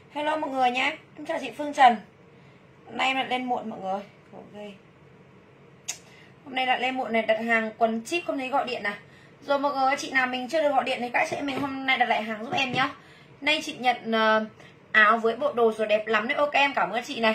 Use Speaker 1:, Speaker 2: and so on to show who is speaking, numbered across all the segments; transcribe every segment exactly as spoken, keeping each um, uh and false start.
Speaker 1: Hello mọi người nhé, em chào chị Phương Trần. Hôm nay em lại lên muộn mọi người. Okay. Hôm nay lại lên muộn này, đặt hàng quần chip không thấy gọi điện à. Rồi mọi người, chị nào mình chưa được gọi điện thì các chị em mình hôm nay đặt lại hàng giúp em nhá. Nay chị nhận uh, áo với bộ đồ rồi đẹp lắm đấy. Ok, em cảm ơn chị này.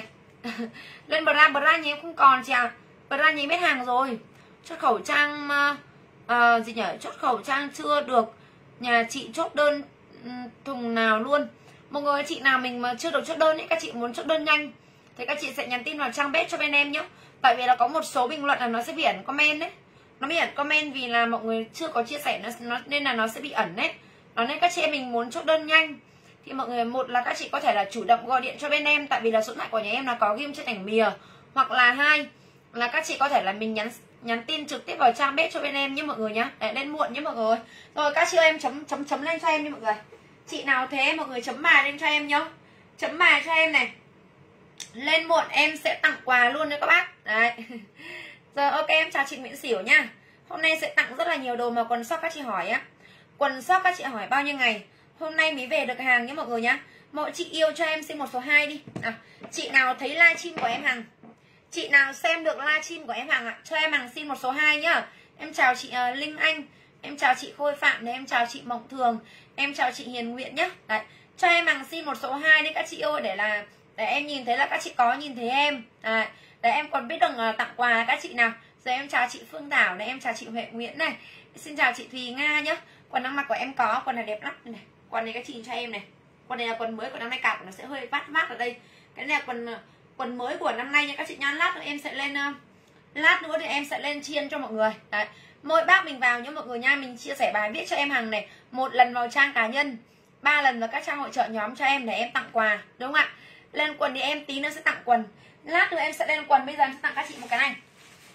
Speaker 1: Lên bra, bra nhé không còn chị ạ. À. Bra nhé hết hàng rồi. Chốt khẩu trang uh, uh, gì nhỉ? Chốt khẩu trang chưa được. Nhà chị chốt đơn um, thùng nào luôn. Mọi người, chị nào mình mà chưa được chốt đơn ấy, các chị muốn chốt đơn nhanh thì các chị sẽ nhắn tin vào trang bếp cho bên em nhé. Tại vì là có một số bình luận là nó sẽ bị ẩn comment đấy. Nó bị ẩn comment vì là mọi người chưa có chia sẻ nó, nó nên là nó sẽ bị ẩn đấy. Nó nên các chị em mình muốn chốt đơn nhanh thì mọi người, một là các chị có thể là chủ động gọi điện cho bên em, tại vì là số điện thoại của nhà em là có ghim trên ảnh bìa, hoặc là hai là các chị có thể là mình nhắn nhắn tin trực tiếp vào trang bếp cho bên em nhé mọi người nhá. Để lên muộn nhé mọi người. Rồi các chị em chấm chấm chấm lên cho em đi mọi người. Chị nào thế mọi người chấm bài lên cho em nhá. Chấm bài cho em này. Lên muộn em sẽ tặng quà luôn đấy các bác. Đấy. Giờ ok, em chào chị Nguyễn Xỉu nha. Hôm nay sẽ tặng rất là nhiều đồ mà quần sóc các chị hỏi á. Quần sóc các chị hỏi bao nhiêu ngày, hôm nay mới về được hàng nhé mọi người nhá. Mọi chị yêu cho em xin một số hai đi. À, chị nào thấy livestream của em Hằng, chị nào xem được livestream của em Hằng ạ, cho em Hằng xin một số hai nhá. Em chào chị uh, Linh Anh, em chào chị Khôi Phạm, em chào chị Mộng Thường, em chào chị Hiền Nguyện nhá. Đấy, cho em Hằng xin một số hai đi các chị ơi, để là để em nhìn thấy là các chị có nhìn thấy em. Đấy, để em còn biết được uh, tặng quà các chị nào. Giờ em chào chị Phương Thảo này, em chào chị Huệ Nguyễn này, xin chào chị Thùy Nga nhá. Quần đang mặc của em có, quần này đẹp lắm này. Quần này các chị cho em này. Quần này là quần mới của năm nay, cạp nó sẽ hơi vát vát ở đây. Cái này là quần quần mới của năm nay nha các chị nha. Lát nữa em sẽ lên uh, lát nữa thì em sẽ lên chiên cho mọi người. Đấy. Mỗi bác mình vào nhá mọi người nha, mình chia sẻ bài viết cho em Hằng này, một lần vào trang cá nhân, ba lần vào các trang hội chợ nhóm cho em để em tặng quà, đúng không ạ? Lên quần thì em tí nữa sẽ tặng quần. Lát nữa em sẽ lên quần, bây giờ em sẽ tặng các chị một cái này.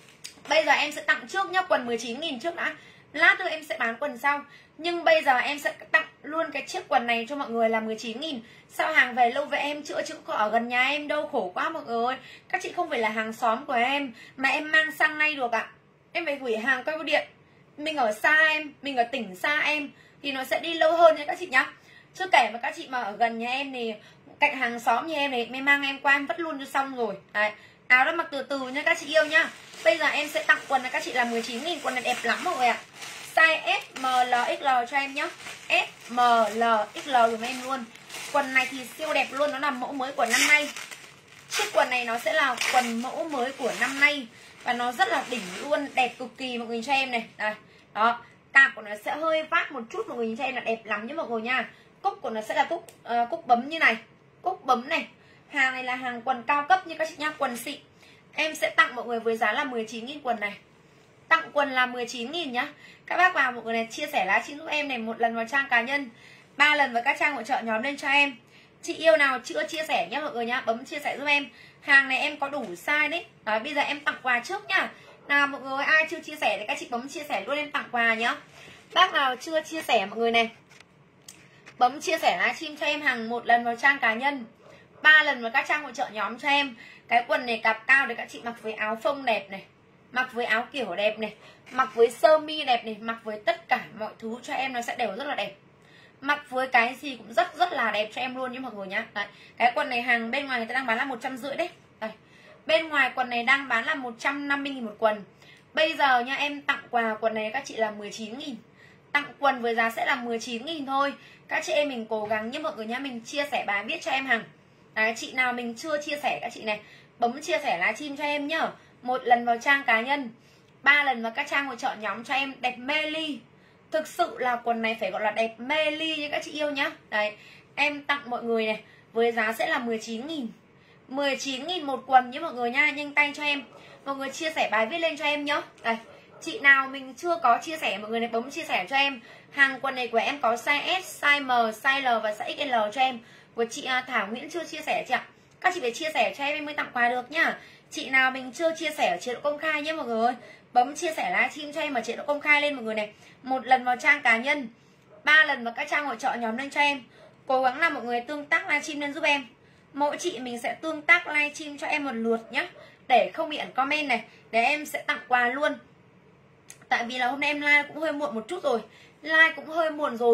Speaker 1: Bây giờ em sẽ tặng trước nhá, quần mười chín nghìn trước đã. Lát nữa em sẽ bán quần sau. Nhưng bây giờ em sẽ tặng luôn cái chiếc quần này cho mọi người là mười chín nghìn. Sao hàng về lâu với em chữa chứ có ở gần nhà em đâu, khổ quá mọi người. Các chị không phải là hàng xóm của em mà em mang sang ngay được ạ. À. Em phải gửi hàng qua bưu điện. Mình ở xa em, mình ở tỉnh xa em thì nó sẽ đi lâu hơn nha các chị nhá. Chứ kể mà các chị mà ở gần nhà em thì cạnh hàng xóm như em này, mới mang em qua em vất luôn cho xong rồi. Đấy. Áo đó mặc từ từ nha các chị yêu nhá. Bây giờ em sẽ tặng quần này các chị là mười chín nghìn. Quần này đẹp lắm mọi người ạ. Size S, M, L, ích lờ cho em nhá. S, M, L, ích lờ dùm em luôn. Quần này thì siêu đẹp luôn. Nó là mẫu mới của năm nay. Chiếc quần này nó sẽ là quần mẫu mới của năm nay. Và nó rất là đỉnh luôn. Đẹp cực kỳ mọi người cho em này. Đây. Đó. Cạp của nó sẽ hơi vát một chút mọi người cho em là đẹp lắm nhé mọi người nha. Cúc của nó sẽ là cúc, uh, cúc bấm như này. Cúc bấm này. Hàng này là hàng quần cao cấp như các chị nha. Quần xịn. Em sẽ tặng mọi người với giá là mười chín nghìn quần này. Tặng quần là mười chín nghìn nhá. Các bác vào mọi người này chia sẻ livestream giúp em này, một lần vào trang cá nhân, ba lần vào các trang hỗ trợ nhóm lên cho em. Chị yêu nào chưa chia sẻ nhá mọi người nhá, bấm chia sẻ giúp em. Hàng này em có đủ size đấy. Đấy, bây giờ em tặng quà trước nhá. Nào mọi người ai chưa chia sẻ thì các chị bấm chia sẻ luôn, em tặng quà nhá. Bác nào chưa chia sẻ mọi người này, bấm chia sẻ livestream cho em Hằng, một lần vào trang cá nhân, ba lần vào các trang hỗ trợ nhóm cho em. Cái quần này cạp cao để các chị mặc với áo phông đẹp này, mặc với áo kiểu đẹp này, mặc với sơ mi đẹp này, mặc với tất cả mọi thứ cho em nó sẽ đều rất là đẹp. Mặc với cái gì cũng rất rất là đẹp cho em luôn như mọi người nhá. Đấy. Cái quần này hàng bên ngoài người ta đang bán là một trăm rưỡi đấy. Đây. Bên ngoài quần này đang bán là một trăm năm mươi nghìn một quần. Bây giờ nha em tặng quà quần này các chị là mười chín nghìn. Tặng quần với giá sẽ là mười chín nghìn thôi. Các chị em mình cố gắng nhé mọi người nhá, mình chia sẻ bài viết cho em Hằng. Đấy, chị nào mình chưa chia sẻ các chị này, bấm chia sẻ livestream cho em nhá. Một lần vào trang cá nhân, ba lần vào các trang hỗ trợ nhóm cho em. Đẹp mê ly. Thực sự là quần này phải gọi là đẹp mê ly như các chị yêu nhá. Đấy, em tặng mọi người này với giá sẽ là mười chín nghìn. mười chín nghìn một quần nhé mọi người nha, nhanh tay cho em. Mọi người chia sẻ bài viết lên cho em nhá. Đây, chị nào mình chưa có chia sẻ mọi người này bấm chia sẻ cho em. Hàng quần này của em có size S, size M, size L và size ích lờ cho em. Của chị Thảo Nguyễn chưa chia sẻ chị ạ. Các chị phải chia sẻ cho em em mới tặng quà được nhá. Chị nào mình chưa chia sẻ ở chế độ công khai nhé mọi người ơi, bấm chia sẻ livestream cho em ở chế độ công khai lên mọi người này. Một lần vào trang cá nhân, ba lần vào các trang hỗ trợ nhóm lên cho em. Cố gắng là mọi người tương tác livestream lên giúp em. Mỗi chị mình sẽ tương tác livestream cho em một lượt nhá, để không bị ẩn comment này, để em sẽ tặng quà luôn. Tại vì là hôm nay em live cũng hơi muộn một chút rồi, live cũng hơi muộn rồi,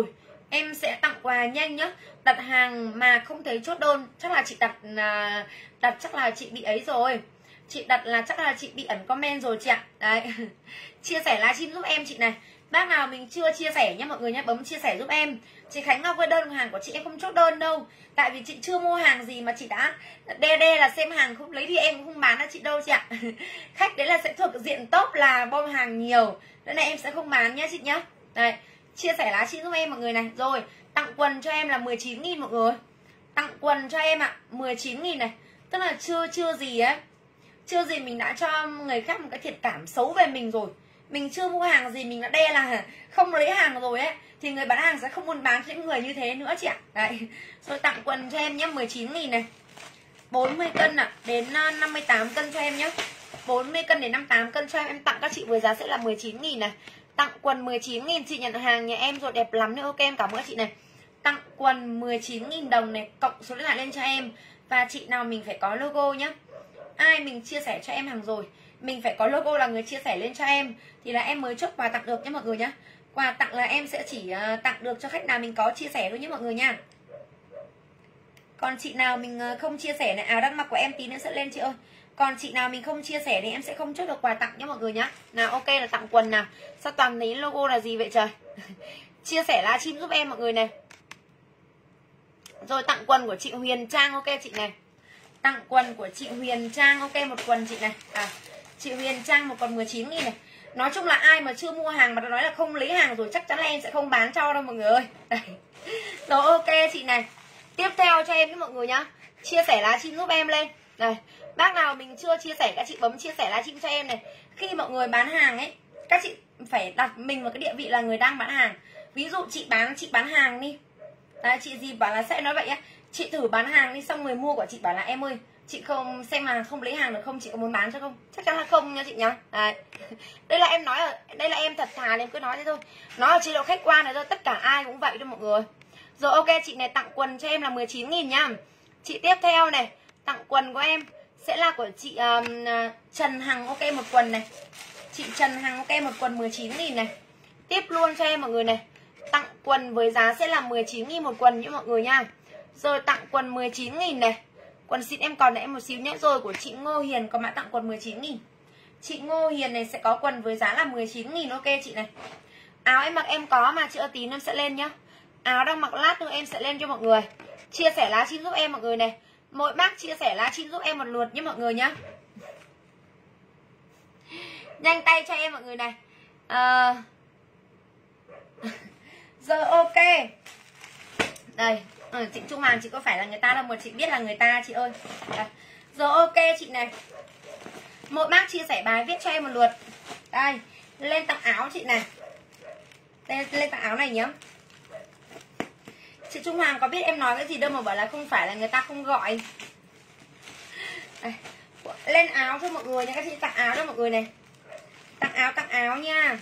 Speaker 1: Em sẽ tặng quà nhanh nhá. Đặt hàng mà không thấy chốt đơn chắc là chị đặt là đặt chắc là chị bị ấy rồi. Chị đặt là chắc là chị bị ẩn comment rồi chị ạ. Đấy. Chia sẻ livestream giúp em chị này. Bác nào mình chưa chia sẻ nhá mọi người nhá, bấm chia sẻ giúp em. Chị Khánh Ngọc ơi, đơn hàng của chị em không chốt đơn đâu. Tại vì chị chưa mua hàng gì mà chị đã đe đe là xem hàng không lấy thì em cũng không bán cho chị đâu chị ạ. Khách đấy là sẽ thuộc diện top là bom hàng nhiều, nên là em sẽ không bán nhá chị nhá. Đây, chia sẻ livestream giúp em mọi người này. Rồi, tặng quần cho em là mười chín nghìn mọi người. Tặng quần cho em ạ, à, mười chín nghìn này. Tức là chưa chưa gì ấy. Chưa gì mình đã cho người khác một cái thiện cảm xấu về mình rồi. Mình chưa mua hàng gì mình đã đe là không lấy hàng rồi ấy, thì người bán hàng sẽ không muốn bán cho những người như thế nữa chị ạ. Đấy. Rồi tặng quần cho em nhé, mười chín nghìn này. bốn mươi cân ạ, à, đến năm mươi tám cân cho em nhé. bốn mươi cân đến năm mươi tám cân cho em. Em tặng các chị với giá sẽ là mười chín nghìn này. Tặng quần mười chín nghìn, chị nhận hàng nhà em rồi, đẹp lắm nữa. Ok, em cảm ơn các chị này. Tặng quần mười chín nghìn đồng này, cộng số điện thoại lên cho em. Và chị nào mình phải có logo nhá. Ai mình chia sẻ cho em hàng rồi, mình phải có logo là người chia sẻ lên cho em thì là em mới chốt quà tặng được nhé mọi người nhá. Quà tặng là em sẽ chỉ uh, tặng được cho khách nào mình có chia sẻ thôi nhé mọi người nha. Còn chị nào mình uh, không chia sẻ này, áo đang mặc của em tí nữa sẽ lên chị ơi. Còn chị nào mình không chia sẻ thì em sẽ không chốt được quà tặng nhé mọi người nhá. Nào ok, là tặng quần nào. Sao toàn lấy logo là gì vậy trời. Chia sẻ livestream giúp em mọi người này. Rồi tặng quần của chị Huyền Trang, ok chị này. Tặng quần của chị Huyền Trang, ok một quần chị này. À, chị Huyền Trang một quần mười chín nghìn này. Nói chung là ai mà chưa mua hàng mà nó nói là không lấy hàng rồi chắc chắn là em sẽ không bán cho đâu mọi người ơi. Đây. Rồi ok chị này. Tiếp theo cho em với mọi người nhá. Chia sẻ livestream giúp em lên. Đây, bác nào mình chưa chia sẻ các chị bấm chia sẻ livestream cho em này. Khi mọi người bán hàng ấy, các chị phải đặt mình vào cái địa vị là người đang bán hàng. Ví dụ chị bán chị bán hàng đi. Đấy, chị gì bảo là sẽ nói vậy á. Chị thử bán hàng đi, xong người mua của chị bảo là em ơi, chị không xem hàng không lấy hàng được không, chị có muốn bán cho không? Chắc chắn là không nha chị nhá. Đấy. Đây là em nói ở đây là em thật thà, em cứ nói thế thôi. Nói ở chế độ khách quan này thôi, tất cả ai cũng vậy thôi mọi người. Rồi ok chị này, tặng quần cho em là mười chín nghìn nhá. Chị tiếp theo này, tặng quần của em sẽ là của chị um, Trần Hằng, ok một quần này. Chị Trần Hằng ok một quần mười chín nghìn này. Tiếp luôn cho em mọi người này. Tặng quần với giá sẽ là mười chín nghìn một quần nhé mọi người nha. Rồi tặng quần mười chín nghìn này. Quần xịn em còn để em một xíu nhé. Rồi của chị Ngô Hiền có mã tặng quần mười chín nghìn. Chị Ngô Hiền này sẽ có quần với giá là mười chín nghìn, ok chị này. Áo em mặc em có mà, chị ơi tí em sẽ lên nhá. Áo đang mặc lát nữa em sẽ lên cho mọi người. Chia sẻ livestream giúp em mọi người này. Mỗi bác chia sẻ livestream giúp em một lượt nhé mọi người nhá. Nhanh tay cho em mọi người này. à... Rồi ok. Đây, ừ, chị Trung Hoàng chị có phải là người ta đâu mà chị biết là người ta chị ơi. Đây. Rồi ok chị này. Mỗi bác chia sẻ bài viết cho em một lượt. Đây, lên tặng áo chị này. Đây, lên tặng áo này nhé. Chị Trung Hoàng có biết em nói cái gì đâu mà bảo là không phải là người ta không gọi. Đây. Lên áo cho mọi người nha, các chị tặng áo cho mọi người này. Tặng áo, tặng áo nha.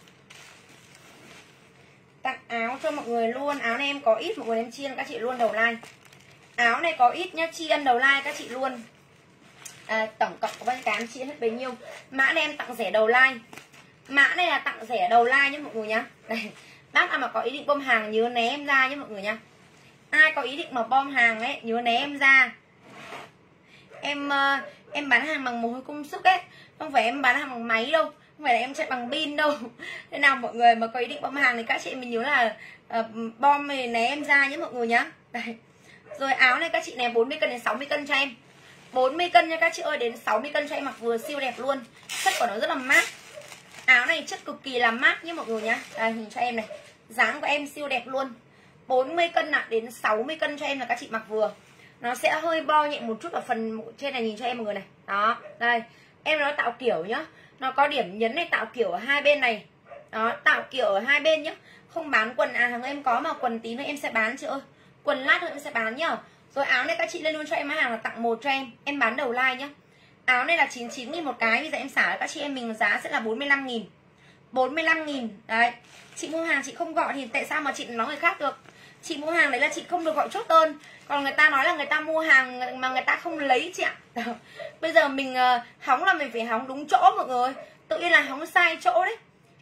Speaker 1: Tặng áo cho mọi người luôn. Áo này em có ít mọi người, em chiên các chị luôn đầu like. Áo này có ít nhá, chi ân đầu like các chị luôn. À, tổng cộng có bao nhiêu cái em chia hết bấy nhiêu. Mã này em tặng rẻ đầu like. Mã này là tặng rẻ đầu like nhé mọi người nhá. Đây, bác nào mà có ý định bom hàng nhớ né em ra nhé mọi người nhá. Ai có ý định mà bom hàng ấy nhớ né em ra. Em uh, em bán hàng bằng mồ hôi công sức ấy, không phải em bán hàng bằng máy đâu, không phải là em chạy bằng pin đâu. Thế nào mọi người mà có ý định bom hàng thì các chị mình nhớ là uh, bom này né em ra nhé mọi người nhá. Đây. Rồi áo này các chị này bốn mươi cân đến sáu mươi cân cho em. bốn mươi cân nha các chị ơi, đến sáu mươi cân cho em mặc vừa siêu đẹp luôn. Chất của nó rất là mát. Áo này chất cực kỳ là mát nhé mọi người nhá. Đây nhìn cho em này. Dáng của em siêu đẹp luôn. bốn mươi cân nặng đến sáu mươi cân cho em là các chị mặc vừa. Nó sẽ hơi bo nhẹ một chút ở phần trên này, nhìn cho em mọi người này. Đó, đây. Em nó tạo kiểu nhá. Nó có điểm nhấn này, tạo kiểu ở hai bên này. Đó, tạo kiểu ở hai bên nhá. Không bán quần à, hàng em có mà quần tí nữa em sẽ bán chị ơi. Quần lát nữa em sẽ bán nhá. Rồi áo này các chị lên luôn cho em hàng là tặng một cho em. Em bán đầu like nhá. Áo này là chín mươi chín nghìn một cái. Bây giờ em xả các chị em mình giá sẽ là bốn mươi lăm nghìn. bốn mươi lăm nghìn. Đấy. Chị mua hàng chị không gọi thì tại sao mà chị nói người khác được. Chị mua hàng đấy là chị không được gọi chốt đơn. Còn người ta nói là người ta mua hàng mà người ta không lấy chị ạ. Bây giờ mình uh, hóng là mình phải hóng đúng chỗ mọi người. Tự nhiên là hóng sai chỗ đấy.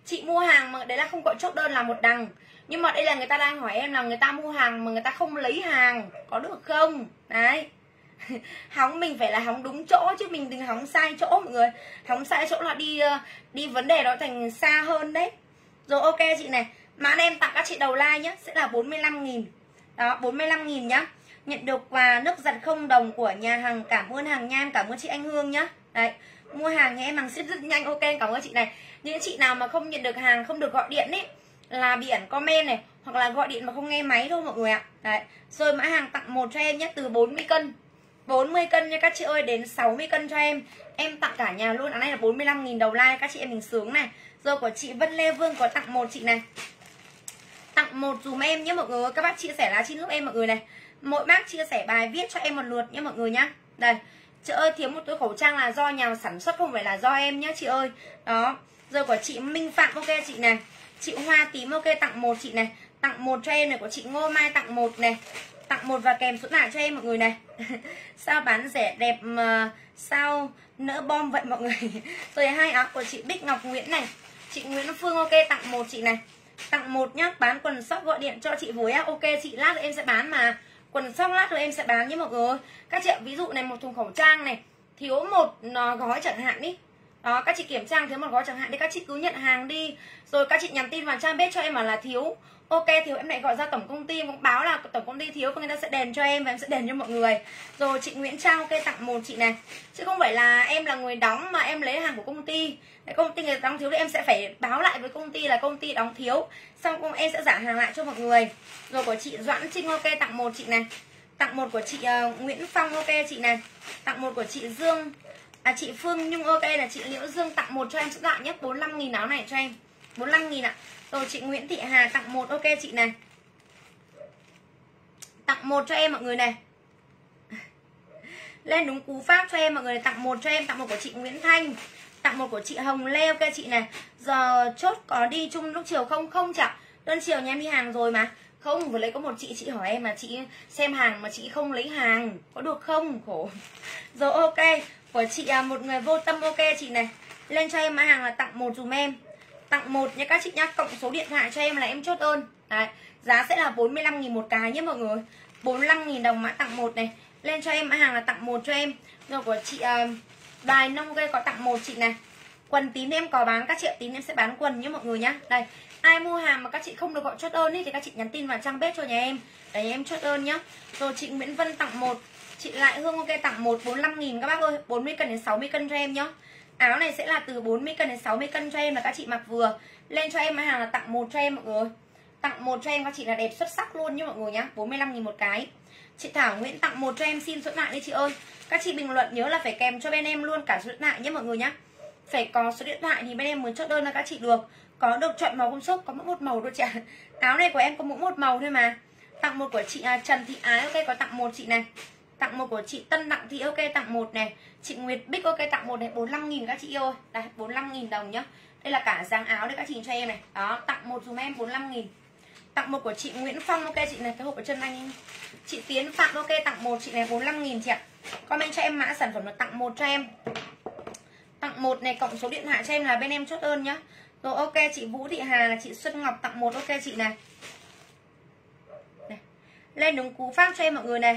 Speaker 1: Chị mua hàng mà đấy là không có chốt đơn là một đằng. Nhưng mà đây là người ta đang hỏi em là người ta mua hàng mà người ta không lấy hàng, có được không? Đấy. Hóng mình phải là hóng đúng chỗ chứ mình đừng hóng sai chỗ mọi người. Hóng sai chỗ là đi đi vấn đề đó thành xa hơn đấy. Rồi ok chị này. Mã em tặng các chị đầu like nhé, sẽ là bốn mươi lăm nghìn. Đó, bốn mươi lăm nghìn nhá. Nhận được quà nước giặt không đồng của nhà hàng. Cảm ơn hàng nha, cảm ơn chị Anh Hương nhá. Đấy, mua hàng nhà em hàng ship rất nhanh. Ok, cảm ơn chị này. Những chị nào mà không nhận được hàng, không được gọi điện ấy, là biển comment này, hoặc là gọi điện mà không nghe máy thôi mọi người ạ. Đấy, rồi mã hàng tặng một cho em nhé, từ bốn mươi cân. bốn mươi cân nha các chị ơi, đến sáu mươi cân cho em. Em tặng cả nhà luôn. Ở đây là bốn mươi lăm nghìn đầu like, các chị em mình sướng này. Rồi của chị Vân Lê Vương có tặng một chị này. Tặng một dùm em nhé mọi người. Các bác chia sẻ lá chi giúp em mọi người này. Mỗi bác chia sẻ bài viết cho em một lượt nhé mọi người nhá. Đây, chị ơi thiếu một túi khẩu trang là do nhà sản xuất, không phải là do em nhé chị ơi. Đó. Rồi của chị Minh Phạm ok chị này. Chị Hoa Tím ok tặng một chị này. Tặng một cho em này. Của chị Ngô Mai tặng một này. Tặng một và kèm số lại cho em mọi người này. Sao bán rẻ đẹp mà sao nỡ bom vậy mọi người. Rồi hai áo của chị Bích Ngọc Nguyễn này. Chị Nguyễn Phương ok tặng một chị này. Tặng một nhá. Bán quần sóc gọi điện cho chị với á. Ok chị, lát nữa em sẽ bán mà. Quần sóc lát nữa em sẽ bán nhé mọi người. Các chị ạ, ví dụ này một thùng khẩu trang này thiếu một gói chẳng hạn đi. Đó, các chị kiểm tra thiếu một gói chẳng hạn đi, các chị cứ nhận hàng đi. Rồi các chị nhắn tin vào trang bếp cho em mà là thiếu. Ok thiếu em lại gọi ra tổng công ty, em cũng báo là tổng công ty thiếu, người ta sẽ đền cho em và em sẽ đền cho mọi người. Rồi chị Nguyễn Trang ok tặng một chị này. Chứ không phải là em là người đóng mà em lấy hàng của công ty. Để công ty người ta đóng thiếu thì em sẽ phải báo lại với công ty là công ty đóng thiếu. Xong em sẽ trả hàng lại cho mọi người. Rồi của chị Doãn Trinh ok tặng một chị này. Tặng một của chị uh, Nguyễn Phong ok chị này. Tặng một của chị Dương À chị Phương Nhung ok là chị Liễu Dương tặng một cho em số lại nhé, bốn mươi lăm nghìn áo này cho em. bốn mươi lăm nghìn ạ. Rồi chị Nguyễn Thị Hà tặng một ok chị này. Tặng một cho em mọi người này. Lên đúng cú pháp cho em mọi người này. Tặng một cho em, tặng một của chị Nguyễn Thanh. Tặng một của chị Hồng Lê ok chị này. Giờ chốt có đi chung lúc chiều không? Không chả. Đơn chiều nhà em đi hàng rồi mà. Không, vừa lấy có một chị chị hỏi em mà chị xem hàng mà chị không lấy hàng, có được không? Khổ. Rồi ok. Của chị à, một người vô tâm ok chị này. Lên cho em mã hàng là tặng một dùm em. Tặng một nha các chị nhá. Cộng số điện thoại cho em là em chốt ơn. Đấy. Giá sẽ là bốn mươi lăm nghìn một cái nhé mọi người. bốn mươi lăm nghìn đồng mã tặng một này. Lên cho em mã hàng là tặng một cho em. Rồi của chị uh, Đài Nông ok có tặng một chị này. Quần tím em có bán, các chị tím em sẽ bán quần nhé mọi người nhá. Đây, ai mua hàng mà các chị không được gọi chốt ơn ý, thì các chị nhắn tin vào trang bếp cho nhà em để nhà em chốt ơn nhá. Rồi chị Nguyễn Vân tặng một. Chị Lại Hương ok tặng một, bốn mươi lăm nghìn các bác ơi. bốn mươi cân đến sáu mươi cân cho em nhá. Áo này sẽ là từ bốn mươi cân đến sáu mươi cân cho em, là các chị mặc vừa. Lên cho em mã hàng là tặng một cho em mọi người. Tặng một cho em các chị là đẹp xuất sắc luôn nhé mọi người nhá. bốn mươi lăm nghìn một cái. Chị Thảo Nguyễn tặng một cho em, xin số điện thoại đi chị ơi. Các chị bình luận nhớ là phải kèm cho bên em luôn cả số điện thoại nhé mọi người nhá. Phải có số điện thoại thì bên em mới chốt đơn là các chị được. Có được chọn màu công suất, có mỗi một màu thôi chị ạ. Áo này của em có mỗi một màu thôi mà. Tặng một của chị Trần Thị Ái ok có tặng một chị này. Tặng một của chị Tân Đặng Thị ok tặng một này. Chị Nguyệt Bích ok tặng một này, bốn mươi lăm nghìn các chị yêu ơi. Đây, bốn mươi lăm nghìn đồng nhá. Đây là cả dáng áo đấy các chị cho em này. Đó, tặng một dùm em bốn mươi lăm nghìn. Tặng một của chị Nguyễn Phong ok chị này, cái hộp ở chân anh. Chị Tiến Phạm ok tặng một chị này, bốn mươi lăm nghìn chị ạ. Comment cho em mã sản phẩm là tặng một cho em. Tặng một này, cộng số điện thoại cho em là bên em chốt ơn nhá. Rồi ok chị Vũ Thị Hà là chị Xuân Ngọc tặng một ok chị này. Này. Lên đúng cú pháp cho em mọi người này.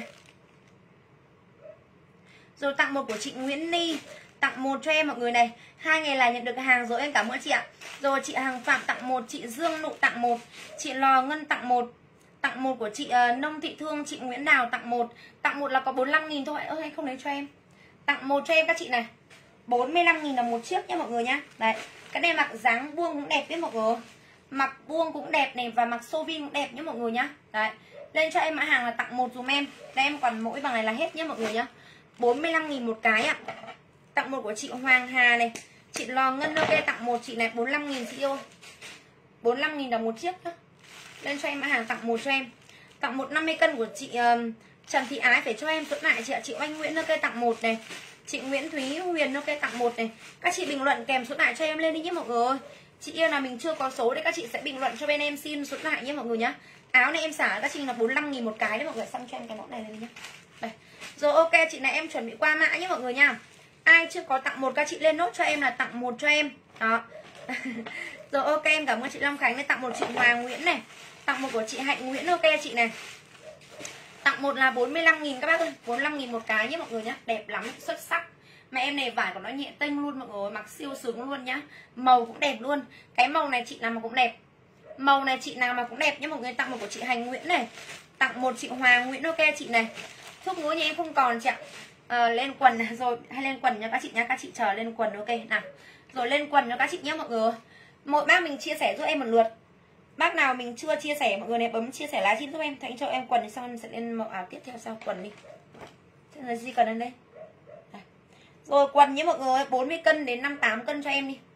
Speaker 1: Rồi tặng một của chị Nguyễn Ly, tặng một cho em mọi người này. Hai ngày là nhận được hàng rồi, em cảm ơn chị ạ. Rồi chị Hằng Phạm tặng một, chị Dương Nụ tặng một, chị Lò Ngân tặng một. Tặng một của chị uh, Nông Thị Thương, chị Nguyễn Đào tặng một. Tặng một là có bốn mươi lăm nghìn thôi. Ơ hay không lấy cho em. Tặng một cho em các chị này. bốn mươi lăm nghìn là một chiếc nha mọi người nhá. Đấy, cái này mặc dáng buông cũng đẹp đấy mọi người. Mặc buông cũng đẹp này và mặc xô vin cũng đẹp nhé mọi người nhá. Đấy, lên cho em mã hàng là tặng một dùm em. Đây em còn mỗi bằng này là hết nhé mọi người nhá. bốn mươi lăm nghìn một cái ạ. Tặng một của chị Hoàng Hà này. Chị Lò Ngân ok tặng một chị này, bốn mươi lăm nghìn chị yêu. bốn mươi lăm nghìn đồng một chiếc nhá. Lên cho em mã hàng tặng một cho em. Tặng một năm mươi cân của chị uh, Trần Thị Ái phải cho em số lại chị ạ. Chị Oanh Nguyễn ok tặng một này. Chị Nguyễn Thúy Huyền ok tặng một này. Các chị bình luận kèm số lại cho em lên đi nhé mọi người ơi. Chị yêu là mình chưa có số đấy, các chị sẽ bình luận cho bên em xin số lại nhé mọi người nhá. Áo này em xả các chị là bốn mươi lăm nghìn một cái đấy mọi người. Xong cho em cái mẫu này lên nhé. Đây. Rồi ok chị này em chuẩn bị qua mã nhé mọi người nha. Ai chưa có tặng một các chị lên nốt cho em là tặng một cho em. Đó. Rồi ok, em cảm ơn chị Long Khánh này, tặng một chị Hoàng Nguyễn này, tặng một của chị Hạnh Nguyễn. Ok chị này. Tặng một là bốn mươi lăm nghìn các bác ơi, bốn mươi lăm nghìn một cái nhé mọi người nhá. Đẹp lắm, xuất sắc. Mà em này vải của nó nhẹ tênh luôn mọi người, mặc siêu sướng luôn nhá. Màu cũng đẹp luôn. Cái màu này chị nào mà cũng đẹp. Màu này chị nào mà cũng đẹp nhé mọi người. Tặng một của chị Hành Nguyễn này, tặng một chị Hoàng Nguyễn. Ok chị này. Thuốc ngứa nhà em không còn chị ạ. À, lên quần này. Rồi hay lên quần cho các chị nhá. Các chị chờ lên quần. Ok nào. Rồi lên quần cho các chị nhé mọi người. Mỗi bác mình chia sẻ giúp em một lượt. Bác nào mình chưa chia sẻ mọi người này bấm chia sẻ livestream giúp em. Thành cho em quần thì xong em sẽ lên màu áo tiếp theo sau quần đi. Thế là gì cần lên đây. Đây. Rồi quần nhé mọi người, bốn mươi cân đến năm mươi tám cân cho em đi.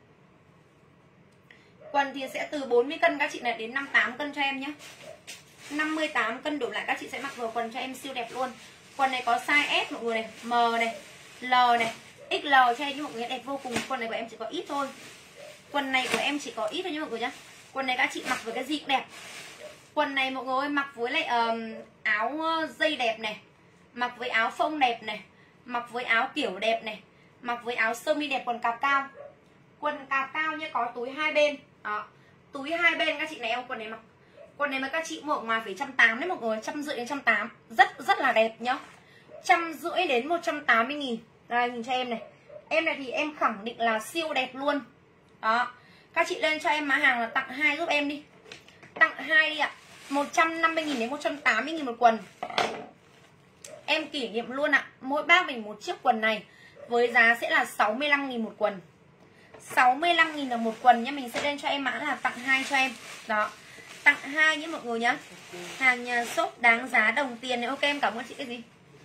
Speaker 1: Quần thì sẽ từ bốn mươi cân các chị này đến năm mươi tám cân cho em nhé. năm mươi tám cân đổ lại các chị sẽ mặc vừa quần cho em siêu đẹp luôn. Quần này có size S mọi người này, M này, L này, ích lờ cho em như mọi người đẹp vô cùng. Quần này của em chỉ có ít thôi. Quần này của em chỉ có ít thôi nhé mọi người nhá. Quần này các chị mặc với cái gì cũng đẹp. Quần này mọi người ơi, mặc với lại um, áo dây đẹp này, mặc với áo phông đẹp này, mặc với áo kiểu đẹp này, mặc với áo sơ mi đẹp. Quần cạp cao, quần cạp cao nhé, có túi hai bên. Đó, túi hai bên các chị này em quần này mặc. Quần này mà các chị mua ở ngoài phải một trăm tám mươi đấy mọi người, trăm rưỡi đến một trăm tám mươi, rất rất là đẹp nhá. Trăm rưỡi đến một trăm tám mươi nghìn. Đây nhìn cho em này. Em này thì em khẳng định là siêu đẹp luôn. Đó. Các chị lên cho em mã hàng là tặng hai giúp em đi. Tặng hai đi ạ. một trăm năm mươi nghìn đến một trăm tám mươi nghìn một quần. Em kỷ niệm luôn ạ. Mỗi bác mình một chiếc quần này với giá sẽ là sáu mươi lăm nghìn một quần. sáu mươi lăm nghìn là một quần nhé. Mình sẽ lên cho em mã là tặng hai cho em. Đó. Tặng hai nhé mọi người nhá. Hàng nhà shop đáng giá đồng tiền này. Ok em cảm ơn chị cái gì.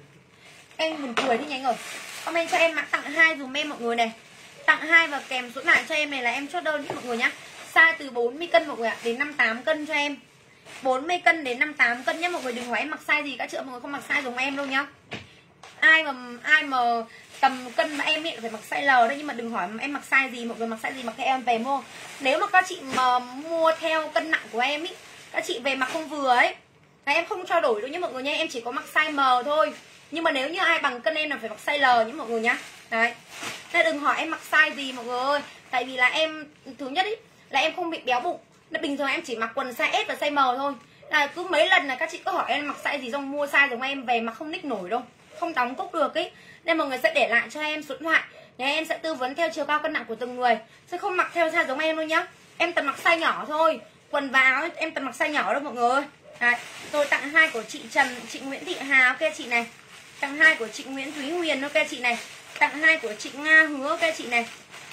Speaker 1: Em buồn cười thế nhanh rồi. Comment cho em mã tặng hai dùm em mọi người này. Tặng hai và kèm số lại cho em này là em chốt đơn nhé mọi người nhá. Size từ bốn mươi cân mọi người ạ, đến năm mươi tám cân cho em. bốn mươi cân đến năm mươi tám cân nhé mọi người. Đừng hỏi em mặc size gì các chị, mọi người không mặc size giống em đâu nhá. Ai mà ai mà tầm cân mà em ấy phải mặc size L đấy, nhưng mà đừng hỏi em mặc size gì, mọi người mặc size gì mặc theo em về mua. Nếu mà các chị mà mua theo cân nặng của em ý, các chị về mặc không vừa ấy, là em không trao đổi đâu nhé mọi người nha. Em chỉ có mặc size M thôi. Nhưng mà nếu như ai bằng cân em là phải mặc size L nhé mọi người nhá. Đấy. Nên đừng hỏi em mặc size gì mọi người ơi. Tại vì là em, thứ nhất ý, là em không bị béo bụng. Nên bình thường em chỉ mặc quần size S và size M thôi. Là cứ mấy lần là các chị cứ hỏi em mặc size gì, xong mua size giống em về mà không nick nổi đâu, không đóng cốc được ấy. Nên mọi người sẽ để lại cho em số điện thoại để em sẽ tư vấn theo chiều cao cân nặng của từng người. Sẽ không mặc theo size giống em đâu nhá. Em toàn mặc size nhỏ thôi. Quần và áo em toàn mặc size nhỏ đâu mọi người ơi. Đấy. Rồi tặng hai của chị Trần, chị Nguyễn Thị Hà. Ok chị này. Tặng hai của chị Nguyễn Thúy Huyền. Ok chị này. Tặng hai của chị Nga Hứa. Ok chị này.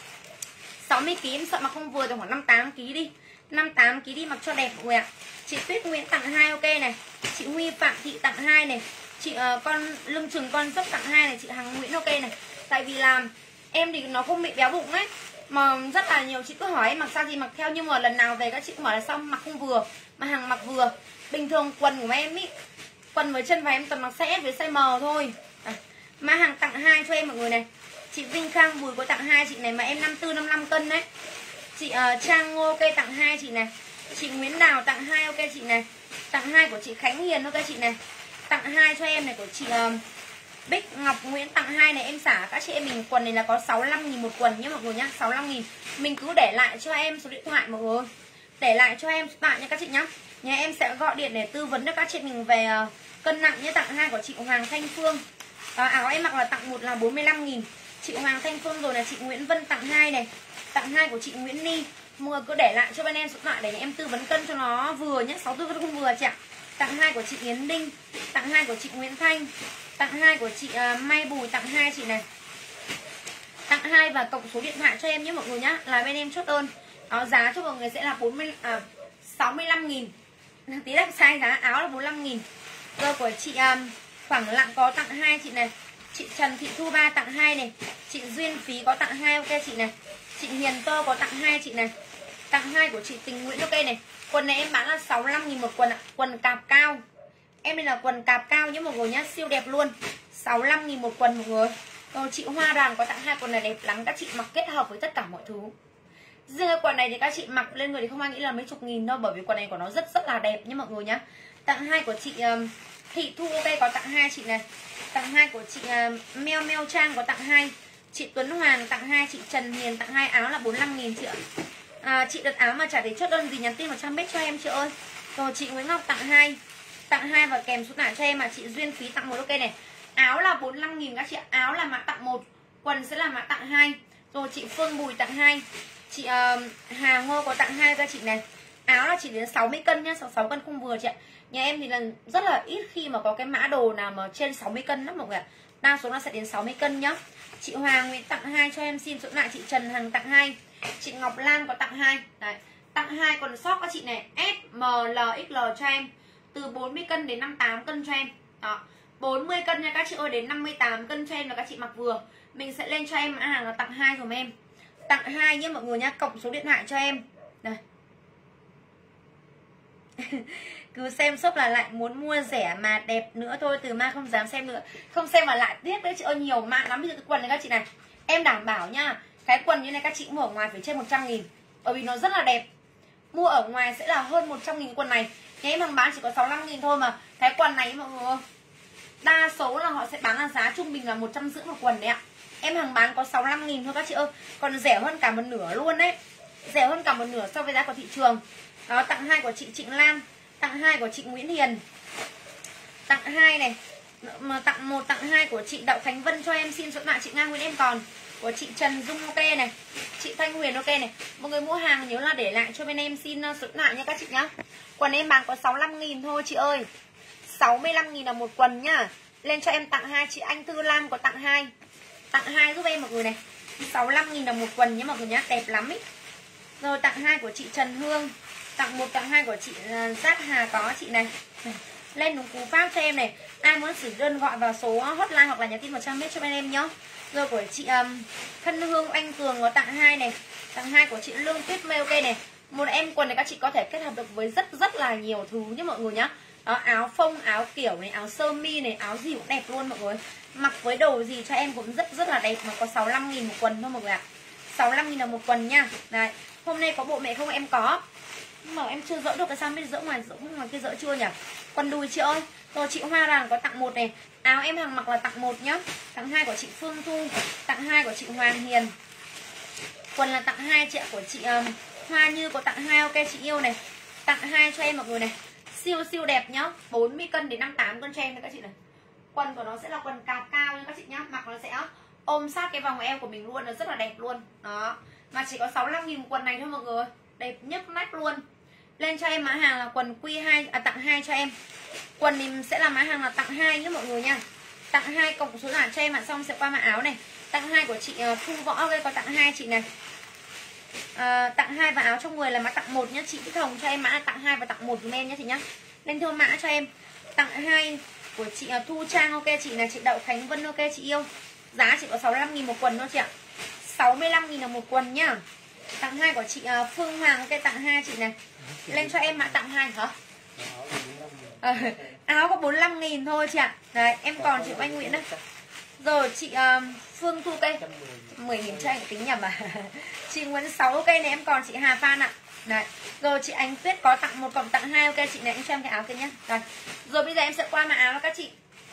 Speaker 1: sáu mươi ki lô gam em sợ mặc không vừa thì khoảng năm mươi tám ki lô gam đi. năm mươi tám ki lô gam đi mặc cho đẹp mọi người ạ. Chị Tuyết Nguyễn tặng hai. Ok này. Chị Huy Phạm Thị tặng hai này. Chị uh, con lưng chừng con dốc tặng hai này. Chị Hằng Nguyễn. Ok này. Tại vì là em thì nó không bị béo bụng ấy, mà rất là nhiều chị cứ hỏi em mặc sao gì mặc theo, nhưng mà lần nào về các chị cũng bảo là xong mặc không vừa, mà Hằng mặc vừa. Bình thường quần của em ý, quần với chân và em toàn mặc size S với size M thôi. À, mà Hằng tặng hai cho em mọi người này. Chị Vinh Khang Bùi có tặng hai chị này, mà em năm mươi tư năm mươi lăm cân đấy. Chị uh, Trang Ngô ok tặng hai chị này. Chị Nguyễn Đào tặng hai. Ok chị này. Tặng hai của chị Khánh Hiền. Ok chị này. Tặng hai cho em này của chị uh, Bích Ngọc Nguyễn tặng hai này. Em xả các chị em mình quần này là có sáu mươi lăm nghìn một quần nhé mọi người nhá. sáu mươi lăm nghìn. Mình cứ để lại cho em số điện thoại mọi người. Để lại cho em số điện thoại nha các chị nhá. Nhà em sẽ gọi điện để tư vấn cho các chị mình về uh, cân nặng nhé. Tặng hai của chị Hoàng Thanh Phương. uh, Áo em mặc là tặng một là bốn mươi lăm nghìn. Chị Hoàng Thanh Phương rồi là chị Nguyễn Vân tặng hai này. Tặng hai của chị Nguyễn Ni. Mọi người cứ để lại cho bên em số điện thoại để em tư vấn cân cho nó vừa nhé. sáu mươi tư cân không vừa chị ạ. Tặng hai của chị Yến Đinh. Tặng hai của chị Nguyễn Thanh. Tặng hai của chị uh, Mai Bùi. Tặng hai chị này. Tặng hai và cộng số điện thoại cho em nhé mọi người nhá. Là bên em chốt đơn. Đó, giá cho mọi người sẽ là bốn mươi, à, sáu mươi lăm nghìn. Tí là sai giá áo là bốn mươi lăm nghìn. Rồi của chị um, Khoảng Lặng có tặng hai chị này. Chị Trần Thị Thu Ba tặng hai này. Chị Duyên Phí có tặng hai. Ok chị này. Chị Hiền Tơ có tặng hai chị này. Tặng hai của chị Tình Nguyễn. Ok này. Quần này em bán là sáu mươi lăm nghìn một quần ạ. Quần cạp cao. Em đây là quần cạp cao nhé mọi người nhá. Siêu đẹp luôn. sáu mươi lăm nghìn một quần mọi người. Rồi chị Hoa Đoàn có tặng hai quần này đẹp lắm. Các chị mặc kết hợp với tất cả mọi thứ. Riêng cái quần này thì các chị mặc lên người thì không ai nghĩ là mấy chục nghìn đâu. Bởi vì quần này của nó rất rất là đẹp nhé mọi người nhá. Tặng hai của chị um, Thị Thu ok có tặng hai chị này. Tặng hai của chị uh, Meo Meo Trang có tặng hai. Chị Tuấn Hoàng tặng hai. Chị Trần Hiền tặng hai. Áo là bốn mươi lăm nghìn chị ạ. à, chị đặt áo mà chả thấy chốt đơn gì nhắn tin vào trang bếp cho em chị ơi. Rồi chị Nguyễn Ngọc tặng hai, tặng hai và kèm số lại cho em. Mà chị Duyên Phí tặng một ok này. Áo là bốn mươi lăm nghìn các chị ạ. Áo là mã tặng một, quần sẽ là mã tặng hai. Rồi chị Phương Bùi tặng hai, chị uh, Hà Ngô có tặng hai các chị này. Áo là chỉ đến sáu mươi cân nhá, sáu mươi sáu cân không vừa chị ạ. Nhà em thì là rất là ít khi mà có cái mã đồ nào mà trên sáu mươi cân lắm mọi người ạ. Đa số nó sẽ đến sáu mươi cân nhá. Chị Hoàng Nguyễn tặng hai cho em, xin số lại. Chị Trần Hằng tặng hai, chị Ngọc Lan có tặng hai. Đấy, tặng hai còn shop các chị này S, M, L, X L cho em. Từ bốn mươi cân đến năm mươi tám cân cho em. Đó, bốn mươi cân nha các chị ơi, đến năm mươi tám cân cho em là các chị mặc vừa. Mình sẽ lên cho em mã hàng là tặng hai dùm em. Tặng hai nhé mọi người nha, cộng số điện thoại cho em. Đây. Cứ xem shop là lại muốn mua rẻ mà đẹp nữa thôi, từ mai không dám xem nữa. Không xem mà lại tiếc đấy chị ơi, nhiều mạng lắm. Ví dụ cái quần này các chị này, em đảm bảo nha, cái quần như này các chị mua ở ngoài phải trên một trăm nghìn, bởi vì nó rất là đẹp. Mua ở ngoài sẽ là hơn một trăm nghìn quần này. Nhà em hàng bán chỉ có sáu mươi lăm nghìn thôi mà. Cái quần này mọi người, đa số là họ sẽ bán là giá trung bình là một trăm rưỡi một quần đấy ạ. Em hàng bán có sáu mươi lăm nghìn thôi các chị ơi. Còn rẻ hơn cả một nửa luôn đấy. Rẻ hơn cả một nửa so với giá của thị trường. Đó, tặng hai của chị Trịnh Lan, tặng hai của chị Nguyễn Hiền, tặng hai này, mà tặng một tặng hai của chị Đậu Khánh Vân cho em, xin số mạng. Chị Nga Nguyễn em còn, của chị Trần Dung ok này, chị Thanh Huyền ok này. Mọi người mua hàng nhớ là để lại cho bên em xin số mạng nha các chị nhá. Quần em bán có sáu mươi lăm nghìn thôi chị ơi, sáu mươi lăm nghìn là một quần nhá. Lên cho em tặng hai. Chị Anh Thư Lam có tặng hai, tặng hai giúp em mọi người này, sáu mươi lăm nghìn là một quần nhé mọi người nhá, đẹp lắm ý. Rồi tặng hai của chị Trần Hương, tặng một tặng hai của chị Giác Hà có chị này. này. Lên đúng cú pháp cho em này. Ai muốn sử đơn gọi vào số hotline hoặc là nhắn tin vào trang bếp cho bên em nhá. Rồi của chị um, Thân Hương Anh Cường có tặng hai này, tặng hai của chị Lương Tuyết Mê ok này. Một em quần này các chị có thể kết hợp được với rất rất là nhiều thứ nhé mọi người nhá. Đó, áo phông, áo kiểu này, áo sơ mi này, áo gì cũng đẹp luôn mọi người. Mặc với đồ gì cho em cũng rất rất là đẹp, mà có sáu mươi lăm nghìn một quần thôi mọi người ạ. sáu mươi lăm nghìn là một quần nha. Đấy, hôm nay có bộ mẹ không em có. Nhưng mà em chưa dỡ được, cái sao biết dỡ ngoài, dỡ ngoài kia dỡ chưa nhỉ? Quần đùi chị ơi. Rồi chị Hoa Đàn có tặng một này. Áo em hàng mặc là tặng một nhá. Tặng hai của chị Phương Thu, tặng hai của chị Hoàng Hiền. Quần là tặng hai chị ạ. Của chị um, Hoa Như có tặng hai ok chị yêu này. Tặng hai cho em mọi người này. Siêu siêu đẹp nhá. bốn mươi cân đến năm mươi tám cân cho em này các chị này. Quần của nó sẽ là quần cạp cao nha các chị nhá. Mặc nó sẽ ôm sát cái vòng eo của mình luôn, nó rất là đẹp luôn. Đó. Mà chỉ có sáu mươi lăm nghìn quần này thôi mọi người. Đẹp nhức nách luôn. Lên cho em mã hàng là quần quy hai, à, tặng hai cho em. Quần thì sẽ là mã hàng là tặng hai nhé mọi người nha. Tặng hai cộng số lại cho em ạ, xong sẽ qua mã áo này. Tặng hai của chị uh, Thu Võ đây có tặng hai chị này. Uh, tặng hai và áo trong người là mã tặng một nhá. Chị Bích Hồng cho em mã là tặng hai và tặng một dùm em nhé chị nhá. Lên thưa mã cho em. Tặng hai của chị uh, Thu Trang ok chị này, chị Đậu Khánh Vân ok chị yêu. Giá chỉ có sáu mươi lăm nghìn một quần thôi chị ạ. sáu mươi lăm nghìn là một quần nhá. Tặng hai của chị uh, Phương Hoàng ok, tặng hai chị này. Lên cho em mã tặng hai hả? À, áo có bốn mươi lăm nghìn thôi chị ạ. Đấy, em còn chị Anh Nguyễn đấy. Rồi chị uh, Phương Thu cây mười nghìn cho anh tính nhầm à. Chị Nguyễn Sáu ok này, em còn chị Hà Phan ạ. Đấy. Rồi chị Ánh Tuyết có tặng một cộng tặng hai ok chị này, em cho em cái áo kia nhá. Rồi. Rồi bây giờ em sẽ qua mã áo các chị.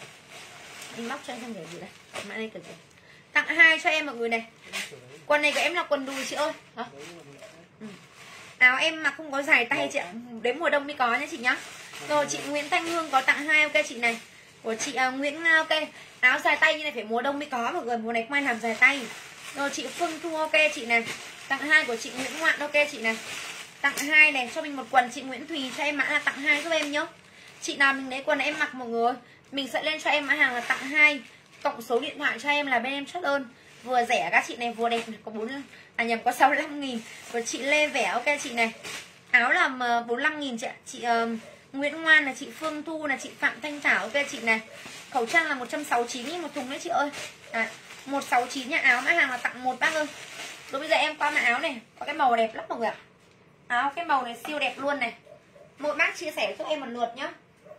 Speaker 1: Em móc cho em xem để gì đây. Mã đây cần gì. Tặng hai cho em mọi người này. Quần này của em là quần đùi chị ơi. Hả? Ừ. Áo em mà không có dài tay chị ạ. Đến mùa đông mới có nhá chị nhá. Rồi chị Nguyễn Thanh Hương có tặng hai ok chị này. Của chị uh, Nguyễn ok. Áo dài tay như này phải mùa đông mới có mọi người, mùa này không ai làm dài tay. Rồi chị Phương Thu ok chị này. Tặng hai của chị Nguyễn Ngoạn ok chị này. Tặng hai này cho mình một quần. Chị Nguyễn Thùy cho em mã là tặng hai giúp em nhá. Chị nào mình lấy quần em mặc mọi người, mình sẽ lên cho em mã hàng là tặng hai cộng số điện thoại cho em là bên em chốt đơn. Vừa rẻ các chị này, vừa đẹp này, có bốn à nhầm có sáu mươi lăm nghìn. Của chị Lê Vẻ ok chị này. Áo là bốn mươi lăm nghìn chị ạ. Chị uh, Nguyễn Ngoan là chị Phương Thu là chị Phạm Thanh Thảo ok chị này. Khẩu trang là một trăm sáu mươi chín nghìn một thùng đấy chị ơi. À, một trăm sáu mươi chín nha. Áo mã hàng là tặng một bác ơi. Rồi bây giờ em qua mã áo này, có cái màu đẹp lắm mọi người ạ. Áo cái màu này siêu đẹp luôn này. Một bác chia sẻ giúp em một lượt nhá.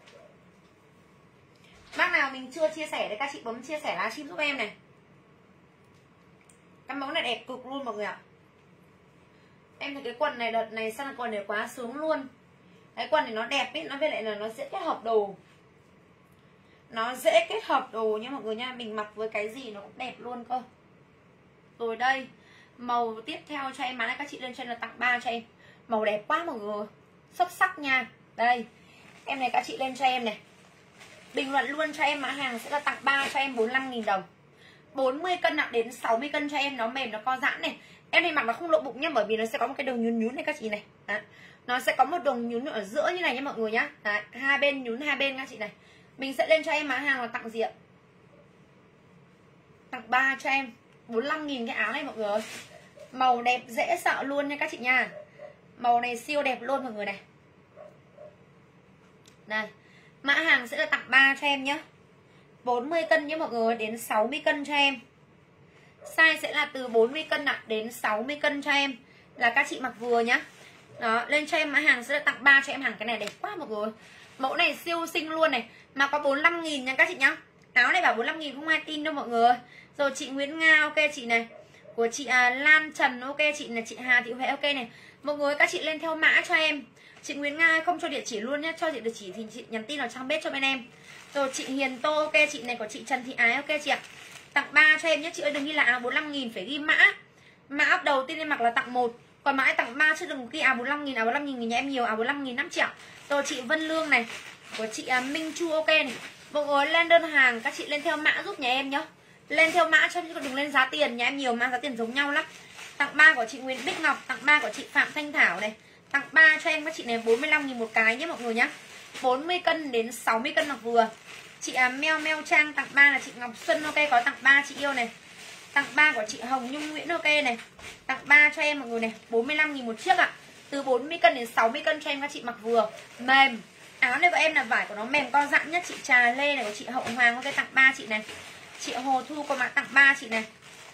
Speaker 1: Bác nào mình chưa chia sẻ thì các chị bấm chia sẻ livestream giúp em này. Cái mẫu này đẹp cực luôn mọi người ạ. Em thấy cái quần này đợt này sang quần này quá sướng luôn. Cái quần này nó đẹp ấy, nó với lại là nó dễ kết hợp đồ. Nó dễ kết hợp đồ nha mọi người nha. Mình mặc với cái gì nó cũng đẹp luôn cơ. Rồi đây, Màu tiếp theo cho em mã này các chị lên trên là tặng ba cho em. Màu đẹp quá mọi người, xuất sắc nha. Đây em này các chị lên cho em này, bình luận luôn cho em mã hàng sẽ là tặng ba cho em bốn mươi lăm nghìn đồng. Bốn mươi cân nặng đến sáu mươi cân cho em, nó mềm nó co giãn này. Em này mặc nó không lộ bụng nhá, bởi vì nó sẽ có một cái đường nhún nhún này các chị này. Đấy. Nó sẽ có một đường nhún ở giữa như này nha mọi người nhá. Đấy. Hai bên nhún hai bên các chị này. Mình sẽ lên cho em mã hàng là tặng gì ạ? Tặng ba cho em bốn mươi lăm nghìn cái áo này mọi người ơi. Màu đẹp dễ sợ luôn nha các chị nha. Màu này siêu đẹp luôn mọi người này. Đây, mã hàng sẽ là tặng ba cho em nhé. bốn mươi cân nhé mọi người, đến sáu mươi cân cho em. Size sẽ là từ bốn mươi cân nặng đến sáu mươi cân cho em, là các chị mặc vừa nhá. Đó, lên cho em mã hàng sẽ là tặng ba cho em hàng. Cái này đẹp quá mọi người. Mẫu này siêu xinh luôn này, mà có bốn mươi lăm nghìn nha các chị nhá. Áo này bảo bốn mươi lăm nghìn không ai tin đâu mọi người. Rồi chị Nguyễn Nga ok chị này. Của chị à, Lan Trần ok chị này, chị Hà Thị Huệ ok này. Mọi người các chị lên theo mã cho em. Chị Nguyễn Nga không cho địa chỉ luôn nhé, cho chị địa chỉ thì chị nhắn tin vào trang bếp cho bên em. Rồi chị Hiền Tô ok chị này, của chị Trần Thị Ái ok chị ạ. Tặng ba cho em nhé chị ơi, đừng ghi là áo bốn mươi lăm nghìn, phải ghi mã. Mã đầu tiên em mặc là tặng một, còn mã tặng ba chứ đừng ghi áo bốn mươi lăm nghìn. Áo bốn mươi lăm nghìn nhà em nhiều, áo bốn mươi lăm nghìn năm triệu. Rồi chị Vân Lương này, của chị à, Minh Chu ok này. Mọi người lên đơn hàng các chị lên theo mã giúp nhà em nhá. Lên theo mã cho chứ đừng lên giá tiền, nhà em nhiều mã giá tiền giống nhau lắm. Tặng ba của chị Nguyễn Bích Ngọc, tặng ba của chị Phạm Thanh Thảo này. Tặng ba cho em các chị này bốn mươi lăm nghìn một cái nhé mọi người nhá. bốn mươi cân đến sáu mươi cân mặc vừa. Chị à, Meo Meo Trang tặng ba là chị Ngọc Xuân ok, có tặng ba chị yêu này. Tặng ba của chị Hồng Nhung Nguyễn ok này. Tặng ba cho em mọi người này, bốn mươi lăm nghìn một chiếc ạ. À. Từ bốn mươi cân đến sáu mươi cân cho em các chị mặc vừa, mềm. Áo này của em là vải của nó mềm co giãn nhất. Chị Trà Lê này của chị Hậu Hoàng ok, tặng ba chị này. Chị Hồ Thu có mã tặng ba chị này.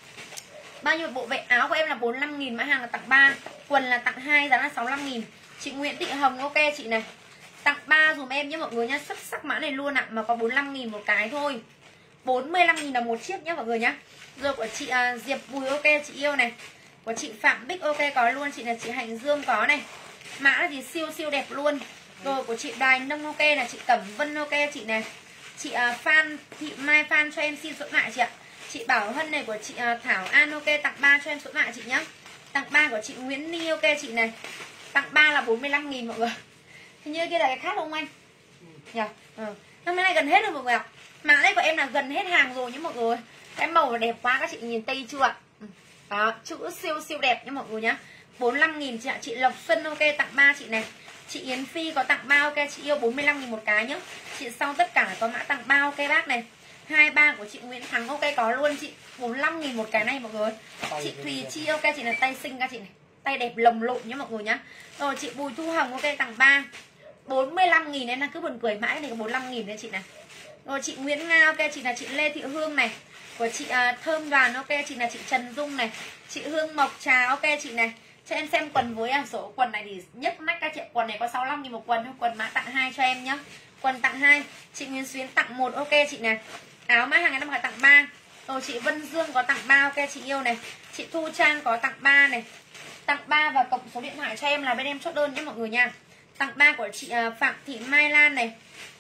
Speaker 1: Bao nhiêu bộ vệ áo của em là bốn mươi lăm nghìn, mã hàng là tặng ba, quần là tặng hai, giá là sáu mươi lăm nghìn. Chị Nguyễn Thị Hồng ok chị này. Tặng ba dùm em nhé mọi người nhá, xuất sắc mã này luôn ạ, à, mà có bốn mươi lăm nghìn một cái thôi. bốn mươi lăm nghìn đồng một chiếc nhé mọi người nhá. Rồi của chị uh, Diệp Bùi ok chị yêu này. Của chị Phạm Bích ok có luôn chị này, chị Hạnh Dương có này. Mã thì siêu siêu đẹp luôn. Rồi của chị Đài Nông ok là chị Cẩm Vân ok chị này. Chị uh, Phan Thị Mai Phan cho em xin số lại chị ạ. Chị Bảo Hân này của chị uh, Thảo An ok, tặng ba cho em số lại chị nhá. Tặng ba của chị Nguyễn Ni ok chị này. Tặng ba là bốn mươi lăm nghìn mọi người. Hình như kia là cái khác không anh? Nhỉ? Ừ. Năm nay gần hết rồi mọi người ạ. Mã này của em là gần hết hàng rồi nhé mọi người. Cái màu đẹp quá, các chị nhìn tây chưa ạ? Đó, chữ siêu siêu đẹp nhé mọi người nhá. bốn mươi lăm nghìn chị ạ. Chị Lộc Xuân ok, tặng ba chị này. Chị Yến Phi có tặng ba ok chị yêu, bốn mươi lăm nghìn một cái nhá. Chị sau tất cả có mã tặng ba ok bác này. hai ba của chị Nguyễn Thắng ok có luôn chị, bốn mươi lăm nghìn một cái này mọi người. Chị Thùy Chi ok chị này, tay xinh các chị này. Tay đẹp lồng lộn nhé mọi người nhá. Rồi chị Bùi Thu Hồng ok tặng ba, bốn mươi lăm nghìn em đang cứ buồn cười mãi này, có bốn mươi lăm nghìn đấy chị này. Rồi chị Nguyễn Nga ok chị là chị Lê Thị Hương này. Của chị uh, Thơm Đoàn ok chị là chị Trần Dung này. Chị Hương Mộc Trà ok chị này. Cho em xem quần với à, số quần này thì nhấc nách các chị. Quần này có sáu mươi lăm nghìn một quần thôi, quần mã tặng hai cho em nhá. Quần tặng hai. Chị Nguyễn Xuyến tặng một ok chị này. Áo mã hàng ngày năm phải tặng ba. Rồi chị Vân Dương có tặng ba ok chị yêu này. Chị Thu Trang có tặng ba này. Tặng ba và cộng số điện thoại cho em là bên em chốt đơn nhé mọi người nha. Tặng ba của chị uh, Phạm Thị Mai Lan này.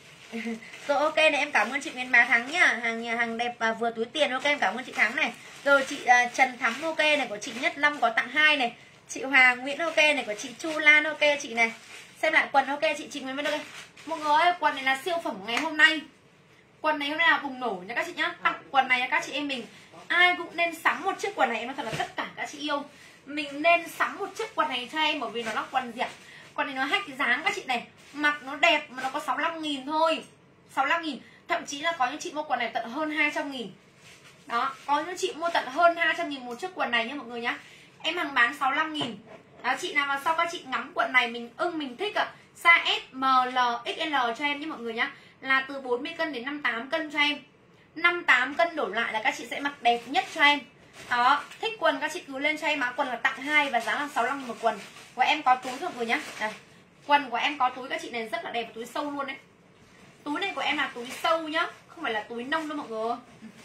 Speaker 1: Rồi ok này, em cảm ơn chị Nguyễn Bá Thắng nhá. Hàng nhà hàng đẹp và vừa túi tiền ok, em cảm ơn chị Thắng này. Rồi chị uh, Trần Thắm ok này, của chị Nhất Lâm có tặng hai này. Chị Hoàng Nguyễn ok này, của chị Chu Lan ok chị này. Xem lại quần ok chị chị Nguyễn Văn ok. Mọi người ơi, quần này là siêu phẩm ngày hôm nay. Quần này hôm nay là bùng nổ nha các chị nhá. Tặng quần này nha các chị em mình. Ai cũng nên sắm một chiếc quần này, em nói thật là tất cả các chị yêu. Mình nên sắm một chiếc quần này cho em, bởi vì nó là quần gì ạ? Quần này nó hack cái dáng các chị này. Mặc nó đẹp mà nó có sáu mươi lăm nghìn thôi. sáu mươi lăm nghìn. Thậm chí là có những chị mua quần này tận hơn hai trăm nghìn. Đó, có những chị mua tận hơn hai trăm nghìn một chiếc quần này nha mọi người nhá. Em hàng bán sáu mươi lăm nghìn. Đó, chị nào mà sau các chị ngắm quần này mình ưng mình thích ạ, size S, M, L, ích lờ cho em nhé mọi người nhá. Là từ bốn mươi cân đến năm mươi tám cân cho em. năm mươi tám cân đổ lại là các chị sẽ mặc đẹp nhất cho em. Đó, thích quần các chị cứ lên cho em mã quần là tặng hai và giá là sáu mươi lăm nghìn một quần. Của em có túi rồi mọi người nhá. Đây. Quần của em có túi các chị này rất là đẹp, túi sâu luôn đấy. Túi này của em là túi sâu nhá, không phải là túi nông đâu mọi người.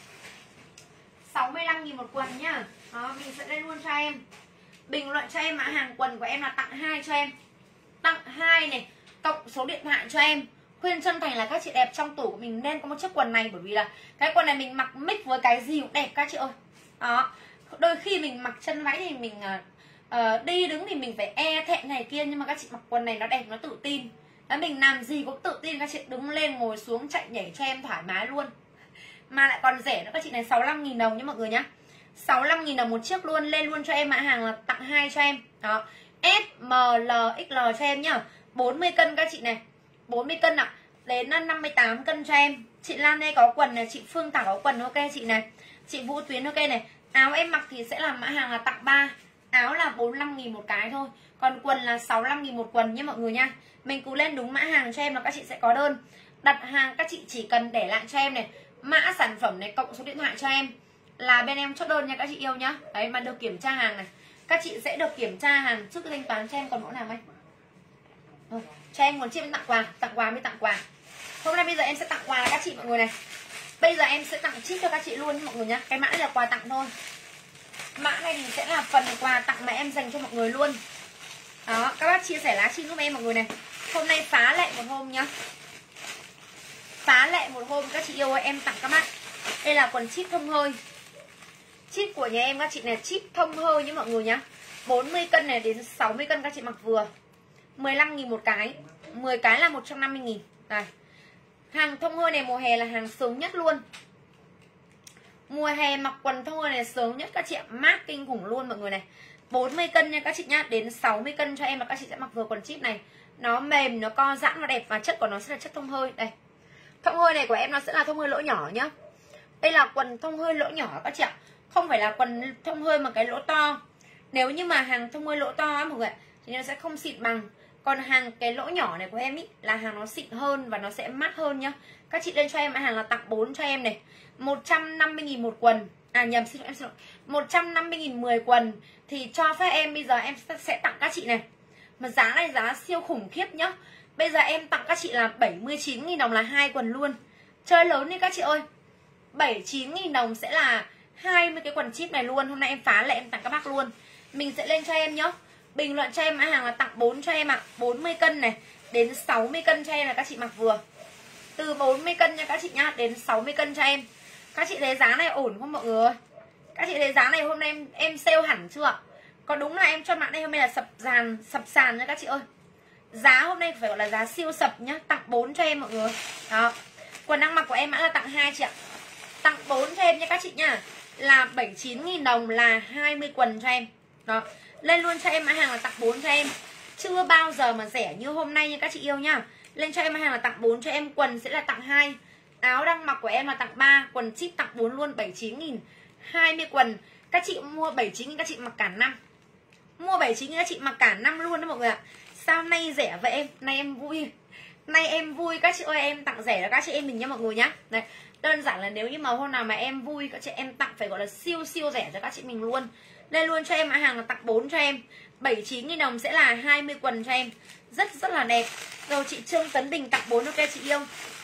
Speaker 1: sáu mươi lăm nghìn một quần nhá. Đó, mình sẽ lên luôn cho em. Bình luận cho em mã hàng quần của em là tặng hai cho em. Tặng hai này, cộng số điện thoại cho em. Khuyên chân thành là các chị đẹp trong tủ của mình nên có một chiếc quần này, bởi vì là cái quần này mình mặc mix với cái gì cũng đẹp các chị ơi. Đó, đôi khi khi mình mặc chân váy thì mình uh, đi đứng thì mình phải e thẹn này kia, nhưng mà các chị mặc quần này nó đẹp, nó tự tin. Đấy, mình làm gì cũng tự tin, các chị đứng lên ngồi xuống chạy nhảy cho em thoải mái luôn. Mà lại còn rẻ nữa các chị này, sáu mươi lăm nghìn đồng nhá mọi người nhá. sáu mươi lăm nghìn đồng một chiếc luôn. Lên luôn cho em mã hàng là tặng hai cho em. Đó, S, M, L, ích lờ cho em nhá. bốn mươi cân các chị này, bốn mươi cân ạ. À. Đến năm mươi tám cân cho em. Chị Lan đây có quần này, chị Phương Thảo có quần ok chị này. Chị Vũ Tuyến ok này. Áo em mặc thì sẽ là mã hàng là tặng ba. Áo là bốn mươi lăm nghìn một cái thôi. Còn quần là sáu mươi lăm nghìn một quần nhé mọi người nha. Mình cứ lên đúng mã hàng cho em là các chị sẽ có đơn. Đặt hàng các chị chỉ cần để lại cho em này mã sản phẩm này cộng số điện thoại cho em là bên em chốt đơn nha các chị yêu nhá. Đấy, mà được kiểm tra hàng này, các chị sẽ được kiểm tra hàng trước khi thanh toán cho em. Còn mẫu nào anh? Ừ, cho em muốn chip tặng quà, tặng quà mới tặng quà. Hôm nay bây giờ em sẽ tặng quà các chị mọi người này. Bây giờ em sẽ tặng chip cho các chị luôn mọi người nhá. Cái mã này là quà tặng thôi. Mã này thì sẽ là phần quà tặng mà em dành cho mọi người luôn. Đó, các bác chia sẻ lá chim giúp em mọi người này. Hôm nay phá lệ một hôm nhá. Phá lệ một hôm các chị yêu ơi, em tặng các bác. Đây là quần chip thông hơi. Chip của nhà em các chị này, chip thông hơi nhé mọi người nhá. bốn mươi cân này đến sáu mươi cân các chị mặc vừa. mười lăm nghìn một cái, mười cái là một trăm năm mươi nghìn. Đây. Hàng thông hơi này mùa hè là hàng sướng nhất luôn. Mùa hè mặc quần thông hơi này sướng nhất các chị ạ, mát kinh khủng luôn mọi người này. bốn mươi cân nha các chị nhá, đến sáu mươi cân cho em là các chị sẽ mặc vừa quần chip này. Nó mềm, nó co giãn, nó đẹp và chất của nó sẽ là chất thông hơi. Đây. Thông hơi này của em nó sẽ là thông hơi lỗ nhỏ nhá. Đây là quần thông hơi lỗ nhỏ các chị ạ. Không phải là quần thông hơi mà cái lỗ to. Nếu như mà hàng thông hơi lỗ to á mọi người, thì nó sẽ không xịn bằng. Còn hàng cái lỗ nhỏ này của em ý là hàng nó xịn hơn và nó sẽ mát hơn nhá. Các chị lên cho em hàng là tặng bốn cho em này. một trăm năm mươi nghìn một quần. À nhầm xin lỗi em xin lỗi. một trăm năm mươi nghìn mười quần thì cho phép em bây giờ em sẽ tặng các chị này. Mà giá này giá siêu khủng khiếp nhá. Bây giờ em tặng các chị là bảy mươi chín nghìn đồng là hai quần luôn. Chơi lớn đi các chị ơi. bảy mươi chín nghìn đồng sẽ là hai mươi cái quần chip này luôn. Hôm nay em phá lệ em tặng các bác luôn. Mình sẽ lên cho em nhá. Bình luận cho em mã hàng là tặng bốn cho em ạ. À. bốn mươi cân này đến sáu mươi cân cho em là các chị mặc vừa. Từ bốn mươi cân nha các chị nhá, đến sáu mươi cân cho em. Các chị thấy giá này ổn không mọi người? Các chị thấy giá này hôm nay em em sale hẳn chưa? Có đúng là em cho mã này hôm nay là sập sàn, sập sàn nha các chị ơi. Giá hôm nay phải gọi là giá siêu sập nhá, tặng bốn cho em mọi người. Đó. Quần đang mặc của em mã là tặng hai chị ạ. Tặng bốn cho em nha các chị nhá. Là bảy mươi chín nghìn đồng là hai mươi quần cho em. Đó. Lên luôn cho em mã hàng là tặng bốn cho em. Chưa bao giờ mà rẻ như hôm nay nha các chị yêu nhá. Lên cho em mã hàng là tặng bốn cho em, quần sẽ là tặng hai. Áo đang mặc của em là tặng ba, quần chip tặng bốn luôn, bảy mươi chín nghìn. hai mươi quần. Các chị mua bảy mươi chín nghìn các chị mặc cả năm. Mua bảy mươi chín nghìn các chị mặc cả năm luôn đó mọi người ạ. Sao nay rẻ vậy em? Nay em vui. Nay em vui các chị ơi, em tặng rẻ cho các chị em mình nha mọi người nhá. Đấy. Đơn giản là nếu như mà hôm nào mà em vui các chị em tặng phải gọi là siêu siêu rẻ cho các chị mình luôn. Lên luôn cho em mã hàng là tặng bốn cho em. bảy mươi chín nghìn đồng sẽ là hai mươi quần cho em. Rất rất là đẹp. Rồi chị Trương Tấn Bình tặng bốn ok chị yêu.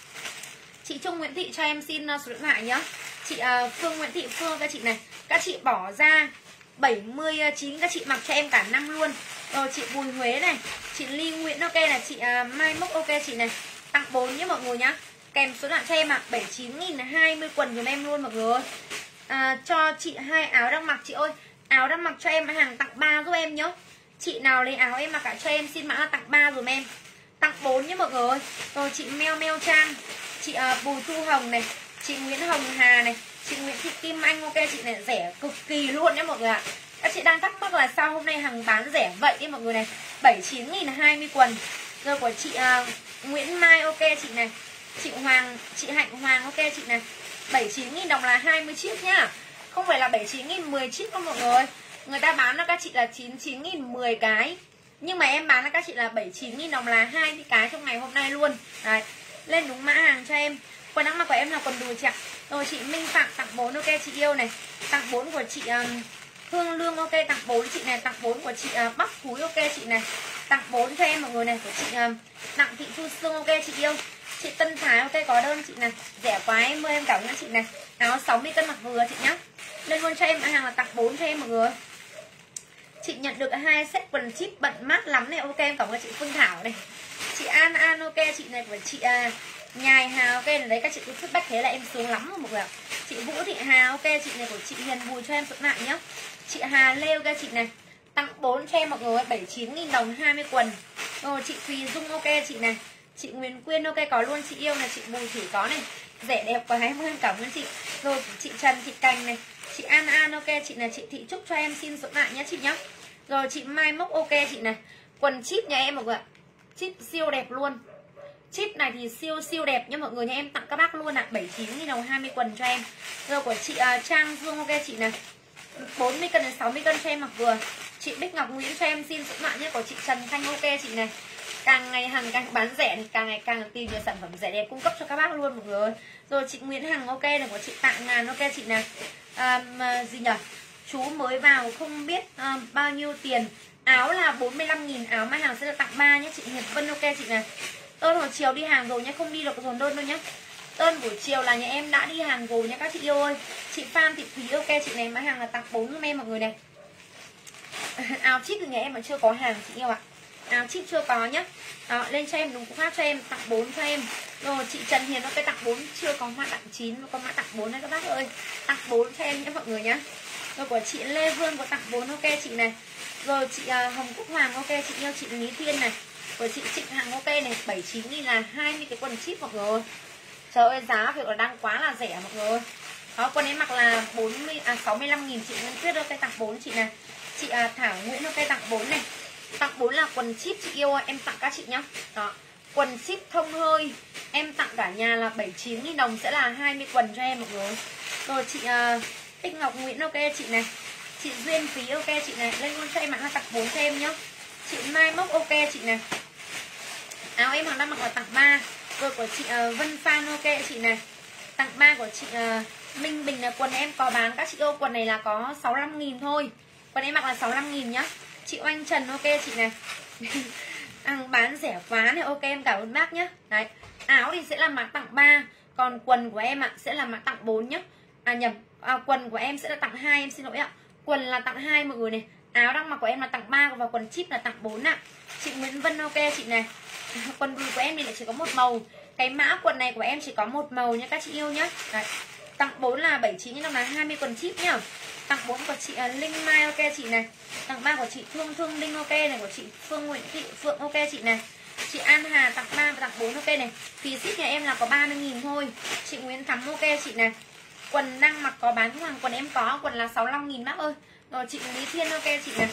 Speaker 1: Chị Trung Nguyễn Thị cho em xin số điện thoại nhá. Chị uh, Phương Nguyễn Thị Phương các chị này. Các chị bỏ ra bảy mươi chín các chị mặc cho em cả năm luôn. Rồi chị Bùi Huế này, chị Ly Nguyễn ok này, chị uh, Mai Mốc ok chị này. Tặng bốn nhé mọi người nhá. Kèm số điện thoại cho em ạ. À. bảy mươi chín nghìn hai mươi quần giùm em luôn mọi người ơi. À, cho chị hai áo đang mặc chị ơi. Áo đang mặc cho em hàng tặng ba giúp em nhá. Chị nào lấy áo em mặc cả cho em xin mã là tặng ba dùm em. Tặng bốn nhé mọi người ơi. Rồi chị Meo Meo Trang, chị uh, Bùi Thu Hồng này, chị Nguyễn Hồng Hà này, chị Nguyễn Thị Kim Anh ok chị này, rẻ cực kỳ luôn nhé mọi người ạ. Các chị đang thắc mắc là sao hôm nay hàng bán rẻ vậy đi mọi người này. bảy mươi chín nghìn hai mươi quần. Rồi của chị uh, Nguyễn Mai ok chị này, chị Hoàng, chị Hạnh Hoàng ok chị này. bảy mươi chín nghìn đồng là hai mươi chiếc nhá. Không phải là bảy mươi chín nghìn mười chiếc đâu mọi người. Người ta bán cho các chị là chín mươi chín nghìn mười cái. Nhưng mà em bán cho các chị là bảy mươi chín nghìn đồng là hai mươi cái trong ngày hôm nay luôn. Đấy. Lên đúng mã hàng cho em. Quần áo mặc của em là quần đùi chị ạ. Rồi chị Minh Phạm tặng bốn ok chị yêu này. Tặng bốn của chị um, Hương Lương ok, tặng bốn chị này. Tặng bốn của chị uh, Bắc Phúi ok chị này. Tặng bốn cho em mọi người này. Của chị um, Đặng Thị Thu Sương ok chị yêu. Chị Tân Thái ok có đơn chị này. Rẻ quá em mời em cảm ơn chị này. Áo sáu mươi cân mặc vừa chị nhá. Lên luôn cho em mã hàng là tặng bốn cho em mọi người. Chị nhận được hai set quần chip bận mát lắm này ok, em cảm ơn chị Phương Thảo này. Chị An An ok chị này, của chị uh, Nhài Hà ok là đấy, các chị cứ feedback thế là em xuống lắm rồi mọi người ạ. Chị Vũ Thị Hà ok, chị này của chị Hiền Bùi cho em số lại nhá. Chị Hà Lêu các chị này, tặng bốn cho em mọi người, bảy mươi chín nghìn đồng hai mươi quần. Rồi chị Thùy Dung ok chị này. Chị Nguyễn Quyên ok có luôn, chị yêu này, chị Bùi Thủy có này. Rẻ đẹp quá, em ơn cảm ơn chị. Rồi chị Trần Thị Cành này, chị An An ok chị này, chị Thị Trúc cho em xin số lại nhá chị nhá. Rồi chị Mai Mốc ok chị này. Quần chip nhà em mọi người ạ. Chip siêu đẹp luôn. Chip này thì siêu siêu đẹp nha mọi người nha, em tặng các bác luôn ạ, à. bảy mươi chín nghìn đồng hai mươi quần cho em. Rồi của chị uh, Trang Dương ok chị này, bốn mươi cân đến sáu mươi cân cho em mặc vừa. Chị Bích Ngọc Nguyễn cho em xin số mạng nhé. Của chị Trần Thanh ok chị này. Càng ngày hàng càng bán rẻ thì càng ngày càng tìm nhiều sản phẩm rẻ đẹp cung cấp cho các bác luôn mọi người ơi. Rồi chị Nguyễn Hằng ok này, của chị Tạ Ngàn ok chị này. À, gì nhỉ? Chú mới vào không biết à, bao nhiêu tiền. Áo là bốn mươi lăm nghìn, áo mai hàng sẽ được tặng ba nhé. Chị Hiệp Vân ok chị này. Đơn buổi chiều đi hàng rồi nhé, không đi được dồn đơn đâu nhé. Đơn buổi chiều là nhà em đã đi hàng rồi nhé các chị yêu ơi. Chị Phan Thị Thúy ok chị này, mai hàng là tặng bốn giúp em mọi người này. Áo chip thì nhà em mà chưa có hàng chị yêu ạ. Áo chip chưa có nhá. Đó, lên cho em đúng cục khác cho em, tặng bốn cho em. Rồi chị Trần Hiền ok tặng bốn, chưa có mã tặng chín, có mã tặng bốn đấy các bác ơi. Tặng bốn cho em nhé mọi người nhá. Rồi của chị Lê Vương có tặng bốn ok chị này. Rồi chị uh, Hồng Cúc Hoàng ok chị yêu, chị Lý Thiên này. Của chị Trịnh Hằng ok này, bảy mươi chín nghìn là hai mươi cái quần chip mọi người ơi. Trời ơi giá việc là đang quá là rẻ mọi người ơi. Đó, quần em mặc là bốn mươi à sáu mươi lăm nghìn, chị Nguyễn Tuyết ok tặng bốn chị này. Chị à, Thảo Nguyễn ok tặng bốn này. Tặng bốn là quần chip chị yêu ơi, em tặng các chị nhá. Đó. Quần ship thông hơi em tặng cả nhà là bảy mươi chín nghìn đồng, sẽ là hai mươi quần cho em mọi người. Rồi chị uh, Bích Ngọc Nguyễn ok chị này. Chị Duyên Phí ok chị này, lên luôn cho em mã là tặng bốn cho em nhá. Chị Mai Mốc ok chị này. Áo em hàng năm mặc là tặng ba. Rồi của chị uh, Vân Phan ok chị này, tặng ba. Của chị uh, Minh Bình là quần em có bán các chị yêu, quần này là có sáu mươi lăm nghìn thôi. Quần em mặc là sáu mươi lăm nghìn nhá. Chị Oanh Trần ok chị này. Ăn bán rẻ quá này, ok em cảm ơn bác nhá. Đấy, áo thì sẽ là mã tặng ba, còn quần của em ạ sẽ là mã tặng bốn nhá. À nhầm, à, quần của em sẽ là tặng hai, em xin lỗi ạ. Quần là tặng hai mọi người này. Áo đang mặc của em là tặng ba và quần chip là tặng bốn ạ. Chị Nguyễn Vân ok chị này. Quần đùi của em thì lại chỉ có một màu. Cái mã quần này của em chỉ có một màu nha các chị yêu nhá. Đấy. Tặng bốn là bảy mươi chín nhưng là hai mươi quần chip nhá. Tặng bốn của chị uh, Linh Mai ok chị này. Tặng ba của chị Thương Thương Linh ok này, của chị Phương Nguyễn Thị Phượng ok chị này. Chị An Hà tặng ba và tặng bốn ok này. Phí ship nhà em là có ba mươi nghìn thôi. Chị Nguyễn Thắm ok chị này. Quần đang mặc có bán không hàng, quần em có, quần là sáu mươi lăm nghìn bác ơi. Rồi chị Lý Thiên ok chị này.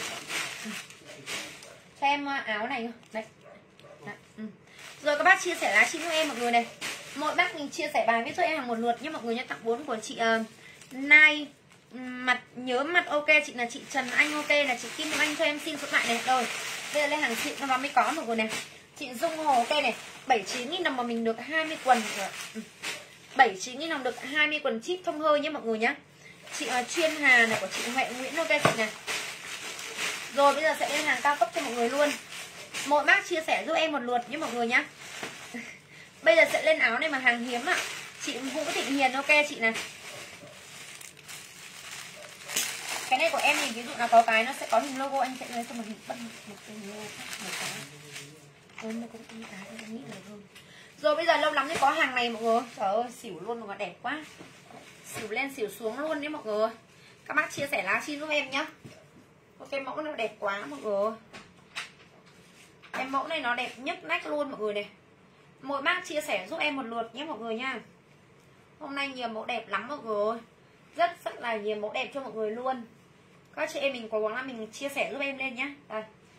Speaker 1: Cho em áo này đấy. Đấy. Ừ. Rồi các bác chia sẻ livestream cho em mọi người này. Mỗi bác mình chia sẻ bài viết cho em hàng một lượt nhé mọi người nhé. Tặng bốn của chị uh, Nai mặt nhớ mặt ok chị là chị Trần Anh ok là chị Kim Anh cho em xin số lại này. Rồi bây giờ lên hàng xịn nó mới có mọi người này. Chị Dung Hồ ok này, bảy mươi chín nghìn đồng mà mình được hai mươi quần rồi. Ừ. bảy mươi chín nghìn đồng được hai mươi quần chip thông hơi nhé mọi người nhé. Chị uh, Chuyên Hà này, của chị Huệ Nguyễn ok chị này. Rồi bây giờ sẽ lên hàng cao cấp cho mọi người luôn. Mỗi bác chia sẻ giúp em một lượt nhé mọi người nhá. Bây giờ sẽ lên áo này mà hàng hiếm ạ. Chị Vũ Thị Hiền ok chị này. Cái này của em thì ví dụ là có cái nó sẽ có hình logo, anh sẽ lấy cho một hình bất một cái logo một cái. Ôi nó cũng cái tôi nghĩ là hơn. Rồi bây giờ lâu lắm mới có hàng này mọi người. Trời ơi xỉu luôn mà đẹp quá. Xỉu lên xỉu xuống luôn đấy mọi người. Các bác chia sẻ livestream giúp em nhá. Ok mẫu nó đẹp quá mọi người. Cái mẫu này nó đẹp nhất nách luôn mọi người này. Mỗi bác chia sẻ giúp em một lượt nhé mọi người nha. Hôm nay nhiều mẫu đẹp lắm mọi người ơi. Rất rất là nhiều mẫu đẹp cho mọi người luôn. Các chị em mình cố gắng là mình chia sẻ giúp em lên nhé. Đây.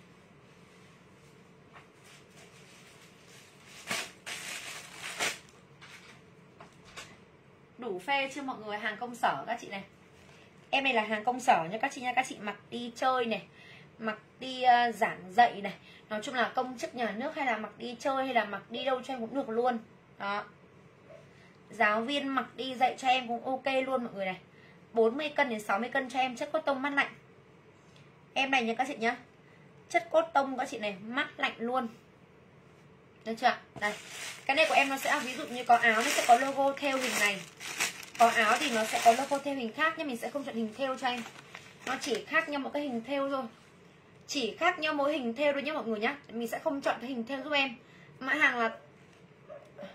Speaker 1: Đủ phê chưa mọi người, hàng công sở các chị này. Em này là hàng công sở nha các chị nha. Các chị mặc đi chơi này, mặc đi uh, giảng dạy này, nói chung là công chức nhà nước, hay là mặc đi chơi hay là mặc đi đâu cho em cũng được luôn. Đó. Giáo viên mặc đi dạy cho em cũng ok luôn mọi người này. Bốn mươi cân đến sáu mươi cân cho em, chất cốt tông mát lạnh. Em này nha các chị nhá. Chất cốt tông các chị này, mát lạnh luôn. Được chưa? Đây. Cái này của em nó sẽ ví dụ như có áo nó sẽ có logo theo hình này. Có áo thì nó sẽ có logo theo hình khác nhé. Mình sẽ không chọn hình theo cho em. Nó chỉ khác nhau một cái hình theo thôi. Chỉ khác nhau mỗi hình theo thôi nhé mọi người nhé. Mình sẽ không chọn cái hình theo giúp em. Mã hàng là tặng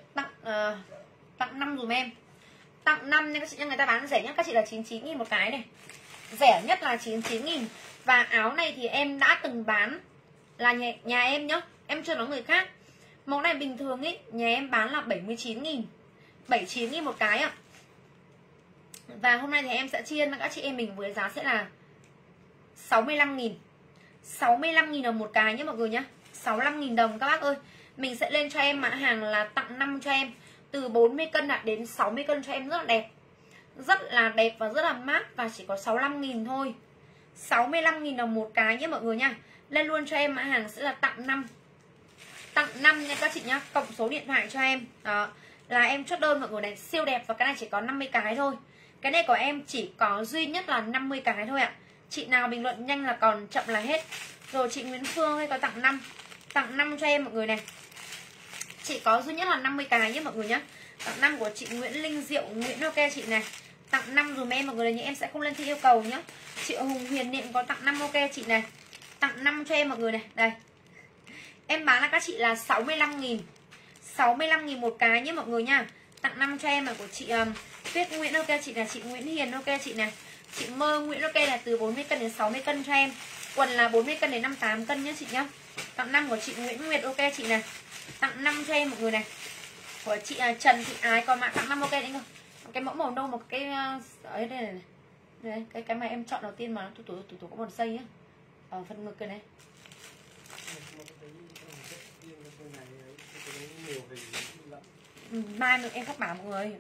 Speaker 1: à, tặng năm dùm em. Tặng năm nha các chị nha, người ta bán rẻ nhất các chị là chín mươi chín nghìn một cái này. Rẻ nhất là chín mươi chín nghìn. Và áo này thì em đã từng bán là nhà, nhà em nhá, em chưa nói người khác. Mẫu này bình thường ý, nhà em bán là bảy mươi chín nghìn, bảy mươi chín nghìn một cái ạ. Và hôm nay thì em sẽ chiên các chị em mình với giá sẽ là sáu mươi lăm nghìn. sáu mươi lăm nghìn đồng một cái nhé mọi người nhá. sáu mươi lăm nghìn đồng các bác ơi. Mình sẽ lên cho em mã hàng là tặng năm cho em. Từ bốn mươi cân đạt đến sáu mươi cân cho em rất là đẹp. Rất là đẹp và rất là mát. Và chỉ có sáu mươi lăm nghìn thôi. sáu mươi lăm nghìn đồng một cái nhé mọi người nha. Lên luôn cho em mã hàng sẽ là tặng năm. Tặng năm nha các chị nhá. Cộng số điện thoại cho em. Đó. Là em chốt đơn mọi người này. Siêu đẹp và cái này chỉ có năm mươi cái thôi. Cái này của em chỉ có duy nhất là năm mươi cái thôi ạ. Chị nào bình luận nhanh là còn, chậm là hết. Rồi chị Nguyễn Phương hay có tặng năm. Tặng năm cho em mọi người này. Chị có duy nhất là năm mươi cái nhé mọi người nhé. Tặng năm của chị Nguyễn Linh Diệu, Nguyễn ok chị này. Tặng năm dùm em mọi người này, nhưng em sẽ không lên thi yêu cầu nhé. Chị Hùng Huyền Niệm có tặng năm ok chị này. Tặng năm cho em mọi người này. Đây. Em bán là các chị là sáu mươi lăm nghìn. sáu mươi lăm nghìn một cái nhé mọi người nha. Tặng năm cho em là của chị um, Tuyết Nguyễn ok chị này, chị Nguyễn Hiền ok chị này. Chị Mơ Nguyễn ok là từ bốn mươi cân đến sáu mươi cân cho em. Quần là bốn mươi cân đến năm mươi tám cân nhé chị nhá. Tặng năm của chị Nguyễn Nguyệt ok chị này. Tặng năm cho em mọi người này. Của chị uh, Trần Thị Ái có mã tặng năm ok đấy không? Cái mẫu màu nâu một cái uh, ở đây này này. Đấy, cái cái mà em chọn đầu tiên mà nó tủ tủ tủ tủ có một dây á. Ở phần ngực cái này. Mai nữa em phát bảo mọi người.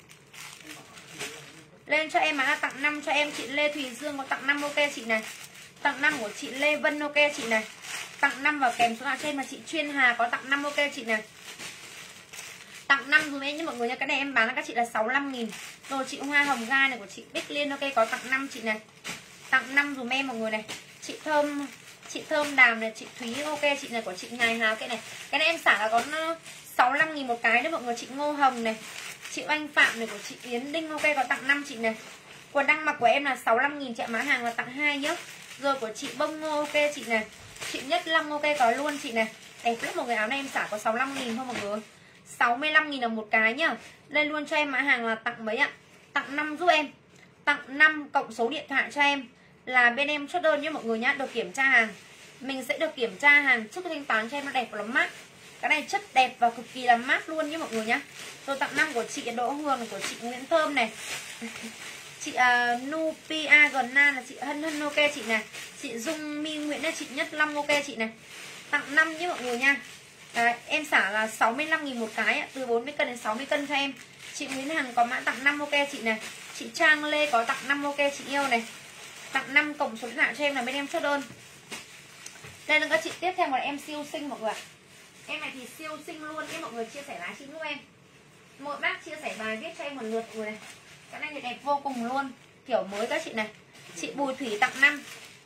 Speaker 1: Lên cho em mã tặng năm cho em. Chị Lê Thùy Dương có tặng năm ok chị này. Tặng năm của chị Lê Vân ok chị này. Tặng năm và kèm số nào trên mà chị Chuyên Hà có tặng năm ok chị này. Tặng năm dùm em nhé mọi người nha. Cái này em bán là các chị là sáu mươi lăm nghìn. Rồi chị Hoa Hồng Gai này của chị Bích Liên ok có tặng năm chị này. Tặng năm dùm em mọi người này. Chị Thơm Chị Thơm Đàm này, chị Thúy ok chị này của chị Ngài Hà cái này. Cái này em xả là có sáu mươi lăm nghìn một cái đấy mọi người. Chị Ngô Hồng này, chị Oanh Phạm này của chị Yến Đinh ok có tặng năm chị này. Quần đang mặc của em là sáu mươi lăm nghìn chị ạ, mã hàng là tặng hai nhá. Rồi của chị Bông Ngô ok chị này. Chị Nhất Long ok có luôn chị này. Đẹp lắm một cái áo này em xả có sáu mươi lăm nghìn thôi mọi người. sáu mươi lăm nghìn đồng một cái nhá. Lên luôn cho em mã hàng là tặng mấy ạ? Tặng năm giúp em. Tặng năm cộng số điện thoại cho em. Là bên em chốt đơn nhé mọi người nhá. Được kiểm tra hàng. Mình sẽ được kiểm tra hàng trước khi thanh toán cho em nó đẹp và nó mát. Cái này chất đẹp và cực kỳ là mát luôn nhé mọi người nhá. Rồi tặng năm của chị Đỗ Hương, của chị Nguyễn Thơm này. Chị uh, Nupia Gna là chị Hân Hân ok chị này. Chị Dung My Nguyễn là chị Nhất Long ok chị này. Tặng năm nhé mọi người nha. Đấy, em xả là sáu mươi lăm nghìn một cái, từ bốn mươi cân đến sáu mươi cân cho em. Chị Nguyễn Hằng có mã tặng năm ok chị này. Chị Trang Lê có tặng năm ok chị yêu này. Tặng năm cộng số điện thoại cho em là bên em chốt đơn. Đây là các chị tiếp theo là em siêu xinh mọi người ạ. Em này thì siêu xinh luôn nhé mọi người, chia sẻ lá chính giúp em. Mỗi bác chia sẻ bài viết cho em một lượt người này. Cái này thì đẹp vô cùng luôn, kiểu mới các chị này. Chị Bùi Thủy tặng năm.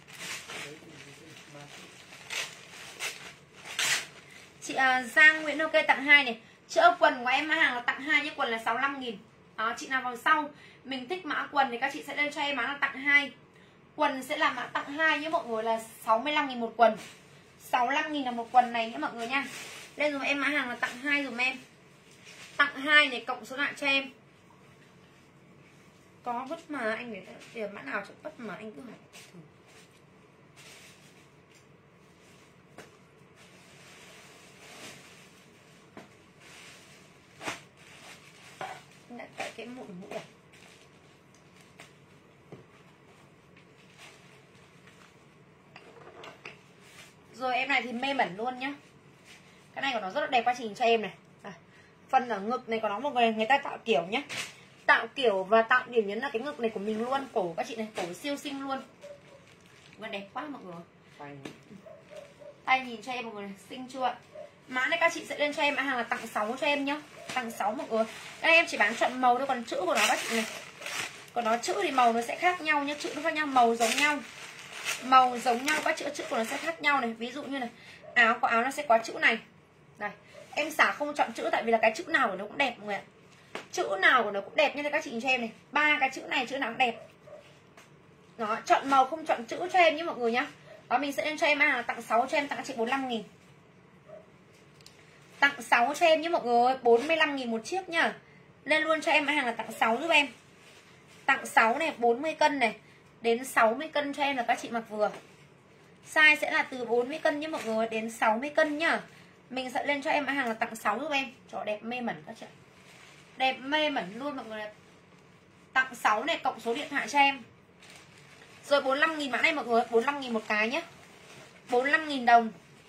Speaker 1: Chị uh, Giang Nguyễn ok tặng hai này. Chữa quần của em mã hàng là tặng hai nhé, quần là sáu mươi lăm nghìn. Đó, chị nào vào sau mình thích mã quần thì các chị sẽ lên cho em mã là tặng hai. Quần sẽ là mã tặng hai nhé mọi người, là sáu mươi lăm nghìn một quần. sáu mươi lăm nghìn là một quần này nhé mọi người nha. Lên dùm em mã hàng là tặng hai dùm em. Tặng hai này cộng số lại cho em. Có vứt mà anh để để mã nào cho vứt mà anh cứ hỏi. Đã cạy cái mũi mũi à? Rồi em này thì mê mẩn luôn nhá. Cái này của nó rất là đẹp, quá trình cho em này. À, phần ở ngực này của nó một người người ta tạo kiểu nhá. Tạo kiểu và tạo điểm nhấn là cái ngực này của mình luôn. Cổ các chị này, cổ siêu xinh luôn. Và đẹp quá mọi người. Tay, Tay nhìn cho em mọi người này, xinh chưa? Mã này các chị sẽ lên cho em mã hàng là tặng sáu cho em nhá. Tặng sáu mọi người. Cái này em chỉ bán chọn màu thôi, còn chữ của nó các chị này. Còn nó chữ thì màu nó sẽ khác nhau nhá, chữ nó khác nhau, màu giống nhau. Màu giống nhau, các chữ chữ của nó sẽ khác nhau này. Ví dụ như này, áo có áo nó sẽ có chữ này. Này, em xả không chọn chữ tại vì là cái chữ nào của nó cũng đẹp mọi người ạ. Chữ nào của nó cũng đẹp, như các chị nhìn cho em này. Ba cái chữ này chữ nào cũng đẹp. Đó, chọn màu không chọn chữ cho em nhé mọi người nhá. Đó, mình sẽ lên cho em là tặng sáu cho em, tặng chị bốn mươi lăm nghìn. Tặng sáu cho em nhé mọi người, bốn mươi lăm nghìn một chiếc nhá. Lên luôn cho em mã hàng là tặng sáu giúp em. Tặng sáu này, bốn mươi cân này đến sáu mươi cân cho em là các chị mặc vừa. Size sẽ là từ bốn mươi cân nhé mọi người đến sáu mươi cân nhá. Mình sẽ lên cho em mã hàng là tặng sáu giúp em. Trời đẹp mê mẩn các chị. Đẹp mê mẩn luôn mọi người. Tặng sáu này, cộng số điện thoại cho em. Rồi bốn mươi lăm nghìn mã này mọi người, bốn mươi lăm nghìn một cái nhé. bốn mươi lăm nghìn đồng.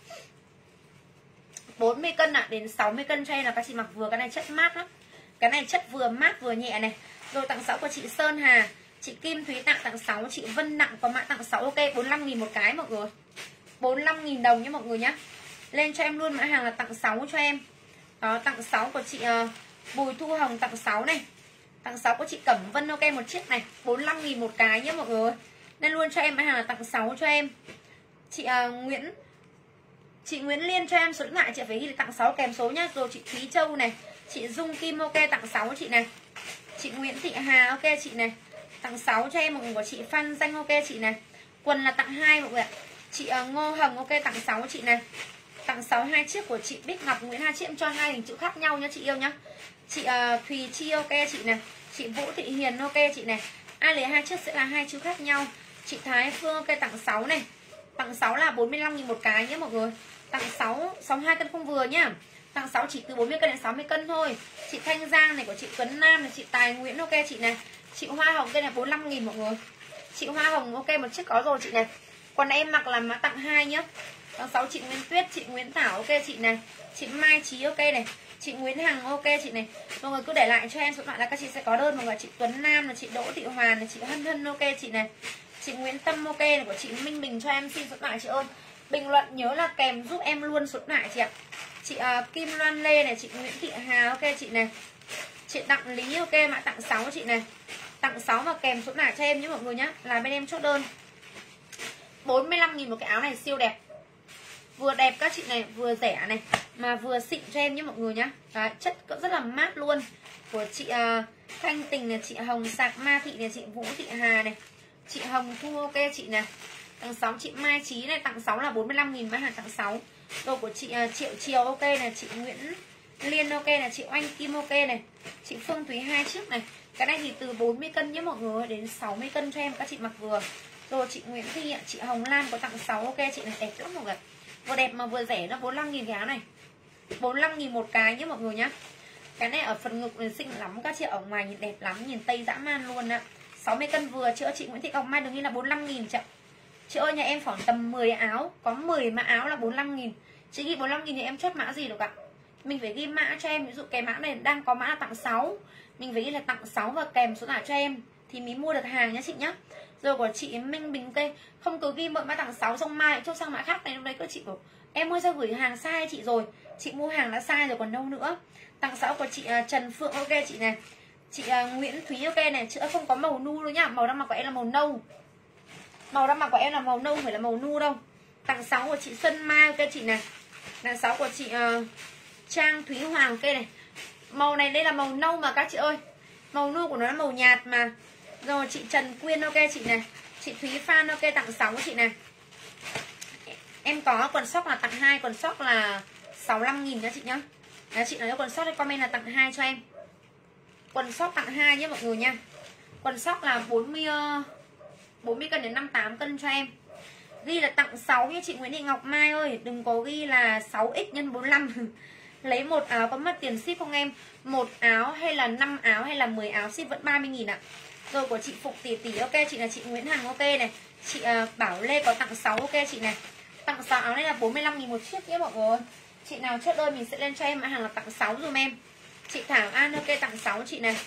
Speaker 1: bốn mươi cân ạ, à, đến sáu mươi cân cho em là các chị mặc vừa. Cái này chất mát lắm. Cái này chất vừa mát vừa nhẹ này. Rồi tặng sáu của chị Sơn Hà, chị Kim Thúy tặng tặng sáu, chị Vân Nặng có mã tặng sáu. Ok, bốn mươi lăm nghìn một cái mọi người. bốn mươi lăm nghìn đồng nhé mọi người nhé. Lên cho em luôn mã hàng là tặng sáu cho em. Đó, tặng sáu của chị uh, Bùi Thu Hồng tặng sáu này. Tặng sáu của chị Cẩm Vân ok một chiếc này, bốn mươi lăm nghìn một cái nhé mọi người. Nên luôn cho em mã hàng là tặng sáu cho em. Chị uh, Nguyễn Chị Nguyễn Liên cho em số điện thoại, chị phải ghi là tặng sáu kèm số nhá. Rồi chị Thúy Châu này, chị Dung Kim ok tặng sáu chị này. Chị Nguyễn Thị Hà ok chị này, tặng sáu cho em mọi người. Của chị Phan Danh ok chị này. Quần là tặng hai mọi người ạ. Chị uh, Ngô Hồng ok tặng sáu chị này. Tặng sáu hai chiếc của chị Bích Ngọc Nguyễn, hai chiếc em cho hai hình chữ khác nhau nhá chị yêu nhá. Chị uh, Thùy Chi ok chị này. Chị Vũ Thị Hiền ok chị này. Ai lấy hai chiếc sẽ là hai chữ khác nhau. Chị Thái Phương ok tặng sáu này. Tặng sáu là bốn mươi lăm nghìn một cái nhé mọi người. Tặng sáu, sáu mươi hai cân không vừa nhá. Tặng sáu chỉ từ bốn mươi cân đến sáu mươi cân thôi. Chị Thanh Giang này của chị Tuấn Nam này, chị Tài Nguyễn ok chị này. Chị Hoa Hồng đây là bốn mươi lăm nghìn mọi người. Chị Hoa Hồng ok một chiếc có rồi chị này. Còn em mặc là mã tặng hai nhá. Tặng sáu chị Nguyễn Tuyết, chị Nguyễn Thảo ok chị này. Chị Mai Trí ok này. Chị Nguyễn Hằng ok chị này. Mọi người cứ để lại cho em số điện thoại là các chị sẽ có đơn. Mọi người chị Tuấn Nam là chị Đỗ Thị Hoàn này, chị Hân Hân ok chị này. Chị Nguyễn Tâm ok này, của chị Minh Bình cho em xin số điện thoại chị ơi. Bình luận nhớ là kèm giúp em luôn số điện thoại chị ạ. Chị uh, Kim Loan Lê này, chị Nguyễn Thị Hà ok chị này. Chị Đặng Lý ok mã tặng sáu chị này. Tặng sáu và kèm số điện thoại cho em nhé mọi người nhá. Là bên em chốt đơn. bốn mươi lăm nghìn một cái áo này siêu đẹp. Vừa đẹp các chị này, vừa rẻ này, mà vừa xịn cho em nhé mọi người nhá. Đấy, chất rất là mát luôn. Của chị uh, Thanh Tình này, chị Hồng Sạc Ma Thị này, chị Vũ Thị Hà này, chị Hồng Thu ok chị này. Tặng sáu chị Mai Trí này, tặng sáu là bốn mươi lăm nghìn mã hàng tặng sáu. Đồ của chị uh, Triệu Chiều ok này, chị Nguyễn Liên ok này, chị Oanh Kim ok này, chị Phương Thúy hai chiếc này. Cái này thì từ bốn mươi cân nhé mọi người đến sáu mươi cân cho em các chị mặc vừa. Rồi chị Nguyễn Thị, chị Hồng Lan có tặng sáu ok chị này, đẹp lắm mọi người. Vừa đẹp mà vừa rẻ, nó bốn mươi lăm nghìn cái áo này. bốn mươi lăm nghìn một cái nhé mọi người nhá. Cái này ở phần ngực này xinh lắm các chị, ở ngoài nhìn đẹp lắm, nhìn tây dã man luôn ạ. sáu mươi cân vừa. Chị ơi, chị Nguyễn Thị Ngọc Mai đừng nghĩ là bốn mươi lăm nghìn chị ạ. Chị ơi, nhà em khoảng tầm mười áo, có mười mã áo là bốn mươi lăm nghìn. Chị ghi bốn mươi lăm nghìn thì em chốt mã gì được ạ? Mình phải ghi mã cho em, ví dụ cái mã này đang có mã là tặng sáu, mình phải ghi là tặng sáu và kèm số điện cho em thì mới mua được hàng nhá chị nhá. Rồi của chị Minh Bình cây, không cứ ghi mượn mã tặng sáu xong mai chốt sang mã khác này, lúc đấy các chị bảo em ơi sao gửi hàng sai chị rồi. Chị mua hàng đã sai rồi còn đâu nữa. Tặng sáu của chị uh, Trần Phượng ok chị này. Chị uh, Nguyễn Thúy ok này, chữ không có màu nu đâu nhá, màu đang mặc của em là màu nâu. Màu đang mặc của em là màu nâu, không phải là màu nu đâu. Tặng sáu của chị Xuân Mai ok chị này. Tặng sáu của chị uh, Trang Thúy Hoàng ok này. Màu này đây là màu nâu mà các chị ơi. Màu nu của nó là màu nhạt mà. Rồi chị Trần Quyên ok chị này. Chị Thúy Phan ok tặng sáu chị này. Em có quần sóc là tặng hai, quần sóc là sáu mươi lăm nghìn nha chị nhá. Đấy, chị nói cho quần sóc thì comment là tặng hai cho em. Quần sóc tặng hai nhé mọi người nha. Quần sóc là bốn mươi bốn mươi cân đến năm mươi tám cân cho em. Ghi là tặng sáu nha chị Nguyễn Thị Ngọc Mai ơi, đừng có ghi là sáu x nhân bốn mươi lăm. Lấy một áo có mất tiền ship không em? Một áo hay là năm áo hay là mười áo ship vẫn ba mươi nghìn ạ. Rồi của chị Phụng Tỷ Tỷ ok chị là chị Nguyễn Hằng ok này. Chị uh, Bảo Lê có tặng sáu ok chị này. Tặng sáu áo này là bốn mươi lăm nghìn một chiếc nhé mọi người. Chị nào chốt đơn mình sẽ lên cho em mã hàng là tặng sáu dùm em. Chị Thảo An ok tặng sáu chị này.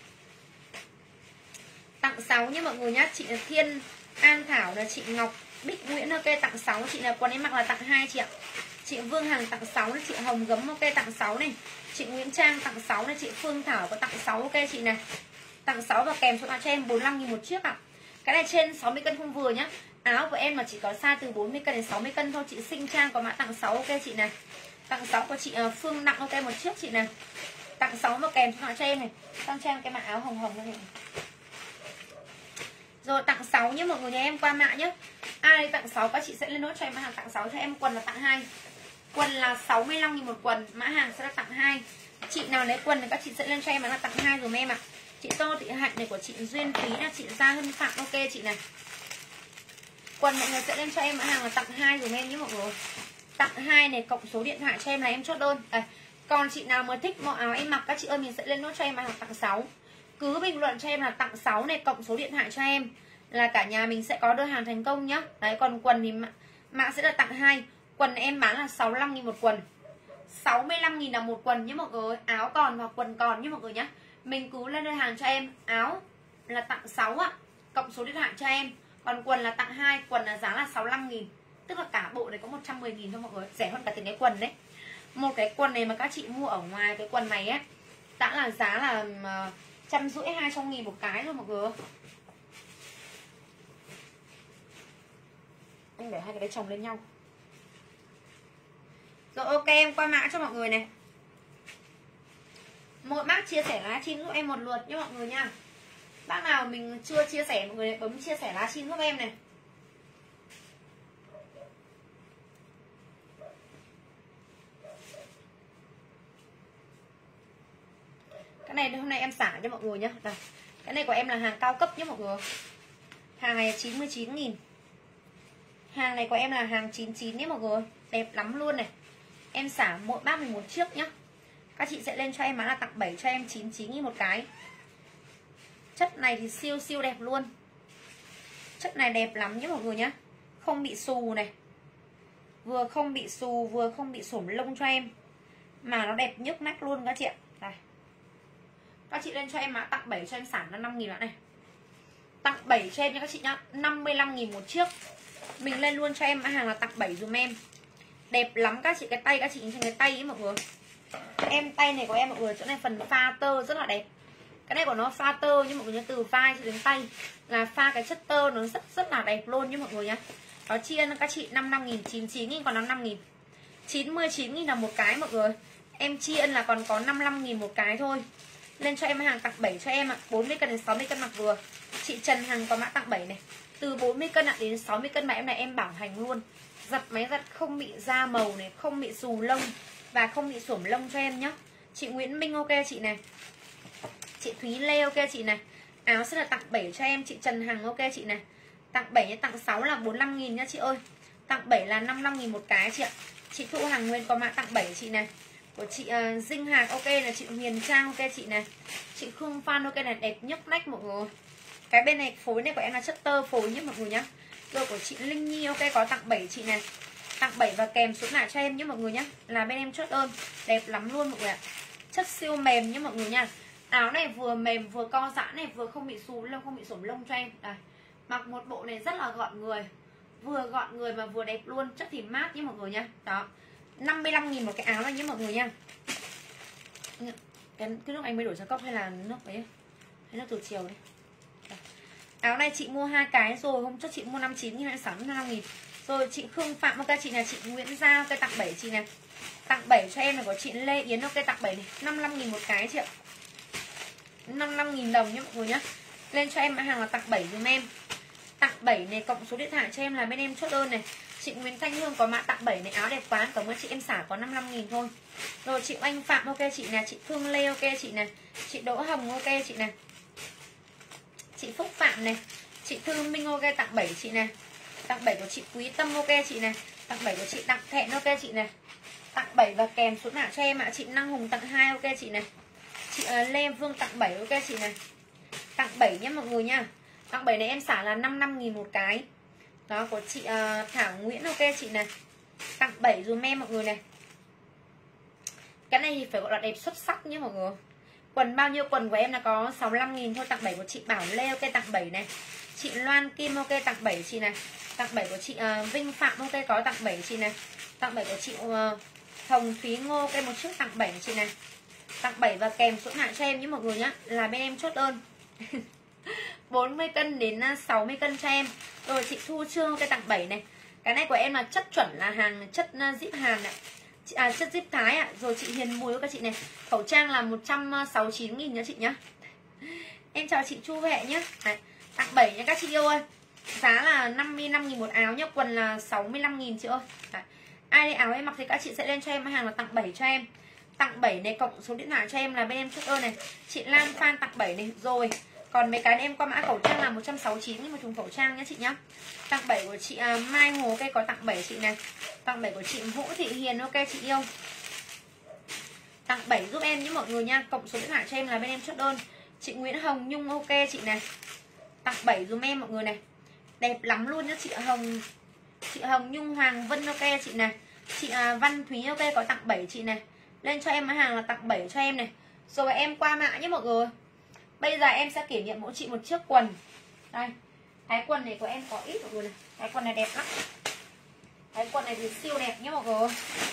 Speaker 1: Tặng sáu nhé mọi người nhá. Chị là Thiên An Thảo là chị Ngọc Bích Nguyễn ok tặng sáu chị là quần em mặc là tặng hai chị ạ. Chị Vương Hằng tặng sáu này, chị Hồng Gấm ok tặng sáu này. Chị Nguyễn Trang tặng sáu này, chị Phương Thảo có tặng sáu ok chị này. Tặng sáu và kèm số cho em bốn mươi lăm nghìn một chiếc ạ. Cái này trên sáu mươi cân không vừa nhá. Áo của em mà chỉ có size từ bốn mươi cân đến sáu mươi cân thôi. Chị Sinh Trang có mã tặng sáu ok chị này. Tặng sáu của chị Phương Nặng ok một chiếc chị này. Tặng sáu và kèm số cho em này. Tặng cho em cái mã áo hồng hồng này. Rồi tặng sáu nhé mọi người nhà em qua mã nhé. Ai tặng sáu các chị sẽ lên nốt cho em hàng tặng sáu cho em, quần là tặng hai. Quần là sáu mươi lăm nghìn một quần, mã hàng sẽ là tặng hai. Chị nào lấy quần thì các chị sẽ lên cho em là tặng hai dùm em ạ. Chị Tô Thị Hạnh này của chị Duyên Thúy là chị Gia Hân Phạm, ok chị này. Quần mọi người sẽ lên cho em mã hàng là tặng hai dùm em nhé mọi người. Tặng hai này, cộng số điện thoại cho em là em chốt đơn. À, còn chị nào mà thích mẫu áo em mặc các chị ơi, mình sẽ lên nốt cho em mã hàng tặng sáu. Cứ bình luận cho em là tặng sáu này, cộng số điện thoại cho em là cả nhà mình sẽ có đơn hàng thành công nhá. Đấy, còn quần thì mã sẽ là tặng hai. Quần em bán là sáu mươi lăm nghìn một quần, sáu mươi lăm nghìn là một quần nhé mọi người. Áo còn và quần còn nhé mọi người nhé. Mình cứ lên đơn hàng cho em, áo là tặng sáu ạ, cộng số điện thoại cho em. Còn quần là tặng hai, quần là giá là sáu mươi lăm nghìn. Tức là cả bộ này có một trăm mười nghìn thôi mọi người, rẻ hơn cả tiền cái quần đấy. Một cái quần này mà các chị mua ở ngoài cái quần này ấy đã là giá là trăm rưỡi hai trăm nghìn một cái rồi mọi người. Anh để hai cái đấy chồng lên nhau. Rồi ok, em qua mã cho mọi người này. Mỗi bác chia sẻ livestream giúp em một lượt nhé mọi người nha. Bác nào mình chưa chia sẻ mọi người bấm chia sẻ livestream giúp em này. Cái này hôm nay em xả cho mọi người nhé. Đây. Cái này của em là hàng cao cấp nhé mọi người. Hàng này chín mươi chín nghìn. Hàng này của em là hàng chín mươi chín nhé mọi người. Đẹp lắm luôn này. Em xả mỗi bác mình một chiếc nhá. Các chị sẽ lên cho em là tặng bảy cho em chín mươi chín nghìn một cái. Chất này thì siêu siêu đẹp luôn. Chất này đẹp lắm nhé mọi người nhá. Không bị xù này. Vừa không bị xù, vừa không bị xổm lông cho em. Mà nó đẹp nhức nách luôn các chị ạ. Đây. Các chị lên cho em mã tặng bảy cho em sản là năm nghìn nữa này. Tặng bảy cho em nha các chị nhá, năm mươi lăm nghìn một chiếc. Mình lên luôn cho em mã hàng là tặng bảy dùm em. Đẹp lắm các chị, cái tay các chị nhìn trên cái tay ấy mọi người. Em tay này của em mọi người, chỗ này phần pha tơ rất là đẹp. Cái này của nó pha tơ nhưng mọi người nhá, từ vai cho đến tay là pha cái chất tơ nó rất rất là đẹp luôn như mọi người nhá. Nó chia các chị năm mươi lăm nghìn, chín mươi chín nghìn còn năm mươi lăm nghìn. chín mươi chín nghìn là một cái mọi người. Em chia là còn có năm mươi lăm nghìn một cái thôi. Lên cho em hàng tặng bảy cho em ạ, bốn mươi cân đến sáu mươi cân mặc vừa. Chị Trần Hằng có mã tặng bảy này. Từ bốn mươi cân đến sáu mươi cân mà em này em bảo hành luôn. Giặt máy giặt không bị da màu này, không bị xù lông và không bị xổm lông cho em nhá. Chị Nguyễn Minh ok chị này. Chị Thúy Lê ok chị này. Áo sẽ là tặng bảy cho em. Chị Trần Hằng ok chị này. Tặng bảy, tặng sáu là bốn mươi lăm nghìn nhá chị ơi. Tặng bảy là năm mươi lăm nghìn một cái chị ạ. Chị Thu Hằng Nguyên có mã tặng bảy chị này. Của chị uh, Dinh Hạc ok là chị Huyền Trang ok chị này. Chị Khương Phan ok là đẹp nhấc nách mọi người. Cái bên này phối này của em là chất tơ phối nhé mọi người nhá. Rồi của chị Linh Nhi ok có tặng bảy chị này. Tặng bảy và kèm số lại cho em nhé mọi người nhá. Là bên em chốt đơn. Đẹp lắm luôn mọi người ạ. Chất siêu mềm nhé mọi người nha. Áo này vừa mềm vừa co giãn này, vừa không bị xù lông, không bị xổm lông cho em. Đây. Mặc một bộ này rất là gọn người. Vừa gọn người mà vừa đẹp luôn. Chất thì mát nhé mọi người nha. Đó. năm mươi lăm nghìn một cái áo này nhé mọi người nha. Cái, cái nước anh mới đổi cho cốc hay là nước ấy, hay nước từ chiều đấy. Đây. Áo này chị mua hai cái rồi, hôm trước chị mua năm mươi chín nghìn, sáu mươi lăm nghìn. Rồi chị Khương Phạm ok chị này, chị Nguyễn Gia ok tặng bảy chị này. Tặng bảy cho em là của chị Lê Yến ok tặng bảy này, năm mươi lăm nghìn một cái chị ạ. năm mươi lăm nghìn đồng nhé mọi người nhá. Lên cho em hàng là tặng bảy dùm em. Tặng bảy này, cộng số điện thoại cho em là bên em chốt đơn này. Chị Nguyễn Thanh Hương có mã tặng bảy này, áo đẹp quá, cảm ơn chị, em xả có năm mươi lăm nghìn thôi. Rồi chị Anh Phạm ok chị này, chị Phương Lê ok chị này, chị Đỗ Hồng ok chị này, chị Phúc Phạm này, chị Thư Minh ok tặng bảy chị này. Tặng bảy của chị Quý Tâm ok chị này. Tặng bảy của chị Đặng Thẹn ok chị này. Tặng bảy và kèm số mã cho em ạ. Chị Năng Hùng tặng hai ok chị này. Chị uh, Lê Vương tặng bảy ok chị này. Tặng bảy nhé mọi người nha. Tặng bảy này em xả là năm mươi lăm nghìn một cái. Đó của chị uh, Thảo Nguyễn ok chị này. Tặng bảy dùm em mọi người này. Cái này thì phải gọi là đẹp xuất sắc nhé mọi người. Quần bao nhiêu, quần của em là có sáu mươi lăm nghìn thôi. Tặng bảy của chị Bảo Lê ok tặng bảy này. Chị Loan Kim ok tặng bảy chị này. Tặng bảy của chị uh, Vinh Phạm ok có tặng bảy chị này. Tặng bảy của chị uh, Hồng Thúy Ngô ok một chiếc tặng bảy chị này. Tặng bảy và kèm số hạng cho em nhé mọi người nhá. Là bên em chốt đơn. bốn mươi cân đến sáu mươi cân cho em. Rồi chị Thu Trương ok tặng bảy này. Cái này của em là chất chuẩn là hàng chất zip Hàn ạ. À, chất zip Thái ạ. Rồi chị Hiền Mùi các chị này. Khẩu trang là một trăm sáu mươi chín nghìn nhá chị nhá. Em chào chị Chu Vệ nhá. Đấy, tặng bảy nha các chị yêu ơi. Giá là năm mươi lăm nghìn một áo nhá. Quần là sáu mươi lăm nghìn chị ơi. Đấy. Ai đây áo em mặc thì các chị sẽ lên cho em hàng là tặng bảy cho em. Tặng bảy này, cộng số điện thoại cho em là bên em chốt đơn này. Chị Lan Phan tặng bảy này. Rồi còn mấy cái này em qua mã khẩu trang là một trăm sáu mươi chín nhưng mà trùng khẩu trang nhá chị nhá. Tặng bảy của chị à, Mai Hồ, ok, có tặng bảy chị này. Tặng bảy của chị Vũ Thị Hiền, ok chị yêu. Tặng bảy giúp em nhé mọi người nha. Cộng số điện thoại cho em là bên em chốt đơn. Chị Nguyễn Hồng Nhung, ok chị này. Tặng bảy dùm em mọi người này. Đẹp lắm luôn nhá chị Hồng. Chị Hồng Nhung Hoàng Vân, ok chị này. Chị à, Văn Thúy, ok, có tặng bảy chị này. Lên cho em hàng là tặng bảy cho em này. Rồi em qua mã nhé mọi người. Bây giờ em sẽ kỷ niệm mỗi chị một chiếc quần. Đây, cái quần này của em có ít mọi người này. Cái quần này đẹp lắm. Cái quần này thì siêu đẹp nhé mọi người.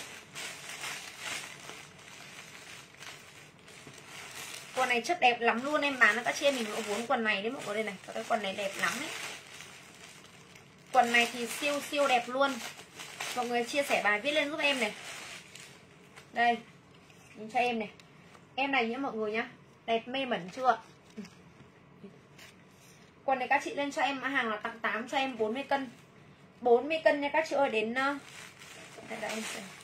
Speaker 1: Quần này chất đẹp lắm luôn, em bán cho các chị em mình lỗ vốn quần này đấy mọi người. Đây này, cái quần này đẹp lắm ấy. Quần này thì siêu siêu đẹp luôn. Mọi người chia sẻ bài viết lên giúp em này. Đây, nhìn cho em này. Em này nhé mọi người nhá. Đẹp mê mẩn chưa? Quần này các chị lên cho em mã hàng là tặng tám cho em bốn mươi cân. bốn mươi cân nha các chị ơi, đến đây là em xem.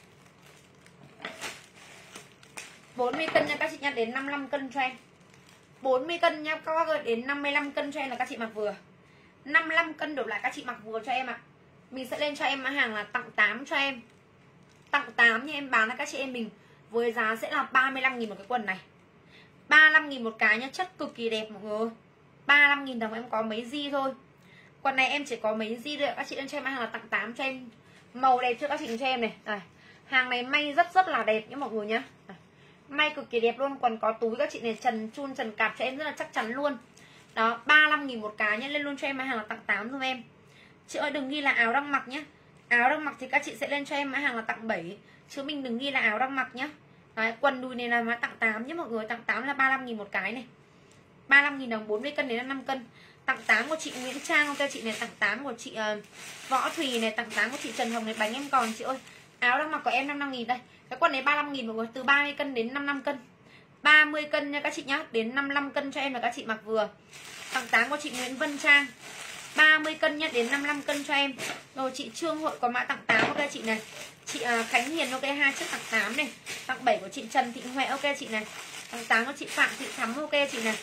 Speaker 1: bốn mươi cân nha các chị nha, đến năm mươi lăm cân cho em. bốn mươi cân nha các bác ơi, đến năm mươi lăm cân cho em là các chị mặc vừa. năm mươi lăm cân đổ lại các chị mặc vừa cho em ạ. À. Mình sẽ lên cho em mã hàng là tặng tám cho em. Tặng tám nha, em bán cho các chị em mình với giá sẽ là ba mươi lăm nghìn một cái quần này. ba mươi lăm nghìn một cái nhá, chất cực kỳ đẹp mọi người. ba mươi lăm nghìn đồng em có mấy di thôi. Quần này em chỉ có mấy di thôi, các chị lên cho em hàng là tặng tám cho em. Màu đẹp chưa các chị cho em này. Đây. Hàng này may rất rất là đẹp nhé mọi người nhá. Đây. May cực kỳ đẹp luôn, quần có túi các chị này, trần chun trần cạp cho em rất là chắc chắn luôn. Đó, ba mươi lăm nghìn một cái nhé, lên luôn cho em hàng là tặng tám giùm em. Chị ơi đừng ghi là áo đang mặc nhé. Áo đang mặc thì các chị sẽ lên cho em mã hàng là tặng bảy, chứ mình đừng ghi là áo đang mặc nhé. Đấy, quần đùi này là mã tặng tám nhé mọi người. Tặng tám là ba mươi lăm nghìn một cái này. ba mươi lăm nghìn đồng, bốn mươi cân đến năm mươi lăm cân. Tặng tám của chị Nguyễn Trang, ok chị này. Tặng tám của chị uh, Võ Thùy này. Tặng tám của chị Trần Hồng này. Bánh em còn chị ơi. Áo đang mặc của em năm mươi lăm nghìn đây. Cái quần này ba mươi lăm nghìn mọi người, từ ba mươi cân đến năm mươi lăm cân. ba mươi cân nha các chị nhá, đến năm mươi lăm cân cho em là các chị mặc vừa. Tặng tám của chị Nguyễn Vân Trang, ba mươi cân nhá, đến năm mươi lăm cân cho em. Rồi chị Trương Hội có mã tặng tám, ok chị này. Chị uh, Khánh Hiền, ok, hai chiếc tặng tám này. Tặng bảy của chị Trần Thị Huệ, ok chị này. Tặng tám của chị Phạm Thị Thắm, ok chị này.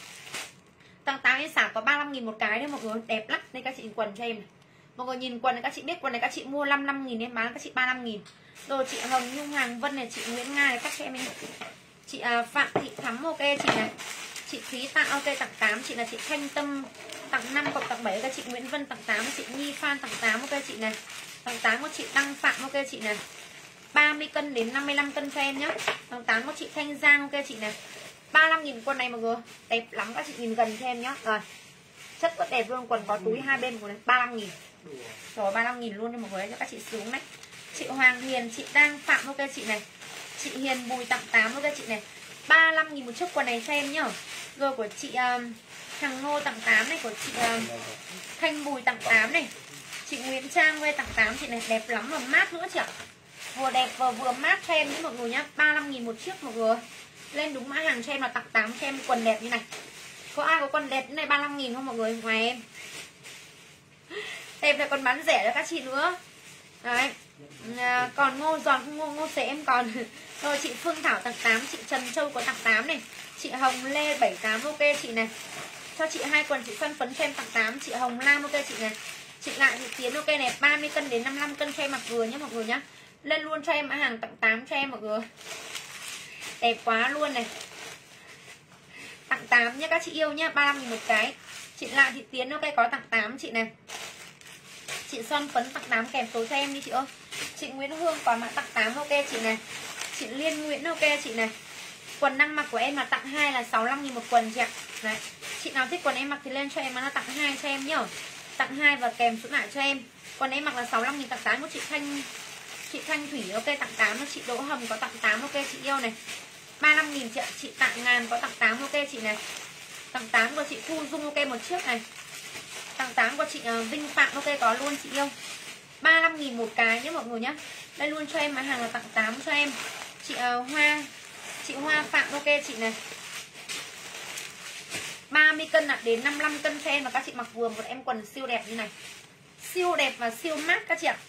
Speaker 1: Tặng tám em xả có ba mươi lăm nghìn một cái đấy mọi người, đẹp lắm. Đây các chị nhìn quần cho em này. Mọi người nhìn quần này các chị biết quần này các chị mua năm mươi lăm nghìn em bán các chị ba mươi lăm nghìn. Rồi chị Hồng Nhung Hàng Vân này, chị Nguyễn Nga này, các chị em ấy. Chị uh, Phạm Thị Thắm, ok chị này. Chị Thúy Tạ, ok tặng tám. Chị là chị Thanh Tâm tặng năm cộng tặng bảy, các chị Nguyễn Vân tặng tám. Chị Nhi Phan tặng tám, ok chị này. Tặng tám của chị Đăng Phạm, ok chị này. ba mươi cân đến năm mươi lăm cân cho em nhá. Tặng tám của chị Thanh Giang, ok chị này. ba mươi lăm nghìn quần này mọi người, đẹp lắm, các chị nhìn gần cho em nhá. Rồi, chất rất đẹp luôn, quần có túi hai bên của này, ba mươi lăm nghìn. Rồi ba mươi lăm nghìn luôn cho mọi người cho các chị xuống đấy. Chị Hoàng Hiền, chị Đăng Phạm, ok chị này. Chị Hiền Bùi tặng tám, ok chị này. ba mươi lăm nghìn một chiếc quần này cho em nhá. Rồi của chị um, Hằng Ngô tặng tám này, của chị um, Thanh Bùi tặng tám này. Chị Nguyễn Trang quê tặng tám, chị này đẹp lắm và mát nữa chị ạ. Vừa đẹp và vừa mát cho em nhé mọi người nhá. ba mươi lăm nghìn một chiếc mọi người. Lên đúng mã hàng cho em là tặng tám cho em quần đẹp như này. Có ai có quần đẹp như này ba mươi lăm nghìn không mọi người ngoài em? Em lại còn bán rẻ cho các chị nữa. Đấy. À, còn ngô giòn ngô ngô xế em còn. Rồi chị Phương Thảo tặng tám, chị Trần Châu có tặng tám này. Chị Hồng Lê bảy tám, ok chị này. Cho chị hai quần chị phân phấn cho em tặng tám. Chị Hồng Lam, ok chị này. Chị Lại Thị Tiến, ok này, ba mươi cân đến năm mươi lăm cân cho em mặc vừa nhé mọi người nhá. Lên luôn cho em mã hàng tặng tám cho em mọi người. Đẹp quá luôn này. Tặng tám nhé các chị yêu nhá, ba mươi lăm nghìn một cái. Chị Lại Thị Tiến, ok có tặng tám chị này. Chị Son Phấn tặng tám kèm số cho em đi chị ơi. Chị Nguyễn Hương có mã tặng tám, ok chị này. Chị Liên Nguyễn, ok chị này. Quần đang mặc của em là tặng hai là sáu mươi lăm nghìn một quần chị ạ. Đấy. Chị nào thích quần em mặc thì lên cho em mà là tặng hai cho em nhá. Tặng hai và kèm số lại cho em. Quần em mặc là sáu mươi lăm nghìn, tặng tám của chị Thanh Chị Thanh Thủy, ok tặng tám. Chị Đỗ Hồng có tặng tám, ok chị yêu này. ba mươi lăm nghìn chị ạ. Chị Tặng Ngàn có tặng tám, ok chị này. Tặng tám của chị Thu Dung, ok một chiếc này. Tặng tám của chị uh, Vinh Phạm, ok có luôn chị yêu. ba mươi lăm nghìn một cái nhé mọi người nhá. Đây luôn cho em mà hàng là tặng tám cho em. Chị uh, Hoa Chị Hoa Phạm, ok chị này. ba mươi cân ạ, đến năm mươi lăm cân cho em. Và các chị mặc vừa một em quần siêu đẹp như này. Siêu đẹp và siêu mát các chị ạ.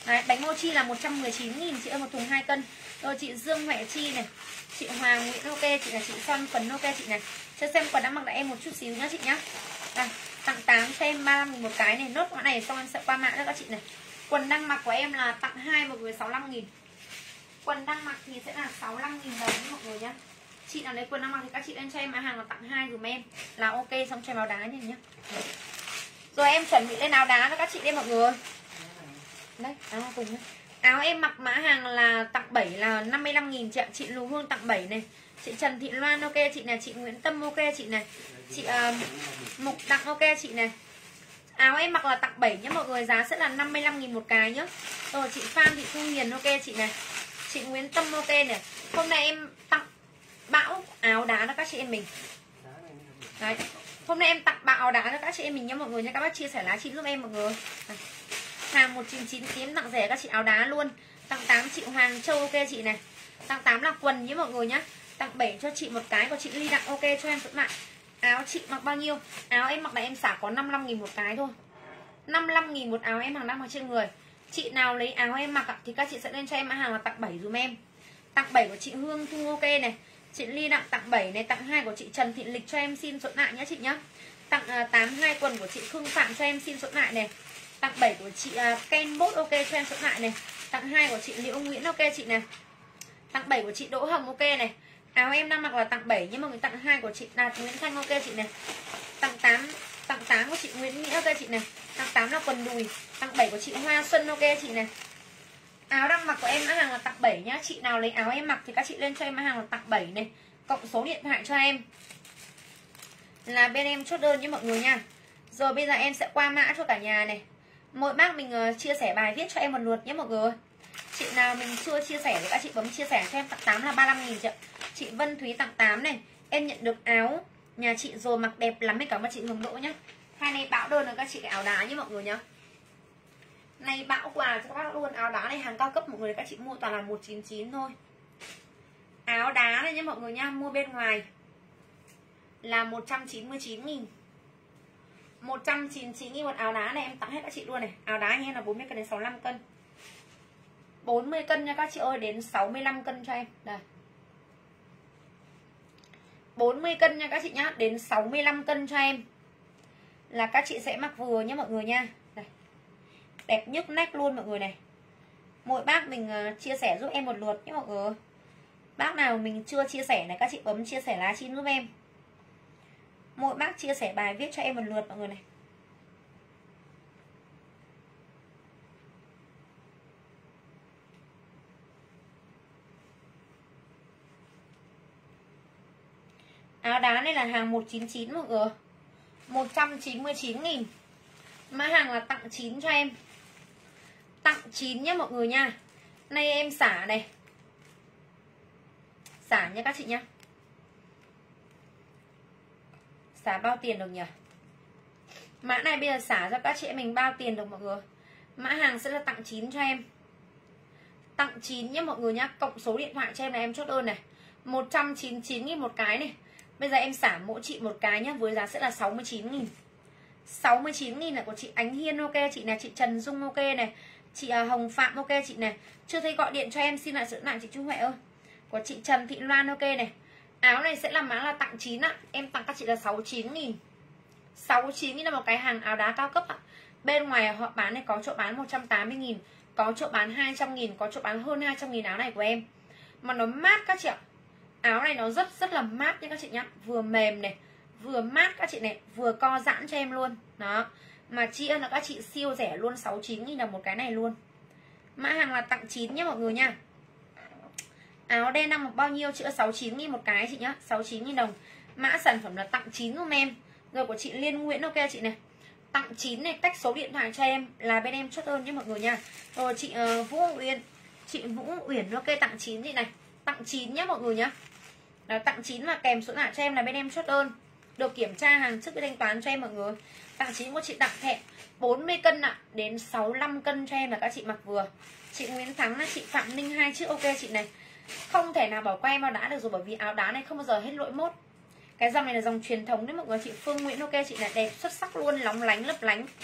Speaker 1: Đấy, bánh mochi là một trăm mười chín nghìn chị ơi, một thùng hai cân. Rồi chị Dương Huệ Chi này, chị Hoàng Nguyễn ok, chị là chị Son Phấn ok chị này. Cho xem quần đang mặc lại em một chút xíu nhá chị nhá. Đây, tặng tám cho em ba mươi lăm nghìn một cái này, nốt mã này xong em sẽ qua mã cho các chị này. Quần đang mặc của em là tặng hai một người sáu mươi lăm nghìn. Quần đang mặc thì sẽ là sáu mươi lăm nghìn đồng mọi người nhá. Chị nào lấy quần đang mặc thì các chị lên cho em mã hàng là tặng hai dùm em là ok, xong cho em áo đá nhỉ nhá. Rồi em chuẩn bị lên áo đá cho các chị đây mọi người. Đấy, áo cùng đấy. Áo em mặc mã hàng là tặng bảy là năm mươi lăm nghìn chị ạ. Chị Lù Hương tặng bảy này. Chị Trần Thị Loan ok chị này. Chị Nguyễn Tâm ok chị này. Chị uh, Mục Đặng ok chị này. Áo em mặc là tặng bảy nhé mọi người. Giá sẽ là năm mươi lăm nghìn một cái nhá. Rồi chị Phan Thị Thu Hiền ok chị này. Chị Nguyễn Tâm ok này. Hôm nay em tặng bão áo đá cho các chị em mình. Đấy. Hôm nay em tặng bão áo đá cho các chị em mình nhé mọi người nha. Các bác chia sẻ lá chín giúp em mọi người. Đấy. Hàng một chín chín tím tặng rẻ các chị áo đá luôn. Tặng tám chị Hoàng Châu ok chị này. Tặng tám là quần nhé mọi người nhá. Tặng bảy cho chị một cái của chị Ly Đặng ok cho em dẫn lại. Áo chị mặc bao nhiêu? Áo em mặc là em xả có năm mươi lăm nghìn một cái thôi. năm mươi lăm nghìn một áo em hàng đang mặc trên người. Chị nào lấy áo em mặc thì các chị sẽ lên cho em mã hàng là tặng bảy dùm em. Tặng bảy của chị Hương Thu ok này. Chị Ly Đặng tặng bảy này, tặng hai của chị Trần Thị Lịch cho em xin số lại nhá chị nhá. Tặng uh, tám hai quần của chị Khương Phạm cho em xin số lại này. Tặng bảy của chị uh, Ken Bốt ok cho em số lại này. Tặng hai của chị Liễu Nguyễn ok chị này. Tặng bảy của chị Đỗ Hồng ok này. Áo em đang mặc là tặng bảy nhưng mà người tặng hai của chị Đạt Nguyễn Thanh ok chị này. Tặng tám tặng tám của chị Nguyễn Nghĩa ok chị này. Tặng tám là quần đùi. Tặng bảy của chị Hoa Xuân ok chị này. Áo đang mặc của em mã hàng là tặng bảy nhá. Chị nào lấy áo em mặc thì các chị lên cho em mã hàng là tặng bảy này. Cộng số điện thoại cho em là bên em chốt đơn nhé mọi người nha. Rồi bây giờ em sẽ qua mã cho cả nhà này. Mỗi bác mình uh, chia sẻ bài viết cho em một lượt nhé mọi người. Chị nào mình chưa chia sẻ thì các chị bấm chia sẻ cho em. Tặng tám là ba mươi lăm nghìn chị ạ. Chị Vân Thúy tặng tám này. Em nhận được áo nhà chị rồi mặc đẹp lắm. Cảm ơn chị Hồng Đỗ nhá. Hai này bão đơn là các chị cái áo đá nhé mọi người nhá. Này bão quà cho các bác luôn. Áo đá này hàng cao cấp mọi người. Các chị mua toàn là một chín chín thôi. Áo đá này nhé mọi người nha. Mua bên ngoài là một trăm chín mươi chín nghìn. một trăm chín mươi chín nghìn một áo đá này em tặng hết các chị luôn này. Áo đá anh em là bốn mươi cân đến sáu mươi lăm cân. bốn mươi cân nha các chị ơi, đến sáu mươi lăm cân cho em. Đây. bốn mươi cân nha các chị nhá, đến sáu mươi lăm cân cho em. Là các chị sẽ mặc vừa nhé mọi người nha. Đây. Đẹp nhức nách luôn mọi người này. Mỗi bác mình uh, chia sẻ giúp em một lượt nhé mọi người. Bác nào mình chưa chia sẻ này các chị bấm chia sẻ lá chim giúp em. Mỗi bác chia sẻ bài viết cho em một lượt mọi người này. Áo đá này là hàng một chín chín mọi người. một trăm chín mươi chín nghìn. Mã hàng là tặng chín cho em. Tặng chín nhé mọi người nha. Nay em xả này. Xả nha các chị nhá. Xả bao tiền được nhỉ? Mã này bây giờ xả cho các chị em mình bao tiền được mọi người. Mã hàng sẽ là tặng chín cho em. Tặng chín nhé mọi người nhá. Cộng số điện thoại cho em là em chốt đơn này. một trăm chín mươi chín nghìn một cái này. Bây giờ em xả mỗi chị một cái nhá. Với giá sẽ là sáu mươi chín nghìn. sáu mươi chín nghìn là của chị Ánh Hiên ok chị này. Chị Trần Dung ok này. Chị Hồng Phạm ok chị này. Chưa thấy gọi điện cho em xin lại sự lại chị Trung Huệ ơi. Của chị Trần Thị Loan ok này. Áo này sẽ là mã là tặng chín ạ. Em tặng các chị là sáu mươi chín nghìn. sáu mươi chín nghìn là một cái hàng áo đá cao cấp ạ. Bên ngoài họ bán này có chỗ bán một trăm tám mươi nghìn. Có chỗ bán hai trăm nghìn. Có chỗ bán hơn hai trăm nghìn áo này của em. Mà nó mát các chị ạ. Áo này nó rất rất là mát nha các chị nhá. Vừa mềm này, vừa mát các chị này. Vừa co giãn cho em luôn. Đó. Mà chị ơi là các chị siêu rẻ luôn. sáu mươi chín nghìn là một cái này luôn. Mã hàng là tặng chín nhé mọi người nha. Áo đen đang mặc bao nhiêu chị ơi? sáu mươi chín nghìn một cái chị nhá. sáu mươi chín nghìn đồng. Mã sản phẩm là tặng chín giúp em. Rồi của chị Liên Nguyễn ok chị này. Tặng chín này, cách số điện thoại cho em là bên em chốt đơn nhé mọi người nha. Rồi chị uh, Vũ Uyên. Chị Vũ Uyển ok tặng chín chị này. Tặng chín nhé mọi người nhá. Đó, tặng chín và kèm số điện thoại cho em là bên em chốt đơn. Được kiểm tra hàng trước khi thanh toán cho em mọi người. Tặng chín của chị Đặng Thẹn bốn mươi cân ạ, à, đến sáu mươi lăm cân cho em là các chị mặc vừa. Chị Nguyễn Thắng là chị Phạm Ninh hai chiếc ok chị này. Không thể nào bỏ qua em áo đá được rồi, bởi vì áo đá này không bao giờ hết lỗi mốt. Cái dòng này là dòng truyền thống đấy mọi người. Chị Phương Nguyễn ok chị này, đẹp xuất sắc luôn, lóng lánh lấp lánh.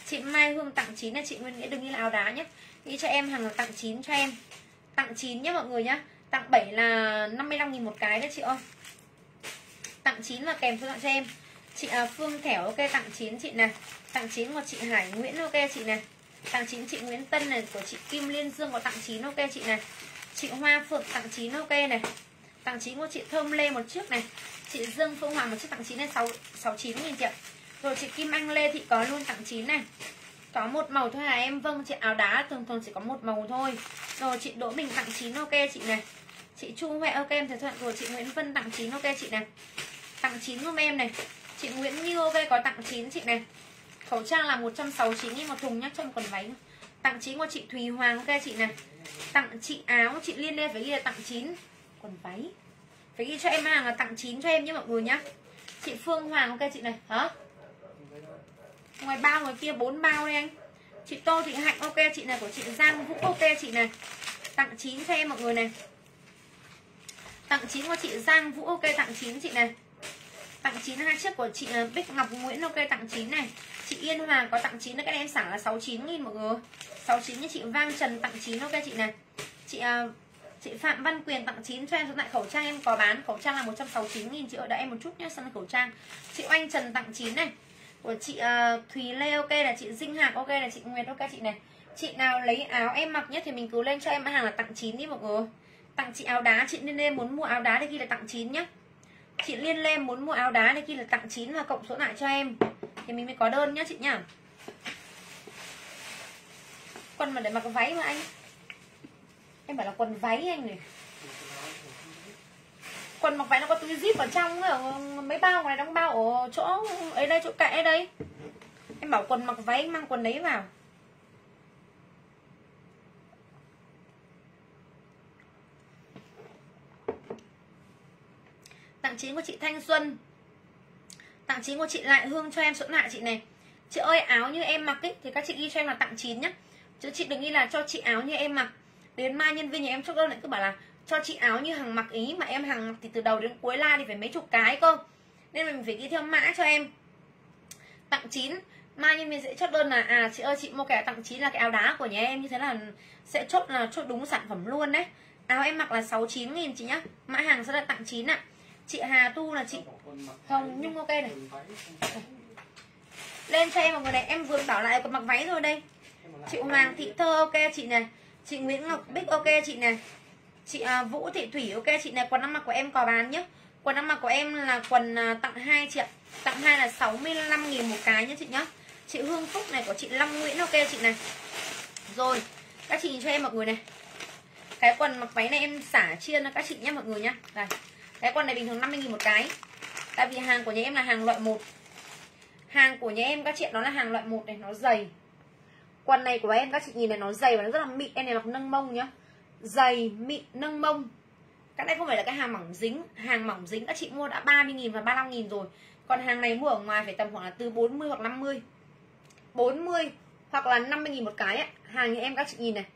Speaker 1: Chị Mai Hương tặng chín này, chị Nguyễn Nghĩa đừng nghĩ là áo đá nhé. Nghĩ cho em hàng là tặng chín cho em. Tặng chín nhé mọi người nhá. Tặng bảy là năm mươi lăm nghìn một cái đấy chị ơi. Tặng chín là kèm số tặng cho em. Chị à, Phương Thẻo ok tặng chín chị này. Tặng chín của chị Hải Nguyễn ok chị này. Tặng chín chị Nguyễn Tân này, của chị Kim Liên Dương có tặng chín ok chị này. Chị Hoa Phượng tặng chín ok này. Tặng chín của chị Thơm Lê một chiếc này. Chị Dương Phương Hoàng một chiếc tặng chín này sáu mươi chín nghìn chị ạ. Rồi chị Kim Anh Lê Thị có luôn tặng chín này. Có một màu thôi à em. Vâng, chị áo đá thường thường chỉ có một màu thôi. Rồi chị Đỗ Bình tặng chín ok chị này. Chị Chu Huệ ok em thừa thuận. Rồi chị Nguyễn Vân tặng chín ok chị này. Tặng chín giúp em này. Chị Nguyễn Như ok có tặng chín chị này. Khẩu trang là một trăm sáu mươi chín nghìn một thùng nhá, trong còn váy. Tặng chín của chị Thùy Hoàng ok chị này. Tặng chị áo, chị Liên Lê phải ghi là tặng chín. Quần váy phải ghi cho em hàng là tặng chín cho em nhé mọi người nhá. Chị Phương Hoàng ok chị này. Hả? Ngoài bao ngoài kia bốn bao đây anh. Chị Tô Thị Hạnh ok chị này, của chị Giang Vũ ok chị này. Tặng chín cho em mọi người này. Tặng chín của chị Giang Vũ ok tặng chín chị này. Tặng chín hai chiếc của chị Bích Ngọc Nguyễn ok tặng chín này. Chị Yên Hoàng có tặng chín, cái này em xả là sáu mươi chín nghìn mọi người. sáu mươi chín như chị Vang Trần tặng chín ok chị này. Chị uh, chị Phạm Văn Quyền tặng chín cho em số lại khẩu trang em có bán, khẩu trang là một trăm sáu mươi chín nghìn chị ơi, đợi em một chút nhé, xong khẩu trang. Chị Oanh Trần tặng chín này. Của chị uh, Thùy Lê ok là chị Dinh Hạc ok là chị Nguyệt ok chị này. Chị nào lấy áo em mặc nhất thì mình cứ lên cho em hàng là tặng chín đi mọi người. Tặng chị áo đá, chị Liên Lê muốn mua áo đá thì ghi là tặng chín nhá. Chị Liên Lê muốn mua áo đá thì ghi là tặng chín và cộng số lại cho em thì mình mới có đơn nhá chị nhá. Quần mà để mặc váy mà anh. Em bảo là quần váy anh này. Quần mặc váy nó có túi zip ở trong ở mấy bao này đóng bao ở chỗ ấy đây, chỗ cạnh đây. Em bảo quần mặc váy mang quần đấy vào. Tặng chín của chị Thanh Xuân. Tặng chín của chị Lại Hương cho em số lại chị này. Chị ơi áo như em mặc ấy thì các chị ghi cho em là tặng chín nhá. Chứ chị đừng ghi là cho chị áo như em mặc. Đến mai nhân viên nhà em chốt đơn lại cứ bảo là cho chị áo như hàng mặc ý, mà em hàng mặc thì từ đầu đến cuối like thì phải mấy chục cái cơ. Nên mình phải ghi theo mã cho em. Tặng chín, mai nhân viên sẽ chốt đơn là à chị ơi chị mua cái tặng chín là cái áo đá của nhà em, như thế là sẽ chốt là chốt đúng sản phẩm luôn đấy. Áo em mặc là sáu mươi chín nghìn chị nhá. Mã hàng sẽ là tặng chín ạ. Chị Hà Tu là chị Hồng Nhung ok này. Lên cho em một người này, em vừa bảo lại còn mặc váy rồi đây. Chị Hoàng Thị Thơ ok chị này. Chị Nguyễn Ngọc Bích ok chị này. Chị uh, Vũ Thị Thủy ok chị này. Quần ăn mặc của em có bán nhé. Quần ăn mặc của em là quần uh, tặng hai chị ạ. Tặng hai là sáu mươi lăm nghìn một cái nhé chị nhá. Chị Hương Phúc này của chị Long Nguyễn ok chị này. Rồi các chị nhìn cho em mọi người này. Cái quần mặc váy này em xả chia cho các chị nhé mọi người nhá. Đây. Cái quần này bình thường năm mươi nghìn một cái. Tại vì hàng của nhà em là hàng loại một. Hàng của nhà em các chị nó là hàng loại một này, nó dày. Quần này của em các chị nhìn này nó dày và nó rất là mịn. Em này mặc nâng mông nhá. Dày, mịn, nâng mông. Cái này không phải là cái hàng mỏng dính. Hàng mỏng dính các chị mua đã ba mươi nghìn và ba mươi lăm nghìn rồi. Còn hàng này mua ở ngoài phải tầm khoảng là từ bốn mươi hoặc năm mươi. bốn mươi hoặc là năm mươi nghìn một cái ấy. Hàng nhà em các chị nhìn này,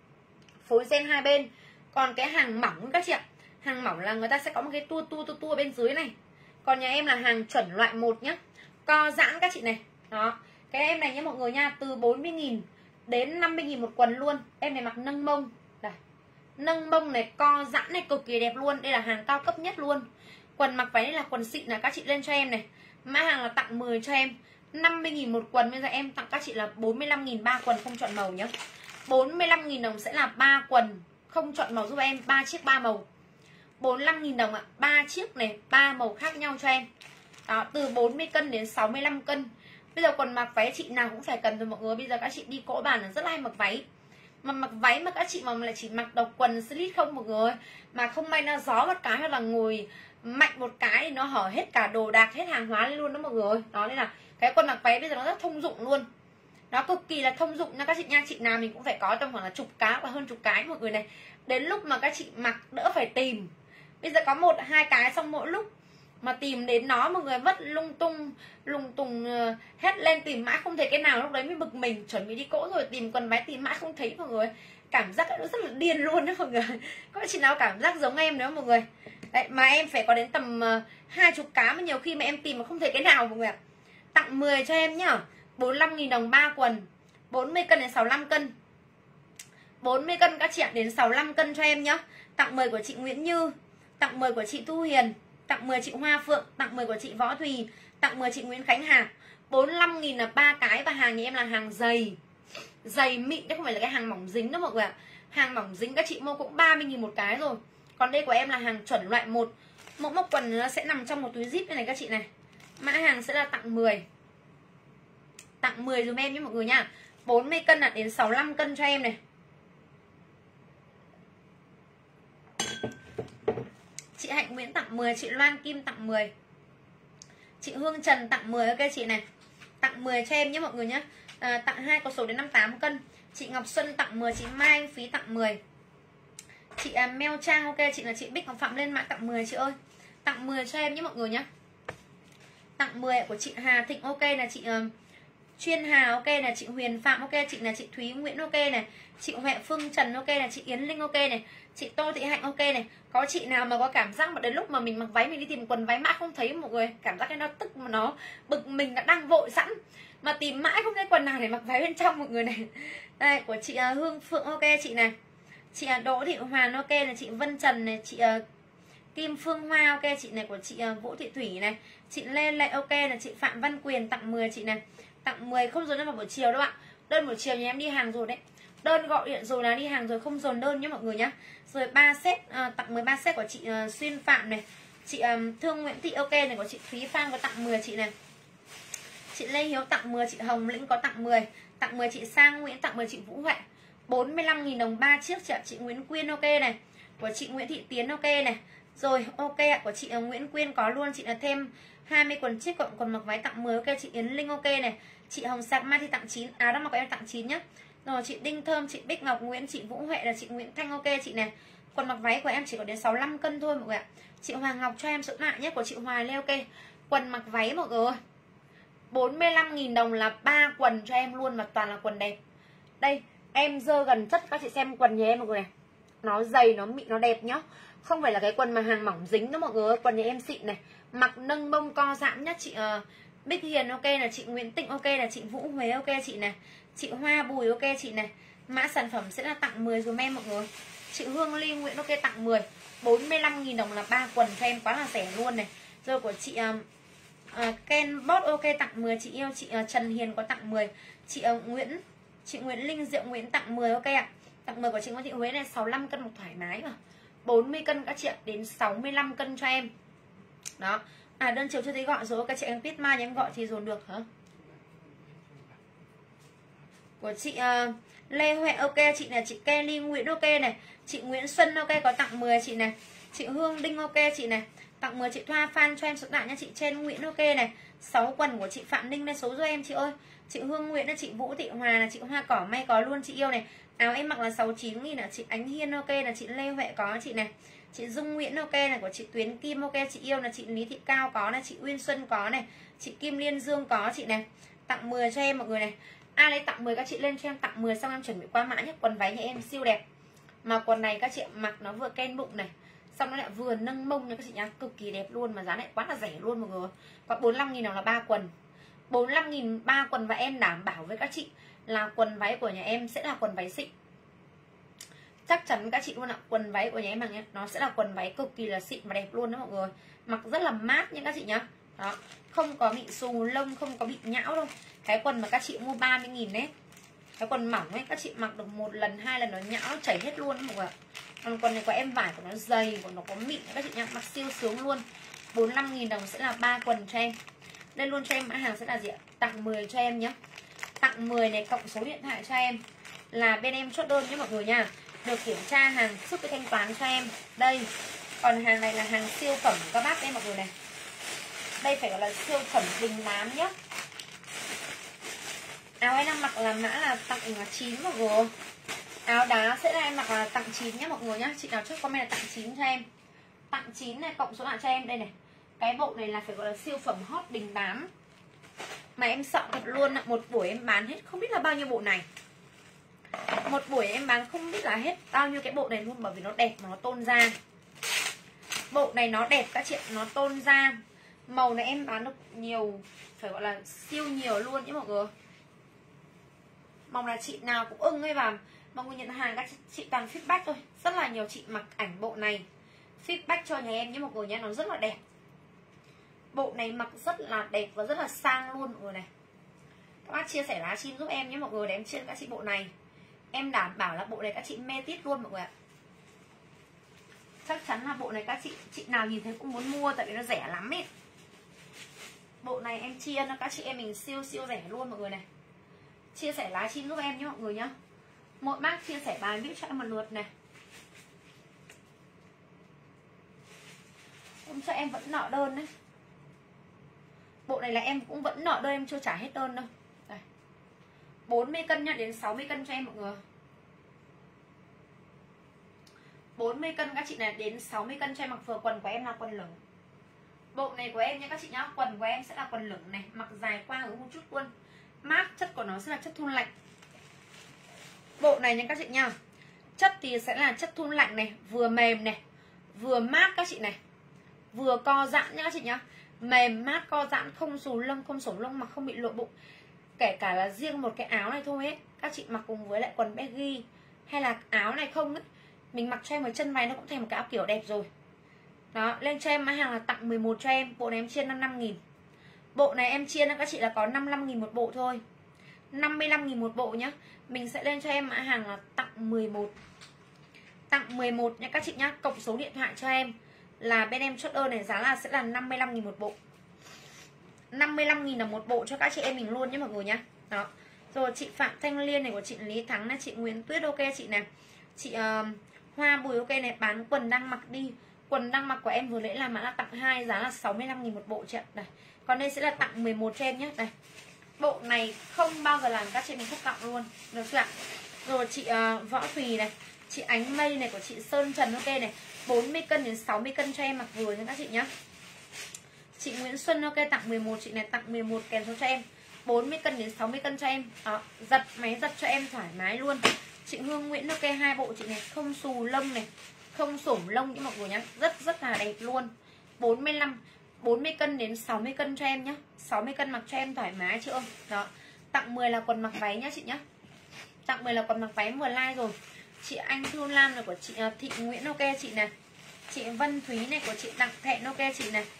Speaker 1: phối ren hai bên. Còn cái hàng mỏng các chị ạ, hàng mỏng là người ta sẽ có một cái tua tua tua tua bên dưới này. Còn nhà em là hàng chuẩn loại một nhá. Co giãn các chị này. Đó. Cái em này nhá mọi người nha, từ bốn mươi nghìn đến năm mươi nghìn một quần luôn. Em này mặc nâng mông. Đây. Nâng mông này, co giãn này cực kỳ đẹp luôn. Đây là hàng cao cấp nhất luôn. Quần mặc váy này là quần xịn là các chị lên cho em này. Mã hàng là tặng mười cho em. năm mươi nghìn một quần, bây giờ em tặng các chị là bốn mươi lăm nghìn ba quần không chọn màu nhá. bốn mươi lăm nghìn đồng sẽ là ba quần không chọn màu giúp em, ba chiếc ba màu. bốn mươi lăm nghìn đồng ạ, ba chiếc này, ba màu khác nhau cho em. Đó, từ bốn mươi cân đến sáu mươi lăm cân. Bây giờ quần mặc váy chị nào cũng phải cần rồi mọi người. Bây giờ các chị đi cỗ bàn là rất hay mặc váy. Mà mặc váy mà các chị mà lại chỉ mặc độc quần slip không mọi người, mà không may nó gió một cái hoặc là ngồi mạnh một cái thì nó hở hết cả đồ đạc, hết hàng hóa lên luôn đó mọi người. Đó nên là cái quần mặc váy bây giờ nó rất thông dụng luôn. Nó cực kỳ là thông dụng nha các chị nha. Chị nào mình cũng phải có tầm khoảng là chục cái và hơn chục cái mọi người này. Đến lúc mà các chị mặc đỡ phải tìm. Bây giờ có một hai cái xong mỗi lúc mà tìm đến nó mọi người vất lung tung lung tung uh, hết lên tìm mãi không thấy cái nào, lúc đấy mới bực mình. Chuẩn bị đi cỗ rồi tìm quần váy tìm mãi không thấy mọi người. Cảm giác nó rất là điên luôn đó mọi người. Có chị nào cảm giác giống em nữa mọi người. Đấy, mà em phải có đến tầm uh, hai chục cái mà nhiều khi mà em tìm mà không thấy cái nào mọi người ạ. Tặng mười cho em nhá. bốn mươi lăm nghìn đồng ba quần. bốn mươi cân đến sáu mươi lăm cân. bốn mươi cân các chị ạ, đến sáu mươi lăm cân cho em nhá. Tặng mười của chị Nguyễn Như, tặng mười của chị Thu Hiền, tặng mười chị Hoa Phượng, tặng mười của chị Võ Thùy, tặng mười chị Nguyễn Khánh Hà. bốn mươi lăm nghìn là ba cái, và hàng nhà em là hàng dày. Dày mịn chứ không phải là cái hàng mỏng dính đâu mọi người ạ. Hàng mỏng dính các chị mua cũng ba mươi nghìn một cái rồi. Còn đây của em là hàng chuẩn loại một. Mẫu móc quần nó sẽ nằm trong một túi zip như này các chị này. Mã hàng sẽ là tặng mười. Tặng mười dùm em nhé mọi người nha. bốn mươi cân là đến sáu mươi lăm cân cho em này. Chị Hạnh Nguyễn tặng mười, chị Loan Kim tặng mười. Chị Hương Trần tặng mười, ok chị này. Tặng mười cho em nhé mọi người nhé. À, tặng hai có số đến năm mươi tám cân. Chị Ngọc Xuân tặng mười, chị Mai Anh Phí tặng mười. Chị à, Mel Trang, ok chị là chị Bích Ngọc Phạm lên mạng tặng mười chị ơi. Tặng mười cho em nhé mọi người nhé. Tặng mười của chị Hà Thịnh, ok là chị uh, Chuyên Hà, ok là chị Huyền Phạm, ok chị là chị Thúy Nguyễn, ok này. Chị Huệ Phương Trần, ok là chị Yến Linh, ok này. Chị Tô Thị Hạnh, ok này. Có chị nào mà có cảm giác mà đến lúc mà mình mặc váy mình đi tìm quần váy mãi không thấy mọi người, cảm giác cái nó tức mà nó bực mình, đã đang vội sẵn mà tìm mãi không thấy quần nào để mặc váy bên trong mọi người này. Đây của chị uh, Hương Phượng, ok chị này. Chị uh, Đỗ Thị Hoàn, ok là chị Vân Trần này. Chị uh, Kim Phương Hoa, ok chị này của chị uh, Vũ Thị Thủy này. Chị Lê Lệ, ok là chị Phạm Văn Quyền tặng mười chị này. Tặng mười không dồn đơn vào buổi chiều đâu ạ. Đơn buổi chiều nhà em đi hàng rồi đấy. Đơn gọi điện rồi là đi hàng rồi, không dồn đơn nhé mọi người nhá. Rồi ba set uh, tặng mười ba set của chị uh, Xuyên Phạm này. Chị um, Thương Nguyễn Thị, ok này của chị Thúy Phan có tặng mười chị này. Chị Lê Hiếu tặng mười, chị Hồng Lĩnh có tặng mười. Tặng mười chị Sang Nguyễn, tặng mười chị Vũ Huệ. bốn mươi lăm nghìn đồng ba chiếc chị ạ. Chị Nguyễn Quyên, ok này. Của chị Nguyễn Thị Tiến, ok này. Rồi ok ạ, của chị uh, Nguyễn Quyên có luôn. Chị là thêm hai mươi quần chiếc cộng quần mặc váy tặng mười, ok chị Yến Linh, ok này. Chị Hồng Sạc Mai thì tặng chín, áo đó mặc của em tặng chín nhá. Rồi chị Đinh Thơm, chị Bích Ngọc Nguyễn, chị Vũ Huệ là chị Nguyễn Thanh, ok chị này. Quần mặc váy của em chỉ có đến sáu mươi lăm cân thôi mọi người ạ. Chị Hoàng Ngọc cho em số lại nhé, của chị Hoài Lê, ok. Quần mặc váy mọi người ơi, bốn mươi lăm nghìn đồng là ba quần cho em luôn, mà toàn là quần đẹp. Đây em dơ gần chất các chị xem quần nhà em mọi người này. Nó dày, nó mịn, nó đẹp nhá. Không phải là cái quần mà hàng mỏng dính đó mọi người ơi. Quần nhà em xịn này, mặc nâng mông co giãn nhá. Chị uh, Bích Hiền, ok là chị Nguyễn Tịnh, ok là chị Vũ Huế, ok chị này. Chị Hoa Bùi, ok chị này. Mã sản phẩm sẽ là tặng mười dùm em mọi người. Chị Hương Ly Nguyễn, ok tặng mười. bốn mươi lăm nghìn đồng là ba quần cho em, quá là rẻ luôn này. Rồi của chị uh, uh, Ken Bot, ok tặng mười. Chị yêu chị uh, Trần Hiền có tặng mười. Chị uh, Nguyễn Chị Nguyễn Linh Diệu Nguyễn tặng mười, ok ạ. Tặng mười của chị Nguyễn Thị Huế này, sáu mươi lăm cân một thoải mái mà. bốn mươi cân các chị ạ, đến sáu mươi lăm cân cho em. Đó. À đơn chiều chưa thấy gọi rồi, các chị em biết mai em gọi thì dồn được hả? Của chị uh, Lê Huệ, ok chị này. Chị Kelly Nguyễn, ok này. Chị Nguyễn Xuân, ok có tặng mười chị này. Chị Hương Đinh, ok chị này. Tặng mười chị Thoa Phan cho em số lại nha. Chị Trên Nguyễn, ok này. sáu quần của chị Phạm Ninh lên số cho em chị ơi. Chị Hương Nguyễn là chị Vũ Thị Hòa là chị Hoa Cỏ May có luôn chị yêu này. Áo em mặc là sáu mươi chín nghìn là chị Ánh Hiên, ok là chị Lê Huệ có chị này. Chị Dung Nguyễn, ok này của chị Tuyến Kim, ok chị yêu là chị Lý Thị Cao có này. Chị Uyên Xuân có này. Chị Kim Liên Dương có chị này. Tặng mười cho em mọi người này. Ai lấy tặng mười các chị lên cho em tặng mười, xong em chuẩn bị qua mã nhé. Quần váy nhà em siêu đẹp. Mà quần này các chị mặc nó vừa ken bụng này, xong nó lại vừa nâng mông nha các chị nhá, cực kỳ đẹp luôn, mà giá lại quá là rẻ luôn mọi người. Có bốn mươi lăm nghìn đồng là ba quần. bốn mươi lăm nghìn ba quần, và em đảm bảo với các chị là quần váy của nhà em sẽ là quần váy xịn. Chắc chắn các chị luôn ạ. Quần váy của nhà em bằng nó sẽ là quần váy cực kỳ là xịn và đẹp luôn đó mọi người. Mặc rất là mát nha các chị nhá. Đó, không có bị xù lông, không có bị nhão đâu. Cái quần mà các chị mua ba mươi nghìn đấy, cái quần mỏng ấy, các chị mặc được một lần hai lần nó nhão, nó chảy hết luôn mọi người ạ. Còn quần này của em vải của nó dày, của nó có mịn các chị nhá, mặc siêu sướng luôn. bốn mươi lăm nghìn đồng sẽ là ba quần cho em. Đây luôn cho em mã hàng sẽ là gì ạ? Tặng mười cho em nhé. Tặng mười này cộng số điện thoại cho em là bên em chốt đơn nhé mọi người nha. Được kiểm tra hàng xuất cái thanh toán cho em. Đây. Còn hàng này là hàng siêu phẩm của các bác đây mọi người này. Đây phải gọi là siêu phẩm đình đám nhé. Áo em đang mặc là mã là tặng chín mọi người. Áo đá sẽ là em mặc là tặng chín nhé mọi người nhá. Chị nào chốt comment là tặng chín cho em. Tặng chín này, cộng số lại cho em đây này. Cái bộ này là phải gọi là siêu phẩm hot đình đám. Mà em sợ thật luôn ạ. Một buổi em bán hết không biết là bao nhiêu bộ này. Một buổi em bán không biết là hết bao nhiêu cái bộ này luôn. Bởi vì nó đẹp mà nó tôn da. Bộ này nó đẹp các chị ạ, nó tôn da. Màu này em bán được nhiều, phải gọi là siêu nhiều luôn nhé mọi người. Mong là chị nào cũng ưng ấy, và mọi người nhận hàng các chị toàn feedback thôi. Rất là nhiều chị mặc ảnh bộ này feedback cho nhà em nhé mọi người nhé, nó rất là đẹp. Bộ này mặc rất là đẹp và rất là sang luôn mọi người này. Các bác chia sẻ lá chim giúp em nhé mọi người, để em chia các chị bộ này. Em đảm bảo là bộ này các chị mê tít luôn mọi người ạ. Chắc chắn là bộ này các chị chị nào nhìn thấy cũng muốn mua, tại vì nó rẻ lắm ấy. Bộ này em chia cho các chị em mình siêu siêu rẻ luôn mọi người này. Chia sẻ lá chim giúp em nhé mọi người nhá. Mỗi bác chia sẻ bài viết cho em một lượt này. Hôm cho em vẫn nợ đơn đấy. Bộ này là em cũng vẫn nợ đơn, em chưa trả hết đơn đâu. Đây. bốn mươi cân nha, đến sáu mươi cân cho em mọi người. bốn mươi cân các chị này, đến sáu mươi cân cho em mặc vừa. Quần của em là quần lửng. Bộ này của em nha các chị nhá, quần của em sẽ là quần lửng này, mặc dài qua ở một chút luôn. Mát, chất của nó sẽ là chất thun lạnh. Bộ này nha các chị nha, chất thì sẽ là chất thun lạnh này, vừa mềm này, vừa mát các chị này, vừa co giãn nha các chị nhá. Mềm mát co giãn, không xù lông, không sổ lông mà không bị lộ bụng. Kể cả là riêng một cái áo này thôi ấy, các chị mặc cùng với lại quần baggy hay là áo này không ấy, mình mặc cho em với chân váy nó cũng thành một cái áo kiểu đẹp rồi. Đó, lên cho em mã hàng là tặng mười một cho em. Bộ này em chia năm mươi lăm nghìn. Bộ này em chia cho các chị là có năm mươi lăm nghìn một bộ thôi, năm mươi lăm nghìn một bộ nhá. Mình sẽ lên cho em mã hàng là tặng mười một. Tặng mười một nha các chị nhá. Cộng số điện thoại cho em là bên em chốt đơn này, giá là sẽ là năm mươi lăm nghìn một bộ. năm mươi lăm nghìn là một bộ cho các chị em mình luôn nhé mọi người nhá. Đó. Rồi chị Phạm Thanh Liên này của chị Lý Thắng này, chị Nguyễn Tuyết ok chị này. Chị uh, Hoa Bùi ok này, bán quần đang mặc đi. Quần đang mặc của em vừa nãy là mã là tặng hai, giá là sáu mươi lăm nghìn một bộ chị ạ. Đây. Còn đây sẽ là tặng mười một cho em nhé. Đây. Bộ này không bao giờ làm các chị mình thất vọng luôn. Được chưa ạ? Rồi chị uh, Võ Thùy này, chị Ánh Mây này của chị Sơn Trần ok này, bốn mươi cân đến sáu mươi cân cho em mặc vừa nha các chị nhá. Chị Nguyễn Xuân ok tặng mười một, chị này tặng mười một kèm số cho em. bốn mươi cân đến sáu mươi cân cho em. Đó, giật máy giật cho em thoải mái luôn. Chị Hương Nguyễn ok hai bộ chị này, không xù lông này, không xổm lông như mọi người nhá, rất rất là đẹp luôn. bốn mươi lăm, bốn mươi cân đến sáu mươi cân cho em nhá. sáu mươi cân mặc cho em thoải mái chưa? Đó. Tặng mười là quần mặc váy nhá chị nhá. Tặng mười là quần mặc váy vừa like rồi. Chị Anh Thu Lam này của chị Thị Nguyễn ok chị này. Chị Vân Thúy này của chị Đặng Thẹn ok chị này.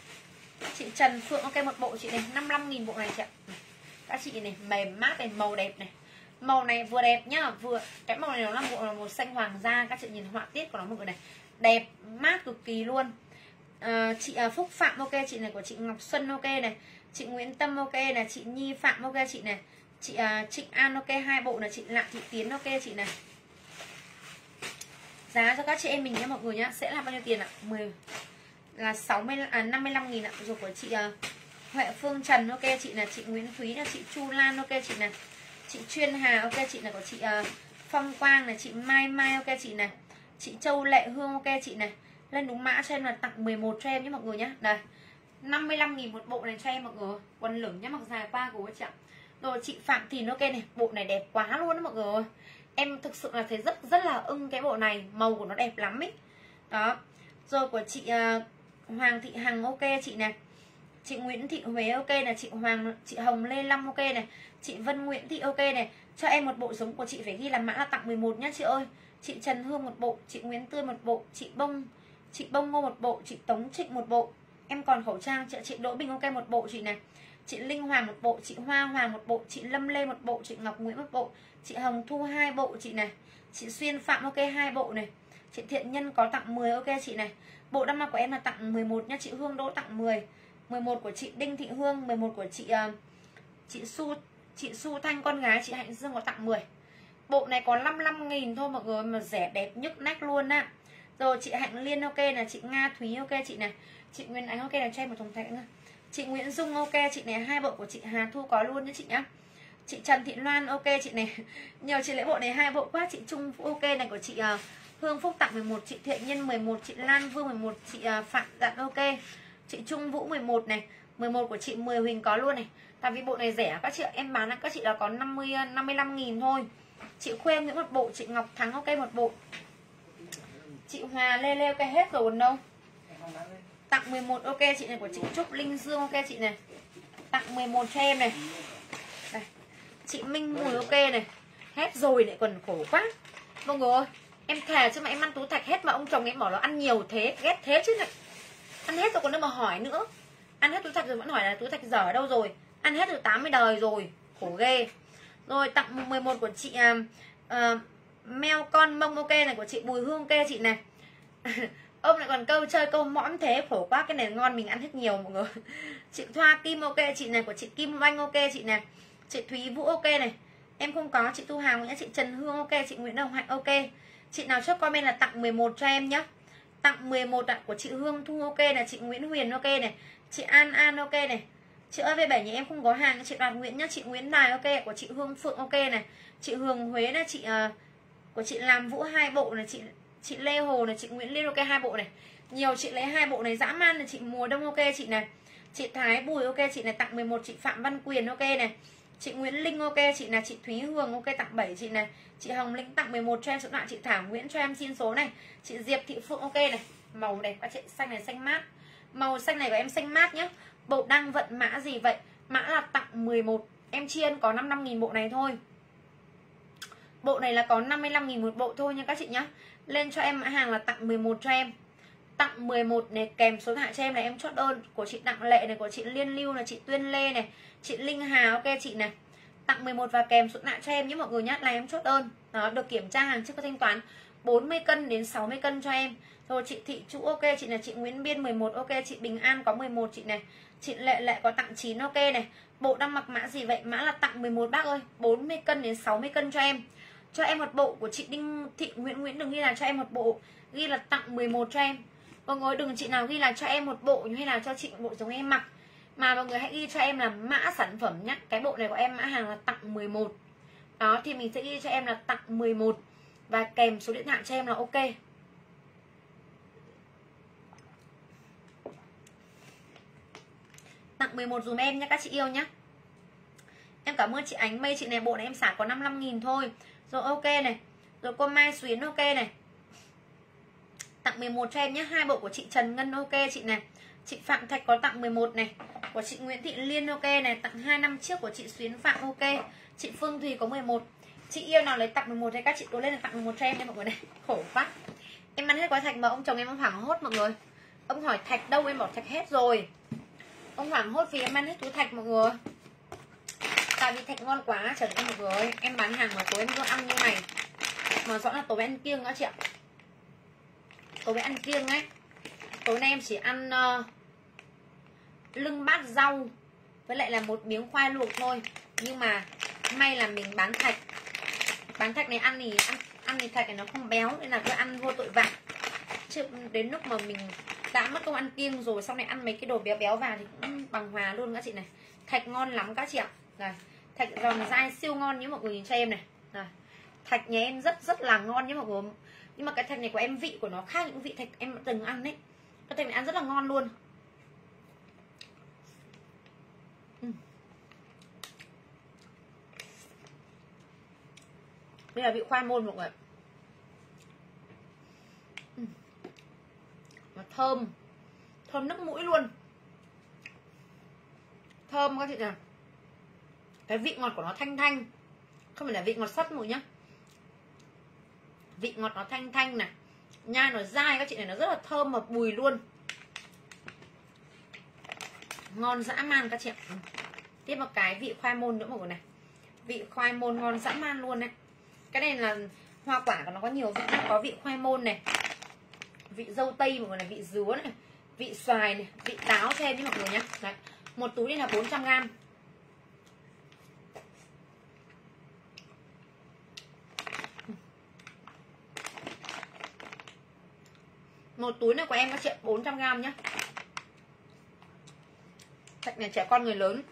Speaker 1: Chị Trần Phượng ok một bộ chị này, năm mươi lăm nghìn bộ này chị ạ. Các chị này mềm mát này, màu đẹp này. Màu này vừa đẹp nhá, vừa cái màu này nó là bộ là màu xanh hoàng da, các chị nhìn họa tiết của nó mọi người này. Đẹp, mát cực kỳ luôn. À, chị Phúc Phạm ok chị này của chị Ngọc Xuân ok này. Chị Nguyễn Tâm ok này, chị Nhi Phạm ok chị này. Chị uh, Trịnh An ok hai bộ này, chị Lạng Thị Tiến ok chị này. Giá cho các chị em mình nhé mọi người nhá, sẽ là bao nhiêu tiền ạ? mười là sáu mươi à năm mươi lăm nghìn ạ. Rồi của chị uh, Huệ Phương Trần ok chị này, chị Nguyễn Thúy là chị Chu Lan ok chị này. Chị Chuyên Hà ok chị này của chị uh, Phong Quang này, chị Mai Mai ok chị này. Chị Châu Lệ Hương ok chị này. Lên đúng mã cho em là tặng mười một cho em nhé mọi người nhá. Đây. năm mươi lăm nghìn một bộ này cho em mọi người. Quần lửng nhá, mặc dài qua của chị ạ. Rồi chị Phạm Thìn ok này, bộ này đẹp quá luôn đó mọi người ơi. Em thực sự là thấy rất rất là ưng cái bộ này, màu của nó đẹp lắm ý. Đó. Rồi của chị uh, Hoàng Thị Hằng ok chị này. Chị Nguyễn Thị Huế ok này, chị Hoàng chị Hồng Lê Lâm ok này, chị Vân Nguyễn Thị ok này. Cho em một bộ giống của chị phải ghi là mã là tặng mười một nhá chị ơi. Chị Trần Hương một bộ, chị Nguyễn Tươi một bộ, chị Bông chị Bông Ngô một bộ, chị Tống Trịnh một bộ. Em còn khẩu trang chị, chị Đỗ Bình ok một bộ chị này. Chị Linh Hoàng một bộ, chị Hoa Hoàng một bộ, chị Lâm Lê một bộ, chị Ngọc Nguyễn một bộ, chị Hồng Thu hai bộ chị này. Chị Xuyên Phạm ok hai bộ này. Chị Thiện Nhân có tặng mười ok chị này. Bộ đăng mặc của em là tặng mười một nha. Chị Hương Đỗ tặng mười. mười một của chị Đinh Thị Hương, mười một của chị uh, chị Su chị Su Thanh con gái chị Hạnh Dương có tặng mười. Bộ này có năm mươi lăm nghìn thôi mọi người, mà rẻ đẹp nhức nách luôn á. Rồi chị Hạnh Liên ok là chị Nga Thúy ok chị này. Chị Nguyễn Ánh ok là cho em một thùng thạch nữa. Chị Nguyễn Dung ok chị này, hai bộ của chị Hà Thu có luôn nhé chị nhá. Chị Trần Thị Loan ok chị này. Nhiều chị lấy bộ này hai bộ quá. Chị Trung ok này của chị uh, Hương Phúc tặng mười một, chị Thiện Nhân mười một, chị Lan Vương mười một, chị uh, Phạm Dặn ok. Chị Trung Vũ mười một này, mười một của chị Mười Huỳnh có luôn này. Tại vì bộ này rẻ các chị, em bán là các chị là có năm mươi năm mươi lăm nghìn thôi. Chị Khuê Nguyễn một bộ, chị Ngọc Thắng ok một bộ. Chị Hòa Lê Lê ok hết rồi còn đâu. Tặng mười một ok chị này của chị Trúc Linh Dương ok chị này. Tặng mười một cho em này. Đây. Chị Minh mùi ok này. Hết rồi lại còn khổ quá. Mọi người ơi, em thề chứ mà em ăn túi thạch hết mà ông chồng em bảo là ăn nhiều thế, ghét thế chứ này. Ăn hết rồi còn đâu mà hỏi nữa. Ăn hết túi thạch rồi vẫn hỏi là túi thạch dở ở đâu rồi. Ăn hết rồi tám mươi đời rồi, khổ ghê. Rồi tặng mười một của chị uh, uh, Meo con mông ok này, của chị Bùi Hương ok chị này. Ông lại còn câu chơi câu mõm thế, khổ quá. Cái này ngon mình ăn hết nhiều mọi người. Chị Thoa Kim ok chị này, của chị Kim Oanh ok chị này. Chị Thúy Vũ ok này. Em không có, chị Thu Hằng nhé. Chị Trần Hương ok, chị Nguyễn Đồng Hạnh ok. Chị nào chốt comment là tặng mười một cho em nhé. Tặng mười một ạ, của chị Hương Thu ok này, chị Nguyễn Huyền ok này, chị An An ok này. Chị ơi V bảy nhà em không có hàng, chị Đoàn Nguyễn nhá, chị Nguyễn Đài ok, của chị Hương Phượng ok này, chị Hương Huế này, chị uh, của chị Làm Vũ hai bộ này, chị chị Lê Hồ này, chị Nguyễn Liên ok hai bộ này. Nhiều chị lấy hai bộ này dã man này, chị Mùa Đông ok chị này. Chị Thái Bùi ok chị này, tặng mười một. Chị Phạm Văn Quyền ok này. Chị Nguyễn Linh ok chị này, chị Thúy Hương ok tặng bảy chị này. Chị Hồng Linh tặng mười một cho em số đoạn. Chị Thảo Nguyễn cho em xin số này. Chị Diệp Thị Phượng ok này. Màu đẹp các chị, xanh này xanh mát. Màu xanh này của em xanh mát nhá. Bộ đang vận mã gì vậy? Mã là tặng mười một. Em chiên có năm mươi lăm nghìn bộ này thôi. Bộ này là có năm mươi lăm nghìn một bộ thôi nha các chị nhá. Lên cho em mã hàng là tặng mười một cho em. Tặng mười một này, kèm số điện thoại cho em này, em chốt đơn. Của chị Đặng Lệ này, của chị Liên Lưu này, chị Tuyên Lê này, chị Linh Hà ok chị này. Tặng mười một và kèm số điện thoại cho em nhé mọi người nhá, là em chốt đơn. Đó, được kiểm tra hàng trước có thanh toán bốn mươi cân đến sáu mươi cân cho em. Rồi chị Thị Chủ ok chị này, chị Nguyễn Biên mười một ok, chị Bình An có mười một chị này. Chị Lệ Lệ có tặng chín ok này. Bộ đang mặc mã gì vậy? Mã là tặng mười một bác ơi, bốn mươi cân đến sáu mươi cân cho em. Cho em một bộ. Của chị Đinh Thị Nguyễn Nguyễn đừng ghi là cho em một bộ, ghi là tặng mười một cho em. Mọi người đừng chị nào ghi là cho em một bộ hay là cho chị một bộ giống em mặc, mà mọi người hãy ghi cho em là mã sản phẩm nhé. Cái bộ này của em mã hàng là tặng mười một. Đó thì mình sẽ ghi cho em là tặng mười một và kèm số điện thoại cho em là ok. Tặng mười một dùm em nhé các chị yêu nhé. Em cảm ơn chị Ánh Mây chị này, bộ này em xả có năm mươi lăm nghìn thôi. Rồi ok này. Rồi cô Mai Xuyến ok này. Tặng mười một cho em nhé. Hai bộ của chị Trần Ngân ok chị này. Chị Phạm Thạch có tặng mười một này. Của chị Nguyễn Thị Liên ok này, tặng hai năm chiếc. Của chị Xuyến Phạm ok. Chị Phương Thùy có mười một. Chị yêu nào lấy tặng mười một thì các chị cố lên là tặng mười một cho em nha mọi người này. Khổ quá. Em ăn hết gói thạch mà ông chồng em ông hoảng hốt mọi người. Ông hỏi thạch đâu, em bảo thạch hết rồi. Ông hoảng hốt vì em ăn hết túi thạch mọi người. Tại vì thạch ngon quá trời ơi mọi người ơi. Em bán hàng mà tối em cứ ăn như này mà rõ là tối em ăn kiêng đó chị ạ. Tối em ăn kiêng ấy. Tối nay em chỉ ăn uh, lưng bát rau với lại là một miếng khoai luộc thôi. Nhưng mà may là mình bán thạch. Bán thạch này ăn thì ăn, ăn thì thạch này nó không béo nên là cứ ăn vô tội vạ. Chứ đến lúc mà mình đã mất công ăn kiêng rồi, sau này ăn mấy cái đồ béo béo vào thì cũng bằng hòa luôn các chị này. Thạch ngon lắm các chị ạ. Rồi, thạch giòn dai siêu ngon nhé mọi người, nhìn cho em này. Rồi, thạch nhà em rất rất là ngon nhé mọi người. Nhưng mà cái thạch này của em vị của nó khác những vị thạch em đã từng ăn đấy. Cái thạch này ăn rất là ngon luôn. Ừ. Đây là vị khoai môn mọi người. Ừ. Nó thơm. Thơm nước mũi luôn. Thơm các chị nào. Cái vị ngọt của nó thanh thanh. Không phải là vị ngọt sắt mọi nhá. Vị ngọt nó thanh thanh này. Nhai nó dai các chị này, nó rất là thơm và bùi luôn. Ngon dã man các chị ạ. Tiếp một cái vị khoai môn nữa mọi người này. Vị khoai môn ngon dã man luôn đấy. Cái này là hoa quả của nó có nhiều vị. Có vị khoai môn này, vị dâu tây mọi người này, vị dứa này, vị xoài này, vị táo thêm với mọi người nhé. Đấy. Một túi này là bốn trăm gram. Một túi này của em các chị bốn trăm gram nhé. Thạch này trẻ con người lớn.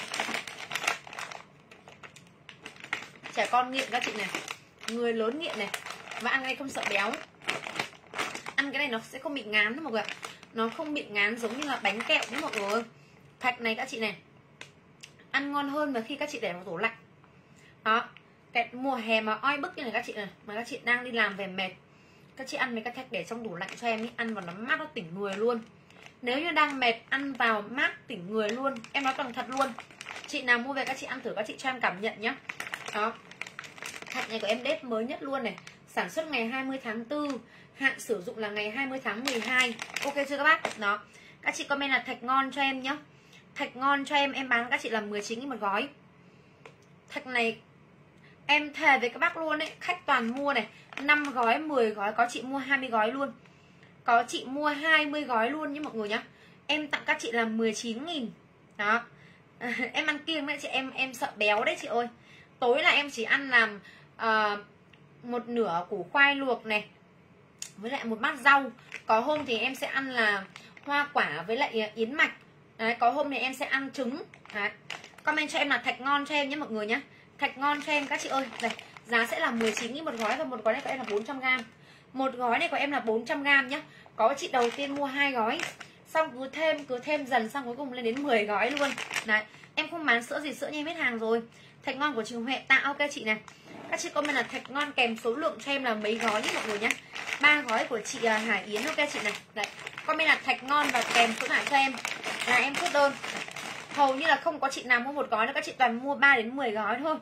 Speaker 1: Trẻ con nghiện các chị này, người lớn nghiện này. Và ăn cái này không sợ béo. Ăn cái này nó sẽ không bị ngán đâu mọi người ạ. Nó không bị ngán giống như là bánh kẹo đấy mọi người ơi. Thạch này các chị này ăn ngon hơn mà khi các chị để vào tủ lạnh. Đó, cái mùa hè mà oi bức như này các chị này, mà các chị đang đi làm về mệt, các chị ăn mấy cái thạch để trong tủ lạnh cho em ý, ăn vào nó mát, nó tỉnh người luôn. Nếu như đang mệt ăn vào mát tỉnh người luôn. Em nói bằng thật luôn. Chị nào mua về các chị ăn thử, các chị cho em cảm nhận nhá. Đó, thạch này của em đét mới nhất luôn này, sản xuất ngày hai mươi tháng tư, hạn sử dụng là ngày hai mươi tháng mười hai. Ok chưa các bác? Đó, các chị comment là thạch ngon cho em nhá. Thạch ngon cho em, em bán các chị là mười chín nghìn một gói. Thạch này em thề với các bác luôn ấy, khách toàn mua này, năm gói, mười gói, có chị mua hai mươi gói luôn. Có chị mua hai mươi gói luôn nhé mọi người nhá. Em tặng các chị là mười chín nghìn. Đó. À, em ăn kiêng đấy chị, em em sợ béo đấy chị ơi. Tối là em chỉ ăn làm uh, một nửa củ khoai luộc này với lại một bát rau. Có hôm thì em sẽ ăn là hoa quả với lại yến mạch. Đấy, có hôm thì em sẽ ăn trứng. Đấy. Comment cho em là thạch ngon cho em nhé mọi người nhé. Thạch ngon cho em các chị ơi. Đây, giá sẽ là mười chín nghìn một gói và một gói này của em là bốn trăm gam. Một gói này của em là bốn trăm gam nhá. Có chị đầu tiên mua hai gói, xong cứ thêm cứ thêm dần, xong cuối cùng lên đến mười gói luôn. Đấy, em không bán sữa gì, sữa nha, em hết hàng rồi. Thạch ngon của chị Huệ tạo ok chị này. Các chị comment là thạch ngon kèm số lượng cho em là mấy gói nhé mọi người nhé. Ba gói của chị Hải Yến ok chị này. Đấy, comment là thạch ngon và kèm số lại cho em là em chốt đơn. Hầu như là không có chị nào mua một gói nữa, các chị toàn mua ba đến mười gói thôi.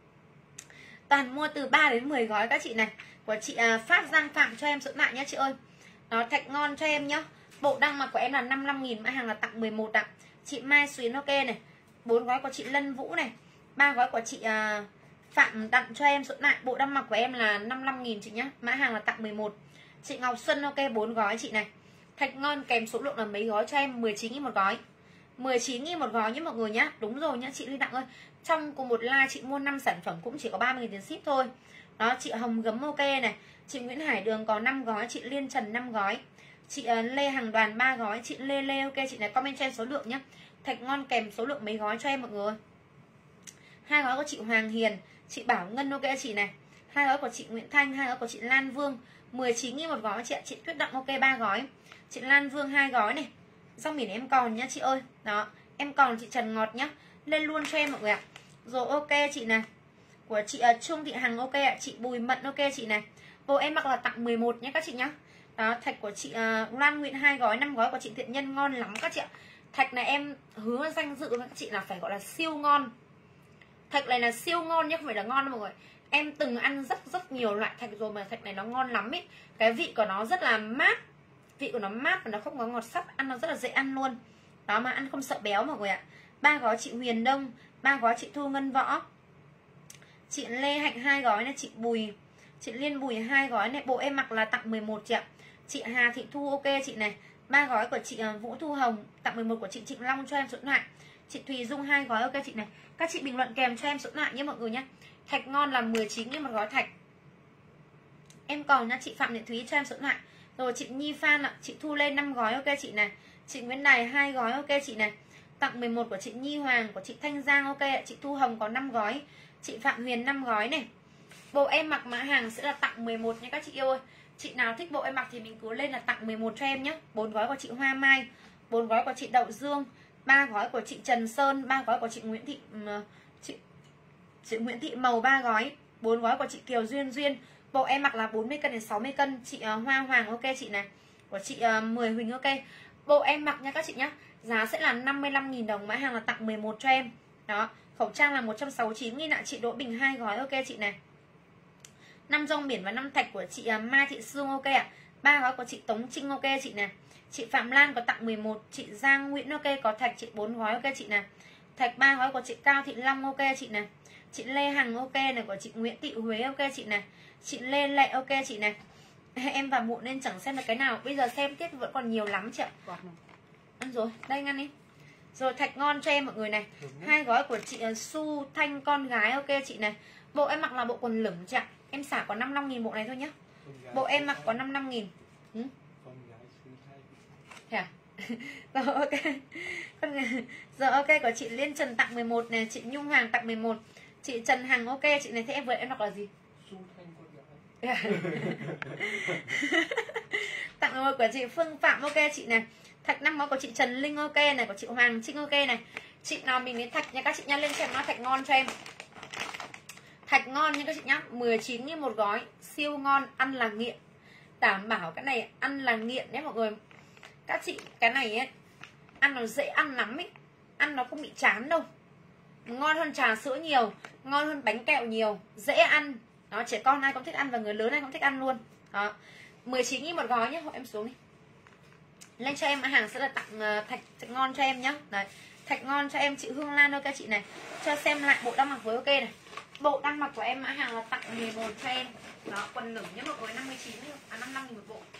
Speaker 1: Toàn mua từ ba đến mười gói các chị này. Của chị Phát Giang Phạm cho em số lại nhé chị ơi. Đó, thạch ngon cho em nhá. Bộ đăng mặc của em là năm mươi lăm nghìn, mã hàng là tặng mười một ạ. Chị Mai Xuyến ok này. bốn gói của chị Lân Vũ này. ba gói của chị uh, Phạm tặng cho em số lại. Bộ đăng mặc của em là năm mươi lăm nghìn chị nhá, mã hàng là tặng mười một. Chị Ngọc Xuân ok bốn gói chị này. Thạch ngon kèm số lượng là mấy gói cho em, mười chín nghìn một gói. mười chín nghìn một gói nhé mọi người nhá. Đúng rồi nhá chị Ly Đặng ơi. Trong cùng một like chị mua năm sản phẩm cũng chỉ có ba mươi nghìn tiền ship thôi. Đó, chị Hồng Gấm ok này. Chị Nguyễn Hải Đường có năm gói, chị Liên Trần năm gói. Chị uh, Lê Hằng Đoàn ba gói, chị Lê Lê ok chị này, comment cho em số lượng nhá. Thạch ngon kèm số lượng mấy gói cho em mọi người. Hai gói của chị Hoàng Hiền, chị Bảo Ngân ok chị này. Hai gói của chị Nguyễn Thanh, hai gói của chị Lan Vương, mười chín nghìn một gói chị ạ. Chị Tuyết Đặng ok ba gói. Chị Lan Vương hai gói này. Rau mìn em còn nhá chị ơi. Đó, em còn chị Trần Ngọt nhá. Lên luôn cho em mọi người ạ. Rồi ok chị này. Của chị uh, Trương Thị Hằng ok ạ, chị Bùi Mận ok chị này. Bộ em mặc là tặng mười một nhé các chị nhá. Đó, thạch của chị uh, Loan Nguyễn hai gói, năm gói của chị Thiện Nhân ngon lắm các chị ạ. Thạch này em hứa danh dự với các chị là phải gọi là siêu ngon. Thạch này là siêu ngon nhé, không phải là ngon đâu mọi người. Em từng ăn rất rất nhiều loại thạch rồi mà thạch này nó ngon lắm ấy. Cái vị của nó rất là mát. Vị của nó mát và nó không có ngọt sắt, ăn nó rất là dễ ăn luôn. Đó, mà ăn không sợ béo mọi người ạ. Ba gói chị Huyền Đông, ba gói chị Thu Ngân Võ. Chị Lê Hạnh hai gói này, chị Bùi, chị Liên Bùi hai gói này, bộ em mặc là tặng mười một chị ạ. Chị Hà Thị Thu ok chị này. Ba gói của chị Vũ Thu Hồng, tặng mười một của chị Trịnh Long cho em số điện thoại. Chị Thùy Dung hai gói ok chị này. Các chị bình luận kèm cho em số điện thoại nhé mọi người nhé. Thạch ngon là mười chín nghìn một gói thạch. Em còn nha, chị Phạm Thị Thúy cho em số điện thoại. Rồi chị Nhi Phan ạ, chị Thu lên năm gói ok chị này. Chị Nguyễn Đài hai gói ok chị này. Tặng mười một của chị Nhi Hoàng, của chị Thanh Giang ok ạ. Chị Thu Hồng có năm gói. Chị Phạm Huyền năm gói này. Bộ em mặc mã hàng sẽ là tặng mười một nha các chị yêu ơi. Chị nào thích bộ em mặc thì mình cứ lên là tặng mười một cho em nhé. bốn gói của chị Hoa Mai, bốn gói của chị Đậu Dương, ba gói của chị Trần Sơn, ba gói của chị Nguyễn Thị chị, chị Nguyễn Thị Màu ba gói, bốn gói của chị Kiều Duyên Duyên. Bộ em mặc là bốn mươi cân đến sáu mươi cân. Chị uh, Hoa Hoàng ok chị này. Của chị uh, mười Huỳnh ok. Bộ em mặc nha các chị nhá. Giá sẽ là năm mươi lăm nghìn đồng, mã hàng là tặng mười một cho em. Đó, khẩu trang là một trăm sáu mươi chín nghìn ạ. Chị Đỗ Bình hai gói ok chị này. Năm rong biển và năm thạch của chị uh, Mai Thị Sương ok ạ. ba gói của chị Tống Trinh ok chị này. Chị Phạm Lan có tặng mười một, chị Giang Nguyễn ok có thạch, chị bốn gói ok chị này. Thạch ba gói của chị Cao Thị Long ok chị này. Chị Lê Hằng ok này, của chị Nguyễn Thị Huế ok chị này. Chị Lê Lệ ok chị này. Em vào muộn nên chẳng xem được cái nào. Bây giờ xem tiếp vẫn còn nhiều lắm chị ạ. Ăn rồi, đây ngăn đi. Rồi thạch ngon cho em mọi người này. Hai gói của chị uh, Su Thanh con gái ok chị này. Bộ em mặc là bộ quần lửng chị ạ. Em xả có năm mươi lăm nghìn bộ này thôi nhá. Bộ em mặc có năm mươi lăm nghìn. Ừ? À? Rồi ok. Rồi ok, của chị Liên Trần tặng mười một này, chị Nhung Hoàng tặng mười một. Chị Trần Hằng ok chị này. Thế em vừa em đọc là gì? Tặng mười một của chị Phương Phạm ok chị này. Thạch năm gói của chị Trần Linh ok này, của chị Hoàng Trinh ok này. Chị nào mình đến thạch nha các chị nha, lên cho em nó thạch ngon cho em. Thạch ngon nha các chị nhá, mười chín nghìn một gói, siêu ngon, ăn là nghiện. Đảm bảo cái này ăn là nghiện nhé mọi người. Các chị cái này ấy, ăn nó dễ ăn lắm ấy, ăn nó không bị chán đâu. ngon hơn trà sữa nhiều, ngon hơn bánh kẹo nhiều, dễ ăn. Đó, trẻ con ai cũng thích ăn và người lớn ai cũng thích ăn luôn. Đó, mười chín nghìn một gói nhé, hộ em xuống đi. Lên cho em hàng sẽ là tặng uh, thạch, thạch ngon cho em nhá. Đấy, thạch ngon cho em chị Hương Lan, ok chị này. Cho xem lại bộ đang mặc với ok này. Bộ đang mặc của em mã hàng là tặng mười một cho em. Đó, quần lửng nhé mọi người, năm mươi chín à năm mươi lăm nghìn một bộ.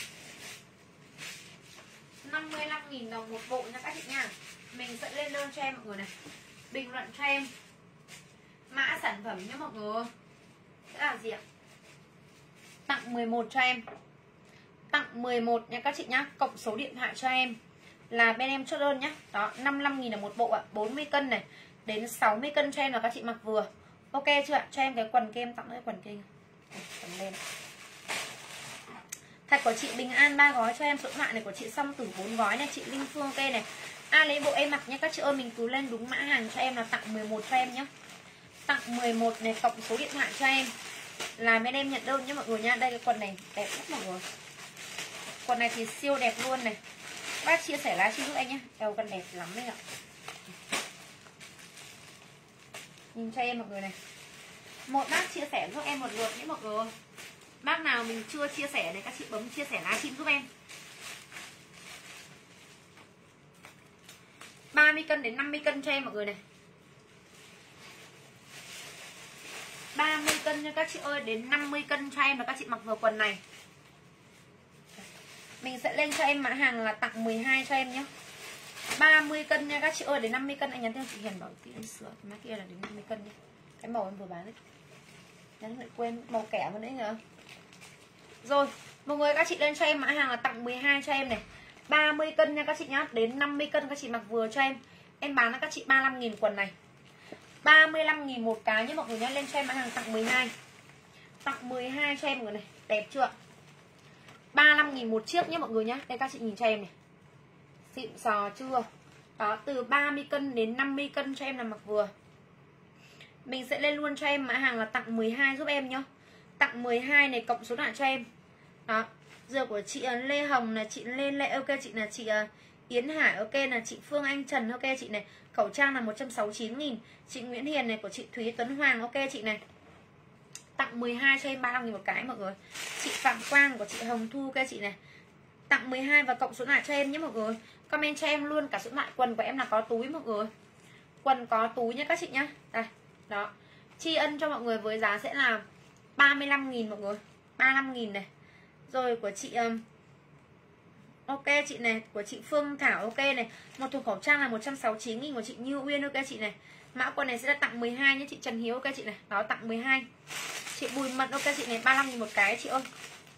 Speaker 1: năm mươi lăm nghìn đồng một bộ nha các chị nha. Mình sẽ lên đơn cho em mọi người này. Bình luận cho em mã sản phẩm nhé mọi người. Sẽ là gì ạ? Tặng mười một cho em. Tặng mười một nha các chị nhá. Cộng số điện thoại cho em là bên em chốt đơn nhá. Đó, năm mươi lăm nghìn đồng một bộ ạ. bốn mươi cân này đến sáu mươi cân cho em là các chị mặc vừa. Ok chưa ạ? Cho em cái quần kem, tặng cái quần kem. Cầm lên. Thạch của chị Bình An ba gói cho em. Số điện thoại này của chị Song Tử bốn gói này. Chị Linh Phương ok này. Ai lấy bộ em mặc nhé các chị ơi, mình cứ lên đúng mã hàng cho em là tặng mười một cho em nhé. Tặng mười một này, cộng số điện thoại cho em là bên em nhận đơn nhé mọi người nha. Đây cái quần này đẹp lắm mọi người. Quần này thì siêu đẹp luôn này. Bác chia sẻ livestream giúp anh nhé. Eo quần đẹp lắm đấy ạ. Nhìn cho em mọi người này. Một bác chia sẻ giúp em một lượt nhé mọi người. Bác nào mình chưa chia sẻ này các chị bấm chia sẻ livestream giúp em. ba mươi cân đến năm mươi cân cho em mọi người này. ba mươi cân nha các chị ơi, đến năm mươi cân cho em là các chị mặc vừa quần này. Mình sẽ lên cho em mã hàng là tặng mười hai cho em nhé. ba mươi cân nha các chị ơi, đến năm mươi cân. Anh nhắn tin chị Hiền bảo tí em sửa cái mã kia là đến năm mươi cân đi. Cái màu em vừa bán đấy. Nhắn lại quên màu kẻ vừa nãy nhờ. Rồi, mọi người các chị lên cho em mã hàng là tặng mười hai cho em này. ba mươi cân nha các chị nhá, đến năm mươi cân các chị mặc vừa cho em. Em bán cho các chị ba mươi lăm nghìn quần này. ba mươi lăm nghìn một cái nhé mọi người nhá. Lên cho em mã hàng tặng mười hai. Tặng mười hai cho em mọi người này. Đẹp chưa? ba mươi lăm nghìn một chiếc nhé mọi người nhá. Đây các chị nhìn cho em này. Xịn sò chưa? Đó, từ ba mươi cân đến năm mươi cân cho em là mặc vừa. Mình sẽ lên luôn cho em mã hàng là tặng mười hai giúp em nhá. Tặng mười hai này, cộng số điện thoại cho em. Đó, giờ của chị Lê Hồng là chị Lê Lệ ok chị, là chị Yến Hải ok, là chị Phương Anh Trần ok chị này. Khẩu trang là một trăm sáu mươi chín nghìn. Chị Nguyễn Hiền này của chị Thúy Tuấn Hoàng ok chị này. Tặng mười hai cho em ba mươi lăm nghìn một cái mọi người. Chị Phạm Quang của chị Hồng Thu ok chị này. Tặng mười hai và cộng số điện thoại cho em nhé mọi người. Comment cho em luôn cả số điện thoại. Quần của em là có túi mọi người. Quần có túi nhé các chị nhá. Đây, đó. Tri ân cho mọi người với giá sẽ là ba mươi lăm nghìn mọi người. ba mươi lăm nghìn này. Rồi của chị um, ok chị này, của chị Phương Thảo ok này. Một thùng khẩu trang là một trăm sáu mươi chín nghìn của chị Như Uyên ok chị này. Mã quần này sẽ là tặng mười hai nhé. Chị Trần Hiếu ok chị này. Đó, tặng mười hai. Chị Bùi Mận ok chị này, ba mươi lăm nghìn một cái chị ơi.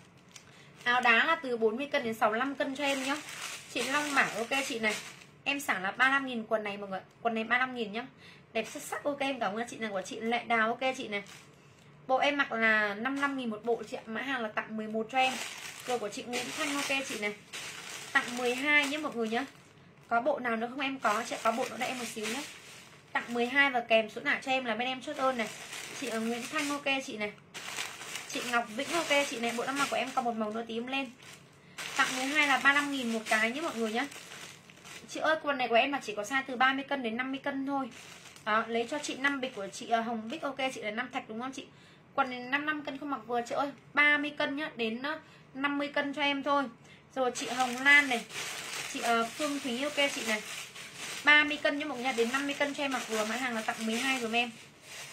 Speaker 1: Áo đá là từ bốn mươi cân đến sáu mươi lăm cân cho em nhá. Chị Long Bảo ok chị này. Em xả là ba mươi lăm nghìn quần này mọi người. Quần này ba mươi lăm nghìn nhá. Đẹp xuất sắc ok, em cảm ơn chị này của chị Lệ Đào ok chị này. Bộ em mặc là năm mươi lăm nghìn một bộ chị ạ. Mã hàng là tặng mười một cho em. Rồi của chị Nguyễn Thanh ok chị này. Tặng mười hai nhé mọi người nhá. Có bộ nào nữa không em có chị ạ? Có bộ nữa đợi em một xíu nhé. Tặng mười hai và kèm số nào cho em là bên em chốt đơn này. Chị ở Nguyễn Thanh ok chị này. Chị Ngọc Vĩnh ok chị này. Bộ đang mặc của em còn một màu nữa tím lên. Tặng mười hai là ba mươi lăm nghìn một cái nhé mọi người nhá. Chị ơi quần này của em là chỉ có size từ ba mươi cân đến năm mươi cân thôi. Đó, lấy cho chị năm bịch của chị Hồng Bích ok chị là năm thạch đúng không chị? Quần này năm mươi lăm cân không mặc vừa chị ơi. ba mươi cân nhá, đến năm mươi cân cho em thôi. Rồi chị Hồng Lan này. Chị uh, Phương Thúy ok chị này. ba mươi cân nhá mọi người, đến năm mươi cân cho em mặc vừa. Mã hàng là tặng mười hai rồi em.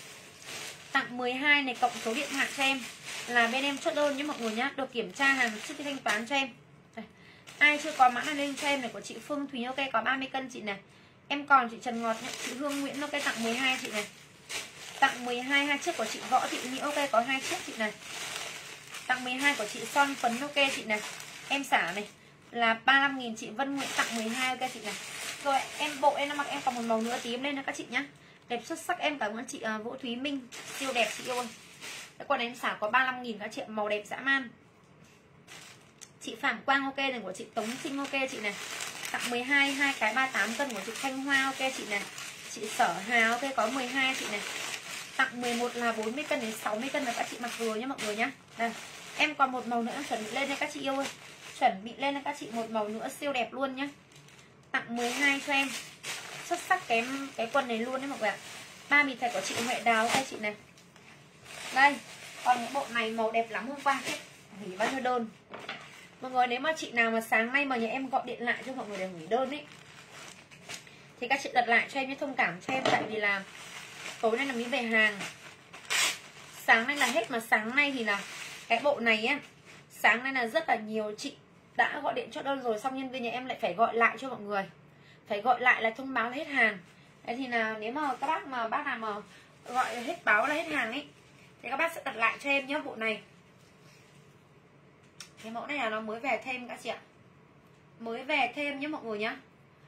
Speaker 1: Tặng mười hai này, cộng số điện thoại cho em là bên em chốt đơn nhé mọi người nhá. Được kiểm tra hàng trước khi thanh toán cho em. Đây. Ai chưa có mã này lên cho em này của chị Phương Thúy ok có ba mươi cân chị này. Em còn chị Trần Ngọt nhé. Chị Hương Nguyễn ok tặng mười hai chị này. Tặng mười hai hai chiếc của chị Võ Thị Mỹ ok có hai chiếc chị này. Tặng mười hai của chị Son Phấn ok chị này. Em xả này là ba mươi lăm nghìn. Chị Vân Nguyễn tặng mười hai ok chị này. Rồi em bộ em mặc em còn một màu nữa tím lên nữa các chị nhá. Đẹp xuất sắc, em cảm ơn chị uh, Vũ Thúy Minh. Siêu đẹp chị ơi. Cái quần em xả có ba mươi lăm nghìn các chị, màu đẹp dã man. Chị Phạm Quang ok này của chị Tống Trinh ok chị này. Tặng mười hai, hai cái ba mươi tám cân của chị Thanh Hoa ok chị này. Chị Sở Hà ok có mười hai chị này. Tặng mười một là bốn mươi cân đến sáu mươi cân là các chị mặc vừa nhá mọi người nhá. Đây, em còn một màu nữa em chuẩn bị lên đây các chị yêu ơi. Chuẩn bị lên đây các chị một màu nữa siêu đẹp luôn nhá. Tặng mười hai cho em. xuất sắc cái cái quần này luôn đấy mọi người ạ. Ba bì thạch của chị Huệ Đào đây chị này. Đây, còn những bộ này màu đẹp lắm, hôm qua hết hủy bao nhiêu đơn. Mọi người nếu mà chị nào mà sáng nay mà nhà em gọi điện lại cho mọi người để hủy đơn ấy thì các chị đặt lại cho em, thông cảm cho em, tại vì là tối nay là mới về hàng. Sáng nay là hết, mà sáng nay thì là cái bộ này á, sáng nay là rất là nhiều chị đã gọi điện chốt đơn rồi, xong nhân viên nhà em lại phải gọi lại cho mọi người, phải gọi lại là thông báo là hết hàng. Thế thì là nếu mà các bác mà bác nào mà gọi hết báo là hết hàng ấy thì các bác sẽ đặt lại cho em nhé. Bộ này, cái mẫu này là nó mới về thêm các chị ạ, mới về thêm nhé mọi người nhá.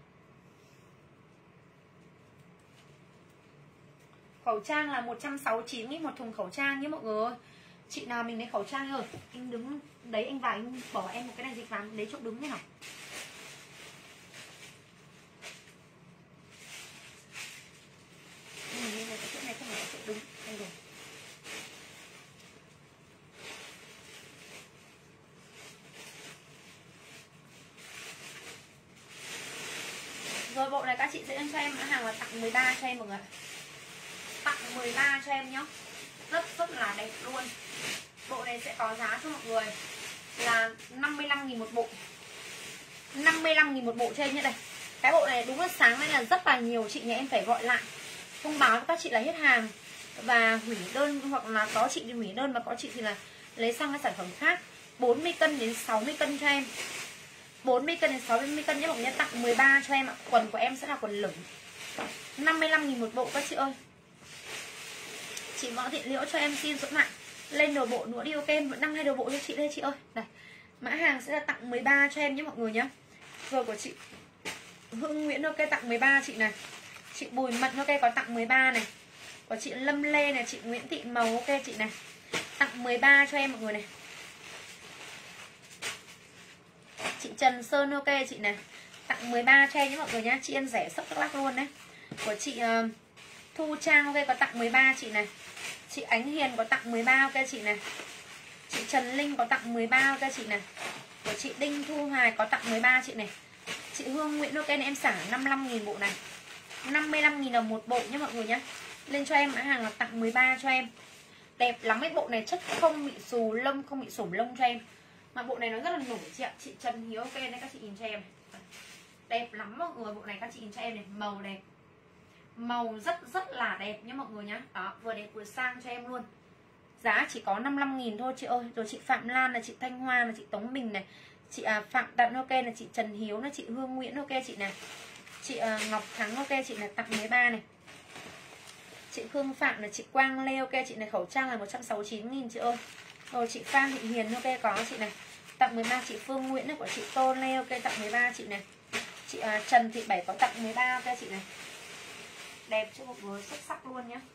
Speaker 1: Khẩu trang là một trăm sáu mươi chín nghìn một thùng khẩu trang nhé mọi người ơi. Chị nào mình lấy khẩu trang rồi, anh đứng đấy, anh vào anh bỏ em một cái này dịch vào lấy chỗ đứng như nào. Ừ, cái chỗ này không phải chỗ đứng đây rồi. Rồi bộ này các chị sẽ cho em mã hàng là tặng mười ba cho em mọi người. Tặng mười ba cho em nhá. Rất rất là đẹp luôn. Bộ này sẽ có giá cho mọi người là năm mươi lăm nghìn một bộ. năm mươi lăm nghìn một bộ cho em nhé đây. Cái bộ này đúng là sáng nay là rất là nhiều chị nhà em phải gọi lại thông báo với các chị là hết hàng và hủy đơn, hoặc là có chị thì hủy đơn và có chị thì là lấy sang cái sản phẩm khác. Bốn mươi cân đến sáu mươi cân cho em. Bốn mươi cân đến sáu mươi cân nhé mọi người, tặng mười ba cho em ạ. Quần của em sẽ là quần lửng. năm mươi lăm nghìn một bộ các chị ơi. Chị Võ Thị Liễu cho em xin số mạng. Lên đồ bộ nữa đi, ok, vẫn đăng hai đồ bộ cho chị đây chị ơi. Này, mã hàng sẽ là tặng mười ba cho em nhé mọi người nhé. Rồi của chị Hương Nguyễn ok tặng mười ba chị này. Chị Bùi Mận ok có tặng mười ba này. Của chị Lâm Lê này, chị Nguyễn Thị Màu ok chị này. Tặng mười ba cho em mọi người này. Chị Trần Sơn ok chị này. Tặng mười ba cho em nhé mọi người nhé. Chị em rẻ sốc các lắc luôn đấy. Của chị uh, Thu Trang ok có tặng mười ba chị này. Chị Ánh Hiền có tặng mười ba ok chị này. Chị Trần Linh có tặng mười ba ok chị này. Của chị Đinh Thu Hoài có tặng mười ba chị này. Chị Hương Nguyễn ok này, em xả năm mươi lăm nghìn bộ này. năm mươi lăm nghìn đồng một bộ nhé mọi người nhé. Lên cho em mã hàng là tặng mười ba cho em. Đẹp lắm cái bộ này, chất không bị xù lông, không bị xổm lông cho em. Mà bộ này nó rất là nổi chị ạ. Chị Trần Hiếu ok đây, các chị nhìn cho em. Đẹp lắm mọi người, bộ này các chị nhìn cho em này, màu đẹp. Màu rất rất là đẹp nhé mọi người nhá. Đó, vừa đẹp vừa sang cho em luôn. Giá chỉ có năm mươi lăm nghìn thôi chị ơi. Rồi chị Phạm Lan là chị Thanh Hoa là chị Tống Bình này. Chị à, Phạm Tận ok là chị Trần Hiếu là chị Hương Nguyễn ok chị này. Chị à, Ngọc Thắng ok chị này, tặng mười ba này. Chị Khương Phạm là chị Quang Lê ok chị này, khẩu trang là một trăm sáu mươi chín nghìn chị ơi. Rồi chị Phan Thị Hiền ok có chị này, tặng mười ba. Chị Phương Nguyễn này của chị Tô Lê ok tặng mười ba chị này. Chị à, Trần Thị Bảy có tặng mười ba ok chị này. Đẹp cho một người xuất sắc luôn nhá.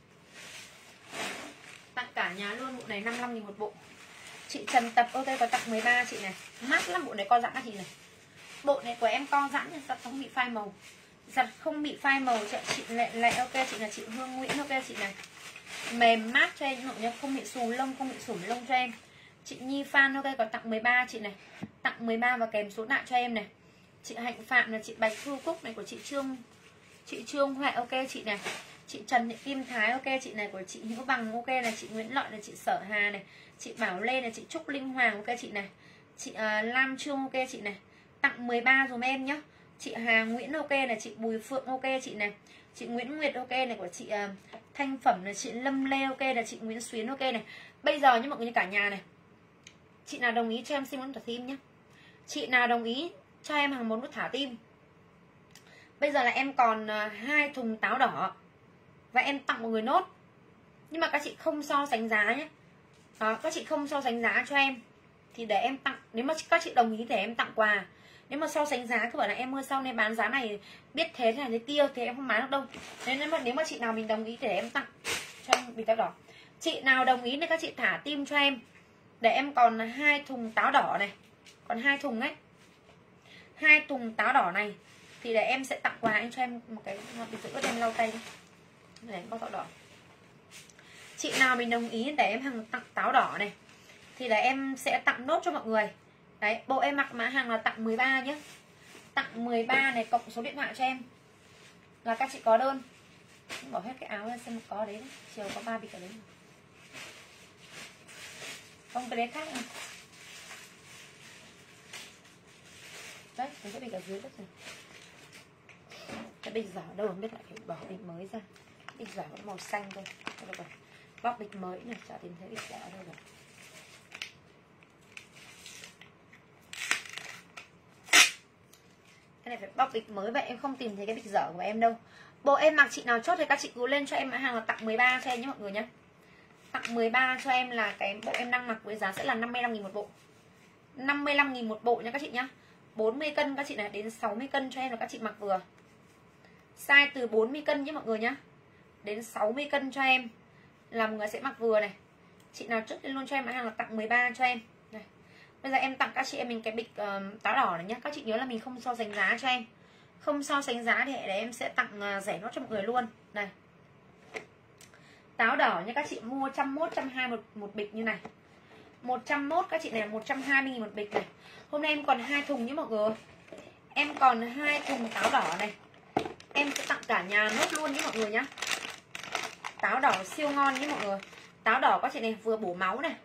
Speaker 1: Tặng cả nhà luôn, bộ này năm mươi lăm nghìn một bộ. Chị Trần Tập ok có tặng mười ba chị này. Mát lắm, bộ này co giãn các chị này. Bộ này của em co giãn nhưng giặt không bị phai màu. Giặt không bị phai màu chị, chị Lệ Lệ ok chị là chị Hương Nguyễn ok chị này. Mềm mát cho em nhé, không bị xù lông, không bị sủm lông cho em. Chị Nhi Phan ok có tặng mười ba chị này. Tặng mười ba và kèm số lại cho em này. Chị Hạnh Phạm là chị Bạch Thu Cúc này của chị Trương Chị Trương Huệ ok chị này. Chị Trần Thị Kim Thái ok chị này, của chị Hữu Bằng ok là chị Nguyễn Lợi là chị Sở Hà này. Chị Bảo Lê là chị Trúc Linh Hoàng ok chị này. Chị uh, Lam Trương ok chị này. Tặng mười ba dùm em nhá. Chị Hà Nguyễn ok là chị Bùi Phượng ok chị này. Chị Nguyễn Nguyệt ok này của chị uh, Thanh Phẩm là chị Lâm Lê ok là chị Nguyễn Xuyến ok này. Bây giờ nhá mọi người, cả nhà này, chị nào đồng ý cho em xin món thả tim nhá. Chị nào đồng ý cho em hàng món nút thả tim. Bây giờ là em còn hai thùng táo đỏ và em tặng một người nốt. Nhưng mà các chị không so sánh giá nhé. Đó, các chị không so sánh giá cho em thì để em tặng. Nếu mà các chị đồng ý để em tặng quà. Nếu mà so sánh giá cứ bảo là em ơi sau này bán giá này biết thế này thế kia thì em không bán được đâu. Nên mà nếu mà chị nào mình đồng ý để em tặng cho em bịch táo đỏ. Chị nào đồng ý thì các chị thả tim cho em. Để em còn hai thùng táo đỏ này. Còn hai thùng ấy. Hai thùng táo đỏ này thì để em sẽ tặng quà anh cho em một cái bịch giữ em lau tay đi. Để em có táo đỏ. Chị nào mình đồng ý để em hàng tặng táo đỏ này thì là em sẽ tặng nốt cho mọi người. Đấy, bộ em mặc mã hàng là tặng mười ba nhé. Tặng mười ba này, cộng số điện thoại cho em. là các chị có đơn. Bỏ hết cái áo ra xem có đấy, chiều có ba bịch ở đấy. Không, cái đấy khác này. Đấy, cái bịch ở dưới đất rồi. Cái bịch giỏ đâu không biết, lại phải bỏ bịch mới ra. Bịch giỏ vẫn màu xanh thôi. Được rồi. Bóc bịch mới này, chả tìm thấy bịch giỏ đâu rồi. Cái này phải bóc bịch mới vậy, em không tìm thấy cái bịch giỏ của em đâu. Bộ em mặc chị nào chốt thì các chị cứ lên cho em mã hàng là tặng mười ba cho em nhé mọi người nhé. Tặng mười ba cho em là cái bộ em đang mặc với giá sẽ là năm mươi lăm nghìn một bộ. năm mươi lăm nghìn một bộ nha các chị nhá. bốn mươi cân các chị này, đến sáu mươi cân cho em là các chị mặc vừa. Size từ bốn mươi cân nhé mọi người nhá. Đến sáu mươi cân cho em là mọi người sẽ mặc vừa này. Chị nào trước lên luôn cho em mã hàng là tặng mười ba cho em. Này. Bây giờ em tặng các chị em mình cái bịch uh, táo đỏ này nhá. Các chị nhớ là mình không so sánh giá cho em. Không so sánh giá thì để em sẽ tặng uh, rẻ nó cho mọi người luôn. Này. Táo đỏ nha các chị, mua một trăm mốt, một trăm hai mươi một, một bịch như này. một trăm mốt các chị này, một trăm hai mươi nghìn một bịch này. Hôm nay em còn hai thùng nhé mọi người. Em còn hai thùng táo đỏ này. Em sẽ tặng cả nhà nốt luôn nhé mọi người nhá. Táo đỏ siêu ngon nhé mọi người. Táo đỏ các chị này vừa bổ máu này.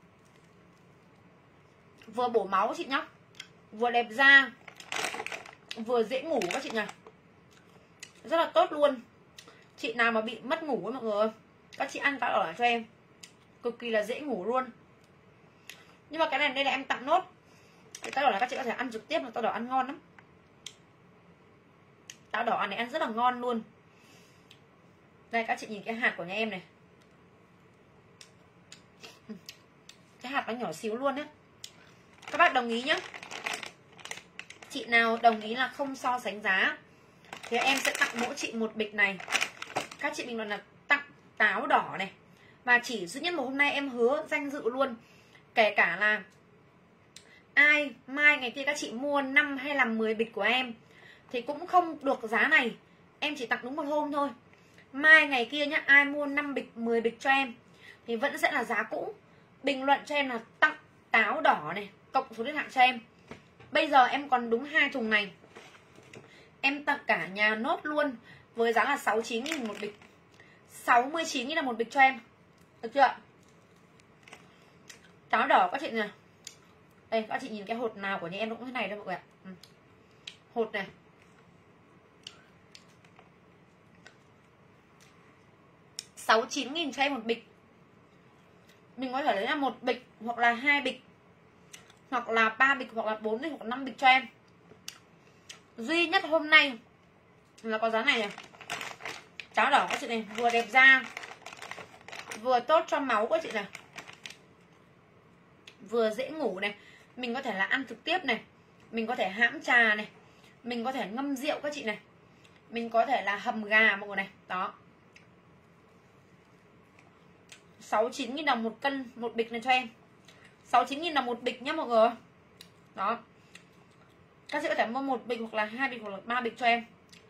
Speaker 1: Vừa bổ máu chị nhá. Vừa đẹp da. Vừa dễ ngủ các chị này. Rất là tốt luôn. Chị nào mà bị mất ngủ ấy mọi người, các chị ăn táo đỏ cho em. Cực kỳ là dễ ngủ luôn. Nhưng mà cái này đây là em tặng nốt. Cái táo đỏ là các chị có thể ăn trực tiếp, mà táo đỏ ăn ngon lắm. Táo đỏ ăn này ăn rất là ngon luôn. Đây các chị nhìn cái hạt của nhà em này. Cái hạt nó nhỏ xíu luôn á. Các bác đồng ý nhá. Chị nào đồng ý là không so sánh giá thì em sẽ tặng mỗi chị một bịch này. Các chị bình luận là tặng táo đỏ này. Và chỉ duy nhất một hôm nay em hứa danh dự luôn. Kể cả là ai mai ngày kia các chị mua năm hay là mười bịch của em thì cũng không được giá này. Em chỉ tặng đúng một hôm thôi. Mai ngày kia nhá, ai mua năm bịch, mười bịch cho em thì vẫn sẽ là giá cũ. Bình luận cho em là tặng táo đỏ này, cộng số điện thoại cho em. Bây giờ em còn đúng hai thùng này. Em tặng cả nhà nốt luôn với giá là sáu mươi chín nghìn một bịch. sáu mươi chín nghìn là một bịch cho em. Được chưa? Táo đỏ các chị này. Đây các chị nhìn cái hột nào của nhà em cũng thế này đâu mọi người ạ. Ừ. Hột này. sáu mươi chín nghìn cho em một bịch. Mình có thể lấy là một bịch hoặc là hai bịch hoặc là ba bịch hoặc là bốn bịch hoặc là năm bịch cho em. Duy nhất hôm nay là có giá này này. Táo đỏ các chị này, vừa đẹp da, vừa tốt cho máu các chị này, vừa dễ ngủ này. Mình có thể là ăn trực tiếp này, mình có thể hãm trà này, mình có thể ngâm rượu các chị này, mình có thể là hầm gà mọi người này. Đó, sáu mươi chín nghìn đồng một cân, một bịch này cho em. Sáu mươi chín nghìn đồng một bịch nhá mọi người. Đó, các chị có thể mua một bịch hoặc là hai bịch hoặc là ba bịch cho em.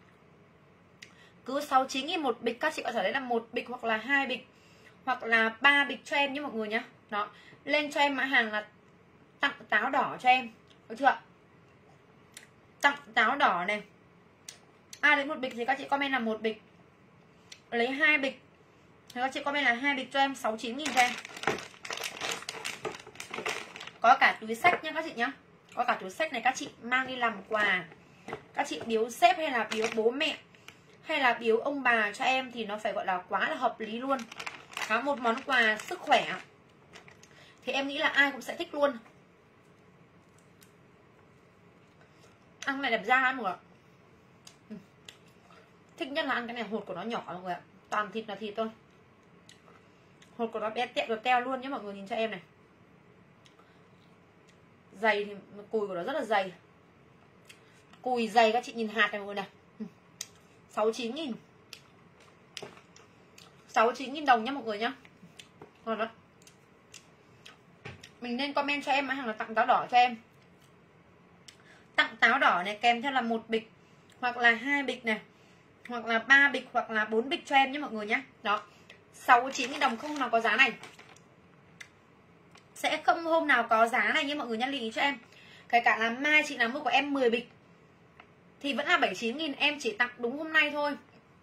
Speaker 1: Cứ sáu mươi chín nghìn một bịch, các chị có thể lấy là một bịch hoặc là hai bịch hoặc là ba bịch cho em nhé mọi người nhá. Đó, lên cho em mã hàng là tặng táo đỏ cho em. Được chưa? Tặng táo đỏ này. Ai lấy một bịch thì các chị comment là một bịch. Lấy hai bịch thì các chị comment là hai bịch cho em, sáu mươi chín nghìn cho em. Có cả túi xách nhá các chị nhá. Có cả túi xách này các chị mang đi làm quà. Các chị biếu sếp hay là biếu bố mẹ hay là biếu ông bà cho em thì nó phải gọi là quá là hợp lý luôn. Đó, một món quà sức khỏe thì em nghĩ là ai cũng sẽ thích luôn. Ăn này đẹp da ăn mọi người ạ. Thích nhất là ăn cái này, hột của nó nhỏ mọi người ạ. Toàn thịt là thịt thôi. Hột của nó bé tẹo được teo luôn nhé mọi người, nhìn cho em này. Dày thì cùi của nó rất là dày. Cùi dày các chị nhìn hạt này mọi người này. sáu mươi chín nghìn. sáu mươi chín nghìn đồng nhé mọi người nhá. Rồi đó. Mình nên comment cho em mã hàng là tặng táo đỏ cho em. Tặng táo đỏ này kèm theo là một bịch hoặc là hai bịch này, hoặc là ba bịch hoặc là bốn bịch cho em nhé mọi người nhé. Đó, sáu mươi chín nghìn đồng, không nào có giá này. Sẽ không hôm nào có giá này nhé mọi người nhá, lưu ý cho em. Kể cả là mai chị nào mua của em mười bịch thì vẫn là bảy mươi chín nghìn. Em chỉ tặng đúng hôm nay thôi.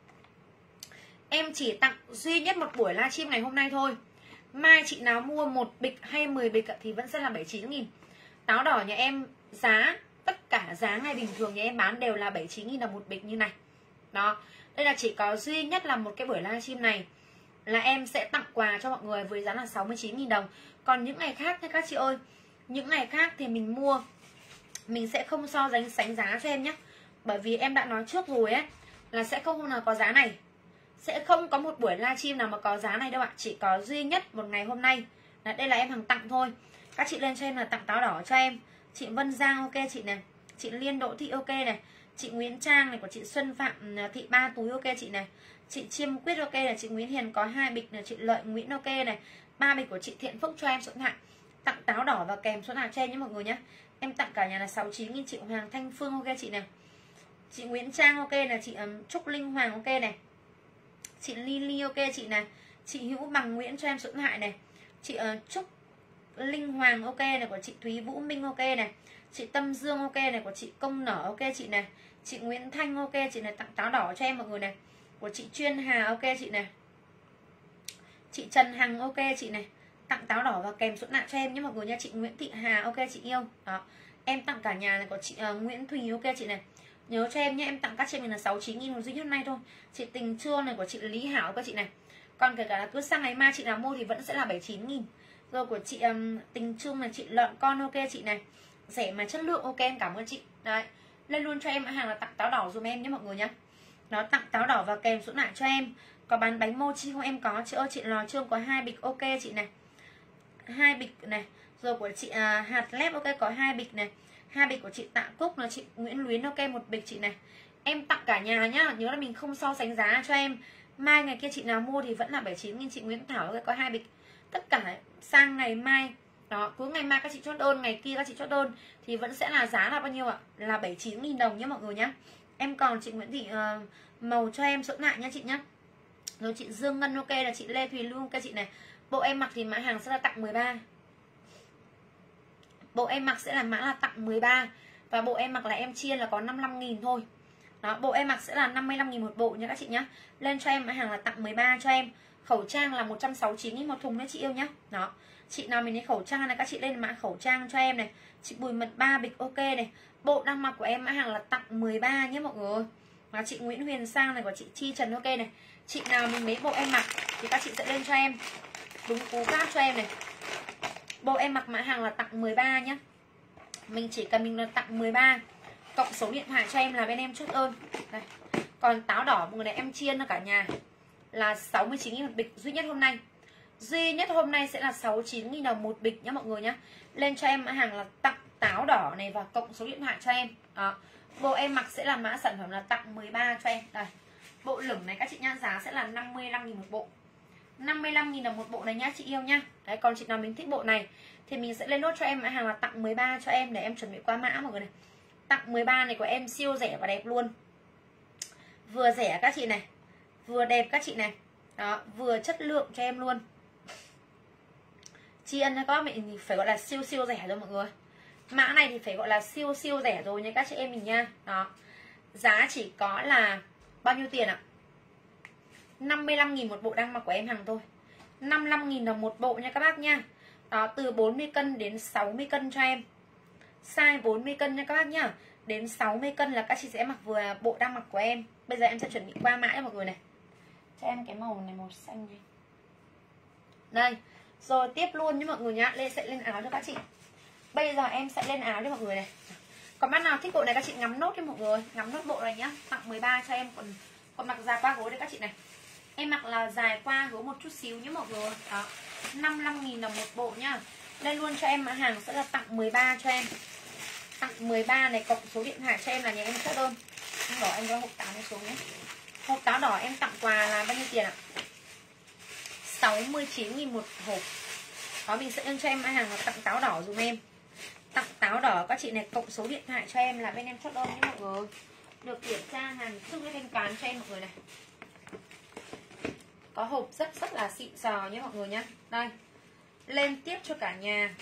Speaker 1: Em chỉ tặng duy nhất một buổi livestream ngày hôm nay thôi. Mai chị nào mua một bịch hay mười bịch thì vẫn sẽ là bảy mươi chín nghìn. Táo đỏ nhà em giá, tất cả giá ngày bình thường nhà em bán đều là bảy mươi chín nghìn đồng một bịch như này. Đó, đây là chỉ có duy nhất là một cái buổi livestream này là em sẽ tặng quà cho mọi người với giá là sáu mươi chín nghìn đồng. Còn những ngày khác nha các chị ơi, những ngày khác thì mình mua mình sẽ không so sánh sánh giá cho em nhé. Bởi vì em đã nói trước rồi ấy, là sẽ không hôm nào có giá này, sẽ không có một buổi livestream nào mà có giá này đâu ạ. Chỉ có duy nhất một ngày hôm nay. Đây là em hàng tặng thôi. Các chị lên cho em là tặng táo đỏ cho em. Chị Vân Giang ok chị này, chị Liên Đỗ Thị ok này, chị Nguyễn Trang này của chị Xuân Phạm Thị ba túi ok chị này, chị Chiêm Quyết ok này, chị Nguyễn Hiền có hai bịch này, chị Lợi Nguyễn ok này, ba bịch của chị Thiện Phúc cho em Xuân Hạ. Tặng táo đỏ và kèm Xuân Hạ cho em nhé mọi người nhé. Em tặng cả nhà là sáu mươi chín nghìn. Chị Hoàng Thanh Phương ok chị này, chị Nguyễn Trang ok này, chị um, Trúc Linh Hoàng ok này, chị Lily ok chị này, chị Hữu Bằng Nguyễn cho em Xuân Hại này, chị uh, Trúc Linh Hoàng ok này của chị Thúy Vũ Minh ok này, chị Tâm Dương ok này của chị Công Nở ok chị này, chị Nguyễn Thanh ok chị này, tặng táo đỏ cho em mọi người này, của chị Chuyên Hà ok chị này, chị Trần Hằng ok chị này, tặng táo đỏ và kèm sữa nạ cho em nhé mọi người nha. Chị Nguyễn Thị Hà ok chị yêu. Đó, em tặng cả nhà này của chị uh, Nguyễn Thùy ok chị này, nhớ cho em nhé. Em tặng các chị mình là sáu mươi chín nghìn một duy nhất hôm nay thôi. Chị Tình Trương này của chị Lý Hảo các chị này, còn kể cả là cứ sang ngày mai chị nào mua thì vẫn sẽ là bảy mươi chín nghìn. Rồi của chị um, Tình Trương này, chị Lợn Con ok chị này, rẻ mà chất lượng ok, em cảm ơn chị. Đấy, lên luôn cho em hàng là tặng táo đỏ dùm em nhé mọi người nhé. Nó tặng táo đỏ và kèm sữa nạ cho em. Có bán bánh mochi không em? Có chị ơi. Chị Lò Trương có hai bịch ok chị này, hai bịch này. Rồi của chị à, Hạt Lép ok có hai bịch này, hai bịch của chị Tạ Cúc là chị Nguyễn Luyến ok một bịch chị này. Em tặng cả nhà nhá, nhớ là mình không so sánh giá cho em. Mai ngày kia chị nào mua thì vẫn là bảy mươi chín nghìn. Chị Nguyễn Thảo ok có hai bịch. Tất cả sang ngày mai đó, cứ ngày mai các chị chốt đơn, ngày kia các chị chốt đơn thì vẫn sẽ là giá là bao nhiêu ạ? Là bảy mươi chín nghìn đồng nhé mọi người nhé. Em còn chị Nguyễn Thị uh, màu cho em sữa lại nha chị nhé. Rồi chị Dương Ngân ok là chị Lê Thùy Lưu ok chị này. Bộ em mặc thì mã hàng sẽ là tặng mười ba. Bộ em mặc sẽ là mã là tặng mười ba. Và bộ em mặc là em chia là có năm mươi lăm nghìn thôi. Đó, bộ em mặc sẽ là năm mươi lăm nghìn một bộ nha các chị nhé. Lên cho em mã hàng là tặng mười ba cho em. Khẩu trang là một trăm sáu mươi chín nghìn một thùng đấy chị yêu nhé. Đó, chị nào mình lấy khẩu trang này các chị lên mã khẩu trang cho em này. Chị Bùi Mật ba bịch ok này. Bộ đang mặc của em mã hàng là tặng mười ba nhé mọi người. Và chị Nguyễn Huyền Sang này của chị Chi Trần ok này. Chị nào mình lấy bộ em mặc thì các chị sẽ lên cho em đúng cú pháp cho em này. Bộ em mặc mã hàng là tặng mười ba nhé. Mình chỉ cần mình là tặng mười ba cộng số điện thoại cho em là bên em chốt ơn. Đây. Còn táo đỏ mọi người này em chiên cho cả nhà là sáu mươi chín nghìn một bịch duy nhất hôm nay. Duy nhất hôm nay sẽ là sáu mươi chín nghìn đồng một bịch nhé mọi người nhé. Lên cho em mã hàng là tặng táo đỏ này và cộng số điện thoại cho em. Đó. Bộ em mặc sẽ là mã sản phẩm là tặng mười ba cho em. Đây. Bộ lửng này các chị nhá, giá sẽ là năm mươi lăm nghìn một bộ. năm mươi lăm nghìn đồng một bộ này nhá chị yêu nhá. Đấy, còn chị nào mình thích bộ này thì mình sẽ lên nốt cho em mã hàng là tặng mười ba cho em để em chuẩn bị qua mã mọi người này. Tặng mười ba này của em siêu rẻ và đẹp luôn. Vừa rẻ các chị này, vừa đẹp các chị này. Đó, vừa chất lượng cho em luôn. Tri ân cho các bạn thì phải gọi là siêu siêu rẻ rồi mọi người. Mã này thì phải gọi là siêu siêu rẻ rồi nha các chị em mình nha. Đó. Giá chỉ có là bao nhiêu tiền ạ? năm mươi lăm nghìn một bộ đang mặc của em hàng thôi. năm mươi lăm nghìn đồng một bộ nha các bác nha. Đó, từ bốn mươi cân đến sáu mươi cân cho em. Size bốn mươi cân nha các bác nhá. Đến sáu mươi cân là các chị sẽ mặc vừa bộ đang mặc của em. Bây giờ em sẽ chuẩn bị qua mã cho mọi người này. Cho em cái màu này, màu xanh này. Đây. Rồi tiếp luôn với mọi người nhá. Lên sẽ lên áo cho các chị. Bây giờ em sẽ lên áo cho mọi người này. Còn bác nào thích bộ này các chị ngắm nốt cho mọi người. Ngắm nốt bộ này nhá. Tặng mười ba cho em. Còn, còn mặc dài qua gối đây các chị này. Em mặc là dài qua gối một chút xíu nhé mọi người. Đó, năm mươi lăm nghìn đồng một bộ nhá. Lên luôn cho em mã hàng sẽ là tặng mười ba cho em. Tặng mười ba này cộng số điện thoại cho em là nhà em chốt đơn. Anh đỏ anh có hộp táo này xuống nhé. Hộp táo đỏ em tặng quà là bao nhiêu tiền ạ? sáu mươi chín nghìn một hộp. Đó, mình sẽ lên cho em mã hàng là tặng táo đỏ dùm em. Tặng táo đỏ các chị này cộng số điện thoại cho em là bên em chốt đơn nhé mọi người. Được kiểm tra hàng trước với thanh toán cho em mọi người này. Có hộp rất rất là xịn sò nhé mọi người nhé. Đây. Lên tiếp cho cả nhà.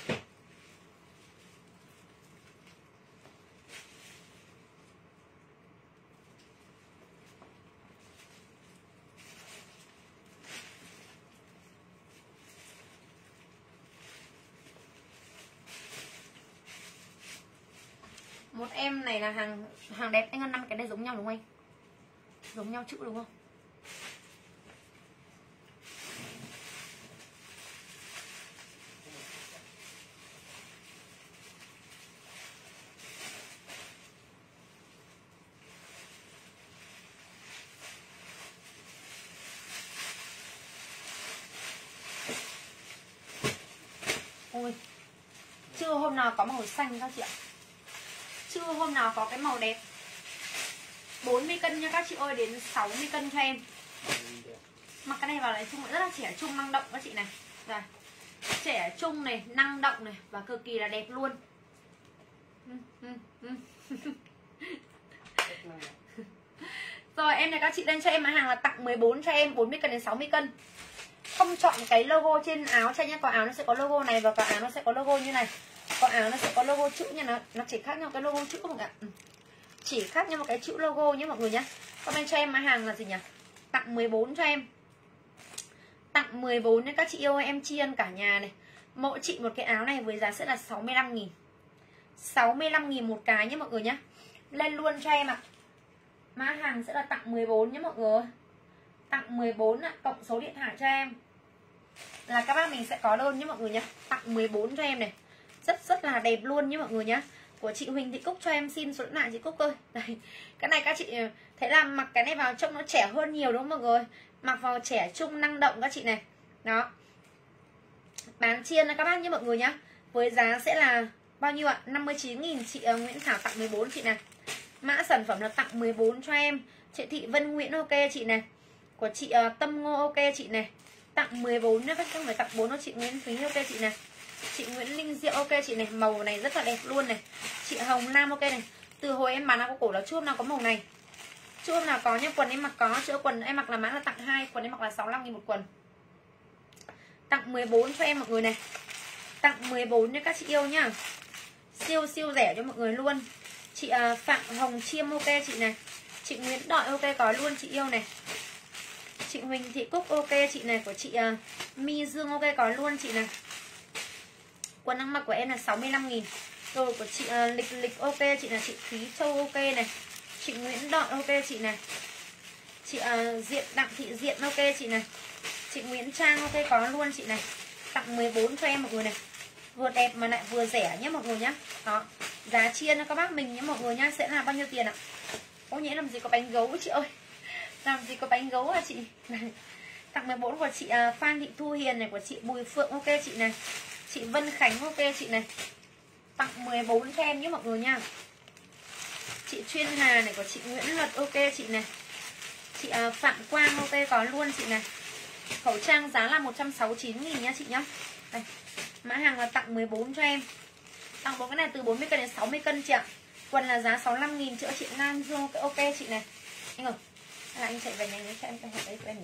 Speaker 1: Một em này là hàng hàng đẹp. Anh ơi, năm cái này giống nhau đúng không anh? Giống nhau chữ đúng không? Ôi, chưa hôm nào có màu xanh các chị ạ. Chưa hôm nào có cái màu đẹp. Bốn mươi cân nha các chị ơi, đến sáu mươi cân cho em. Mặc cái này vào này chung rất là trẻ trung năng động các chị này. Rồi. Trẻ trung này, năng động này và cực kỳ là đẹp luôn. Rồi em này các chị lên cho em mã hàng là tặng mười bốn cho em, bốn mươi cân đến sáu mươi cân. Không chọn cái logo trên áo cho nhá. Có áo nó sẽ có logo này và có áo nó sẽ có logo như này. Có áo nó sẽ có logo chữ nha, nó nó chỉ khác nhau cái logo chữ không ạ? Chỉ khác nhau một cái chữ logo nhé mọi người nhá. Comment cho em mã hàng là gì nhỉ? Tặng mười bốn cho em. Tặng mười bốn nên các chị yêu ơi, em tri ân cả nhà này. Mỗi chị một cái áo này với giá sẽ là sáu mươi lăm nghìn. sáu mươi lăm nghìn một cái nhé mọi người nhá. Lên luôn cho em ạ. À. Mã hàng sẽ là tặng mười bốn nhé mọi người. Tặng mười bốn ạ, cộng số điện thoại cho em. Là các bác mình sẽ có đơn nhé mọi người nhá. Tặng mười bốn cho em này. Rất rất là đẹp luôn nhé mọi người nhá. Của chị Huỳnh Thị Cúc cho em xin số điện thoại chị Cúc ơi. Đây. Cái này các chị thấy là mặc cái này vào trông nó trẻ hơn nhiều đúng không mọi người? Mặc vào trẻ trung năng động các chị này. Đó. Bán chiên các bác nhé mọi người nhá. Với giá sẽ là bao nhiêu ạ? năm mươi chín nghìn. Chị uh, Nguyễn Thảo tặng mười bốn chị này. Mã sản phẩm là tặng mười bốn cho em. Chị Thị Vân Nguyễn ok chị này. Của chị uh, Tâm Ngô ok chị này. Tặng mười bốn nhé, không phải tặng bốn đâu. Chị Nguyễn Thúy ok chị này. Chị Nguyễn Linh Diệu ok chị này. Màu này rất là đẹp luôn này. Chị Hồng Nam ok này. Từ hồi em bán áo cổ là chưa hôm nào có màu này. Chưa hôm nào có nhá. Quần em mặc có. Chưa quần em mặc là mã là tặng hai. Quần em mặc là sáu mươi lăm nghìn một quần. Tặng mười bốn cho em mọi người này. Tặng mười bốn nhé các chị yêu nhá. Siêu siêu rẻ cho mọi người luôn. Chị uh, Phạm Hồng Chiêm ok chị này. Chị Nguyễn Đội ok có luôn chị yêu này. Chị Huỳnh Thị Cúc ok chị này. Của chị uh, My Dương ok có luôn chị này. Quần ăn mặc của em là sáu mươi lăm nghìn. Rồi của chị uh, Lịch Lịch ok chị này. Chị Thúy Châu ok này. Chị Nguyễn Đội ok chị này. Chị uh, Diện Đặng Thị Diện ok chị này. Chị Nguyễn Trang ok có luôn chị này. Tặng mười bốn cho em mọi người này. Vừa đẹp mà lại vừa rẻ nhé mọi người nhá. Đó. Giá chiên các bác mình nhé mọi người nhá. Sẽ là bao nhiêu tiền ạ? Ô nhẽ làm gì có bánh gấu chị ơi. Làm gì có bánh gấu à chị. Tặng mười bốn của chị uh, Phan Thị Thu Hiền này. Của chị Bùi Phượng ok chị này. Chị Vân Khánh ok chị này. Tặng mười bốn cho em nhé mọi người nha. Chị Chuyên Hà này. Của chị Nguyễn Luật ok chị này. Chị uh, Phạm Quang ok có luôn chị này. Khẩu trang giá là một trăm sáu mươi chín nghìn nha chị nhá. Đây. Mã hàng là tặng mười bốn cho em. Tặng bốn cái này từ bốn mươi cân đến sáu mươi cân chị ạ. Quần là giá sáu mươi lăm nghìn. Chữa chị Lan Dương ok chị này. Anh ơi, là anh chạy về nhanh cho em cái hộp đấy của em nhỉ.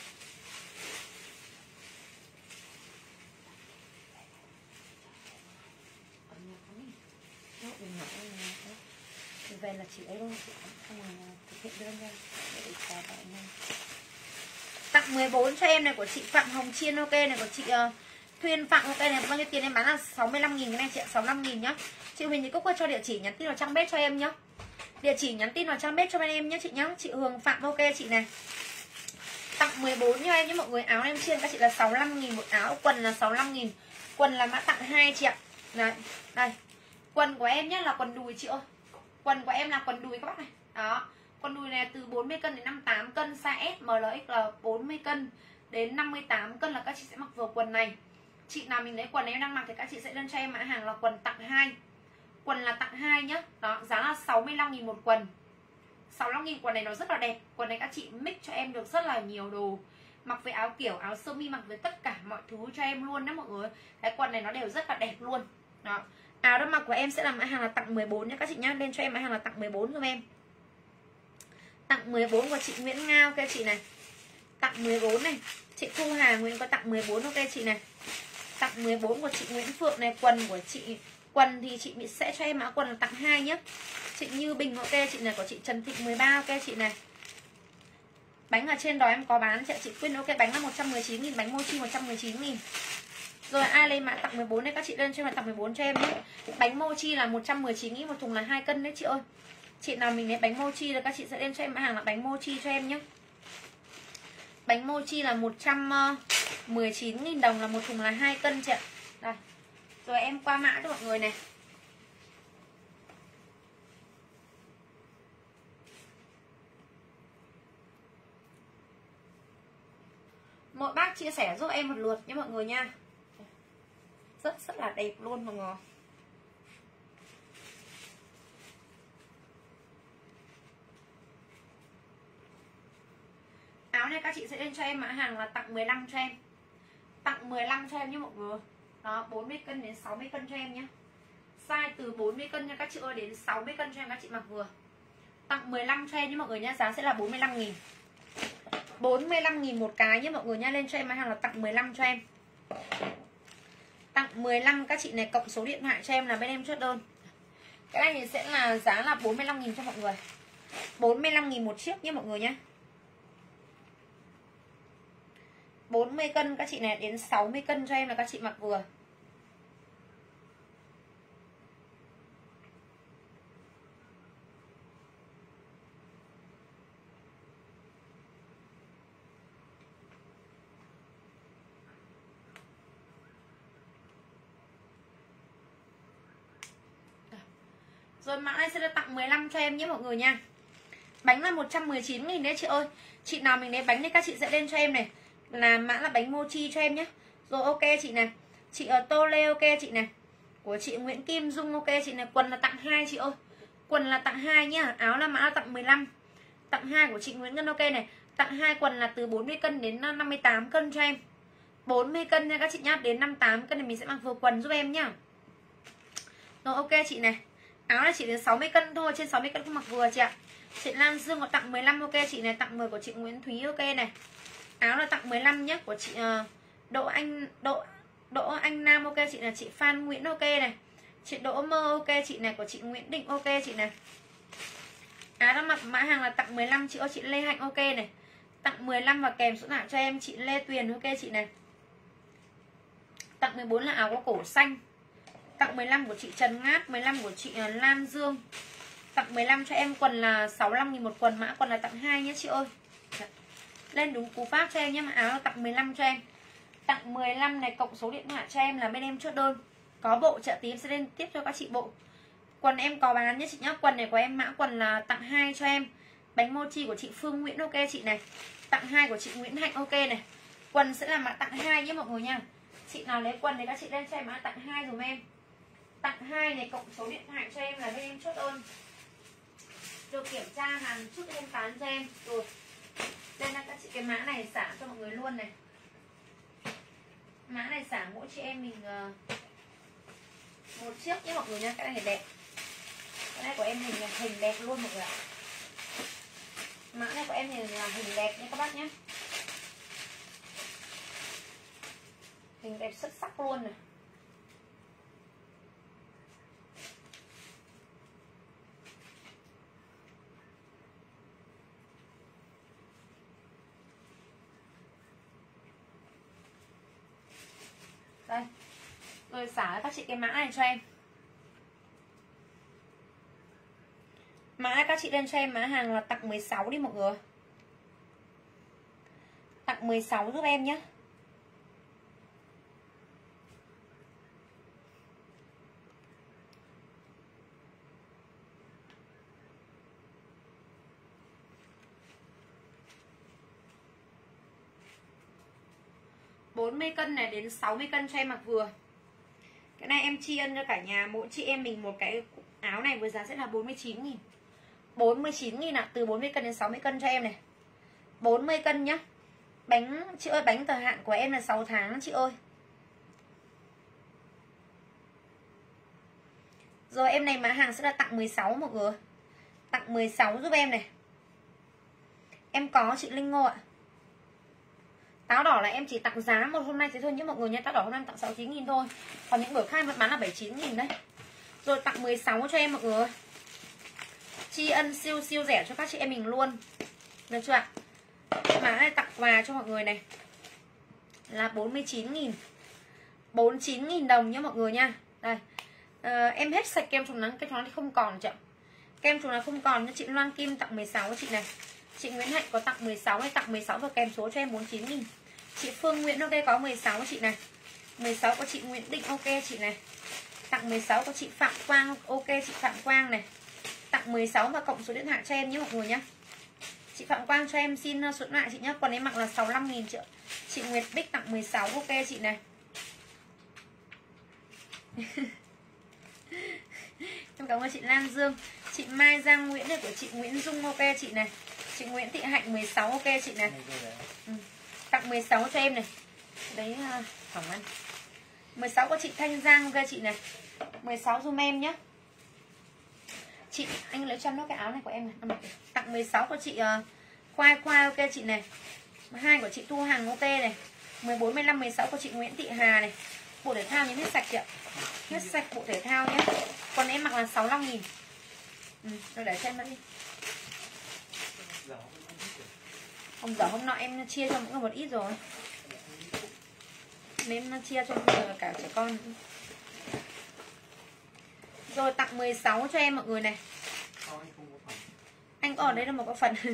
Speaker 1: Thì về là chị ấy luôn, chị không mà thực hiện đơn ra để trả lại nhanh. Tặng mười bốn cho em này. Của chị Phạm Hồng Chiên ok này. Của chị uh, Thuyên Phạm ok này. Bao nhiêu tiền em bán là sáu mươi lăm nghìn cái này chị ạ. sáu mươi lăm nghìn nhá. Chị Huỳnh thì Cúc cho địa chỉ nhắn tin vào trang bếp cho em nhá. Địa chỉ nhắn tin vào trang bếp cho bên em nhé chị nhá. Chị Hường Phạm ok chị này. Tặng mười bốn cho em nhé mọi người. Áo em chiên các chị là sáu mươi lăm nghìn một áo. Quần là sáu mươi lăm nghìn. Quần là mã tặng hai chị ạ. Đấy. Đây. Quần của em nhé là quần đùi chị ơi. Quần của em là quần đùi các bác này. Đó. Quần đùi này từ bốn mươi cân đến năm mươi tám cân. Size S, M, L, X là bốn mươi cân đến năm mươi tám cân là các chị sẽ mặc vừa quần này. Chị nào mình lấy quần em đang mặc thì các chị sẽ lên cho em mã hàng là quần tặng hai. Quần là tặng hai nhá. Đó, giá là sáu mươi lăm nghìn một quần. sáu mươi lăm nghìn quần này nó rất là đẹp. Quần này các chị mix cho em được rất là nhiều đồ. Mặc với áo kiểu, áo sơ mi, mặc với tất cả mọi thứ cho em luôn đó mọi người. Cái quần này nó đều rất là đẹp luôn. Đó. Áo đang mặc của em sẽ là mã hàng là tặng mười bốn nhé các chị nhá. Lên cho em mã hàng là tặng mười bốn giùm em. Tặng mười bốn của chị Nguyễn Ngao ok chị này. Tặng mười bốn này. Chị Thu Hà Nguyễn có tặng mười bốn ok chị này. Tặng mười bốn của chị Nguyễn Phượng này. Quần của chị, quần thì chị sẽ cho em mã quần là tặng hai nhé. Chị Như Bình ok chị này. Của chị Trần Thị mười ba ok chị này. Bánh ở trên đó em có bán chị, chị Quyên ok. Bánh là một trăm mười chín nghìn. Bánh mochi một trăm mười chín nghìn. Rồi ai lấy mã tặng mười bốn này các chị lên cho em tặng mười bốn cho em nhé. Bánh mochi là một trăm mười chín nghìn một thùng là hai cân đấy chị ơi. Chị nào mình lấy bánh mochi là các chị sẽ lên cho em mã hàng là bánh mochi cho em nhé. Bánh mochi là một trăm mười chín nghìn đồng là một thùng là hai cân chị ạ. Đây. Rồi em qua mã cho mọi người này. Mỗi bác chia sẻ giúp em một lượt nhé mọi người nha. Rất rất là đẹp luôn mọi người. Áo này các chị sẽ lên cho em mã hàng là tặng mười lăm cho em. Tặng mười lăm cho em nhé mọi người. Đó, bốn mươi cân đến sáu mươi cân cho em nhé. Size từ bốn mươi cân nha các chị ơi đến sáu mươi cân cho em các chị mặc vừa. Tặng mười lăm cho em nhé mọi người nha, giá sẽ là bốn mươi lăm nghìn. bốn mươi lăm nghìn một cái nhé mọi người nha, lên cho em mã hàng là tặng mười lăm cho em. Tặng mười lăm các chị này cộng số điện thoại cho em là bên em chốt đơn. Cái này thì sẽ là giá là bốn mươi lăm nghìn cho mọi người. bốn mươi lăm nghìn một chiếc nhé mọi người nhé. bốn mươi cân các chị này đến sáu mươi cân cho em là các chị mặc vừa. Rồi mã này sẽ được tặng mười lăm cho em nhé mọi người nha. Bánh là một trăm mười chín nghìn đấy chị ơi. Chị nào mình lấy bánh thì các chị sẽ lên cho em này là mã là bánh mochi cho em nhé. Rồi ok chị này. Chị ở Tô Lê ok chị này. Của chị Nguyễn Kim Dung ok chị này. Quần là tặng hai chị ơi. Quần là tặng hai nhá. Áo là mã là tặng mười lăm. Tặng hai của chị Nguyễn Ngân ok này. Tặng hai quần là từ bốn mươi cân đến năm mươi tám cân cho em. bốn mươi cân nha các chị nhá. Đến năm mươi tám cân thì mình sẽ mặc vừa quần giúp em nhá. Rồi ok chị này. Áo là chỉ đến sáu mươi cân thôi. Trên sáu mươi cân không mặc vừa chị ạ. Chị Lan Dương có tặng mười lăm ok chị này. Tặng mười của chị Nguyễn Thúy ok này. Áo là tặng mười lăm nhé. Của chị uh, Đỗ Anh Đỗ Đỗ Anh Nam ok chị này. Chị Phan Nguyễn ok này. Chị Đỗ Mơ ok chị này. Của chị Nguyễn Định ok chị này. Áo đã mặc mã hàng là tặng mười lăm chị ơi. Chị Lê Hạnh ok này. Tặng mười lăm và kèm số nào cho em. Chị Lê Tuyền ok chị này. Tặng mười bốn là áo có cổ xanh. Tặng mười lăm của chị Trần Ngát. Mười lăm của chị Lan Dương. Tặng mười lăm cho em. Quần là sáu mươi lăm nghìn một quần. Mã quần là tặng hai nhé chị ơi. Lên đúng cú pháp cho em nhé. Áo là tặng mười lăm cho em. Tặng mười lăm này cộng số điện thoại cho em là bên em chốt đơn. Có bộ chợ tím sẽ lên tiếp cho các chị bộ. Quần em có bán nhé chị nhá. Quần này của em mã quần là tặng hai cho em. Bánh mochi của chị Phương Nguyễn ok chị này. Tặng hai của chị Nguyễn Hạnh ok này. Quần sẽ là mã tặng hai nhé mọi người nha. Chị nào lấy quần thì các chị lên cho em mã tặng hai dùm em. Tặng hai này cộng số điện thoại cho em là bên em chốt đơn. Được kiểm tra hàng trước em bán cho em. Rồi. Đây là các chị cái mã này xả cho mọi người luôn này. Mã này xả mỗi chị em mình uh, một chiếc nhé mọi người nha. Cái này đẹp. Cái này của em hình hình đẹp luôn mọi người ạ. Mã này của em thì là hình đẹp nha các bác nhé. Hình đẹp xuất sắc luôn này. Đây. Rồi xả các chị cái mã này cho em. Mã các chị lên cho em mã hàng là tặng mười sáu đi mọi người. Tặng mười sáu giúp em nhé. bốn mươi cân này đến sáu mươi cân cho em mặc vừa. Cái này em tri ân cho cả nhà. Mỗi chị em mình một cái áo này với giá sẽ là bốn mươi chín nghìn. bốn mươi chín nghìn ạ. Từ bốn mươi cân đến sáu mươi cân cho em này. bốn mươi cân nhá. Bánh chị ơi, bánh thời hạn của em là sáu tháng chị ơi. Rồi em này mã hàng sẽ là tặng mười sáu mọi người. Tặng mười sáu giúp em này. Em có chị Linh Ngô ạ. Táo đỏ là em chỉ tặng giá một hôm nay thế thôi nhé mọi người nhé. Táo đỏ hôm nay em tặng sáu mươi chín nghìn thôi. Còn những bữa khác vẫn bán là bảy mươi chín nghìn đấy. Rồi tặng mười sáu cho em mọi người. Tri ân siêu siêu rẻ cho các chị em mình luôn. Được chưa ạ? Mã này tặng quà cho mọi người này là bốn mươi chín nghìn. bốn mươi chín nghìn đồng nhá mọi người nha. Đây. À, em hết sạch kem chống nắng, cái chống nắng thì không còn chị ạ. Kem chống nắng không còn. Chị Loan Kim tặng mười sáu chị này. Chị Nguyễn Hạnh có tặng mười sáu hay tặng mười sáu và kèm số cho em bốn mươi chín nghìn. Chị Phương Nguyễn ok có mười sáu chị này. mười sáu của chị Nguyễn Định ok chị này. Tặng mười sáu của chị Phạm Quang ok chị Phạm Quang này. Tặng mười sáu và cộng số điện thoại cho em nhé mọi người nhé. Chị Phạm Quang cho em xin số điện thoại chị nhé. Còn em mặc là sáu mươi lăm nghìn chị ạ. Chị Nguyệt Bích tặng mười sáu ok chị này. Em cảm ơn chị Lan Dương. Chị Mai Giang Nguyễn này của chị Nguyễn Dung ok chị này. Chị Nguyễn Thị Hạnh mười sáu ok chị này. Ừ. Tặng mười sáu cho em này. Đấy hỏng ăn. mười sáu của chị Thanh Giang ok chị này. mười sáu dùm em nhé. Chị anh lấy cho nó cái áo này của em này. Tặng mười sáu của chị uh, Khoai Khoai ok chị này. hai của chị Thu Hằng ok này. mười bốn, mười lăm, mười sáu của chị Nguyễn Thị Hà này. Bộ thể thao nhé, hết sạch chị ạ. Hết sạch bộ thể thao nhé. Còn em mặc là sáu mươi lăm nghìn. Ừ, rồi để xem nó đi. Hôm giờ hôm nọ em chia cho mọi người một ít rồi. Nên em chia cho mọi người cả trẻ con. Rồi tặng mười sáu cho em mọi người này. Anh có ở đây là một cái phần.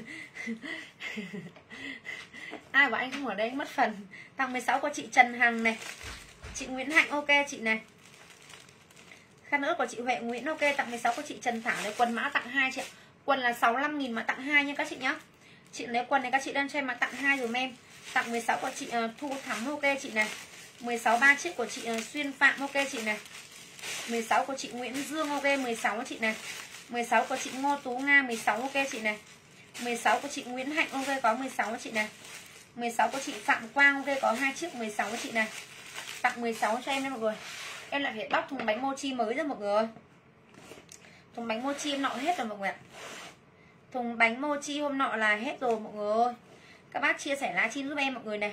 Speaker 1: Ai bảo anh không ở đây anh mất phần. Tặng mười sáu của chị Trần Hằng này. Chị Nguyễn Hạnh ok chị này. Khăn ướt của chị Huệ Nguyễn ok. Tặng mười sáu của chị Trần Thảo này. Quần mã tặng hai chị ạ. Quần là sáu mươi lăm nghìn mà tặng hai nha các chị nhá. Chị lấy quần này các chị đang cho em mà tặng hai dùm em. Tặng mười sáu của chị uh, Thu Thắm ok chị này. mười sáu ba chiếc của chị uh, Xuyên Phạm ok chị này. mười sáu của chị Nguyễn Dương ok mười sáu chị này. mười sáu của chị Ngô Tú Nga mười sáu ok chị này. mười sáu của chị Nguyễn Hạnh ok có mười sáu chị này. mười sáu của chị Phạm Quang ok có hai chiếc mười sáu chị này. Tặng mười sáu cho em nha mọi người. Em lại phải bóc thùng bánh mochi mới rồi mọi người ơi. Thùng bánh mochi em nọ hết rồi mọi người ạ. Thùng bánh mochi hôm nọ là hết rồi mọi người ơi. Các bác chia sẻ livestream giúp em mọi người này.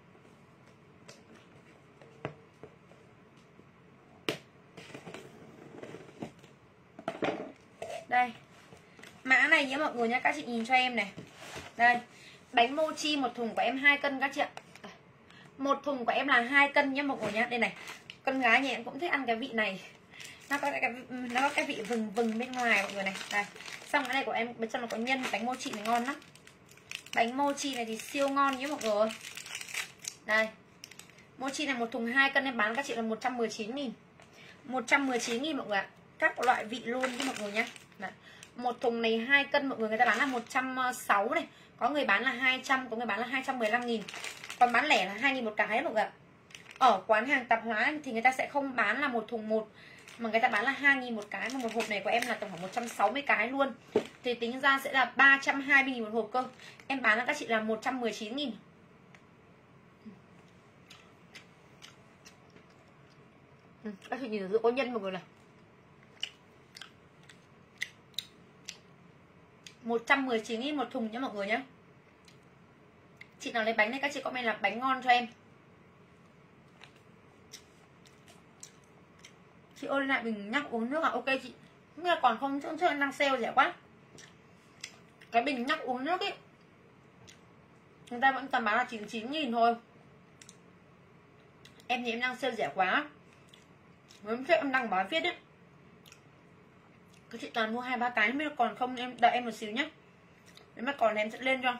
Speaker 1: Đây. Mã này nhé mọi người nhé. Các chị nhìn cho em này. Đây. Bánh mochi một thùng của em hai cân các chị ạ. Một thùng của em là hai cân nhé mọi người nhé. Đây này. Con gái nhà em cũng thích ăn cái vị này. Nó có cái nó có cái vị vừng vừng bên ngoài mọi người này. Đây. Xong cái này của em bên trong nó có nhân. Bánh mochi này ngon lắm. Bánh mochi này thì siêu ngon nhé mọi người. Đây. Mochi này một thùng hai cân em bán các chị là một trăm mười chín nghìn. một trăm mười chín nghìn mọi người ạ. Các loại vị luôn nhé mọi người nhé. Đấy. Một thùng này hai cân mọi người, người ta bán là một trăm sáu mươi này. Có người bán là hai trăm, có người bán là hai trăm mười lăm nghìn. Còn bán lẻ là hai nghìn một cái đấy mọi người ạ. Ở quán hàng tạp hóa thì người ta sẽ không bán là một thùng một, mà người ta bán là hai nghìn một cái. Mà một hộp này của em là tổng khoảng một trăm sáu mươi cái luôn. Thì tính ra sẽ là ba trăm hai mươi nghìn một hộp cơ. Em bán là các chị là một trăm mười chín nghìn. Ừ, các chị nhìn ở giữa có nhân mọi người này. một trăm mười chín nghìn một thùng nhé mọi người nhé. Chị nào lấy bánh này các chị comment là bánh ngon cho em. Chị ơi lại mình nhắc uống nước à? Ok chị. Nhưng mà còn không, trước em đang sale rẻ quá. Cái bình nhắc uống nước ấy người ta vẫn tầm bán là chín mươi chín nghìn thôi. Em thì em đang sale rẻ quá. Hôm trước em đăng báo viết ấy, các chị toàn mua hai ba cái, nếu còn không em đợi em một xíu nhé. Nếu mà còn thì em sẽ lên cho.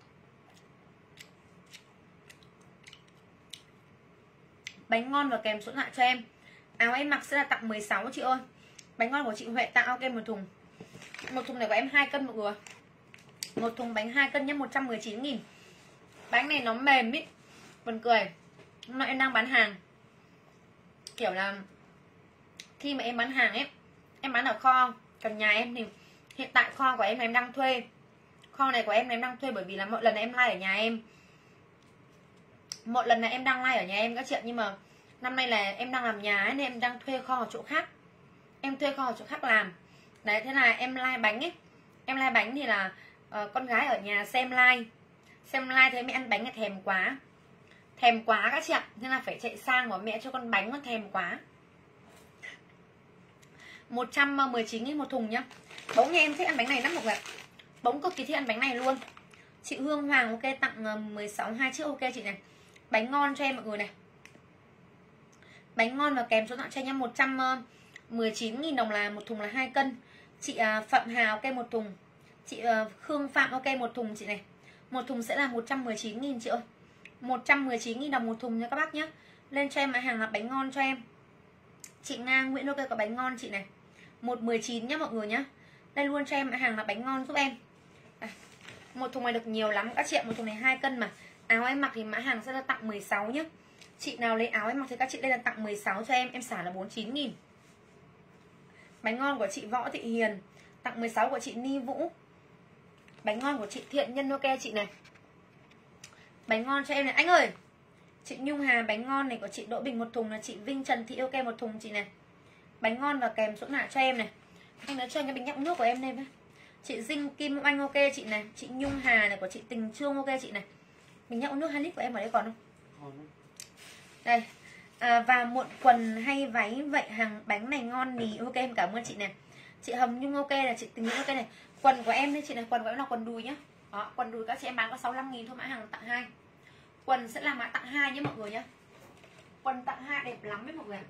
Speaker 1: Bánh ngon và kèm số điện thoại cho em. Áo em mặc sẽ là tặng mười sáu chị ơi. Bánh ngon của chị Huệ tặng ok một thùng. Một thùng này của em hai cân mọi người. Một thùng bánh hai cân nhé, một trăm mười chín nghìn. Bánh này nó mềm ý. Buồn cười. Hôm nay em đang bán hàng kiểu là khi mà em bán hàng ấy, em bán ở kho. Còn nhà em thì hiện tại kho của em là em đang thuê. Kho này của em là em đang thuê bởi vì là mỗi lần em like ở nhà em. Một lần là em đang like ở nhà em các chị ạ. Nhưng mà năm nay là em đang làm nhà ấy, nên em đang thuê kho ở chỗ khác. Em thuê kho ở chỗ khác làm. Đấy, thế là em like bánh ấy. Em like bánh thì là uh, con gái ở nhà xem like. Xem like thấy mẹ ăn bánh là thèm quá. Thèm quá các chị ạ. Thế là phải chạy sang bảo mẹ cho con bánh, con thèm quá. Một trăm mười chín nghìn một thùng nhá. Bỗng nhà em thích ăn bánh này lắm mọi người ạ. Bỗng cực kỳ thích ăn bánh này luôn. Chị Hương Hoàng ok tặng mười sáu hai chiếc ok chị này. Bánh ngon cho em mọi người này. Bánh ngon và kèm số điện thoại cho anh em. Một trăm mười chín nghìn đồng là một thùng là hai cân. Chị Phạm Hà ok một thùng. Chị Khương Phạm ok một thùng chị này. Một thùng sẽ là một trăm mười chín nghìn chị ơi. một trăm mười chín nghìn đồng một thùng nha các bác nhé. Lên cho em mã hàng là bánh ngon cho em. Chị Nga Nguyễn ok có bánh ngon chị này. một trăm mười chín nhá mọi người nhá. Đây luôn cho em mã hàng là bánh ngon giúp em. À, một thùng này được nhiều lắm các chị ạ. Một thùng này hai cân mà. Áo em mặc thì mã hàng sẽ là tặng mười sáu nhá. Chị nào lấy áo em mặc thì các chị đây là tặng mười sáu cho em. Em xả là bốn mươi chín nghìn. Bánh ngon của chị Võ Thị Hiền, tặng mười sáu của chị Ni Vũ. Bánh ngon của chị Thiện Nhân ok chị này. Bánh ngon cho em này anh ơi. Chị Nhung Hà bánh ngon này của chị Đỗ Bình một thùng là chị Vinh Trần Thị ok một thùng chị này. Bánh ngon và kèm số nạ cho em này. Anh nói cho cái bình nhắc nước của em đây với. Chị Dinh Kim Anh ok chị này. Chị Nhung Hà này của chị Tình Trương ok chị này. Bình nhắc nước hai lít của em ở đây còn không? Còn. Đây. À, và muộn quần hay váy vậy hàng bánh này ngon nì ok em cảm ơn chị này. Chị Hồng Nhung ok là chị Tình Nhung ok này. Quần của em đây chị này, quần của em là quần đùi nhá. Đó, quần đùi các chị em bán có sáu mươi lăm nghìn thôi, mã hàng tặng hai. Quần sẽ là mã tặng hai nhé mọi người nhá. Quần tặng hai đẹp lắm đấy mọi người.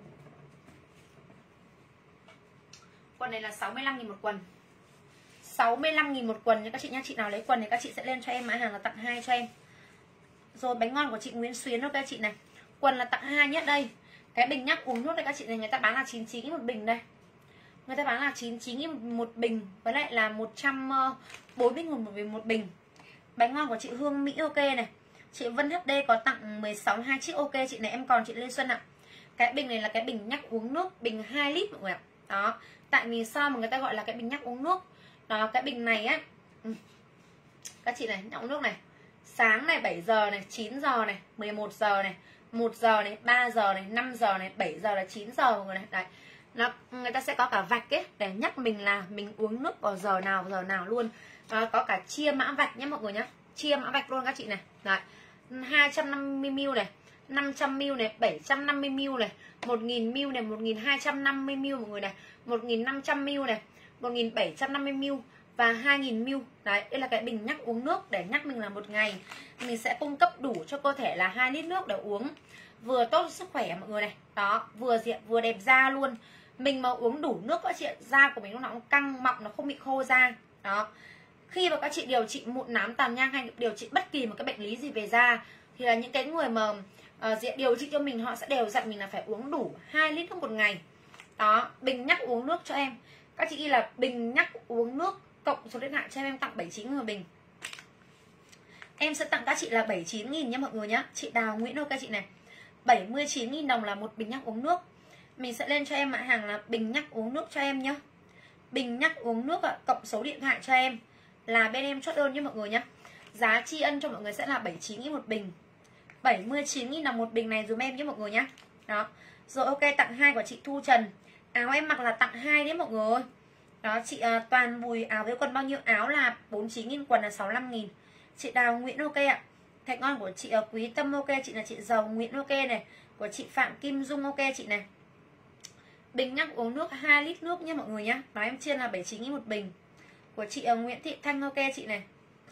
Speaker 1: Quần này là sáu mươi lăm nghìn một quần. sáu mươi lăm nghìn một quần nha các chị nhá. Chị nào lấy quần thì các chị sẽ lên cho em mã hàng là tặng hai cho em. Rồi bánh ngon của chị Nguyễn Xuyến ok chị này. Quần là tặng hai nhất đây. Cái bình nhắc uống nước đây các chị này người ta bán là chín mươi chín nghìn một bình đây. Người ta bán là chín mươi chín nghìn một bình với lại là một trăm bốn mươi nghìn một bình một bình. Bánh ngon của chị Hương Mỹ ok này. Chị Vân hát đê có tặng mười sáu hai chiếc ok chị này. Em còn chị Lê Xuân ạ. Cái bình này là cái bình nhắc uống nước, bình hai lít mọi người ạ. Đó. Tại vì sao mà người ta gọi là cái bình nhắc uống nước? Đó, cái bình này á. Các chị này, nhắc uống nước này. Sáng này bảy giờ này, chín giờ này, mười một giờ này, một giờ này, ba giờ này, năm giờ này, bảy giờ là chín giờ mọi người này. Đấy. Nó, người ta sẽ có cả vạch ấy để nhắc mình là mình uống nước vào giờ nào giờ nào luôn. Đó, có cả chia mã vạch nhé mọi người nhé. Chia mã vạch luôn các chị này. Đấy. hai trăm năm mươi mi li lít này, năm trăm mi li lít này, bảy trăm năm mươi mi li lít này, một nghìn mi li lít này, một nghìn hai trăm năm mươi mi li lít mọi người này, một nghìn năm trăm mi li lít này, một nghìn bảy trăm năm mươi mi li lít và hai nghìn mi li lít. Đấy, đây là cái bình nhắc uống nước để nhắc mình là một ngày mình sẽ cung cấp đủ cho cơ thể là hai lít nước để uống. Vừa tốt cho sức khỏe mọi người này. Đó, vừa diện vừa đẹp da luôn. Mình mà uống đủ nước các chị, da của mình lúc nào cũng căng mọng, nó không bị khô da. Đó. Khi mà các chị điều trị mụn nám tàn nhang hay điều trị bất kỳ một cái bệnh lý gì về da thì là những cái người mà uh, diện điều trị cho mình họ sẽ đều dặn mình là phải uống đủ hai lít nước một ngày. Đó, bình nhắc uống nước cho em. Các chị ghi là bình nhắc uống nước cộng số điện thoại cho em, em tặng bảy mươi chín nghìn một bình. Em sẽ tặng các chị là bảy mươi chín nghìn nhé mọi người nhé. Chị Đào Nguyễn ok chị này. bảy mươi chín nghìn đồng là một bình nhắc uống nước. Mình sẽ lên cho em mã hàng là bình nhắc uống nước cho em nhé. Bình nhắc uống nước ạ, cộng số điện thoại cho em là bên em chốt đơn nhé mọi người nhé. Giá tri ân cho mọi người sẽ là bảy mươi chín nghìn một bình. bảy mươi chín nghìn đồng một bình này dùm em nhé mọi người nhé. Đó. Rồi ok, tặng hai của chị Thu Trần. Áo em mặc là tặng hai đấy mọi người ơi. Đó, chị uh, Toàn Bùi áo với quần bao nhiêu? Áo là bốn mươi chín nghìn, quần là sáu mươi lăm nghìn. Chị Đào Nguyễn ok ạ. Thạch ngon của chị uh, Quý Tâm ok chị là chị Giàu Nguyễn ok này. Của chị Phạm Kim Dung ok chị này. Bình nhắc uống nước hai lít nước nha mọi người nhá. Nói em chiên là bảy mươi chín nghìn một bình. Của chị uh, Nguyễn Thị Thanh ok chị này.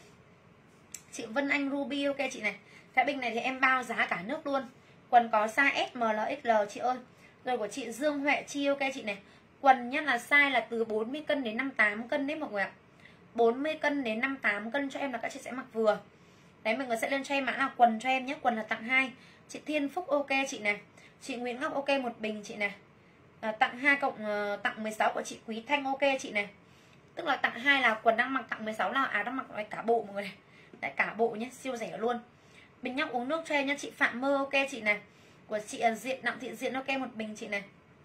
Speaker 1: Chị Vân Anh Ruby ok chị này. Cái bình này thì em bao giá cả nước luôn. Quần có size S, M, L, X L chị ơi. Rồi của chị Dương Huệ Chi ok chị này. Quần nhất là size là từ bốn mươi cân đến năm mươi tám cân đấy mọi người ạ. bốn mươi cân đến năm mươi tám cân cho em là các chị sẽ mặc vừa. Đấy, mọi người sẽ lên cho em mã là quần cho em nhé. Quần là tặng hai. Chị Thiên Phúc ok chị này. Chị Nguyễn Ngọc ok một bình chị này. À, tặng hai cộng uh, tặng mười sáu của chị Quý Thanh ok chị này. Tức là tặng hai là quần đang mặc, tặng mười sáu là áo đang mặc cả bộ mọi người này. Đấy, cả bộ nhé, siêu rẻ luôn. Bình nhắc uống nước cho em nhé. Chị Phạm Mơ ok chị này. Của chị uh, Diện Đặng Thị Diện ok một bình chị này.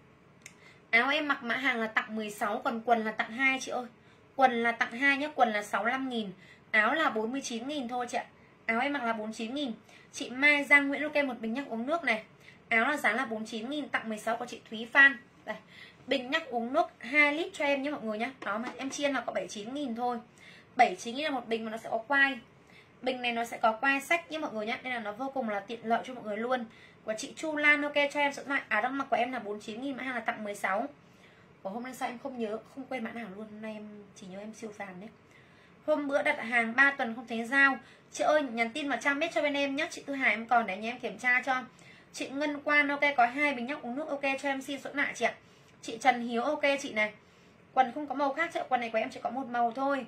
Speaker 1: Áo em mặc mã hàng là tặng mười sáu, còn quần là tặng hai chị ơi. Quần là tặng hai nhé, quần là sáu mươi lăm nghìn. Áo là bốn mươi chín nghìn thôi chị ạ. Áo em mặc là bốn mươi chín nghìn. Chị Mai Giang Nguyễn ok một bình nhắc uống nước này. Áo là giá là bốn mươi chín nghìn, tặng mười sáu của chị Thúy Phan. Đây. Bình nhắc uống nước hai lít cho em nhé mọi người nhé. Đó mà em chiên là có bảy mươi chín nghìn thôi. bảy mươi chín nghìn là một bình mà nó sẽ có quai. Bình này nó sẽ có quai sách nhé mọi người nhé. Nên là nó vô cùng là tiện lợi cho mọi người luôn. Của chị Chu Lan ok cho em số điện thoại. Áo đang mặc của em là bốn mươi chín nghìn, mã hàng là tặng mười sáu. Của hôm nay sao em không nhớ, không quên mã nào luôn. Hôm nay em chỉ nhớ em siêu phàm đấy. Hôm bữa đặt hàng ba tuần không thấy giao. Chị ơi nhắn tin vào trang bếp cho bên em nhé. Chị Tư Hải em còn để nhà em kiểm tra cho. Chị Ngân Quan ok, có hai bình nhóc uống nước ok, cho em xin số lại chị ạ. Chị Trần Hiếu ok chị này. Quần không có màu khác, chị quần này của em chỉ có một màu thôi.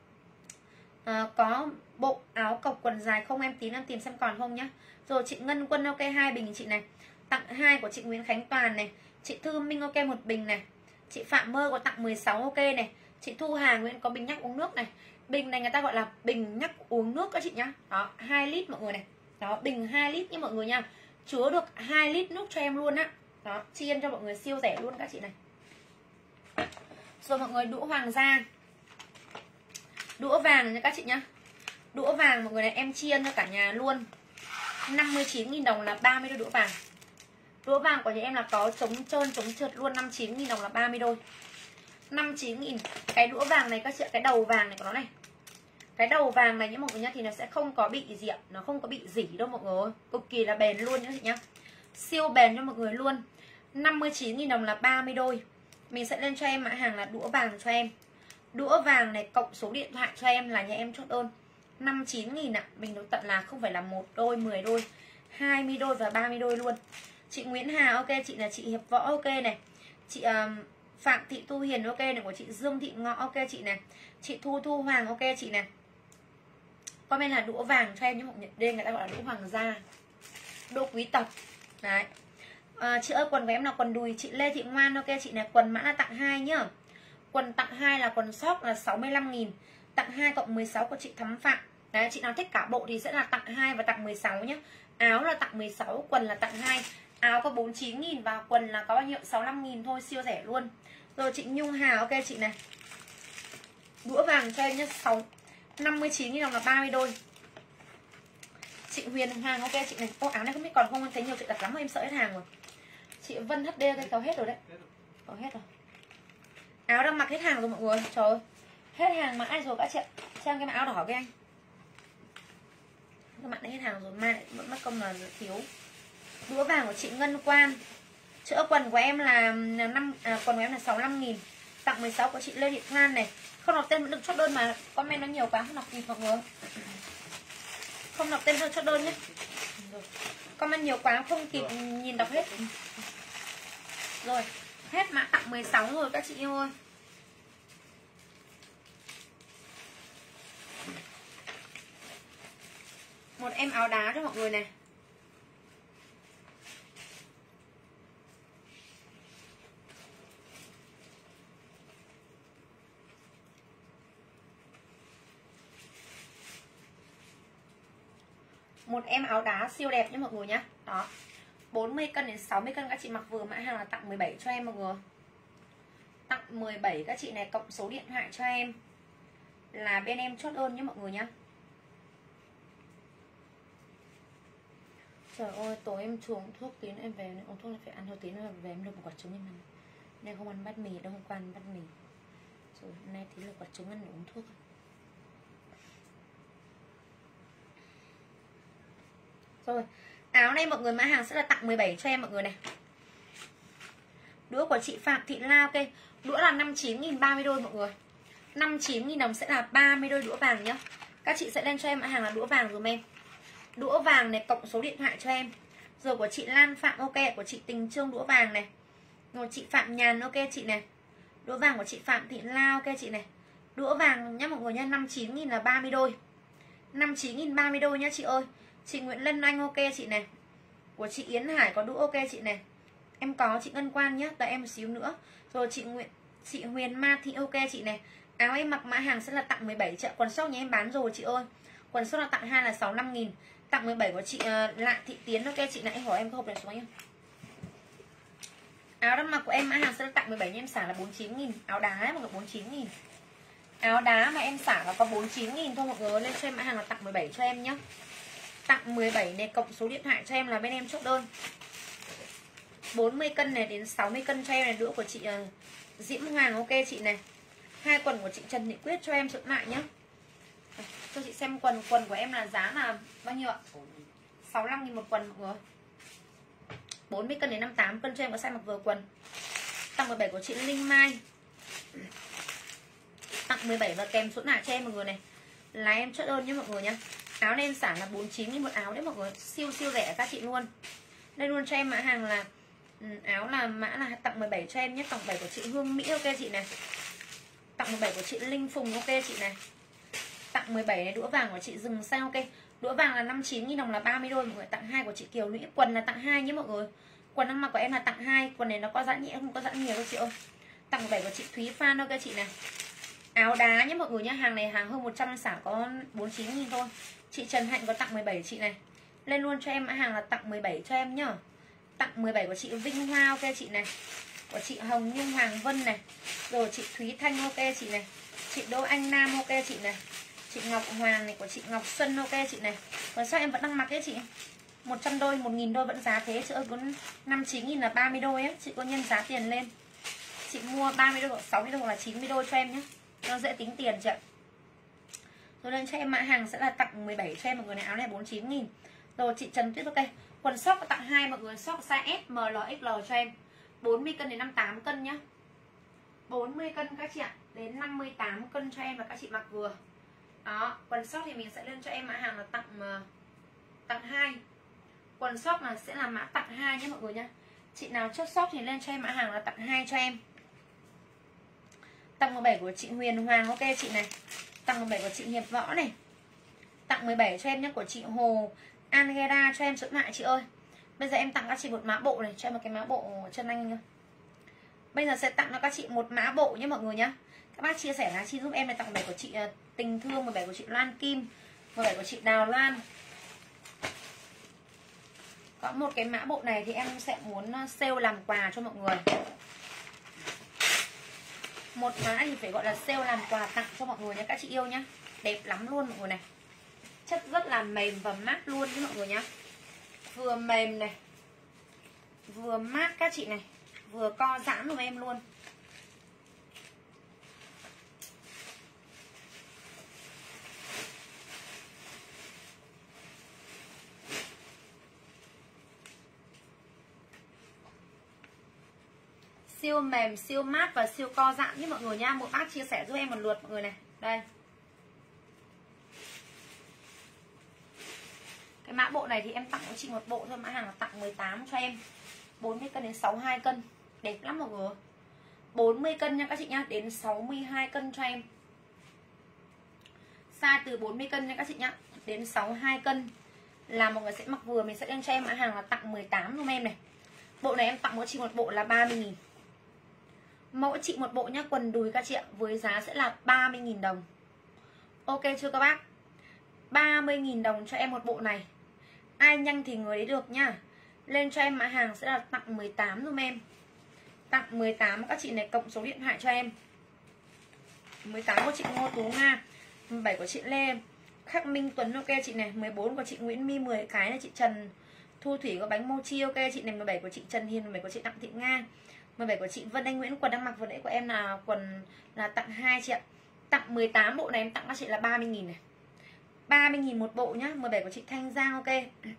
Speaker 1: À, có bộ áo cộc quần dài không em? Tín em tìm xem còn không nhá. Rồi chị Ngân Quân ok, hai bình chị này. Tặng hai của chị Nguyễn Khánh Toàn này. Chị Thư Minh ok một bình này. Chị Phạm Mơ có tặng mười sáu ok này. Chị Thu Hà Nguyễn có bình nhắc uống nước này. Bình này người ta gọi là bình nhắc uống nước các chị nhá. Đó, hai lít mọi người này. Đó, bình hai lít nha mọi người nha. Chứa được hai lít nước cho em luôn á. Đó, chiên cho mọi người siêu rẻ luôn các chị này. Rồi mọi người, đũa hoàng gia. Đũa vàng nha các chị nhá. Đũa vàng mọi người này em chiên cho cả nhà luôn. năm mươi chín nghìn đồng là ba mươi đôi đũa vàng. Đũa vàng của nhà em là có chống trơn chống trượt luôn, năm mươi chín nghìn đồng là ba mươi đôi. năm mươi chín nghìn. Cái đũa vàng này các chị ạ, cái đầu vàng này của nó này. Cái đầu vàng này nhá mọi người nhá, thì nó sẽ không có bị gì ạ, nó không có bị rỉ đâu mọi người ơi. Cực kỳ là bền luôn nhá chị nhá. Siêu bền cho mọi người luôn. năm mươi chín nghìn đồng là ba mươi đôi. Mình sẽ lên cho em mã hàng là đũa vàng cho em. Đũa vàng này cộng số điện thoại cho em là nhà em chốt đơn năm mươi chín nghìn ạ. Mình được tận là không phải là một đôi, mười đôi, hai mươi đôi và ba mươi đôi luôn. Chị Nguyễn Hà ok, chị là chị Hiệp Võ ok này. Chị um, Phạm Thị Thu Hiền ok này, của chị Dương Thị Ngọ ok chị này. Chị Thu Thu Hoàng ok chị này. Comment là đũa vàng cho em những mọi người. Đây người ta gọi là đũa hoàng gia, đỗ quý tộc. Đấy. À, chị ơi quần của em là quần đùi. Chị Lê Thị Ngoan ok chị này, quần mã là tặng hai nhá. Quần tặng hai là quần short là sáu mươi lăm nghìn. Tặng hai cộng mười sáu của chị Thắm Phạm. Đấy, chị nào thích cả bộ thì sẽ là tặng hai và tặng mười sáu nhá. Áo là tặng mười sáu, quần là tặng hai. Áo có bốn mươi chín nghìn và quần là có bao nhiêu? sáu mươi lăm nghìn thôi, siêu rẻ luôn. Rồi chị Nhung Hà ok chị này. Đũa vàng cho em nhá, năm mươi chín nghìn đồng là ba mươi đôi. Chị Huyền Hoàng ok chị này. Ô áo này không biết còn không, em thấy nhiều chị đặt lắm mà em sợ hết hàng rồi. Chị Vân hát đê cái có hết rồi đấy. Có hết rồi. Áo đang mặc hết hàng rồi mọi người. Trời ơi, hết hàng mãi rồi các chị ạ. Xem cái áo đỏ cái anh. Các bạn đã hết hàng rồi, mai lại mất công là thiếu. Đũa vàng của chị Ngân Quan. Chữa quần của em là năm à, quần của em là sáu mươi lăm nghìn. Tặng mười sáu của chị Lê Thị Thoan này. Không đọc tên vẫn được chốt đơn mà comment nó nhiều quá không đọc kịp mọi người. Không đọc tên thôi chốt đơn nhé. Comment nhiều quá không kịp nhìn đọc hết. Rồi, hết mã tặng mười sáu rồi các chị yêu ơi. Một em áo đá cho mọi người này. Một em áo đá siêu đẹp nhé mọi người nhá. Đó, bốn mươi cân đến sáu mươi cân các chị mặc vừa, mã hàng là tặng mười bảy cho em mọi người. Tặng mười bảy các chị này, cộng số điện thoại cho em là bên em chốt đơn nhé mọi người nhá. Trời ơi, tối em chuồng thuốc Tín em về uống thuốc là phải ăn thôi. Tín là về em được một quả trứng em ăn. Nên không ăn bát mì đâu, hôm qua ăn bát mì. Rồi hôm nay thì là quả trứng ăn để uống thuốc. Rồi, áo này mọi người mã hàng sẽ là tặng mười bảy cho em mọi người này. Đũa của chị Phạm Thị La ok. Đũa là năm mươi chín nghìn, ba mươi đôi mọi người. năm mươi chín nghìn đồng sẽ là ba mươi đôi đũa vàng nhá. Các chị sẽ lên cho em mã hàng là đũa vàng dùm em. Đũa vàng này cộng số điện thoại cho em. Rồi của chị Lan Phạm ok, của chị Tình Trương đũa vàng này. Rồi chị Phạm Nhàn ok chị này. Đũa vàng của chị Phạm Thị La ok chị này. Đũa vàng nhá mọi người nhá, năm mươi chín nghìn là ba mươi đôi. năm mươi chín nghìn ba mươi đôi nhá chị ơi. Chị Nguyễn Lân Anh ok chị này. Của chị Yến Hải có đũa ok chị này. Em có chị Ngân Quan nhá, đợi em một xíu nữa. Rồi chị Nguyễn chị Huyền Ma Thị ok chị này. Áo em mặc mã hàng sẽ là tặng mười bảy triệu. Quần sóc nhà em bán rồi chị ơi. Quần sóc là tặng hai là sáu mươi lăm nghìn. Tặng mười bảy của chị uh, Lạ Thị Tiến ok chị này. Em hỏi em có hộp này xuống nhá. Áo đang mặc của em mã hàng sẽ là tặng mười bảy, nhưng em xả là bốn mươi chín nghìn. Áo đá ấy, mọi người bốn mươi chín nghìn. Áo đá mà em xả là có bốn mươi chín nghìn thôi mọi người. Lên cho em mã hàng là tặng mười bảy cho em nhá. Tặng mười bảy này, cộng số điện thoại cho em là bên em chốt đơn. bốn mươi cân này đến sáu mươi cân cho em này. Đũa của chị uh, Diễm Hoàng ok chị này. Hai quần của chị Trần Thị Quyết cho em chốt lại nhá. À, cho chị xem quần. Quần của em là giá là bao nhiêu ạ? sáu mươi lăm nghìn một quần mọi người. bốn mươi cân đến năm mươi tám cân cho em có size mặc vừa quần. Tặng mười bảy của chị Linh Mai. Tặng mười bảy và kèm số lại cho em mọi người này. Là em chốt đơn nhé mọi người nhá. Áo lên xả là bốn mươi chín nghìn một áo đấy mọi người. Siêu siêu rẻ các chị luôn. Đây luôn cho em mã hàng là ừ, áo là mã là tặng mười bảy cho em nhé. Tặng bảy của chị Hương Mỹ, ok chị này. Tặng mười bảy của chị Linh Phùng, ok chị này. Tặng mười bảy này, đũa vàng của chị Dừng Sao, ok. Đũa vàng là năm mươi chín nghìn đồng là ba mươi đôi mọi người. Tặng hai của chị Kiều Lũy. Quần là tặng hai nhé mọi người. Quần ăn mặc của em là tặng hai. Quần này nó có giãn nhẹ không có giãn nhiều các chị ơi. Tặng mười bảy của chị Thúy Phan, ok chị này. Áo đá nhé mọi người nhé. Hàng này hàng hơn một trăm xả có bốn mươi chín nghìn thôi. Chị Trần Hạnh có tặng mười bảy chị này. Lên luôn cho em mã hàng là tặng mười bảy cho em nhá. Tặng mười bảy của chị Vinh Hoa, ok chị này. Của chị Hồng Nhung Hoàng Vân này. Rồi chị Thúy Thanh, ok chị này. Chị Đỗ Anh Nam, ok chị này. Chị Ngọc Hoàng này, của chị Ngọc Xuân, ok chị này. Và sao em vẫn đang mặc ấy chị. Một trăm đôi, một nghìn đôi vẫn giá thế. Chị ơi, có năm mươi chín nghìn là ba mươi đôi á. Chị có nhân giá tiền lên. Chị mua ba mươi đôi, sáu mươi đôi hoặc là chín mươi đôi cho em nhé. Nó dễ tính tiền chị ạ. Rồi lên cho em mã hàng sẽ là tặng mười bảy cho em mọi người này. Áo này bốn mươi chín nghìn. Rồi chị Trần Tuyết, ok. Quần sóc tặng hai mọi người. Sóc size S, M, L, X L cho em. bốn mươi cân đến năm mươi tám cân nhá. bốn mươi cân các chị ạ. Đến năm mươi tám cân cho em và các chị mặc vừa. Đó, quần sóc thì mình sẽ lên cho em mã hàng là tặng tặng hai. Quần sóc là sẽ là mã tặng hai nhé mọi người nhá. Chị nào chốt sóc thì lên cho em mã hàng là tặng hai cho em. Tặng mười bảy của chị Huyền Hoàng, ok chị này. Tặng mười bảy của chị Hiệp Võ này. Tặng mười bảy cho em nhé, của chị Hồ Angela cho em số điện thoại chị ơi. Bây giờ em tặng các chị một mã bộ này, cho em một cái mã bộ chân anh nhá. Bây giờ sẽ tặng cho các chị một mã bộ nhé mọi người nhá. Các bác chia sẻ lá chi giúp em này. Tặng mười bảy của chị Tình Thương, mười bảy của chị Loan Kim, mười bảy của chị Đào Loan. Có một cái mã bộ này thì em sẽ muốn sale làm quà cho mọi người. Một mã thì phải gọi là sale làm quà tặng cho mọi người nhé các chị yêu nhá. Đẹp lắm luôn mọi người này. Chất rất là mềm và mát luôn nhé mọi người nhá. Vừa mềm này, vừa mát các chị này, vừa co giãn của em luôn. Siêu mềm, siêu mát và siêu co giãn nhé mọi người nha. Một bác chia sẻ giúp em một lượt mọi người này. Đây. Cái mã bộ này thì em tặng cho chị một bộ thôi. Mã hàng là tặng mười tám cho em. bốn mươi cân đến sáu mươi hai cân. Đẹp lắm mọi người. bốn mươi cân nha các chị nhá. Đến sáu mươi hai cân cho em. Size từ bốn mươi cân nha các chị nhá. Đến sáu mươi hai cân. Là mọi người sẽ mặc vừa. Mình sẽ lên cho em mã hàng là tặng mười tám giúp em này. Bộ này em tặng mỗi chị một bộ là ba mươi nghìn. Mỗi chị một bộ nhá. Quần đùi các chị ạ. Với giá sẽ là ba mươi nghìn đồng. Ok chưa các bác? ba mươi nghìn đồng cho em một bộ này. Ai nhanh thì người đấy được nhá. Lên cho em mã hàng sẽ là tặng mười tám giúp em. Tặng mười tám các chị này, cộng số điện thoại cho em. mười tám của chị Ngô Tú Nga, mười bảy của chị Lê Khắc Minh Tuấn, ok chị này. Mười bốn của chị Nguyễn My, mười cái là chị Trần Thu Thủy có bánh mochi, ok chị này. Mười bảy của chị Trần Hiền, mười bảy của chị Đặng Thị Nga, mười bảy của chị Vân Anh Nguyễn. Quần đang mặc vừa nãy của em là quần là tặng hai chị ạ. Tặng mười tám bộ này em tặng các chị là ba mươi nghìn này. ba mươi nghìn một bộ nhá. Mười bảy của chị Thanh Giang, ok.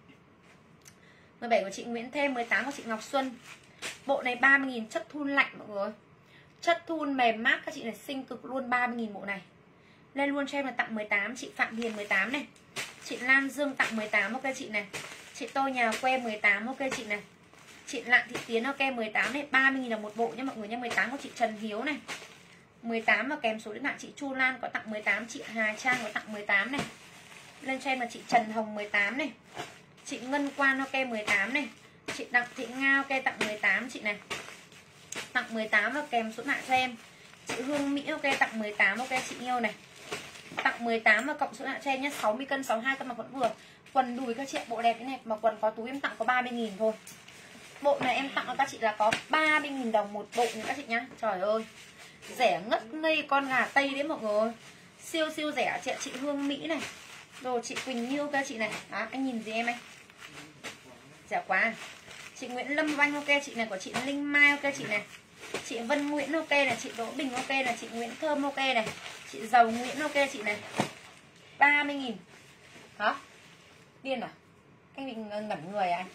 Speaker 1: Mười bảy của chị Nguyễn Thêm, mười tám của chị Ngọc Xuân. Bộ này ba mươi nghìn, chất thun lạnh mọi người. Chất thun mềm mát các chị này, xinh cực luôn. Ba mươi nghìn bộ này. Lên luôn cho em là tặng mười tám. Chị Phạm Hiền mười tám này. Chị Lan Dương tặng mười tám, ok chị này. Chị Tôi Nhà Que mười tám, ok chị này. Chị Lạng Thị Tiến, ok mười tám này. Ba mươi nghìn đồng một bộ nha mọi người nha. Mười tám của chị Trần Hiếu này, mười tám và kèm số điện thoại. Chị Chu Lan có tặng mười tám. Chị Hà Trang có tặng mười tám này. Lên cho em là chị Trần Hồng mười tám này. Chị Ngân Quan, ok mười tám này. Chị Đặng Thị Nga, ok tặng mười tám chị này. Tặng mười tám và kèm số điện thoại cho em. Chị Hương Mỹ, ok tặng mười tám, ok chị yêu này. Tặng mười tám và cộng số điện thoại cho em nhé. Sáu mươi cân, sáu mươi hai cân mà vẫn vừa. Quần đùi các chị bộ đẹp thế này. Mà quần có túi em tặng có ba mươi nghìn thôi. Bộ này em tặng cho các chị là có ba mươi nghìn đồng một bộ nha các chị nhá. Trời ơi, rẻ ngất ngây con gà Tây đấy mọi người. Siêu siêu rẻ chị, chị Hương Mỹ này. Rồi chị Quỳnh Như các chị này. Đó, anh nhìn gì em anh? Rẻ quá. Chị Nguyễn Lâm Văn, ok chị này. Của chị Linh Mai, ok chị này. Chị Vân Nguyễn, ok này. Chị Đỗ Bình, ok này. Chị Nguyễn Thơm, ok này. Chị Dầu Nguyễn, ok chị này. Ba mươi nghìn. Hả? Điên à? Anh bị ngẩn người à anh?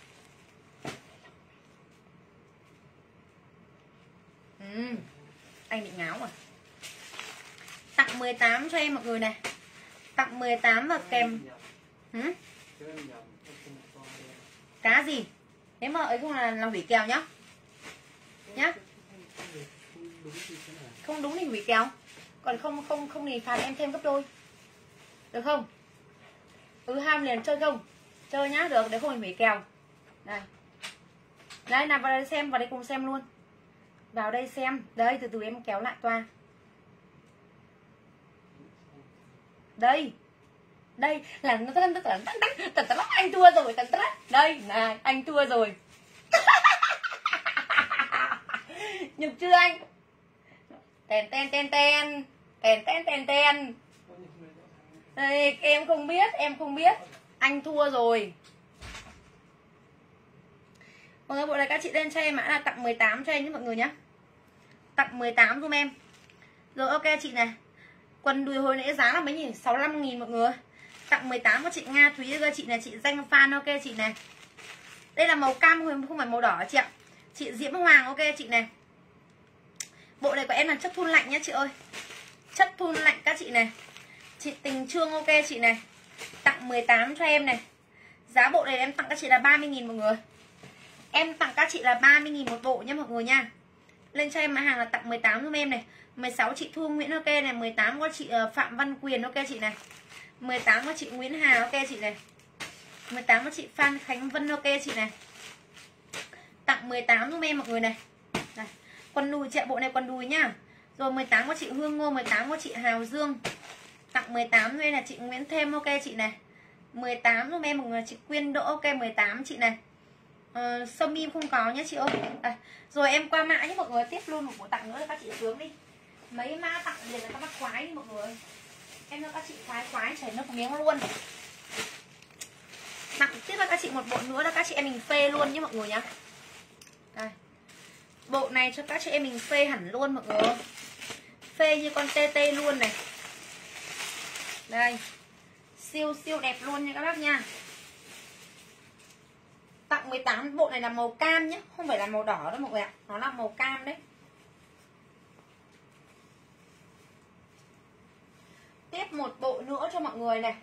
Speaker 1: Ừ, anh bị ngáo à. Tặng mười tám cho em mọi người này. Tặng mười tám và kèm. Hử? Cá gì? Nếu mà ấy không là làm hủy kèo nhá. Nhá. Không đúng thì hủy kèo. Còn không không không thì phạt em thêm gấp đôi. Được không? Ừ, ham liền chơi không? Chơi nhá, được, nếu không thì hủy kèo. Đây. Đây, nào vào đây xem, vào đây cùng xem luôn. Vào đây xem. Đây, từ từ em kéo lại toa. Đây. Đây là nó tất tất tất tất tất anh thua rồi, tất tất. Đây, này, anh thua rồi. Nhục chưa anh? Tèn ten ten ten. Tèn ten ten ten. Đây, em không biết, em không biết. Anh thua rồi. Mọi người, bộ này các chị lên cho em mã là tặng mười tám cho em nhé mọi người nhé. Tặng mười tám giùm em. Rồi ok chị này. Quần đùi hồi nãy giá là mấy nhỉ? sáu mươi lăm nghìn mọi người. Tặng mười tám của chị Nga Thúy cho chị này, chị danh fan ok chị này. Đây là màu cam không phải màu đỏ chị ạ. Chị Diễm Hoàng ok chị này. Bộ này của em là chất thun lạnh nhá chị ơi. Chất thun lạnh các chị này. Chị Tình Trương ok chị này. Tặng mười tám cho em này. Giá bộ này em tặng các chị là ba mươi nghìn mọi người. Em tặng các chị là ba mươi nghìn một bộ nhé mọi người nha. Lên cho em mã hàng là tặng mười tám giúp em này. Mười sáu chị Thu Nguyễn ok này. Mười tám có chị Phạm Văn Quyền ok chị này. Mười tám có chị Nguyễn Hà ok chị này. Mười tám có chị Phan Khánh Vân ok chị này. Tặng mười tám giúp em mọi người này. Đây. Quần đùi chị, bộ này quần đùi nhá. Rồi mười tám có chị Hương Ngô. Mười tám có chị Hào Dương. Tặng mười tám giúp em là chị Nguyễn Thêm ok chị này. Mười tám giúp em mọi người. Chị Quyên Đỗ ok mười tám chị này. Uh, sâm im không có nhé chị ơi. À, rồi em qua mã nhé mọi người. Tiếp luôn một bộ tặng nữa là các chị sướng đi. Mấy mã tặng liền là các bác khoái đi mọi người. Em cho các chị khoái khoái chảy nước miếng luôn. Tặng tiếp là các chị một bộ nữa là các chị em mình phê luôn nhé mọi người nhá. Đây. Bộ này cho các chị em mình phê hẳn luôn mọi người. Phê như con tê tê luôn này. Đây. Siêu siêu đẹp luôn nha các bác nha. Tặng mười tám, bộ này là màu cam nhé, không phải là màu đỏ đâu mọi người ạ. Nó là màu cam đấy. Tiếp một bộ nữa cho mọi người này.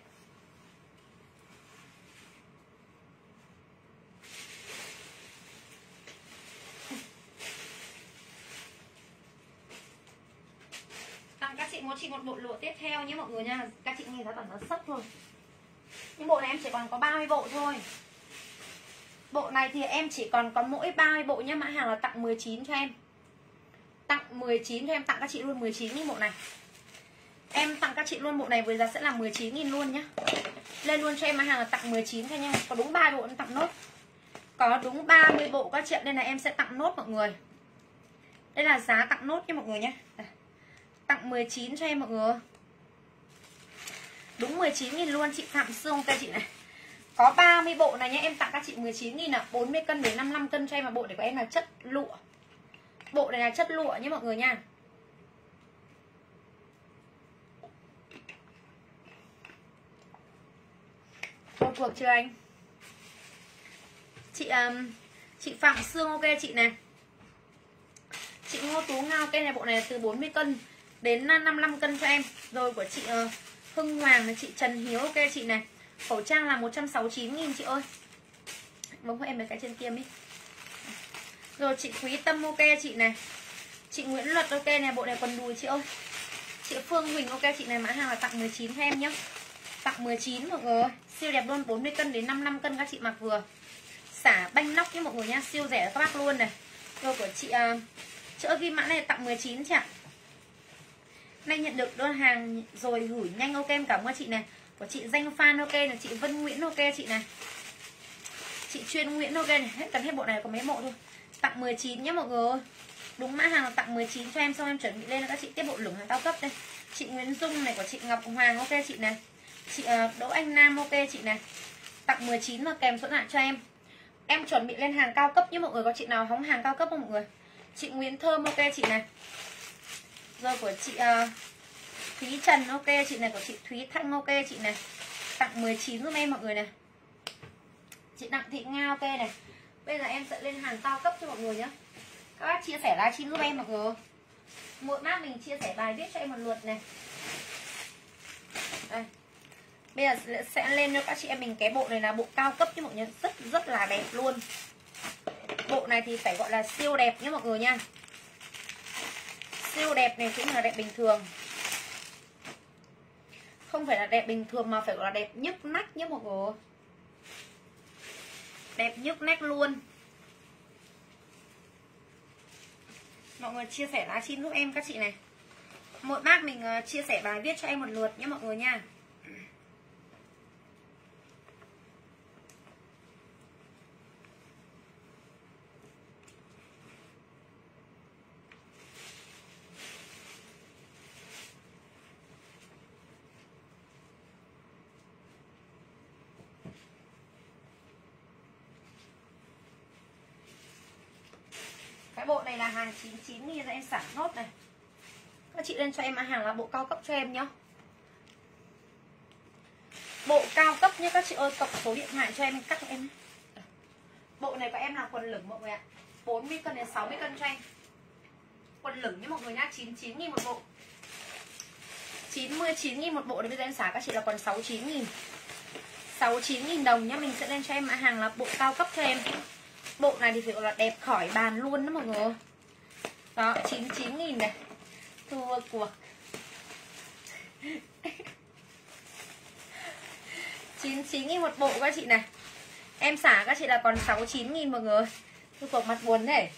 Speaker 1: Tặng các chị một chị một bộ lụa tiếp theo nhé mọi người nha. Các chị nghe giá toàn nó sấp thôi. Nhưng bộ này em chỉ còn có ba mươi bộ thôi. Bộ này thì em chỉ còn có mỗi ba mươi bộ nhé. Mã hàng là tặng mười chín cho em. Tặng mười chín cho em, tặng các chị luôn mười chín nghìn bộ này. Em tặng các chị luôn bộ này với giá sẽ là mười chín nghìn luôn nhá. Lên luôn cho em mã hàng là tặng mười chín cho nha. Có đúng ba bộ em tặng nốt. Có đúng ba mươi bộ các chị nên là em sẽ tặng nốt mọi người. Đây là giá tặng nốt nha mọi người nhé. Tặng mười chín cho em mọi người. Đúng mười chín nghìn luôn chị Phạm Sương các chị này. Có ba mươi bộ này nhé, em tặng các chị mười chín nghìn ạ. bốn mươi cân đến năm mươi lăm cân cho em, mà bộ này của em là chất lụa. Bộ này là chất lụa nhé mọi người nha. Vô cuộc chưa anh? Chị um, chị Phạm Sương ok chị này. Chị Ngô Tú Ngao cây này, bộ này là từ bốn mươi cân đến năm mươi lăm cân cho em. Rồi của chị uh, Hưng Hoàng này, chị Trần Hiếu ok chị này. Khẩu trang là một trăm sáu mươi chín nghìn chị ơi. Bấm em mấy cái trên kia đi. Rồi chị Quý Tâm ok chị này. Chị Nguyễn Luật ok này, bộ này quần đùi chị ơi. Chị Phương Huỳnh ok chị này, mã hàng là tặng mười chín cho em nhé. Tặng mười chín mọi người ơi. Siêu đẹp luôn, bốn mươi cân đến năm mươi lăm cân các chị mặc vừa. Xả banh nóc nhé mọi người nha, siêu rẻ các bác luôn này. Rồi của chị uh, chữa ghi mã này tặng mười chín chị ạ. Nay nhận được đơn hàng rồi gửi nhanh ok, em cảm ơn chị này. Của chị Danh Phan ok này, chị Vân Nguyễn ok chị này. Chị Chuyên Nguyễn ok này, hết cần hết bộ này có mấy bộ thôi. Tặng mười chín nhé mọi người ơi. Đúng mã hàng là tặng mười chín cho em, xong em chuẩn bị lên là các chị tiếp bộ lửng hàng cao cấp đây. Chị Nguyễn Dung này, của chị Ngọc Hoàng ok chị này. Chị uh, Đỗ Anh Nam ok chị này. Tặng mười chín và kèm số lại cho em. Em chuẩn bị lên hàng cao cấp nhé mọi người. Có chị nào hóng hàng cao cấp không mọi người? Chị Nguyễn Thơm ok chị này. Rồi của chị uh, Thúy Trần ok chị này, của chị Thúy Thanh ok chị này. Tặng mười chín giúp em mọi người này. Chị Đặng Thị Nga ok này. Bây giờ em sẽ lên hàng cao cấp cho mọi người nhé. Các bác chia sẻ livestream giúp em mọi người. Mỗi bác mình chia sẻ bài viết cho em một lượt này. Đây. Bây giờ sẽ lên cho các chị em mình cái bộ này là bộ cao cấp cho mọi người, rất rất là đẹp luôn. Bộ này thì phải gọi là siêu đẹp nhé mọi người nha. Siêu đẹp này cũng là đẹp bình thường, không phải là đẹp bình thường mà phải gọi là đẹp nhức nách nhé mọi người. Đẹp nhức nách luôn. Mọi người chia sẻ livestream giúp em các chị này. Mỗi bác mình chia sẻ bài viết cho em một lượt nhé mọi người nha. Cái bộ này là hàng chín mươi chín nghìn em xả nốt này. Các chị lên cho em hàng là bộ cao cấp cho em nhá. Bộ cao cấp nhé các chị ơi, cộng số điện thoại cho em cắt cho em. Bộ này của em là quần lửng mọi người ạ. bốn mươi cân đến sáu mươi cân cho em. Quần lửng nhé mọi người nhá, chín mươi chín nghìn một bộ. chín mươi chín nghìn một bộ thì bây giờ em xả các chị là còn sáu mươi chín nghìn. sáu mươi chín nghìn đồng nhá, mình sẽ lên cho em hàng là bộ cao cấp cho em. Bộ này thì phải gọi là đẹp khỏi bàn luôn đó mọi người. Đó, chín mươi chín nghìn này. Thua cuộc. chín mươi chín nghìn một bộ các chị này. Em xả các chị là còn sáu mươi chín nghìn mọi người. Thua cuộc mặt buồn thế.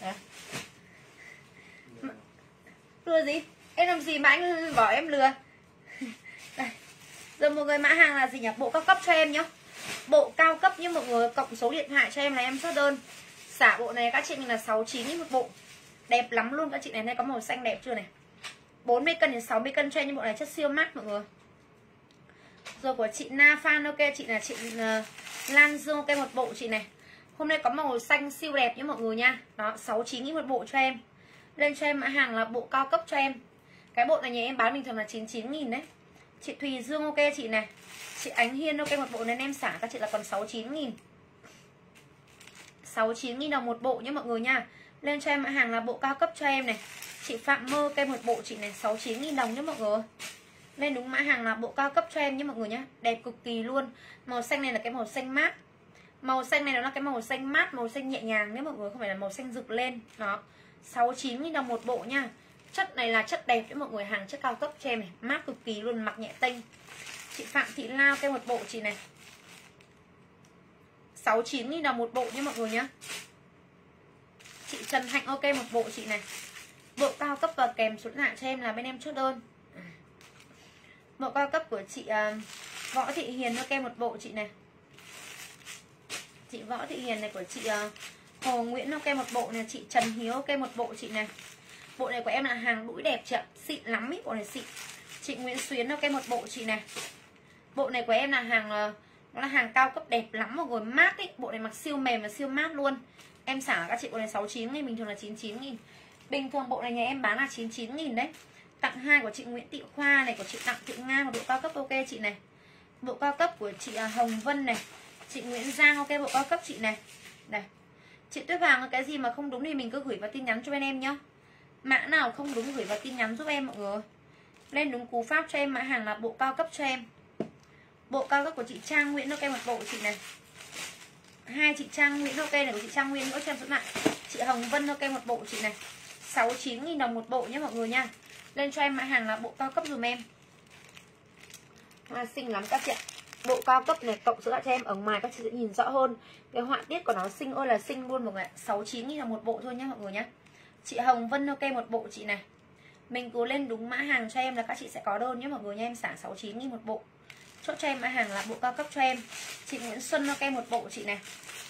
Speaker 1: Lừa gì? Em làm gì mà anh bảo em lừa. Đây. Rồi một người mã hàng là gì nhỉ? Bộ cao cấp cho em nhá. Bộ cao cấp nhưng mọi người cộng số điện thoại cho em là em chốt đơn. Xả bộ này các chị mình là sáu mươi chín nghìn một bộ. Đẹp lắm luôn các chị này. Đây có màu xanh đẹp chưa này. bốn mươi cân đến sáu mươi cân cho em, nhưng bộ này chất siêu mát mọi người. Rồi của chị Na Phan ok, chị là chị uh, Lan Dương ok một bộ chị này. Hôm nay có màu xanh siêu đẹp nhé mọi người nha. Đó, sáu mươi chín nghìn một bộ cho em. Lên cho em mã hàng là bộ cao cấp cho em. Cái bộ này nhà em bán bình thường là chín mươi chín nghìn đấy. Chị Thùy Dương ok chị này. Chị Ánh Hiên ok một bộ nên em xả các chị là còn sáu mươi chín nghìn. sáu mươi chín nghìn đồng một bộ nhé mọi người nha. Lên cho em mã hàng là bộ cao cấp cho em này. Chị Phạm Mơ cây một bộ chị này sáu mươi chín nghìn đồng nhé mọi người. Lên đúng mã hàng là bộ cao cấp cho em nhé mọi người nhé. Đẹp cực kỳ luôn. Màu xanh này là cái màu xanh mát. Màu xanh này nó là cái màu xanh mát, màu xanh nhẹ nhàng đấy mọi người, không phải là màu xanh rực lên. Đó, sáu mươi chín nghìn đồng một bộ nha. Chất này là chất đẹp đấy mọi người, hàng chất cao cấp cho em này, mát cực kỳ luôn, mặc nhẹ tênh. Chị Phạm Thị Lao cây một bộ chị này sáu mươi chín nghìn đồng một bộ nhé mọi người nhé. Chị Trần Hạnh ok một bộ chị này. Bộ cao cấp và kèm số điện thoại cho em là bên em chốt đơn. Bộ cao cấp của chị uh, Võ Thị Hiền ok một bộ chị này. Chị Võ Thị Hiền này của chị uh, Hồ Nguyễn ok một bộ này. Chị Trần Hiếu ok một bộ chị này. Bộ này của em là hàng đũi đẹp chị ạ, xịn lắm ý, bộ này xịn. Chị Nguyễn Xuyến ok một bộ chị này. Bộ này của em là hàng uh, nó là hàng cao cấp đẹp lắm mọi người, mát ý. Bộ này mặc siêu mềm và siêu mát luôn. Em xả các chị bộ này sáu mươi chín nghìn, bình thường là chín mươi chín nghìn. Bình thường bộ này nhà em bán là chín mươi chín nghìn đấy. Tặng hai của chị Nguyễn Thị Khoa này, của chị Đặng Thị Nga, một bộ cao cấp ok chị này. Bộ cao cấp của chị Hồng Vân này. Chị Nguyễn Giang ok bộ cao cấp chị này. Đây. Chị Tuyết Vàng cái gì mà không đúng thì mình cứ gửi vào tin nhắn cho bên em nhá. Mã nào không đúng gửi vào tin nhắn giúp em mọi người. Lên đúng cú pháp cho em mã hàng là bộ cao cấp cho em. Bộ cao cấp của chị Trang Nguyễn ok một bộ chị này. Hai chị Trang Nguyễn ok này, của chị Trang Nguyễn nữa cho em số lại. Chị Hồng Vân ok một bộ chị này. sáu mươi chín nghìn đồng một bộ nhé mọi người nha. Lên cho em mã hàng là bộ cao cấp dùm em. Hoa xinh lắm các chị ạ. Bộ cao cấp này cộng số lại cho em ở ngoài các chị sẽ nhìn rõ hơn. Cái họa tiết của nó xinh ơi là xinh luôn mọi người ạ. sáu mươi chín nghìn đồng một bộ thôi nhé mọi người nhé. Chị Hồng Vân ok một bộ chị này. Mình cứ lên đúng mã hàng cho em là các chị sẽ có đơn nhé mọi người nha. Em xả sáu mươi chín nghìn một bộ. Chốt cho em mã hàng là bộ cao cấp cho em. Chị Nguyễn Xuân ok một bộ chị này.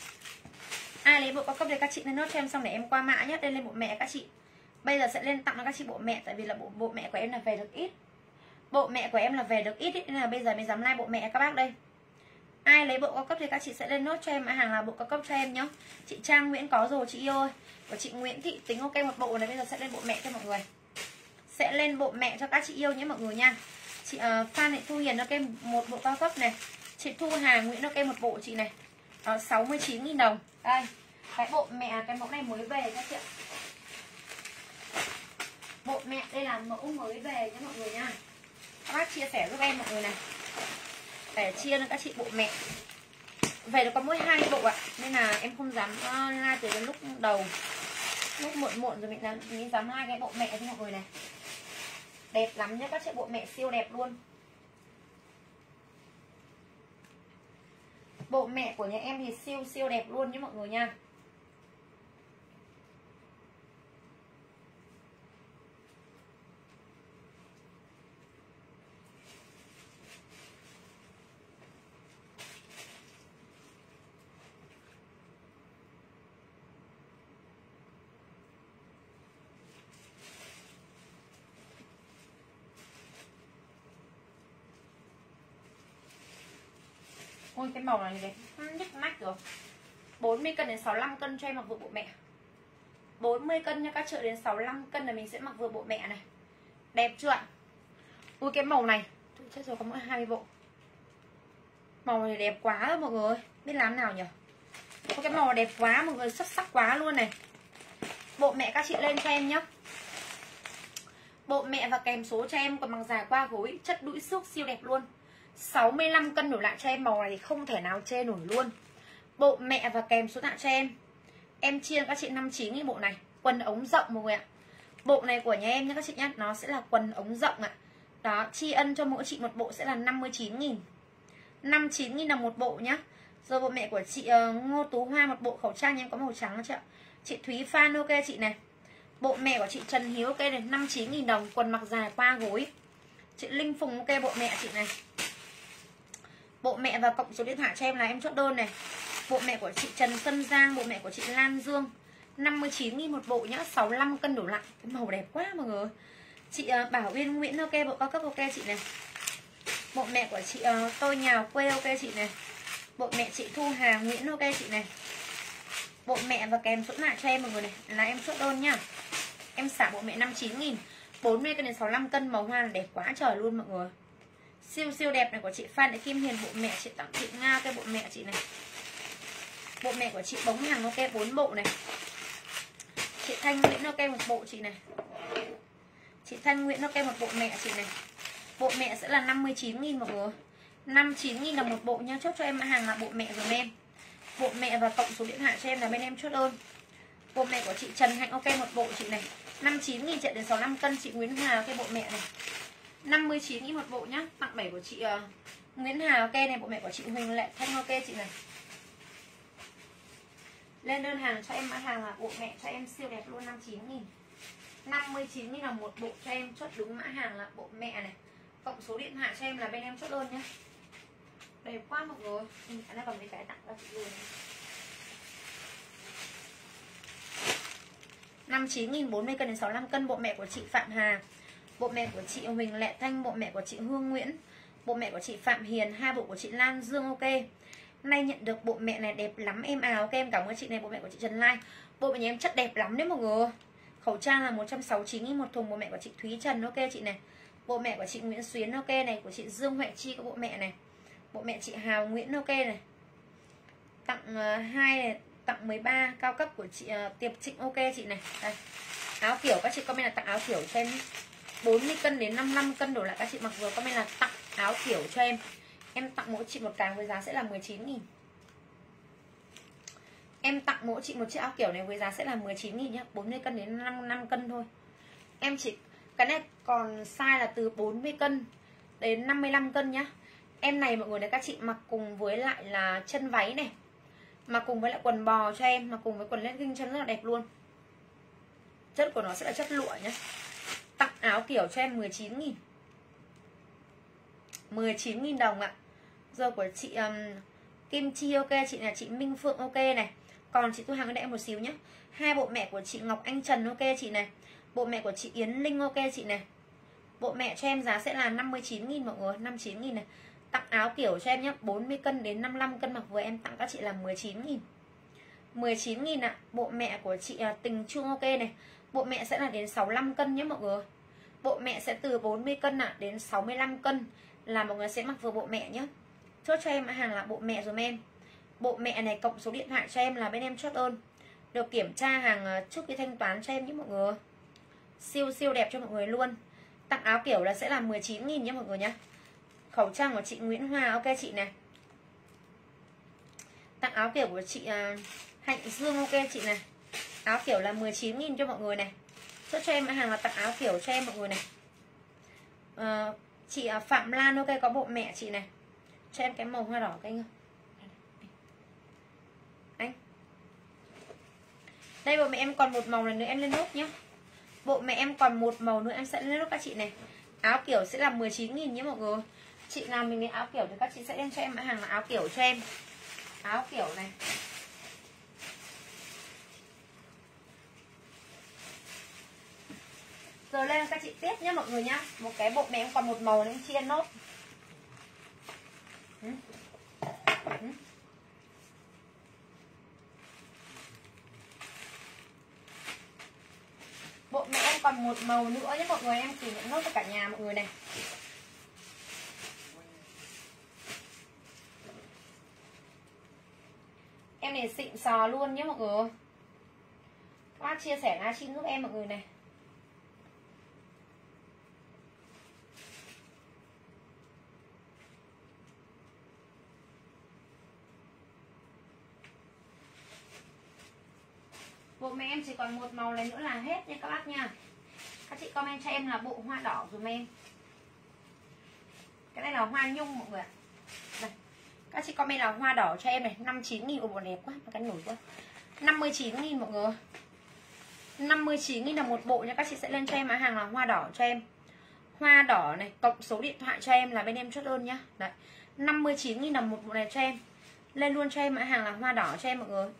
Speaker 1: Ai lấy bộ cao cấp thì các chị lên nốt cho em xong để em qua mã nhé. Lên lên bộ mẹ các chị. Bây giờ sẽ lên tặng cho các chị bộ mẹ, tại vì là bộ bộ mẹ của em là về được ít. Bộ mẹ của em là về được ít ý, nên là bây giờ mình dám like bộ mẹ các bác đây. Ai lấy bộ cao cấp thì các chị sẽ lên nốt cho em mã hàng là bộ cao cấp cho em nhá. Chị Trang Nguyễn có rồi chị yêu ơi. Của chị Nguyễn Thị Tính ok một bộ này, bây giờ sẽ lên bộ mẹ cho mọi người. Sẽ lên bộ mẹ cho các chị yêu nhé mọi người nha. Chị uh, Phan Thị Thu Hiền ok một bộ cao cấp này. Chị Thu Hà Nguyễn ok một bộ chị này. uh, sáu mươi chín nghìn đồng. Đây, cái bộ mẹ, cái mẫu này mới về các chị ạ. Bộ mẹ đây là mẫu mới về nhé mọi người nha. Các bác chia sẻ giúp em mọi người này, để chia cho các chị bộ mẹ. Về nó có mỗi hai bộ ạ, nên là em không dám uh, like từ đến lúc đầu. Lúc muộn muộn rồi mình dám, mình dám like cái bộ mẹ cho mọi người này. Đẹp lắm nhá, các chị, bộ mẹ siêu đẹp luôn. Bộ mẹ của nhà em thì siêu siêu đẹp luôn nhé mọi người nha. Ôi cái màu này đẹp nhức mắt rồi. bốn mươi cân đến sáu mươi lăm cân cho em mặc vừa bộ mẹ. bốn mươi cân nha các chị, đến sáu mươi lăm cân là mình sẽ mặc vừa bộ mẹ này. Đẹp chưa ạ? Ui cái màu này, tôi chết rồi, có mỗi hai mươi bộ. Màu này đẹp quá rồi mọi người. Biết làm nào nhỉ? Ui, cái màu đẹp quá mọi người, xuất sắc quá luôn này. Bộ mẹ các chị lên cho em nhé. Bộ mẹ và kèm số cho em, còn bằng dài qua gối, chất đũi xước siêu đẹp luôn. sáu mươi lăm cân đổ lại cho em, màu này thì không thể nào chê nổi luôn. Bộ mẹ và kèm số tặng cho em. Em chia các chị năm mươi chín nghìn bộ này. Quần ống rộng mọi người ạ. Bộ này của nhà em nhé các chị nhé, nó sẽ là quần ống rộng ạ. Đó, tri ân cho mỗi chị một bộ sẽ là năm mươi chín nghìn. năm mươi chín nghìn đồng một bộ nhá. Rồi bộ mẹ của chị uh, Ngô Tú Hoa, một bộ khẩu trang em có màu trắng chị ạ. Chị Thúy Phan ok chị này. Bộ mẹ của chị Trần Hiếu ok này, năm mươi chín nghìn đồng, quần mặc dài qua gối. Chị Linh Phùng ok bộ mẹ chị này. Bộ mẹ và cộng số điện thoại cho em là em chốt đơn này. Bộ mẹ của chị Trần Xuân Giang, bộ mẹ của chị Lan Dương, năm mươi chín nghìn một bộ nhá, sáu mươi lăm cân đổ lại. Cái màu đẹp quá mọi người. Chị uh, Bảo Uyên Nguyễn ok, bộ cao cấp ok chị này. Bộ mẹ của chị uh, Tôi Nhào Quê ok chị này. Bộ mẹ chị Thu Hà Nguyễn ok chị này. Bộ mẹ và kèm số lại cho em mọi người này, là em chốt đơn nhá. Em xả bộ mẹ năm mươi chín nghìn, bốn mươi cân đến sáu mươi lăm cân, màu hoa là đẹp quá trời luôn mọi người. Siêu siêu đẹp này của chị Phan Thị Kim Hiền, bộ mẹ chị tặng chị Nga cái bộ mẹ chị này. Bộ mẹ của chị Bóng Hằng ok bốn bộ này. Chị Thanh Nguyễn ok một bộ chị này. Chị Thanh Nguyễn ok một bộ mẹ chị này. Bộ mẹ sẽ là năm mươi chín nghìn mọi người. năm mươi chín nghìn đồng một bộ nha. Chốt cho em mã hàng là bộ mẹ dùm em. Bộ mẹ và cộng số điện thoại cho em là bên em chốt đơn. Bộ mẹ của chị Trần Hạnh ok một bộ chị này, năm mươi chín nghìn, chạy đến sáu mươi lăm cân. Chị Nguyễn Hà cái bộ mẹ này, năm mươi chín nghìn một bộ nhá. Tặng bảy của chị uh, Nguyễn Hà ok này. Bộ mẹ của chị Huỳnh Lệ Thanh ok chị này. Lên đơn hàng cho em mã hàng là bộ mẹ cho em siêu đẹp luôn, năm mươi chín nghìn. năm mươi chín nghìn đồng một bộ cho em, chốt đúng mã hàng là bộ mẹ này. Cộng số điện thoại cho em là bên em chốt đơn nhá. Đẹp quá mọi người. Ừ, cái này còn mấy cái tặng cho chị luôn. năm mươi chín nghìn, bốn mươi cân đến sáu mươi lăm cân. Bộ mẹ của chị Phạm Hà, bộ mẹ của chị Huỳnh Lệ Thanh, bộ mẹ của chị Hương Nguyễn, bộ mẹ của chị Phạm Hiền, hai bộ của chị Lan Dương ok. Nay nhận được bộ mẹ này đẹp lắm em à ok, em cảm ơn chị này. Bộ mẹ của chị Trần Lai, bộ mẹ nhà em chất đẹp lắm đấy mọi người. Khẩu trang là một trăm sáu mươi chín nghìn một thùng. Bộ mẹ của chị Thúy Trần ok chị này. Bộ mẹ của chị Nguyễn Xuyến ok này. Của chị Dương Huệ Chi có bộ mẹ này. Bộ mẹ chị Hào Nguyễn ok này. Tặng uh, hai này, tặng mười ba cao cấp của chị uh, Tiệp Trịnh ok chị này. Đây. Áo kiểu các chị comment là tặng áo kiểu cho em. bốn mươi cân đến năm mươi lăm cân đổ lại các chị mặc vừa comment là tặng áo kiểu cho em. Em tặng mỗi chị một cái với giá sẽ là mười chín nghìn. Em tặng mỗi chị một chiếc áo kiểu này với giá sẽ là mười chín nghìn nhá. bốn mươi cân đến năm mươi lăm cân thôi. Em chỉ cái này còn size là từ bốn mươi cân đến năm mươi lăm cân nhá. Em này mọi người này các chị mặc cùng với lại là chân váy này, mặc cùng với lại quần bò cho em, mặc cùng với quần legging chân rất là đẹp luôn. Chất của nó sẽ là chất lụa nhá. Tặng áo kiểu cho em mười chín nghìn. mười chín nghìn đồng ạ. Giờ của chị um, Kim Chi ok chị là chị Minh Phượng ok này. Còn chị Thu Hằng để em một xíu nhé. Hai bộ mẹ của chị Ngọc Anh Trần ok chị này. Bộ mẹ của chị Yến Linh ok chị này. Bộ mẹ cho em giá sẽ là năm mươi chín nghìn mọi người, năm mươi chín nghìn này. Tặng áo kiểu cho em nhé, bốn mươi cân đến năm mươi lăm cân mặc vừa em tặng các chị là mười chín nghìn. mười chín nghìn ạ. Bộ mẹ của chị uh, Tình Trung ok này. Bộ mẹ sẽ là đến sáu mươi lăm cân nhé mọi người. Bộ mẹ sẽ từ bốn mươi cân ạ đến sáu mươi lăm cân là mọi người sẽ mặc vừa bộ mẹ nhé. Chốt cho em hàng là bộ mẹ dùm em. Bộ mẹ này cộng số điện thoại cho em là bên em chốt đơn. Được kiểm tra hàng trước khi thanh toán cho em nhé mọi người. Siêu siêu đẹp cho mọi người luôn. Tặng áo kiểu là sẽ là mười chín nghìn nhé mọi người nhé. Khẩu trang của chị Nguyễn Hoa ok chị này. Tặng áo kiểu của chị uh, Hạnh Dương ok chị này. Áo kiểu là mười chín nghìn cho mọi người này. Chốt cho em mã hàng là tặng áo kiểu cho em mọi người này. uh, Chị uh, Phạm Lan ok, có bộ mẹ chị này. Cho em cái màu hoa đỏ cái anh ơi. Anh đây bộ mẹ em còn một màu này nữa em lên nốt nhé. Bộ mẹ em còn một màu nữa em sẽ lên nốt các chị này. Áo kiểu sẽ là mười chín nghìn nhé mọi người. Chị nào mình lấy áo kiểu thì các chị sẽ lên cho em mã hàng là áo kiểu cho em. Áo kiểu này. Rồi lên các chị tiếp nhé mọi người nhá. Một cái bộ mẹ em còn một màu nên chia nốt. Ừ. Ừ. Bộ mẹ em còn một màu nữa nhé mọi người, em chỉ nhận nốt cho cả nhà mọi người này. Em này xịn sò luôn nhé mọi người. Các bác chia sẻ livestream giúp em mọi người này. Bộ mẹ em chỉ còn một màu này nữa là hết nha các bác nha. Các chị comment cho em là bộ hoa đỏ dùm em. Cái này là hoa nhung mọi người ạ. Đây. Các chị comment là hoa đỏ cho em này. năm mươi chín nghìn. Ồ bộ đẹp quá, cái nổi quá. năm mươi chín nghìn mọi người. năm mươi chín nghìn là một bộ nha. Các chị sẽ lên cho em mã hàng là hoa đỏ cho em. Hoa đỏ này, cộng số điện thoại cho em là bên em chốt đơn nhá. Đấy. năm mươi chín nghìn là một bộ này cho em. Lên luôn cho em mã hàng là hoa đỏ cho em mọi người.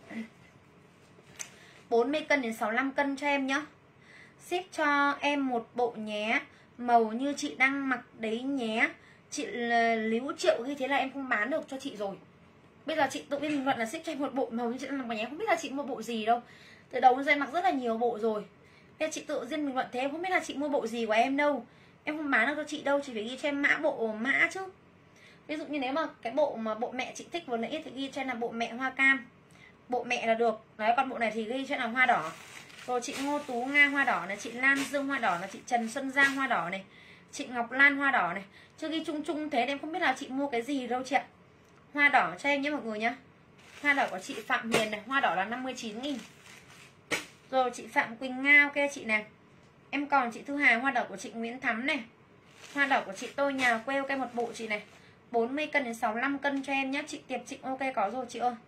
Speaker 1: bốn mươi cân đến sáu mươi lăm cân cho em nhá. Ship cho em một bộ nhé. Màu như chị đang mặc đấy nhé. Chị Líu Triệu như thế là em không bán được cho chị rồi. Bây giờ chị tự viên bình luận là ship cho em một bộ màu như chị đang mặc nhé. Không biết là chị mua bộ gì đâu. Từ đầu đến giờ em mặc rất là nhiều bộ rồi. Bây giờ chị tự viên bình luận thế em không biết là chị mua bộ gì của em đâu. Em không bán được cho chị đâu. Chị phải ghi cho em mã bộ mã chứ. Ví dụ như nếu mà cái bộ mà bộ mẹ chị thích vừa nãy thì ghi cho em là bộ mẹ hoa cam. Bộ mẹ là được. Đấy, còn bộ này thì ghi cho em là hoa đỏ. Rồi chị Ngô Tú Nga hoa đỏ này, chị Lan Dương hoa đỏ này, chị Trần Xuân Giang hoa đỏ này, chị Ngọc Lan hoa đỏ này. Chứ ghi chung chung thế em không biết là chị mua cái gì đâu chị ạ. Hoa đỏ cho em nhé mọi người nhá. Hoa đỏ của chị Phạm Hiền này, hoa đỏ là năm mươi chín nghìn. Rồi chị Phạm Quỳnh Nga ok chị này. Em còn chị Thư Hà hoa đỏ của chị Nguyễn Thắm này. Hoa đỏ của chị Tôi Nhà Quê ok một bộ chị này. bốn mươi cân đến sáu mươi lăm cân cho em nhé. Chị Tiệp Trịnh ok có rồi chị ơi.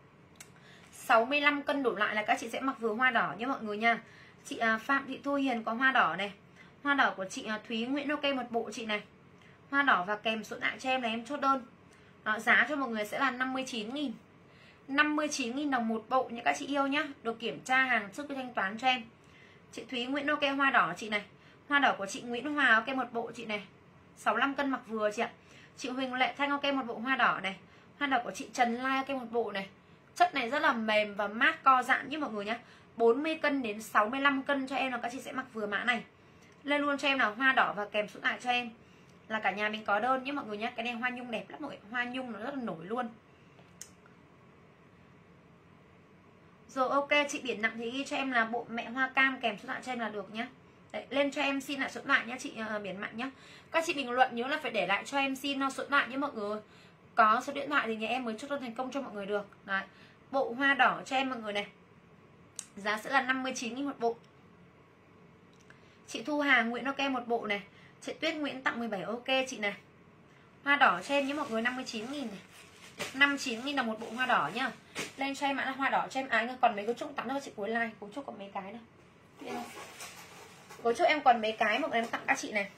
Speaker 1: sáu mươi lăm cân đổ lại là các chị sẽ mặc vừa hoa đỏ nhé mọi người nha. Chị Phạm Thị Thu Hiền có hoa đỏ này. Hoa đỏ của chị Thúy Nguyễn ok một bộ chị này. Hoa đỏ và kèm số lại cho em là em chốt đơn. Đó, giá cho mọi người sẽ là năm mươi chín nghìn. năm mươi chín nghìn đồng một bộ nha các chị yêu nhá. Được kiểm tra hàng trước khi thanh toán cho em. Chị Thúy Nguyễn ok hoa đỏ chị này. Hoa đỏ của chị Nguyễn Hòa ok một bộ chị này. sáu mươi lăm cân mặc vừa chị ạ. Chị Huỳnh Lệ Thanh ok một bộ hoa đỏ này. Hoa đỏ của chị Trần Lai ok một bộ này. Chất này rất là mềm và mát co giãn như mọi người nhá. bốn mươi cân đến sáu mươi lăm cân cho em là các chị sẽ mặc vừa mã này. Lên luôn cho em là hoa đỏ và kèm số lại cho em. Là cả nhà mình có đơn nhé mọi người nhé. Cái này hoa nhung đẹp lắm mọi người. Hoa nhung nó rất là nổi luôn. Rồi ok, chị Biển Nặng thì ghi cho em là bộ mẹ hoa cam kèm số lại cho em là được nhé. Đấy, lên cho em xin lại số lại nhé chị uh, Biển Mạnh nhé. Các chị bình luận nhớ là phải để lại cho em xin số lại nhé mọi người. Có số điện thoại thì nhà em mới chốt đơn thành công cho mọi người được. Đấy. Bộ hoa đỏ cho em mọi người này. Giá sẽ là năm mươi chín nghìn một bộ. Chị Thu Hà Nguyễn ok một bộ này. Chị Tuyết Nguyễn tặng mười bảy ok chị này. Hoa đỏ cho em nhé mọi người, năm mươi chín nghìn này. năm mươi chín nghìn là một bộ hoa đỏ nhá. Lên cho em mã là hoa đỏ cho em ái. Còn mấy cái trúc tặng cho chị cuối like. Cấu trúc còn mấy cái đâu. Cấu trúc em còn mấy cái mà em tặng các chị này.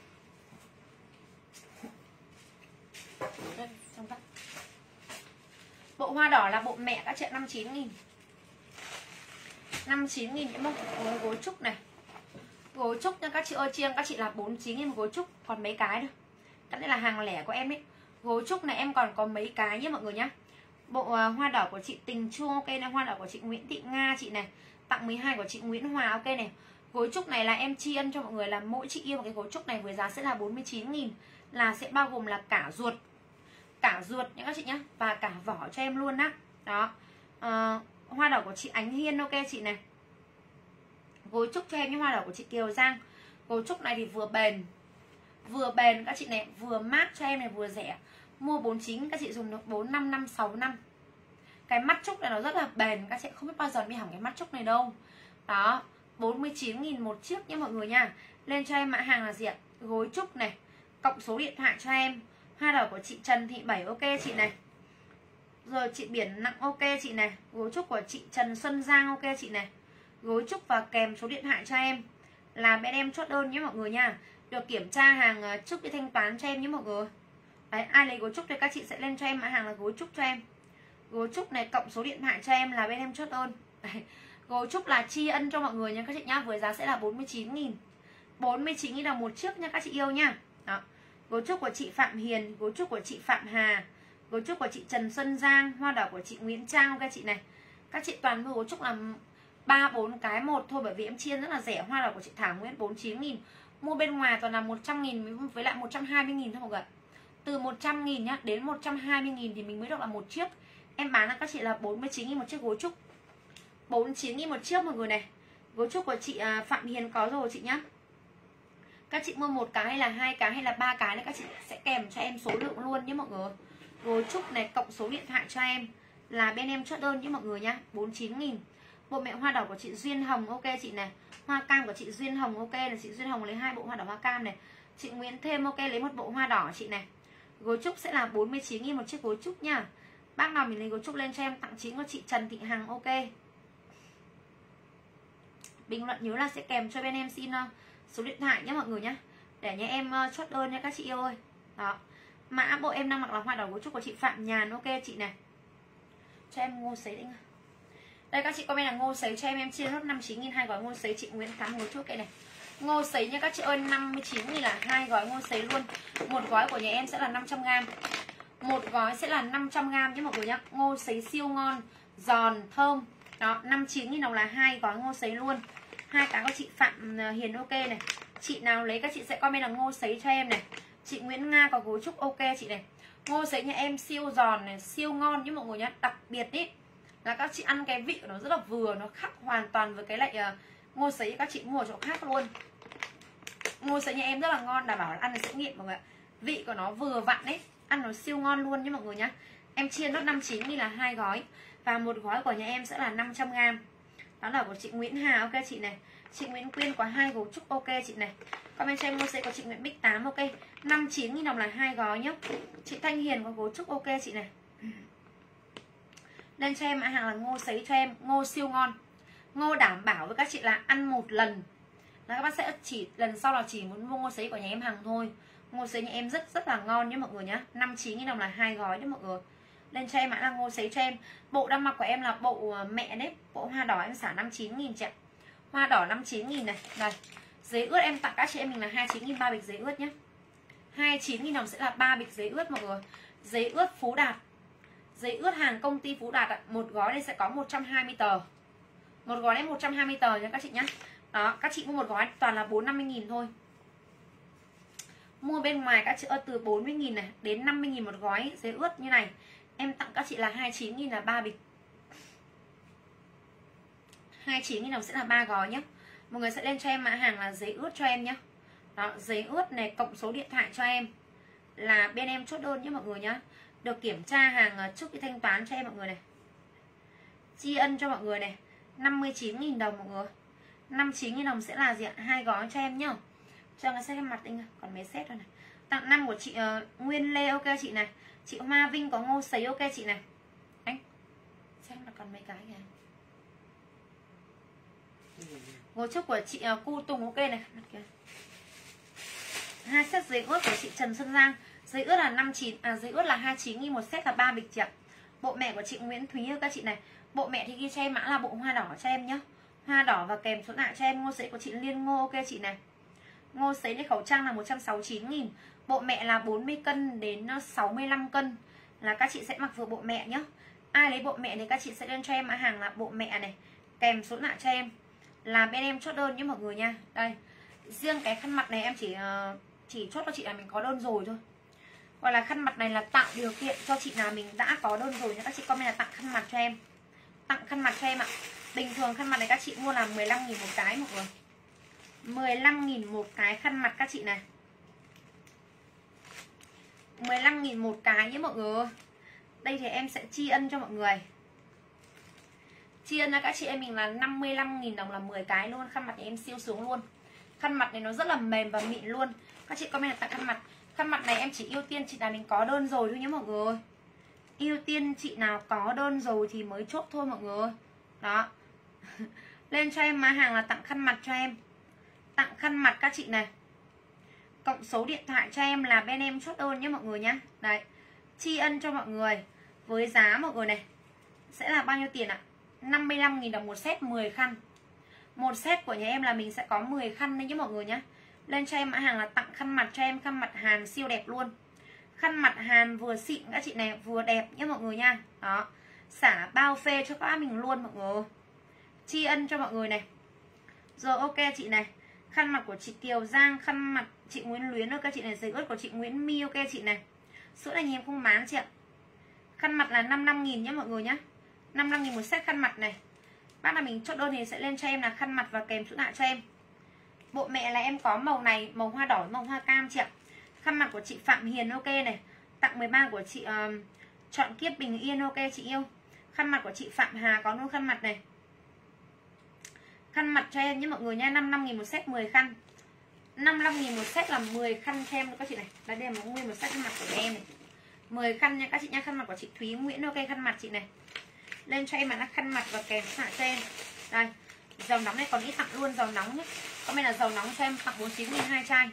Speaker 1: Đây, xong tặng. Bộ hoa đỏ là bộ mẹ các chị năm mươi chín nghìn. năm mươi chín nghìn những gối, gối trúc này. Gối trúc nha các chị ơi, chiêng các chị là bốn mươi chín nghìn một gối trúc. Còn mấy cái nữa. Cái này là hàng lẻ của em ấy. Gối trúc này em còn có mấy cái nhé mọi người nhá. Bộ uh, hoa đỏ của chị Tình Chu ok này. Hoa đỏ của chị Nguyễn Thị Nga chị này. Tặng mười hai của chị Nguyễn Hòa ok này. Gối trúc này là em tri ân cho mọi người là mỗi chị yêu một cái gối trúc này với giá sẽ là bốn mươi chín nghìn. Là sẽ bao gồm là cả ruột. Cả ruột nha các chị nhá. Và cả vỏ cho em luôn á. Đó. Uh, hoa đỏ của chị Ánh Hiên ok chị này. Gối trúc cho em những hoa đỏ của chị Kiều Giang. Gối trúc này thì vừa bền, vừa bền các chị này, vừa mát cho em này, vừa rẻ. Mua bốn mươi chín các chị dùng được bốn, năm năm, sáu năm. Cái mắt trúc này nó rất là bền, các chị không biết bao giờ bị hỏng cái mắt trúc này đâu. Đó, bốn mươi chín nghìn một chiếc nha mọi người nha. Lên cho em mã hàng là gì ạ? Gối trúc này, cộng số điện thoại cho em. Hoa đỏ của chị Trần Thị Bảy ok chị này. Rồi chị Biển Nặng ok chị này. Gối trúc của chị Trần Xuân Giang ok chị này. Gối trúc và kèm số điện thoại cho em là bên em chốt đơn nhé mọi người nha. Được kiểm tra hàng trước đi thanh toán cho em nhé mọi người. Đấy, ai lấy gối trúc thì các chị sẽ lên cho em mã hàng là gối trúc cho em. Gối trúc này cộng số điện thoại cho em là bên em chốt đơn. Đấy. Gối trúc là tri ân cho mọi người nha các chị nhá. Với giá sẽ là bốn mươi chín nghìn. bốn mươi chín nghìn đồng một chiếc nha các chị yêu nha. Đó. Gối trúc của chị Phạm Hiền, gối trúc của chị Phạm Hà, gối trúc của chị Trần Xuân Giang, hoa đỏ của chị Nguyễn Trang các chị này. Các chị toàn mua gối trúc là ba bốn cái một thôi, bởi vì em chiên rất là rẻ. Hoa đỏ của chị Thảo Nguyễn bốn mươi chín nghìn. Mua bên ngoài toàn là một trăm nghìn với lại một trăm hai mươi nghìn thôi mọi người. Từ một trăm nghìn nhá đến một trăm hai mươi nghìn thì mình mới được là một chiếc. Em bán cho các chị là bốn mươi chín nghìn một chiếc gối trúc. bốn mươi chín nghìn một chiếc mọi người này. Gối trúc của chị Phạm Hiền có rồi chị nhá. Các chị mua một cái hay là hai cái hay là ba cái này các chị sẽ kèm cho em số lượng luôn nhé mọi người. Gối trúc này cộng số điện thoại cho em là bên em chốt đơn nhé mọi người nhá. bốn mươi chín nghìn. Bộ mẹ hoa đỏ của chị Duyên Hồng ok chị này. Hoa cam của chị Duyên Hồng ok là chị Duyên Hồng lấy hai bộ hoa đỏ hoa cam này. Chị Nguyễn Thêm ok lấy một bộ hoa đỏ chị này. Gối trúc sẽ là bốn mươi chín nghìn một chiếc gối trúc nha. Bác nào mình lấy gối trúc lên cho em tặng chính của chị Trần Thị Hằng ok. Bình luận nhớ là sẽ kèm cho bên em xin uh, số điện thoại nhé mọi người nhé. Để nhà em uh, chốt đơn nha các chị yêu ơi. Đó. Mã bộ em đang mặc là hoa đỏ gối trúc của chị Phạm Nhàn ok chị này. Cho em ngô sấy đấy. Đây các chị comment là ngô sấy cho em, em chia hết năm mươi chín nghìn hai gói ngô sấy chị Nguyễn Thắm gối trúc cái này. Ngô sấy nha các chị ơi, năm mươi chín nghìn là hai gói ngô sấy luôn. Một gói của nhà em sẽ là năm trăm gam. Một gói sẽ là năm trăm gam nhé mọi người nhé. Ngô sấy siêu ngon, giòn, thơm. Đó, năm mươi chín nghìn đồng là hai gói ngô sấy luôn. Hai cái của chị Phạm Hiền ok này. Chị nào lấy các chị sẽ comment là ngô sấy cho em này. Chị Nguyễn Nga có gối trúc ok chị này. Ngô sấy nhà em siêu giòn này, siêu ngon nhé mọi người nhé. Đặc biệt ý là các chị ăn cái vị của nó rất là vừa, nó khác hoàn toàn với cái lại uh, ngô sấy các chị mua ở chỗ khác luôn. Ngô sấy nhà em rất là ngon, đảm bảo là ăn thì sẽ nghiện mọi người ạ. Vị của nó vừa vặn ấy, ăn nó siêu ngon luôn nhé mọi người nhá. Em chia nó năm mươi chín nghìn là hai gói. Và một gói của nhà em sẽ là năm trăm gam. Đó là của chị Nguyễn Hà ok chị này. Chị Nguyễn Quyên có hai gối trúc ok chị này. Comment cho em ngô sấy của chị Nguyễn Bích tám ok. năm mươi chín nghìn đồng là hai gói nhá. Chị Thanh Hiền có gối trúc ok chị này. Lên cho em mã hàng là ngô sấy cho em, ngô siêu ngon. Ngô đảm bảo với các chị là ăn một lần là các bác sẽ chỉ lần sau là chỉ muốn mua ngô sấy của nhà em hàng thôi. Ngô sấy nhà em rất rất là ngon nhé mọi người nhá. năm mươi chín nghìn đồng là hai gói đấy mọi người. Lên cho em mã là ngô sấy cho em. Bộ đang mặc của em là bộ mẹ đấy, bộ hoa đỏ em xả năm mươi chín nghìn chị ạ. Hoa đỏ năm mươi chín nghìn này. Đây. Giấy ướt em tặng các chị em mình là hai mươi chín nghìn ba bịch giấy ướt nhé. hai mươi chín nghìn đồng sẽ là ba bịch giấy ướt mọi người. Giấy ướt Phú Đạt. Giấy ướt hàng công ty Phú Đạt ạ. Một gói đây sẽ có một trăm hai mươi tờ. Một gói đấy một trăm hai mươi tờ nha các chị nhé. Đó, các chị mua một gói toàn là bốn trăm năm mươi nghìn thôi. Mua bên ngoài các chị ơi từ bốn mươi nghìn này đến năm mươi nghìn một gói giấy ướt như này. Em tặng các chị là hai mươi chín nghìn là ba bịch. hai mươi chín nghìn đồng sẽ là ba gói nhé. Mọi người sẽ lên cho em mã hàng là giấy ướt cho em nhé. Đó, giấy ướt này cộng số điện thoại cho em là bên em chốt đơn nhé mọi người nhé. Được kiểm tra hàng trước khi thanh toán cho em mọi người này. Tri ân cho mọi người này. năm mươi chín nghìn đồng mọi người. năm mươi chín nghìn đồng sẽ là gì ạ? Hai gói cho em nhá. Cho cái set mặt anh còn mấy set thôi này. Tặng năm của chị uh, Nguyên Lê ok chị này. Chị Hoa Vinh có ngô sấy ok chị này. Anh xem là còn mấy cái kìa. Gối trúc của chị uh, Cu Tùng ok này. Hai set giấy ướt của chị Trần Xuân Giang. Giấy ướt là năm mươi chín à giấy ướt là hai mươi chín nghìn một set là ba bịch chị ạ. Bộ mẹ của chị Nguyễn Thúy ơi các chị này. Bộ mẹ thì ghi cho em mã là bộ hoa đỏ cho em nhá. Hoa đỏ và kèm số lại cho em. Ngô sấy của chị Liên Ngô ok chị này. Ngô sấy này khẩu trang là một trăm sáu mươi chín nghìn. Bộ mẹ là bốn mươi cân đến sáu mươi lăm cân là các chị sẽ mặc vừa bộ mẹ nhá. Ai lấy bộ mẹ thì các chị sẽ lên cho em mã hàng là bộ mẹ này kèm số lại cho em là bên em chốt đơn nhé mọi người nha. Đây. Riêng cái khăn mặt này em chỉ chỉ chốt cho chị là mình có đơn rồi thôi. Gọi là khăn mặt này là tạo điều kiện cho chị nào mình đã có đơn rồi nha. Các chị comment là tặng khăn mặt cho em. Tặng khăn mặt cho em ạ. Bình thường khăn mặt này các chị mua là mười lăm nghìn một cái mọi người. mười lăm nghìn một cái khăn mặt các chị này. mười lăm nghìn một cái nhé mọi người. Đây thì em sẽ tri ân cho mọi người. Tri ân cho các chị em mình là năm mươi lăm nghìn đồng là mười cái luôn. Khăn mặt nhà em siêu xuống luôn. Khăn mặt này nó rất là mềm và mịn luôn. Các chị comment là tặng khăn mặt. Khăn mặt này em chỉ ưu tiên chị nào mình có đơn rồi thôi nhé mọi người ơi. Ưu tiên chị nào có đơn rồi thì mới chốt thôi mọi người ơi. Đó. Lên cho em mã hàng là tặng khăn mặt cho em. Tặng khăn mặt các chị này. Cộng số điện thoại cho em là bên em chốt đơn nhé mọi người nhá. Đấy. Tri ân cho mọi người. Với giá mọi người này sẽ là bao nhiêu tiền ạ? năm mươi lăm nghìn đồng một set mười khăn. Một set của nhà em là mình sẽ có mười khăn đấy nhé mọi người nhá. Lên cho em mã hàng là tặng khăn mặt cho em. Khăn mặt Hàn siêu đẹp luôn. Khăn mặt Hàn vừa xịn các chị này, vừa đẹp nhé mọi người nha. Đó. Xả bao phê cho các bác mình luôn mọi người. Tri ân cho mọi người này. Rồi ok chị này. Khăn mặt của chị Kiều Giang, khăn mặt chị Nguyễn Luyến ơi các chị này, giấy ướt của chị Nguyễn My ok chị này. Sữa này em không bán chị ạ. Khăn mặt là năm mươi lăm nghìn nhé mọi người nhá. năm mươi lăm nghìn một set khăn mặt này. Bác nào mình chốt đơn thì sẽ lên cho em là khăn mặt và kèm sữa nạ cho em. Bộ mẹ là em có màu này, màu hoa đỏ, màu hoa cam chị ạ. Khăn mặt của chị Phạm Hiền ok này. Tặng mười ba của chị uh, Chọn Kiếp Bình Yên ok chị yêu. Khăn mặt của chị Phạm Hà có luôn khăn mặt này. Khăn mặt cho em nhé mọi người nha. năm mươi lăm nghìn một set mười khăn. năm mươi lăm nghìn một set là mười khăn cho em các chị này. Đây đây là nguyên một set khăn mặt của em này. mười khăn nha các chị nha. Khăn mặt của chị Thúy Nguyễn ok khăn mặt chị này. Lên cho em là khăn mặt và kèm sạ cho em. Đây. Dầu nóng này còn ít tặng luôn dầu nóng nhé. Còn đây là dầu nóng cho em tặng bốn mươi chín nghìn hai chai.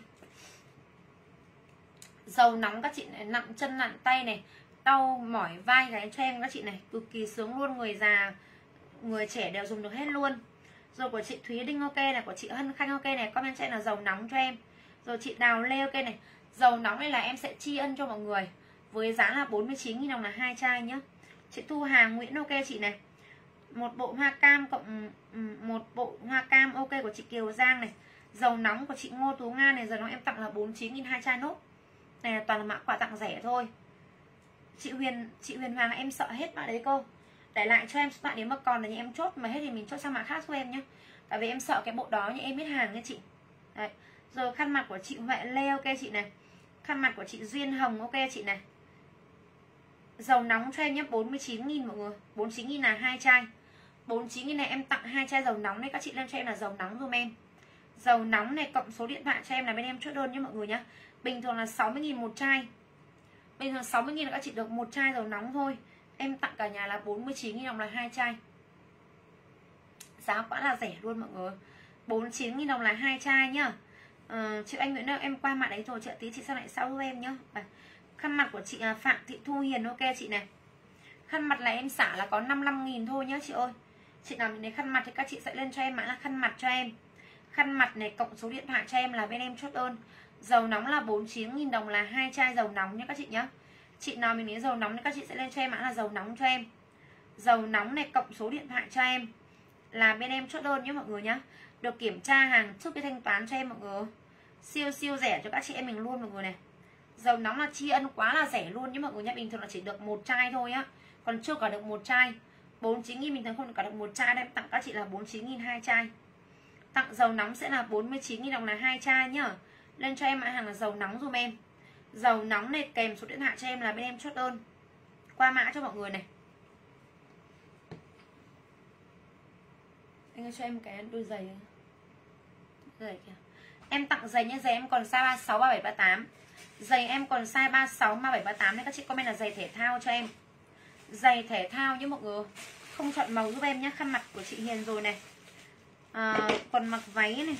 Speaker 1: Dầu nóng các chị này, nặng chân nặng tay này, đau mỏi vai gáy cho em các chị này, cực kỳ sướng luôn, người già, người trẻ đều dùng được hết luôn. Rồi của chị Thúy Đinh ok này, của chị Hân Khanh ok này, comment cho em là dầu nóng cho em. Rồi chị Đào Lê ok này. Dầu nóng này là em sẽ tri ân cho mọi người với giá là bốn mươi chín nghìn đồng là hai chai nhá. Chị Thu Hà Nguyễn ok chị này. Một bộ hoa cam cộng một bộ hoa cam ok của chị Kiều Giang này. Dầu nóng của chị Ngô Tú Nga này, dầu nóng em tặng là bốn mươi chín nghìn hai chai nốt. Này là toàn là mã quà tặng rẻ thôi. Chị Huyền chị Huyền Hoàng em sợ hết mã đấy cô. Để lại cho em số bạn nếu mà còn là nhà em chốt, mà hết thì mình chốt sang mã khác cho em nhé. Tại vì em sợ cái bộ đó như em biết hàng nha chị. Đấy. Rồi khăn mặt của chị Huệ Lê ok chị này. Khăn mặt của chị Duyên Hồng ok chị này. Dầu nóng cho em nhé, bốn mươi chín nghìn mọi người. bốn mươi chín nghìn là hai chai. bốn mươi chín nghìn này em tặng hai chai dầu nóng này, các chị lên cho em là dầu nóng dùm em. Dầu nóng này cộng số điện thoại cho em là bên em chốt đơn nhé mọi người nhé. Bình thường là sáu mươi nghìn một chai. Bình thường sáu mươi nghìn là các chị được một chai dầu nóng thôi. Em tặng cả nhà là bốn mươi chín nghìn đồng là hai chai. Giá quá là rẻ luôn mọi người. bốn mươi chín nghìn đồng là hai chai nhá. Ờ, chị Anh Nguyễn ơi, em qua mặt đấy rồi, chị tí chị sang lại sau giúp em nhá. À, khăn mặt của chị Phạm Thị Thu Hiền ok chị này. Khăn mặt là em xả là có năm mươi lăm nghìn thôi nhá chị ơi. Chị nào mình lấy khăn mặt thì các chị sẽ lên cho em mã là khăn mặt cho em. Khăn mặt này cộng số điện thoại cho em là bên em chốt đơn. Dầu nóng là bốn mươi chín nghìn đồng là hai chai dầu nóng nhé các chị nhá. Chị nào mình lấy dầu nóng thì các chị sẽ lên cho em mã là dầu nóng cho em. Dầu nóng này cộng số điện thoại cho em là bên em chốt đơn nhé mọi người nhá. Được kiểm tra hàng trước cái thanh toán cho em mọi người. Siêu siêu rẻ cho các chị em mình luôn mọi người này. Dầu nóng là tri ân quá là rẻ luôn nhé mọi người nhá. Bình thường là chỉ được một chai thôi á. Còn chưa cả được một chai. bốn mươi chín nghìn bình thường không được cả được một chai. Em tặng các chị là bốn mươi chín nghìn hai chai. Tặng dầu nóng sẽ là bốn mươi chín nghìn đồng là hai chai nhá. Lên cho em mã hàng là dầu nóng dùm em. Dầu nóng này kèm số điện thoại cho em là bên em chốt đơn. Qua mã cho mọi người này. Anh ơi cho em cái đôi giày. Giày kìa. Em tặng giày nhé, giày em còn size ba mươi sáu, ba mươi bảy, ba mươi tám. Giày em còn size ba mươi sáu, ba mươi bảy, ba mươi tám nên các chị comment là giày thể thao cho em. Giày thể thao nhé mọi người. Không chọn màu giúp em nhé. Khăn mặt của chị Hiền rồi này. À, quần mặc váy này.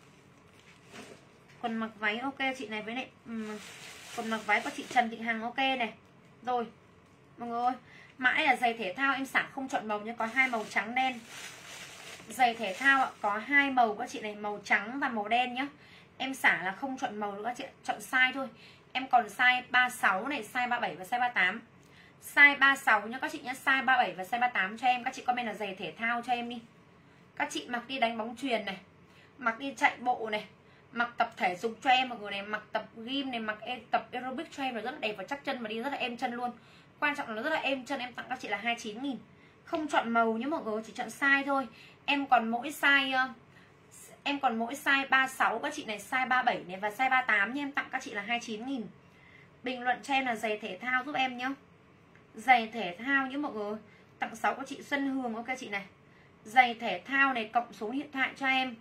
Speaker 1: Quần mặc váy ok chị này với lại um, quần mặc váy của chị Trần Thị Hằng ok này. Rồi mọi người ơi, mãi là giày thể thao em xả không chọn màu nhé, có hai màu trắng đen. Giày thể thao ạ, có hai màu các chị này, màu trắng và màu đen nhá. Em xả là không chọn màu nữa các chị, chọn size thôi. Em còn size ba mươi sáu này, size ba mươi bảy và size ba mươi tám. Size ba mươi sáu nhá các chị nhá, size ba mươi bảy và size ba mươi tám cho em. Các chị comment là giày thể thao cho em đi. Các chị mặc đi đánh bóng chuyền này, mặc đi chạy bộ này, mặc tập thể dục cho em mọi người này, mặc tập gym này, mặc tập aerobic cho em là rất là đẹp và chắc chân, và đi rất là êm chân luôn. Quan trọng là nó rất là êm chân. Em tặng các chị là hai mươi chín nghìn. Không chọn màu nhé mọi người, chỉ chọn size thôi. Em còn mỗi size Em còn mỗi size ba mươi sáu các chị này, size ba mươi bảy này và size ba mươi tám nha. Em tặng các chị là hai mươi chín nghìn. Bình luận cho em là giày thể thao giúp em nhá. Giày thể thao nhé mọi người. Tặng sáu của chị Xuân Hương ok chị này. Giày thể thao này cộng số điện thoại cho em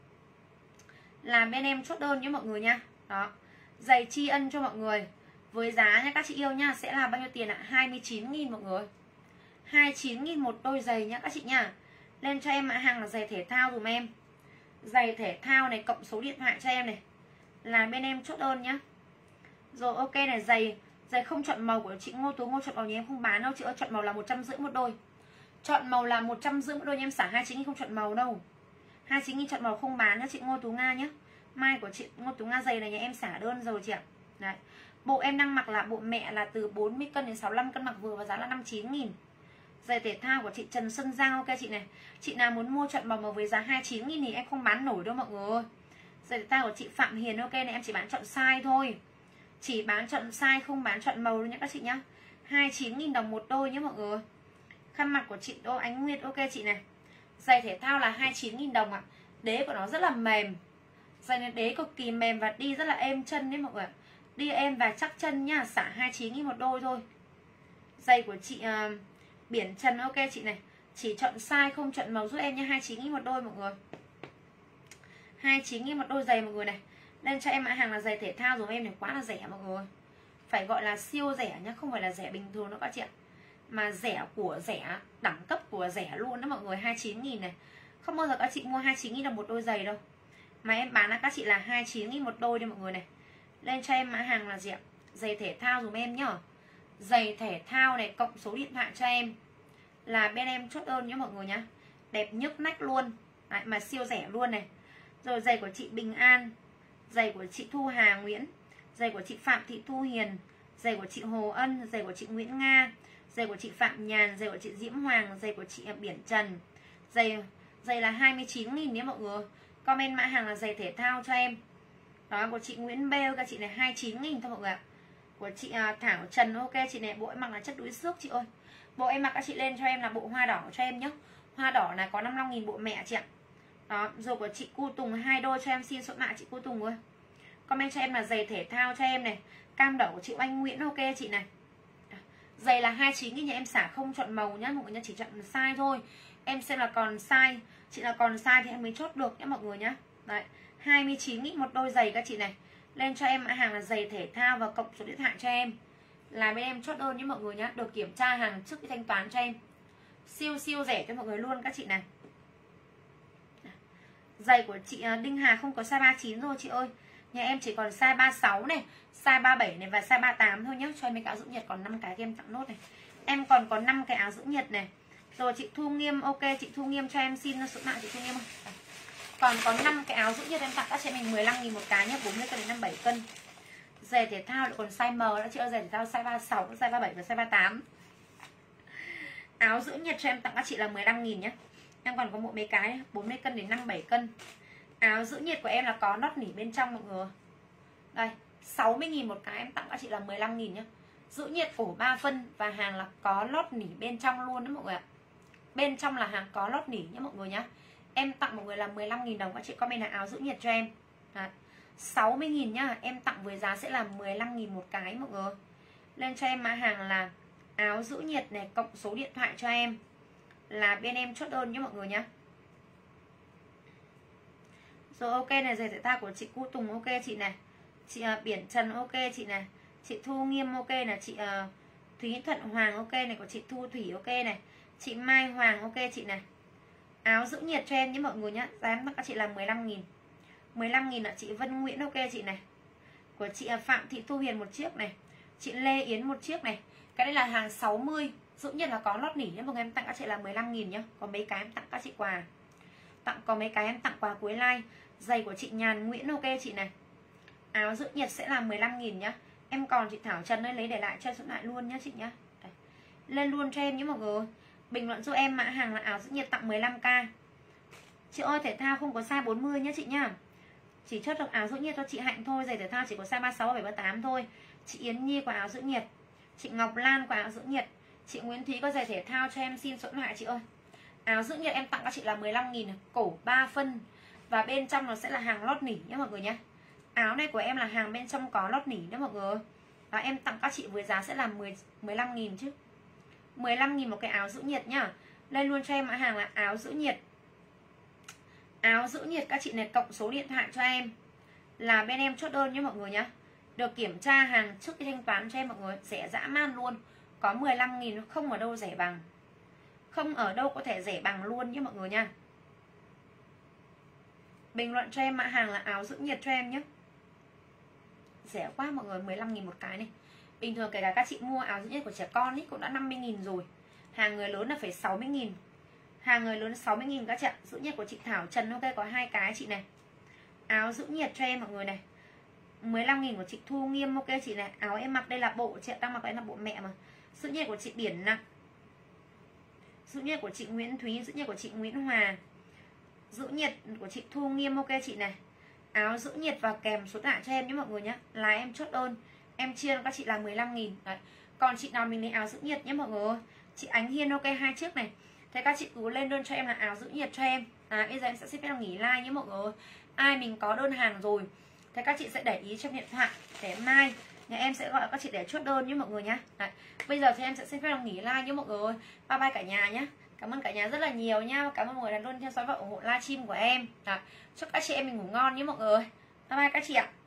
Speaker 1: là bên em chốt đơn nhé mọi người nha. Đó, giày tri ân cho mọi người với giá nha các chị yêu nha, sẽ là bao nhiêu tiền ạ? hai mươi chín nghìn mọi người. hai mươi chín nghìn một đôi giày nhá các chị nha. Lên cho em mã hàng là giày thể thao dùm em. Giày thể thao này cộng số điện thoại cho em này là bên em chốt đơn nhá. Rồi ok này, giày giày không chọn màu của chị Ngô Tú Ngô chọn màu nhà em không bán đâu chị ơi, chọn màu là một trăm rưỡi một đôi. Chọn màu là một trăm rưỡi một đôi, em xả hai mươi chín nghìn không chọn màu đâu. hai mươi chín nghìn chọn màu không bán nhá chị Ngô Tú Nga nhé. Mai của chị Ngô Tú Nga giày này nhà em xả đơn rồi chị ạ. Đấy. Bộ em đang mặc là bộ mẹ là từ bốn mươi cân đến sáu mươi lăm cân mặc vừa và giá là năm mươi chín nghìn. Giày thể thao của chị Trần Xuân Giang ok chị này. Chị nào muốn mua chọn màu mà với giá hai mươi chín nghìn thì em không bán nổi đâu mọi người. Giày thể thao của chị Phạm Hiền ok này, em chỉ bán chọn size thôi. Chỉ bán chọn size không bán chọn màu đâu nhé các chị nhá. hai mươi chín nghìn đồng một đôi nhé mọi người. Khăn mặt của chị Đỗ Ánh Nguyệt ok chị này. Giày thể thao là hai mươi chín nghìn đồng ạ. Đế của nó rất là mềm. Giày này đế cực kỳ mềm và đi rất là êm chân đấy mọi người. Đi êm và chắc chân nhá, xả hai mươi chín nghìn một đôi thôi. Giày của chị uh, Biển Trần ok chị này. Chỉ chọn size không chọn màu giúp em nha, hai mươi chín nghìn một đôi mọi người. hai mươi chín nghìn một đôi giày mọi người này. Lên cho em mã hàng là giày thể thao dùm em này, quá là rẻ mọi người. Phải gọi là siêu rẻ nhá, không phải là rẻ bình thường đâu các chị ạ. Mà rẻ của rẻ, đẳng cấp của rẻ luôn đó mọi người, hai mươi chín nghìn này. Không bao giờ các chị mua hai mươi chín nghìn đồng một đôi giày đâu. Mà em bán là các chị là hai mươi chín nghìn một đôi đây mọi người này. Lên cho em mã hàng là gì ạ? Giày thể thao dùm em nhá. Giày thể thao này cộng số điện thoại cho em là bên em chốt đơn nhá mọi người nhá. Đẹp nhức nách luôn. Đấy, mà siêu rẻ luôn này. Rồi giày của chị Bình An, giày của chị Thu Hà Nguyễn, giày của chị Phạm Thị Thu Hiền, giày của chị Hồ Ân, giày của chị Nguyễn Nga, giày của chị Phạm Nhàn, giày của chị Diễm Hoàng, giày của chị Biển Trần. Giày giày là hai mươi chín nghìn nhé mọi người. Comment mã hàng là giày thể thao cho em. Đó, của chị Nguyễn Bêu các chị này hai mươi chín nghìn thôi mọi người ạ. Của chị à, Thảo Trần ok chị này, bộ em mặc là chất đuối xước chị ơi. Bộ em mặc các chị lên cho em là bộ hoa đỏ cho em nhé. Hoa đỏ này có năm mươi lăm nghìn bộ mẹ chị ạ. Đó, rồi của chị Cu Tùng hai đôi cho em, xin số mã chị Cu Tùng ơi. Comment cho em là giày thể thao cho em này. Cam đỏ của chị Oanh Nguyễn ok chị này. Giày là hai mươi chín nghìn nhà em xả không chọn màu nhá mọi người nhá, chỉ chọn size thôi. Em xem là còn size, chị là còn size thì em mới chốt được nhá mọi người nhá. Đấy, hai mươi chín nghìn một đôi giày các chị này. Lên cho em mã hàng là giày thể thao và cộng số điện thoại cho em là bên em chốt đơn nhé mọi người nhá. Được kiểm tra hàng trước khi thanh toán cho em. Siêu siêu rẻ cho mọi người luôn các chị này. Giày của chị Đinh Hà không có size ba mươi chín rồi chị ơi. Nhà em chỉ còn size ba mươi sáu này, size ba mươi bảy này và size ba mươi tám thôi nhá. Cho em mấy cái áo giữ nhiệt còn năm cái em tặng nốt này. Em còn có năm cái áo giữ nhiệt này. Rồi chị Thu Nghiêm ok, chị Thu Nghiêm cho em xin số mạng chị Thu Nghiêm ơi. Còn có năm cái áo giữ nhiệt em tặng các chị mình mười lăm nghìn một cái nhá, bốn mươi cân đến năm mươi bảy cân. Giày thể thao lại còn size M nữa chị ơi, giày thể thao size ba mươi sáu, size ba mươi bảy và size ba mươi tám. Áo giữ nhiệt cho em tặng các chị là mười lăm nghìn nhá. Em còn có một mấy cái bốn mươi cân đến năm mươi bảy cân. Áo giữ nhiệt của em là có nót nỉ bên trong mọi người. Đây, sáu mươi nghìn một cái em tặng các chị là mười lăm nghìn nhá. Giữ nhiệt ổ ba phân và hàng là có lót nỉ bên trong luôn đó mọi người ạ. Bên trong là hàng có lót nỉ nhá mọi người nhá. Em tặng mọi người là mười lăm nghìn đồng, các chị comment là áo giữ nhiệt cho em. Đấy, sáu mươi nghìn nhá, em tặng với giá sẽ là mười lăm nghìn một cái mọi người. Lên cho em mã hàng là áo giữ nhiệt này cộng số điện thoại cho em là bên em chốt đơn nhé mọi người nhá. Rồi ok này, giày thể thao của chị Cu Tùng ok chị này. Chị uh, Biển Trần ok chị này. Chị Thu Nghiêm ok này. Chị uh, Thúy Thuận Hoàng ok này. Của chị Thu Thủy ok này. Chị Mai Hoàng ok chị này. Áo giữ nhiệt cho em nhé mọi người nhá. Giá em tặng các chị là mười lăm nghìn. mười lăm nghìn là chị Vân Nguyễn ok chị này. Của chị uh, Phạm Thị Thu Hiền một chiếc này. Chị Lê Yến một chiếc này. Cái đây là hàng sáu mươi. Giữ nhiệt là có lót nỉ nhé mọi người, em tặng các chị là mười lăm nghìn nhá. Có mấy cái em tặng các chị quà. Tặng có mấy cái em tặng quà cuối like. Giày của chị Nhàn Nguyễn ok chị này. Áo giữ nhiệt sẽ là mười lăm nghìn nhá. Em còn chị Thảo Trần ơi, lấy để lại cho số lại luôn nhá chị nhá. Đây. Lên luôn cho em nhé mọi người. Bình luận giúp em mã hàng là áo giữ nhiệt tặng mười lăm k. Chị ơi thể thao không có size bốn mươi nhá chị nhá. Chỉ chốt được áo giữ nhiệt cho chị Hạnh thôi. Giày thể thao chỉ có size ba mươi sáu, ba mươi bảy, ba mươi tám thôi. Chị Yến Nhi có áo giữ nhiệt. Chị Ngọc Lan có áo giữ nhiệt. Chị Nguyễn Thúy có giày thể thao cho em xin số lại chị ơi. Áo giữ nhiệt em tặng các chị là mười lăm nghìn. Cổ ba phân. Và bên trong nó sẽ là hàng lót nỉ nhé mọi người nhé. Áo này của em là hàng bên trong có lót nỉ nhé mọi người. Và em tặng các chị với giá sẽ là mười, mười lăm nghìn chứ. mười lăm nghìn một cái áo giữ nhiệt nhá. Lên luôn cho em mã hàng là áo giữ nhiệt. Áo giữ nhiệt các chị này cộng số điện thoại cho em là bên em chốt đơn nhé mọi người nhá. Được kiểm tra hàng trước khi thanh toán cho em mọi người, rẻ dã man luôn. Có mười lăm nghìn, không ở đâu rẻ bằng. Không ở đâu có thể rẻ bằng luôn nhé mọi người nha. Bình luận cho em mã hàng là áo giữ nhiệt cho em nhé. Rẻ quá mọi người, mười lăm nghìn một cái này. Bình thường kể cả các chị mua áo giữ nhiệt của trẻ con ấy cũng đã năm mươi nghìn rồi. Hàng người lớn là phải sáu mươi nghìn. Hàng người lớn sáu mươi nghìn các chị ạ. Giữ nhiệt của chị Thảo Trần ok có hai cái chị này. Áo giữ nhiệt cho em mọi người này. mười lăm nghìn của chị Thu Nghiêm ok chị này. Áo em mặc đây là bộ, chị đang mặc đây là bộ mẹ mà. Giữ nhiệt của chị Biển Nặng. Giữ nhiệt của chị Nguyễn Thúy, giữ nhiệt của chị Nguyễn Hòa. Giữ nhiệt của chị Thu Nghiêm ok chị này. Áo giữ nhiệt và kèm số điện cho em nhé mọi người nhé. Là em chốt đơn, em chia cho các chị là mười lăm nghìn. Đấy. Còn chị nào mình lấy áo giữ nhiệt nhé mọi người. Chị Ánh Hiên ok hai chiếc này. Thế các chị cứ lên đơn cho em là áo giữ nhiệt cho em. À bây giờ em sẽ xếp em nghỉ like nhé mọi người. Ai mình có đơn hàng rồi, thế các chị sẽ để ý trong điện thoại để mai nhà em sẽ gọi các chị để chốt đơn nhé mọi người nhé. Đấy. Bây giờ thì em sẽ xin phép nghỉ like nhé mọi người. Bye bye cả nhà nhé. Cảm ơn cả nhà rất là nhiều nha. Cảm ơn mọi người đã luôn theo dõi và ủng hộ livestream của em. Đấy. Chúc các chị em mình ngủ ngon nhé mọi người. Bye bye các chị ạ.